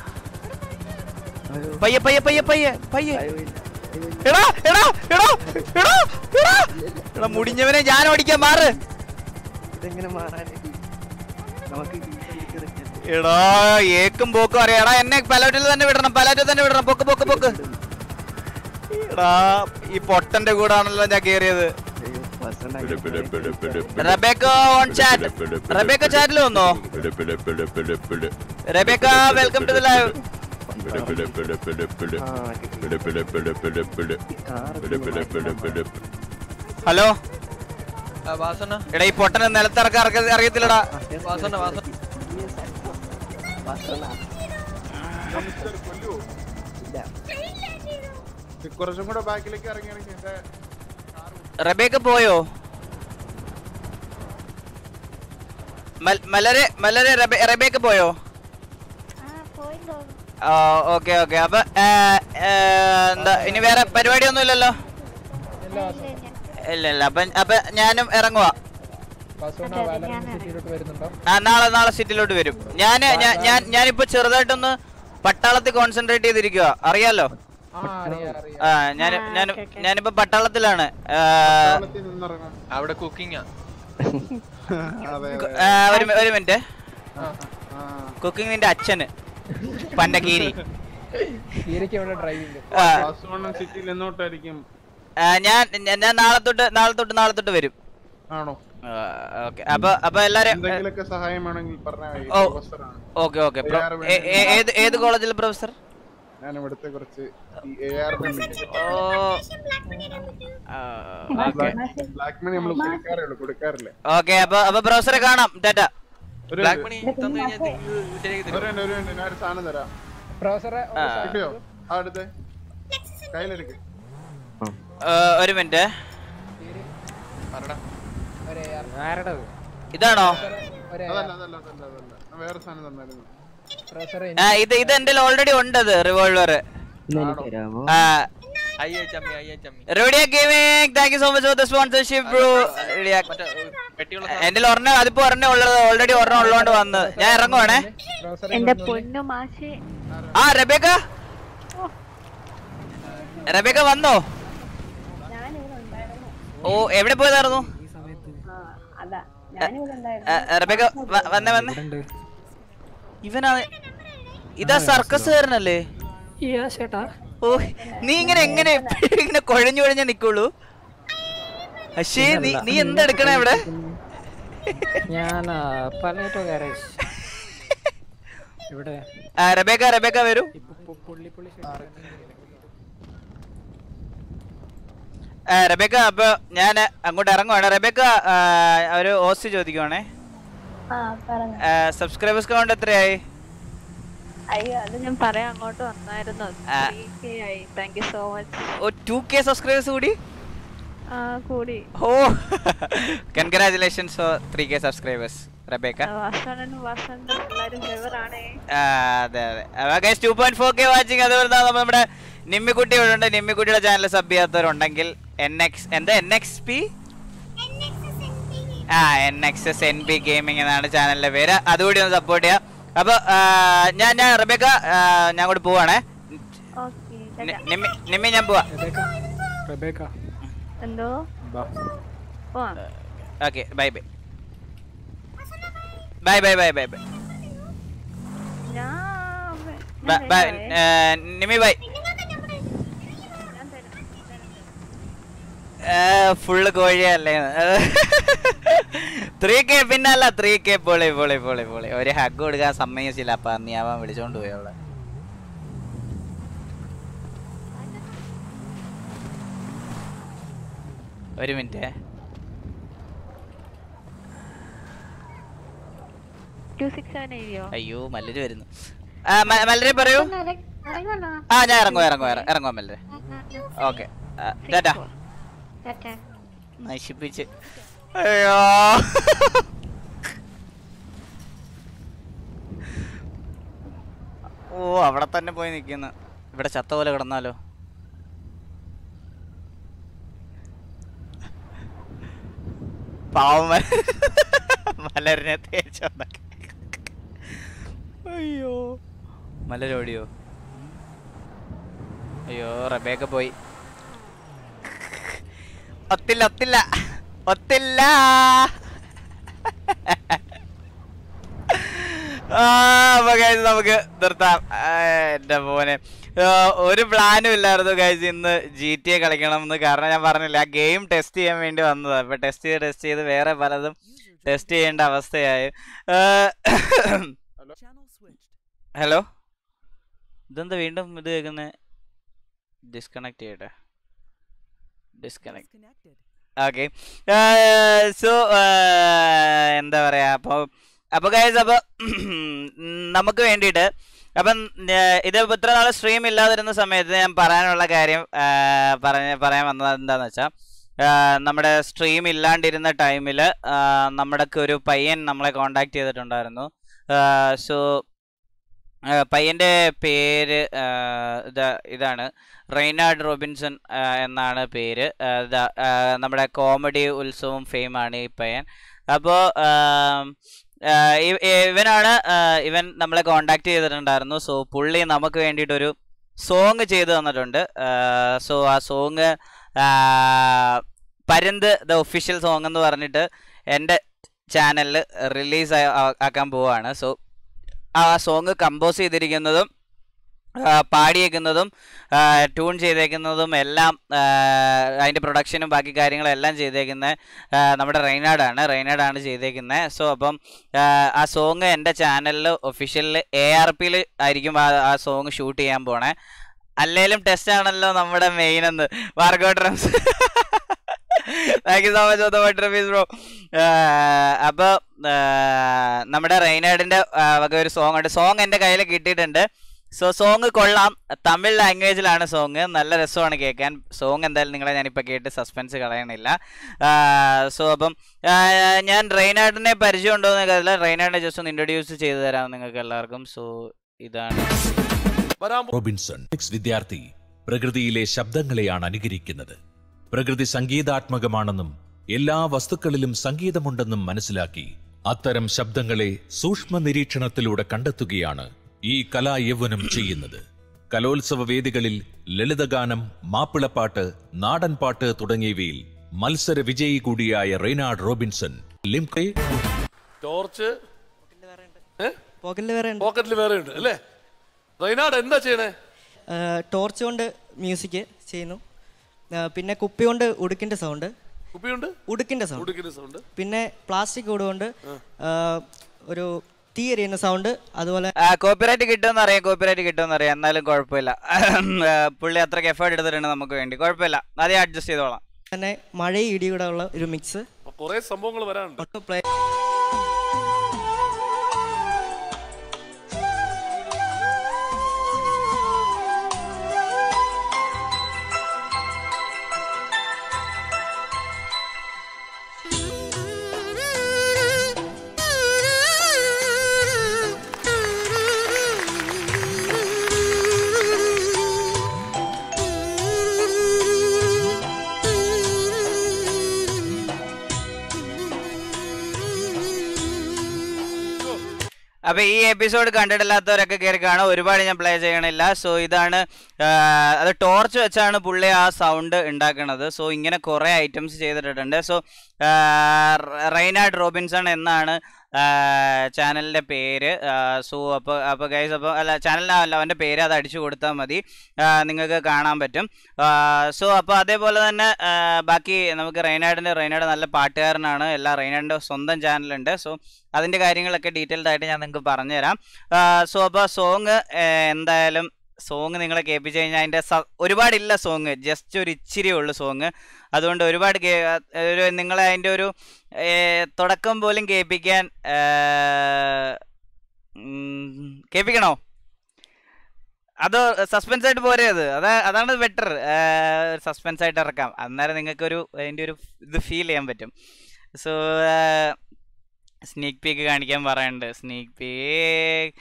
പയ്യെ എടാ മുടിഞ്ഞവനെ ഞാൻ ഓടിക്കാൻ മാറ്. എടാ ഏക്കും പോക്കും അറിയാടാ. എന്നെ പലാറ്റിൽ തന്നെ വിടണം. പൊക്ക്. എടാ ഈ പൊട്ടന്റെ കൂടെ ആണല്ലോ ഞാൻ കേറിയത്. Rebecca on chat. റബേക്ക ചാറ്റിൽ വന്നോ? Rebecca welcome to the live. Hello എടാ ഈ പൊട്ടനെ നിലത്തിറക്കാൻ അറിയത്തില്ലടാ. കുറച്ചും കൂടെ ബാക്കിലേക്ക് ഇറങ്ങി. റബേക്ക പോയോ? മലരെ റബേക്ക പോയോ? ഓക്കെ അപ്പൊ എന്താ ഇനി വേറെ പരിപാടി ഒന്നും ഇല്ലല്ലോ? ഇല്ല അപ്പൊ ഞാനും ഇറങ്ങുവാ. നാളെ സിറ്റിയിലോട്ട് വരും. ഞാനിപ്പോ ചെറുതായിട്ടൊന്ന് പട്ടാളത്തിൽ കോൺസെൻട്രേറ്റ് ചെയ്തിരിക്കുക. അറിയാലോ? ഞാനിപ്പോ പട്ടാളത്തിലാണ്. അവിടെ കുക്കിംഗ് ഒരു മിനിറ്റ്. കുക്കിംഗ് നിന്റെ അച്ഛന് പന്നകീരി. ഞാൻ നാളെ തൊട്ട് വരും. അപ്പൊ എല്ലാരും ഓക്കെ. ഏത് കോളേജിലെ പ്രൊഫസർ? ഓക്കെ അപ്പൊ പ്രൊഫസറെ കാണാം. ടാറ്റ. ഒരു മിനിറ്റ്. ഇതാണോ? ഇത് എന്റെ ഓൾറെഡി ഉണ്ടത് റിവോൾവർ. എന്റെ ഒരെണ്ണം അതിപ്പോ ഒരെണ്ണം ഉള്ളത് ഓൾറെഡി ഒരെണ്ണം ഉള്ളതുകൊണ്ട് വന്ന് ഞാൻ ഇറങ്ങുവാണേ. ആ റബേക്ക വന്നോ? ഓ എവിടെ പോയതായിരുന്നു റബേക്ക? വന്നേ. ഇവനാണ്. ഇതാ സർക്കസുകാരനല്ലേ? ഓ നീ എങ്ങനെ കുഴഞ്ഞു നിക്കുള്ളൂ? പക്ഷേ നീ എന്താ എടുക്കണേ ഇവിടെ? ഞാൻ ഇവിടെ റബേക്ക വരൂ. റബേക്ക അപ്പൊ ഞാൻ അങ്ങോട്ട് ഇറങ്ങുവാണ്. റബേക്ക ഒരു ഓസി ചോദിക്കുവാണേ. സബ്സ്ക്രൈബേഴ്സ് കൗണ്ട് എത്രയായി? അയ്യോ അത് ഞാൻ പറയാൻ അങ്ങോട്ട് വന്നായിരുന്നു. 3K ആയി. Thank you so much. ഓ 2K സബ്സ്ക്രൈബേഴ്സ് കൂടി? കൂടി. ഓ congratulations for 3K subscribers Rebecca. അതെ അതെ ഗൈസ് 2.4K വാച്ചിങ്. അതുപോലെ നമ്മുടെ നിമ്മിക്കുട്ടി ഇവിടെ ഉണ്ട്. നിമ്മിക്കുട്ടിയുടെ ചാനൽ സബ് ചെയ്യാത്തവരുണ്ടെങ്കിൽ NXP NXSNB ഗെയിമിംഗ് എന്നാണ് ചാനലിന്റെ പേര്. അതുകൂടി ഒന്ന് സപ്പോർട്ട് ചെയ്യാം. അപ്പൊ ഞാൻ റബേക്ക ഞാൻ കൂടി പോവാണേ. നിമ്മി ഞാൻ പോവാ. എന്തോ okay bye bye bye bye bye bye bye Nimmi bye. Full കോഴിയല്ലേ? 3K പിന്നല്ല 3K പൊളി പൊളി പൊളി പൊളി. ഒരു ഹഗ് കൊടുക്കാൻ സമ്മതിച്ചില്ല. അപ്പൊ നീ അവൻ വിളിച്ചോണ്ട് പോയി അവളെ. ഒരു മിനിറ്റ്. അയ്യോ മല്ലര് വരുന്നു. മല്ലരെ പറയൂ. ഞാൻ ഇറങ്ങുവാ മല്ലരെ. ഓക്കെ ടാറ്റാ. നശിപ്പിച്ച്. അയ്യോ ഓ അവിടെ തന്നെ പോയി നിൽക്കുന്നു. ഇവിടെ ചത്ത പോലെ കിടന്നാലോ? പാവം മലരിനെ തേച്ചൊന്നൊക്കെ. അയ്യോ മലരോടിയോ? അയ്യോ റബേക്ക പോയി. ഒത്തില്ല നമുക്ക് നിർത്താം. എന്റെ മോനെ ഒരു പ്ലാനും ഇല്ലായിരുന്നു ഗൈസ് ഇന്ന് GTA കളിക്കണം എന്ന്. കാരണം ഞാൻ പറഞ്ഞില്ല ആ ഗെയിം ടെസ്റ്റ് ചെയ്യാൻ വേണ്ടി വന്നതാണ്. അപ്പൊ ടെസ്റ്റ് ചെയ്ത് വേറെ പലതും ടെസ്റ്റ് ചെയ്യേണ്ട അവസ്ഥയായി. ഹലോ ഇതെന്താ വീണ്ടും ഇത് കേൾക്കുന്നത്? ഡിസ്കണക്ട് ചെയ്യട്ടെ. ഓക്കെ സോ എന്താ പറയാ. അപ്പൊ ഗൈസ് അപ്പൊ നമുക്ക് വേണ്ടിയിട്ട് അപ്പം ഇത് ഇത്ര നാൾ സ്ട്രീം ഇല്ലാതിരുന്ന സമയത്ത് ഞാൻ പറയാനുള്ള കാര്യം പറയാൻ വന്നത് എന്താണെന്ന് വെച്ചാൽ നമ്മുടെ സ്ട്രീം ഇല്ലാണ്ടിരുന്ന ടൈമിൽ നമ്മുടെ ഒരു പയ്യൻ നമ്മളെ കോണ്ടാക്ട് ചെയ്തിട്ടുണ്ടായിരുന്നു. സോ പയ്യൻ്റെ പേര് ഇതാണ് റെയ്നാർഡ് റോബിൻസൺ എന്നാണ് പേര്. നമ്മുടെ കോമഡി ഉത്സവം ഫെയിമാണ് ഈ പയ്യൻ. അപ്പോൾ ഇവൻ നമ്മളെ കോണ്ടാക്ട് ചെയ്തിട്ടുണ്ടായിരുന്നു. സോ പുള്ളി നമുക്ക് വേണ്ടിയിട്ടൊരു സോങ് ചെയ്തു തന്നിട്ടുണ്ട്. സോ ആ സോങ് പരന്ത് ദ ഒഫീഷ്യൽ സോങ് എന്ന് പറഞ്ഞിട്ട് എൻ്റെ ചാനലിൽ റിലീസ് ആക്കാൻ പോവുകയാണ്. സോ ആ സോങ് കമ്പോസ് ചെയ്തിരിക്കുന്നതും പാടിയേക്കുന്നതും ട്യൂൺ ചെയ്തേക്കുന്നതും എല്ലാം അതിൻ്റെ പ്രൊഡക്ഷനും ബാക്കി കാര്യങ്ങളും എല്ലാം ചെയ്തേക്കുന്നത് നമ്മുടെ റെയ്നാർഡാണ് ചെയ്തേക്കുന്നത്. സോ അപ്പം ആ സോങ് എൻ്റെ ചാനലിൽ ഒഫീഷ്യലിൽ ARPയിൽ ആയിരിക്കും ആ സോങ് ഷൂട്ട് ചെയ്യാൻ പോണേ. അല്ലേലും ടെസ്റ്റ് ആണല്ലോ നമ്മുടെ മെയിൻ എന്ന്. Margot thank you so much for the Rameez bro. അപ്പോൾ നമ്മുടെ റെയ്നാർഡിൻ്റെ വക ഒരു സോങ് ഉണ്ട്. സോങ് എൻ്റെ കയ്യിൽ കിട്ടിയിട്ടുണ്ട്. സോ സോങ് കൊള്ളാം. തമിഴ് ലാംഗ്വേജിലാണ് സോങ്. നല്ല രസമാണ് കേൾക്കാൻ. സോങ് എന്തായാലും നിങ്ങളെ ഞാനിപ്പോൾ കേട്ട് സസ്പെൻസ് കളയണില്ല. സോ അപ്പം ഞാൻ റെയ്നാർഡിനെ പരിചയം ഉണ്ടോ എന്ന് അറിയില്ല. റെയ്നാർഡിനെ ജസ്റ്റ് ഒന്ന് ഇൻട്രൊഡ്യൂസ് ചെയ്തു തരാം നിങ്ങൾക്ക് എല്ലാവർക്കും. സോ ഇതാണ് റോബിൻസൺ. വിദ്യാർത്ഥി പ്രകൃതിയിലെ ശബ്ദങ്ങളെയാണ് അനുകരിക്കുന്നത്. പ്രകൃതി സംഗീതാത്മകമാണെന്നും എല്ലാ വസ്തുക്കളിലും സംഗീതമുണ്ടെന്നും മനസ്സിലാക്കി അത്തരം ശബ്ദങ്ങളെ സൂക്ഷ്മ നിരീക്ഷണത്തിലൂടെ കണ്ടെത്തുകയാണ് ഈ കലായൗവനം ചെയ്യുന്നത്. കലോത്സവ വേദികളിൽ ലളിതഗാനം, മാപ്പിളപ്പാട്ട്, നാടൻപാട്ട് തുടങ്ങിയവയിൽ മത്സര വിജയി കൂടിയായ റെയ്നാർഡ് റോബിൻസൺ ലിംകെ ടോർച്ച് പോക്കറ്റിൽ വേറെ ഉണ്ട് അല്ലേ? റെയ്നാർഡ് എന്താ ചെയ്യണേ? ടോർച്ച് കൊണ്ട് മ്യൂസിക് ചെയ്യുന്നു. പിന്നെ കുപ്പി കൊണ്ട് ഉടുക്കിന്റെ സൗണ്ട്, ഉടുക്കിന്റെ സൗണ്ട്. പിന്നെ പ്ലാസ്റ്റിക് കൂട് കൊണ്ട് ഒരു തീ എറിയുന്ന സൗണ്ട്, അതുപോലെ കോപ്പിറൈറ്റ് കിട്ടുമെന്ന് അറിയാം, എന്നാലും കുഴപ്പമില്ല. പുള്ളി അത്രയ്ക്ക് എഫേർട്ട് എടുത്തിട്ടുണ്ട് നമുക്ക് വേണ്ടി, കുഴപ്പമില്ല, അതേ അഡ്ജസ്റ്റ് ചെയ്തോളാം. തന്നെ മഴയും ഇടികൂടെ ഉള്ള ഒരു മിക്സ്. കുറെ സംഭവങ്ങൾ വരാനുണ്ട്. അപ്പൊ ഈ എപ്പിസോഡ് കണ്ടിട്ടില്ലാത്തവരൊക്കെ കയറി കാണാം, ഒരുപാട് ഞാൻ പ്ലേ ചെയ്യണില്ല. സോ ഇതാണ്, അത് ടോർച്ച് വെച്ചാണ് പുള്ളി ആ സൗണ്ട് ഉണ്ടാക്കുന്നത്. സോ ഇങ്ങനെ കുറേ ഐറ്റംസ് ചെയ്തിട്ടുണ്ട്. സോ റെയ്നാർഡ് റോബിൻസൺ എന്നാണ് ചാനലിൻ്റെ പേര്. സോ അപ്പോൾ ഗൈസ്, അപ്പോൾ അല്ല ചാനലിനല്ല, അവൻ്റെ പേര് അത് അടിച്ചു കൊടുത്താൽ മതി, നിങ്ങൾക്ക് കാണാൻ പറ്റും. സോ അപ്പോൾ അതേപോലെ തന്നെ ബാക്കി നമുക്ക് റെയ്നാർഡ് നല്ല പാട്ടുകാരനാണ്. റെയ്നാർഡിൻ്റെ സ്വന്തം ചാനലുണ്ട്. സോ അതിൻ്റെ കാര്യങ്ങളൊക്കെ ഡീറ്റെയിൽഡ് ആയിട്ട് ഞാൻ നിങ്ങൾക്ക് പറഞ്ഞുതരാം. സോ അപ്പോൾ എന്തായാലും സോങ് നിങ്ങളെ കേൾപ്പിച്ച് കഴിഞ്ഞാൽ അതിൻ്റെ ഒരുപാടില്ല സോങ്, ജസ്റ്റ് ഒരു ഇച്ചിരിയേ ഉള്ളൂ സോങ്. അതുകൊണ്ട് ഒരുപാട് നിങ്ങളെ അതിൻ്റെ ഒരു തുടക്കം പോലും കേൾപ്പിക്കണോ? അതോ സസ്പെൻസ് ആയിട്ട് പോരേ? അതാണ് ബെറ്റർ, സസ്പെൻസ് ആയിട്ട് ഇറക്കാം, അന്നേരം നിങ്ങൾക്കൊരു അതിൻ്റെ ഒരു ഇത് ഫീൽ ചെയ്യാൻ പറ്റും. സോ സ്നീക്ക് പീക്ക് കാണിക്കാൻ പറയുന്നുണ്ട്. സ്നീക്ക് പീക്ക്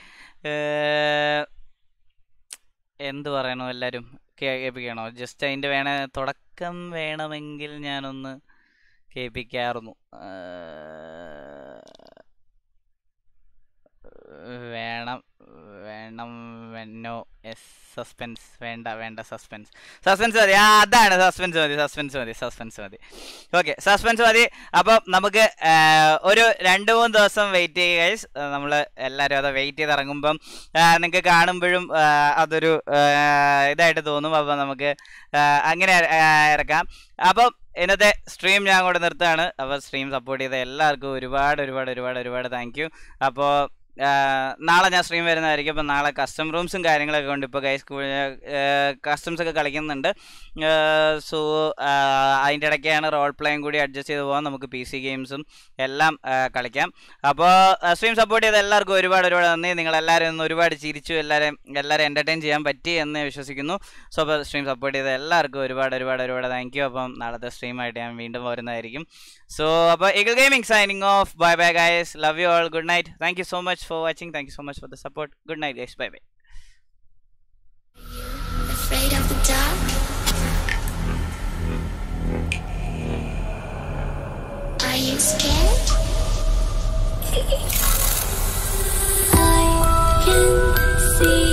എന്ത് പറയണോ, എല്ലാവരും കേൾപ്പിക്കണോ? ജസ്റ്റ് അതിൻ്റെ തുടക്കം വേണമെങ്കിൽ ഞാനൊന്ന് കേൾപ്പിക്കാറുന്നു. വേണോ സസ്പെൻസ് വേണ്ട സസ്പെൻസ് മതി. അതാണ് സസ്പെൻസ് മതി. ഓക്കെ, സസ്പെൻസ് മതി. അപ്പം നമുക്ക് ഒരു 2-3 ദിവസം വെയിറ്റ് ചെയ്യുക ഗൈസ്. നമ്മൾ എല്ലാവരും അത് വെയിറ്റ് ചെയ്ത് ഇറങ്ങുമ്പം നിങ്ങൾക്ക് കാണുമ്പോഴും അതൊരു ഇതായിട്ട് തോന്നും. അപ്പം നമുക്ക് അങ്ങനെ ഇറക്കാം. അപ്പം ഇന്നത്തെ സ്ട്രീം ഞാൻ അങ്ങോട്ട് നിർത്തുകയാണ്. അപ്പോൾ സ്ട്രീം സപ്പോർട്ട് ചെയ്ത എല്ലാവർക്കും ഒരുപാട് താങ്ക് യു. അപ്പോൾ നാളെ ഞാൻ സ്ട്രീം വരുന്നതായിരിക്കും. അപ്പോൾ നാളെ കസ്റ്റം റൂംസും കാര്യങ്ങളൊക്കെ ഉണ്ട്. ഇപ്പോൾ ഗൈസ് കസ്റ്റംസ് ഒക്കെ കളിക്കുന്നുണ്ട്. സോ അതിൻ്റെ ഇടയ്ക്കാണ് റോൾ പ്ലേയും കൂടി അഡ്ജസ്റ്റ് ചെയ്ത് പോകാൻ, നമുക്ക് PC ഗെയിംസും എല്ലാം കളിക്കാം. അപ്പോൾ സ്ട്രീം സപ്പോർട്ട് ചെയ്ത എല്ലാവർക്കും ഒരുപാട് നന്ദി. നിങ്ങളെല്ലാവരും ഒന്ന് ഒരുപാട് ചിരിച്ചു, എല്ലാവരും എൻ്റർടൈൻ ചെയ്യാൻ പറ്റി എന്ന് വിശ്വസിക്കുന്നു. സോ അപ്പോൾ സ്ട്രീം സപ്പോർട്ട് ചെയ്ത എല്ലാവർക്കും ഒരുപാട് താങ്ക് യു. അപ്പം നാളത്തെ സ്ട്രീമായിട്ട് ഞാൻ വീണ്ടും വരുന്നതായിരിക്കും. സോ അപ്പോൾ eagle gaming signing off. Bye guys, love you all, good night. Thank you so much for watching, thank you so much for the support. Good night guys, bye. Afraid of the dark? Are you scared? I can see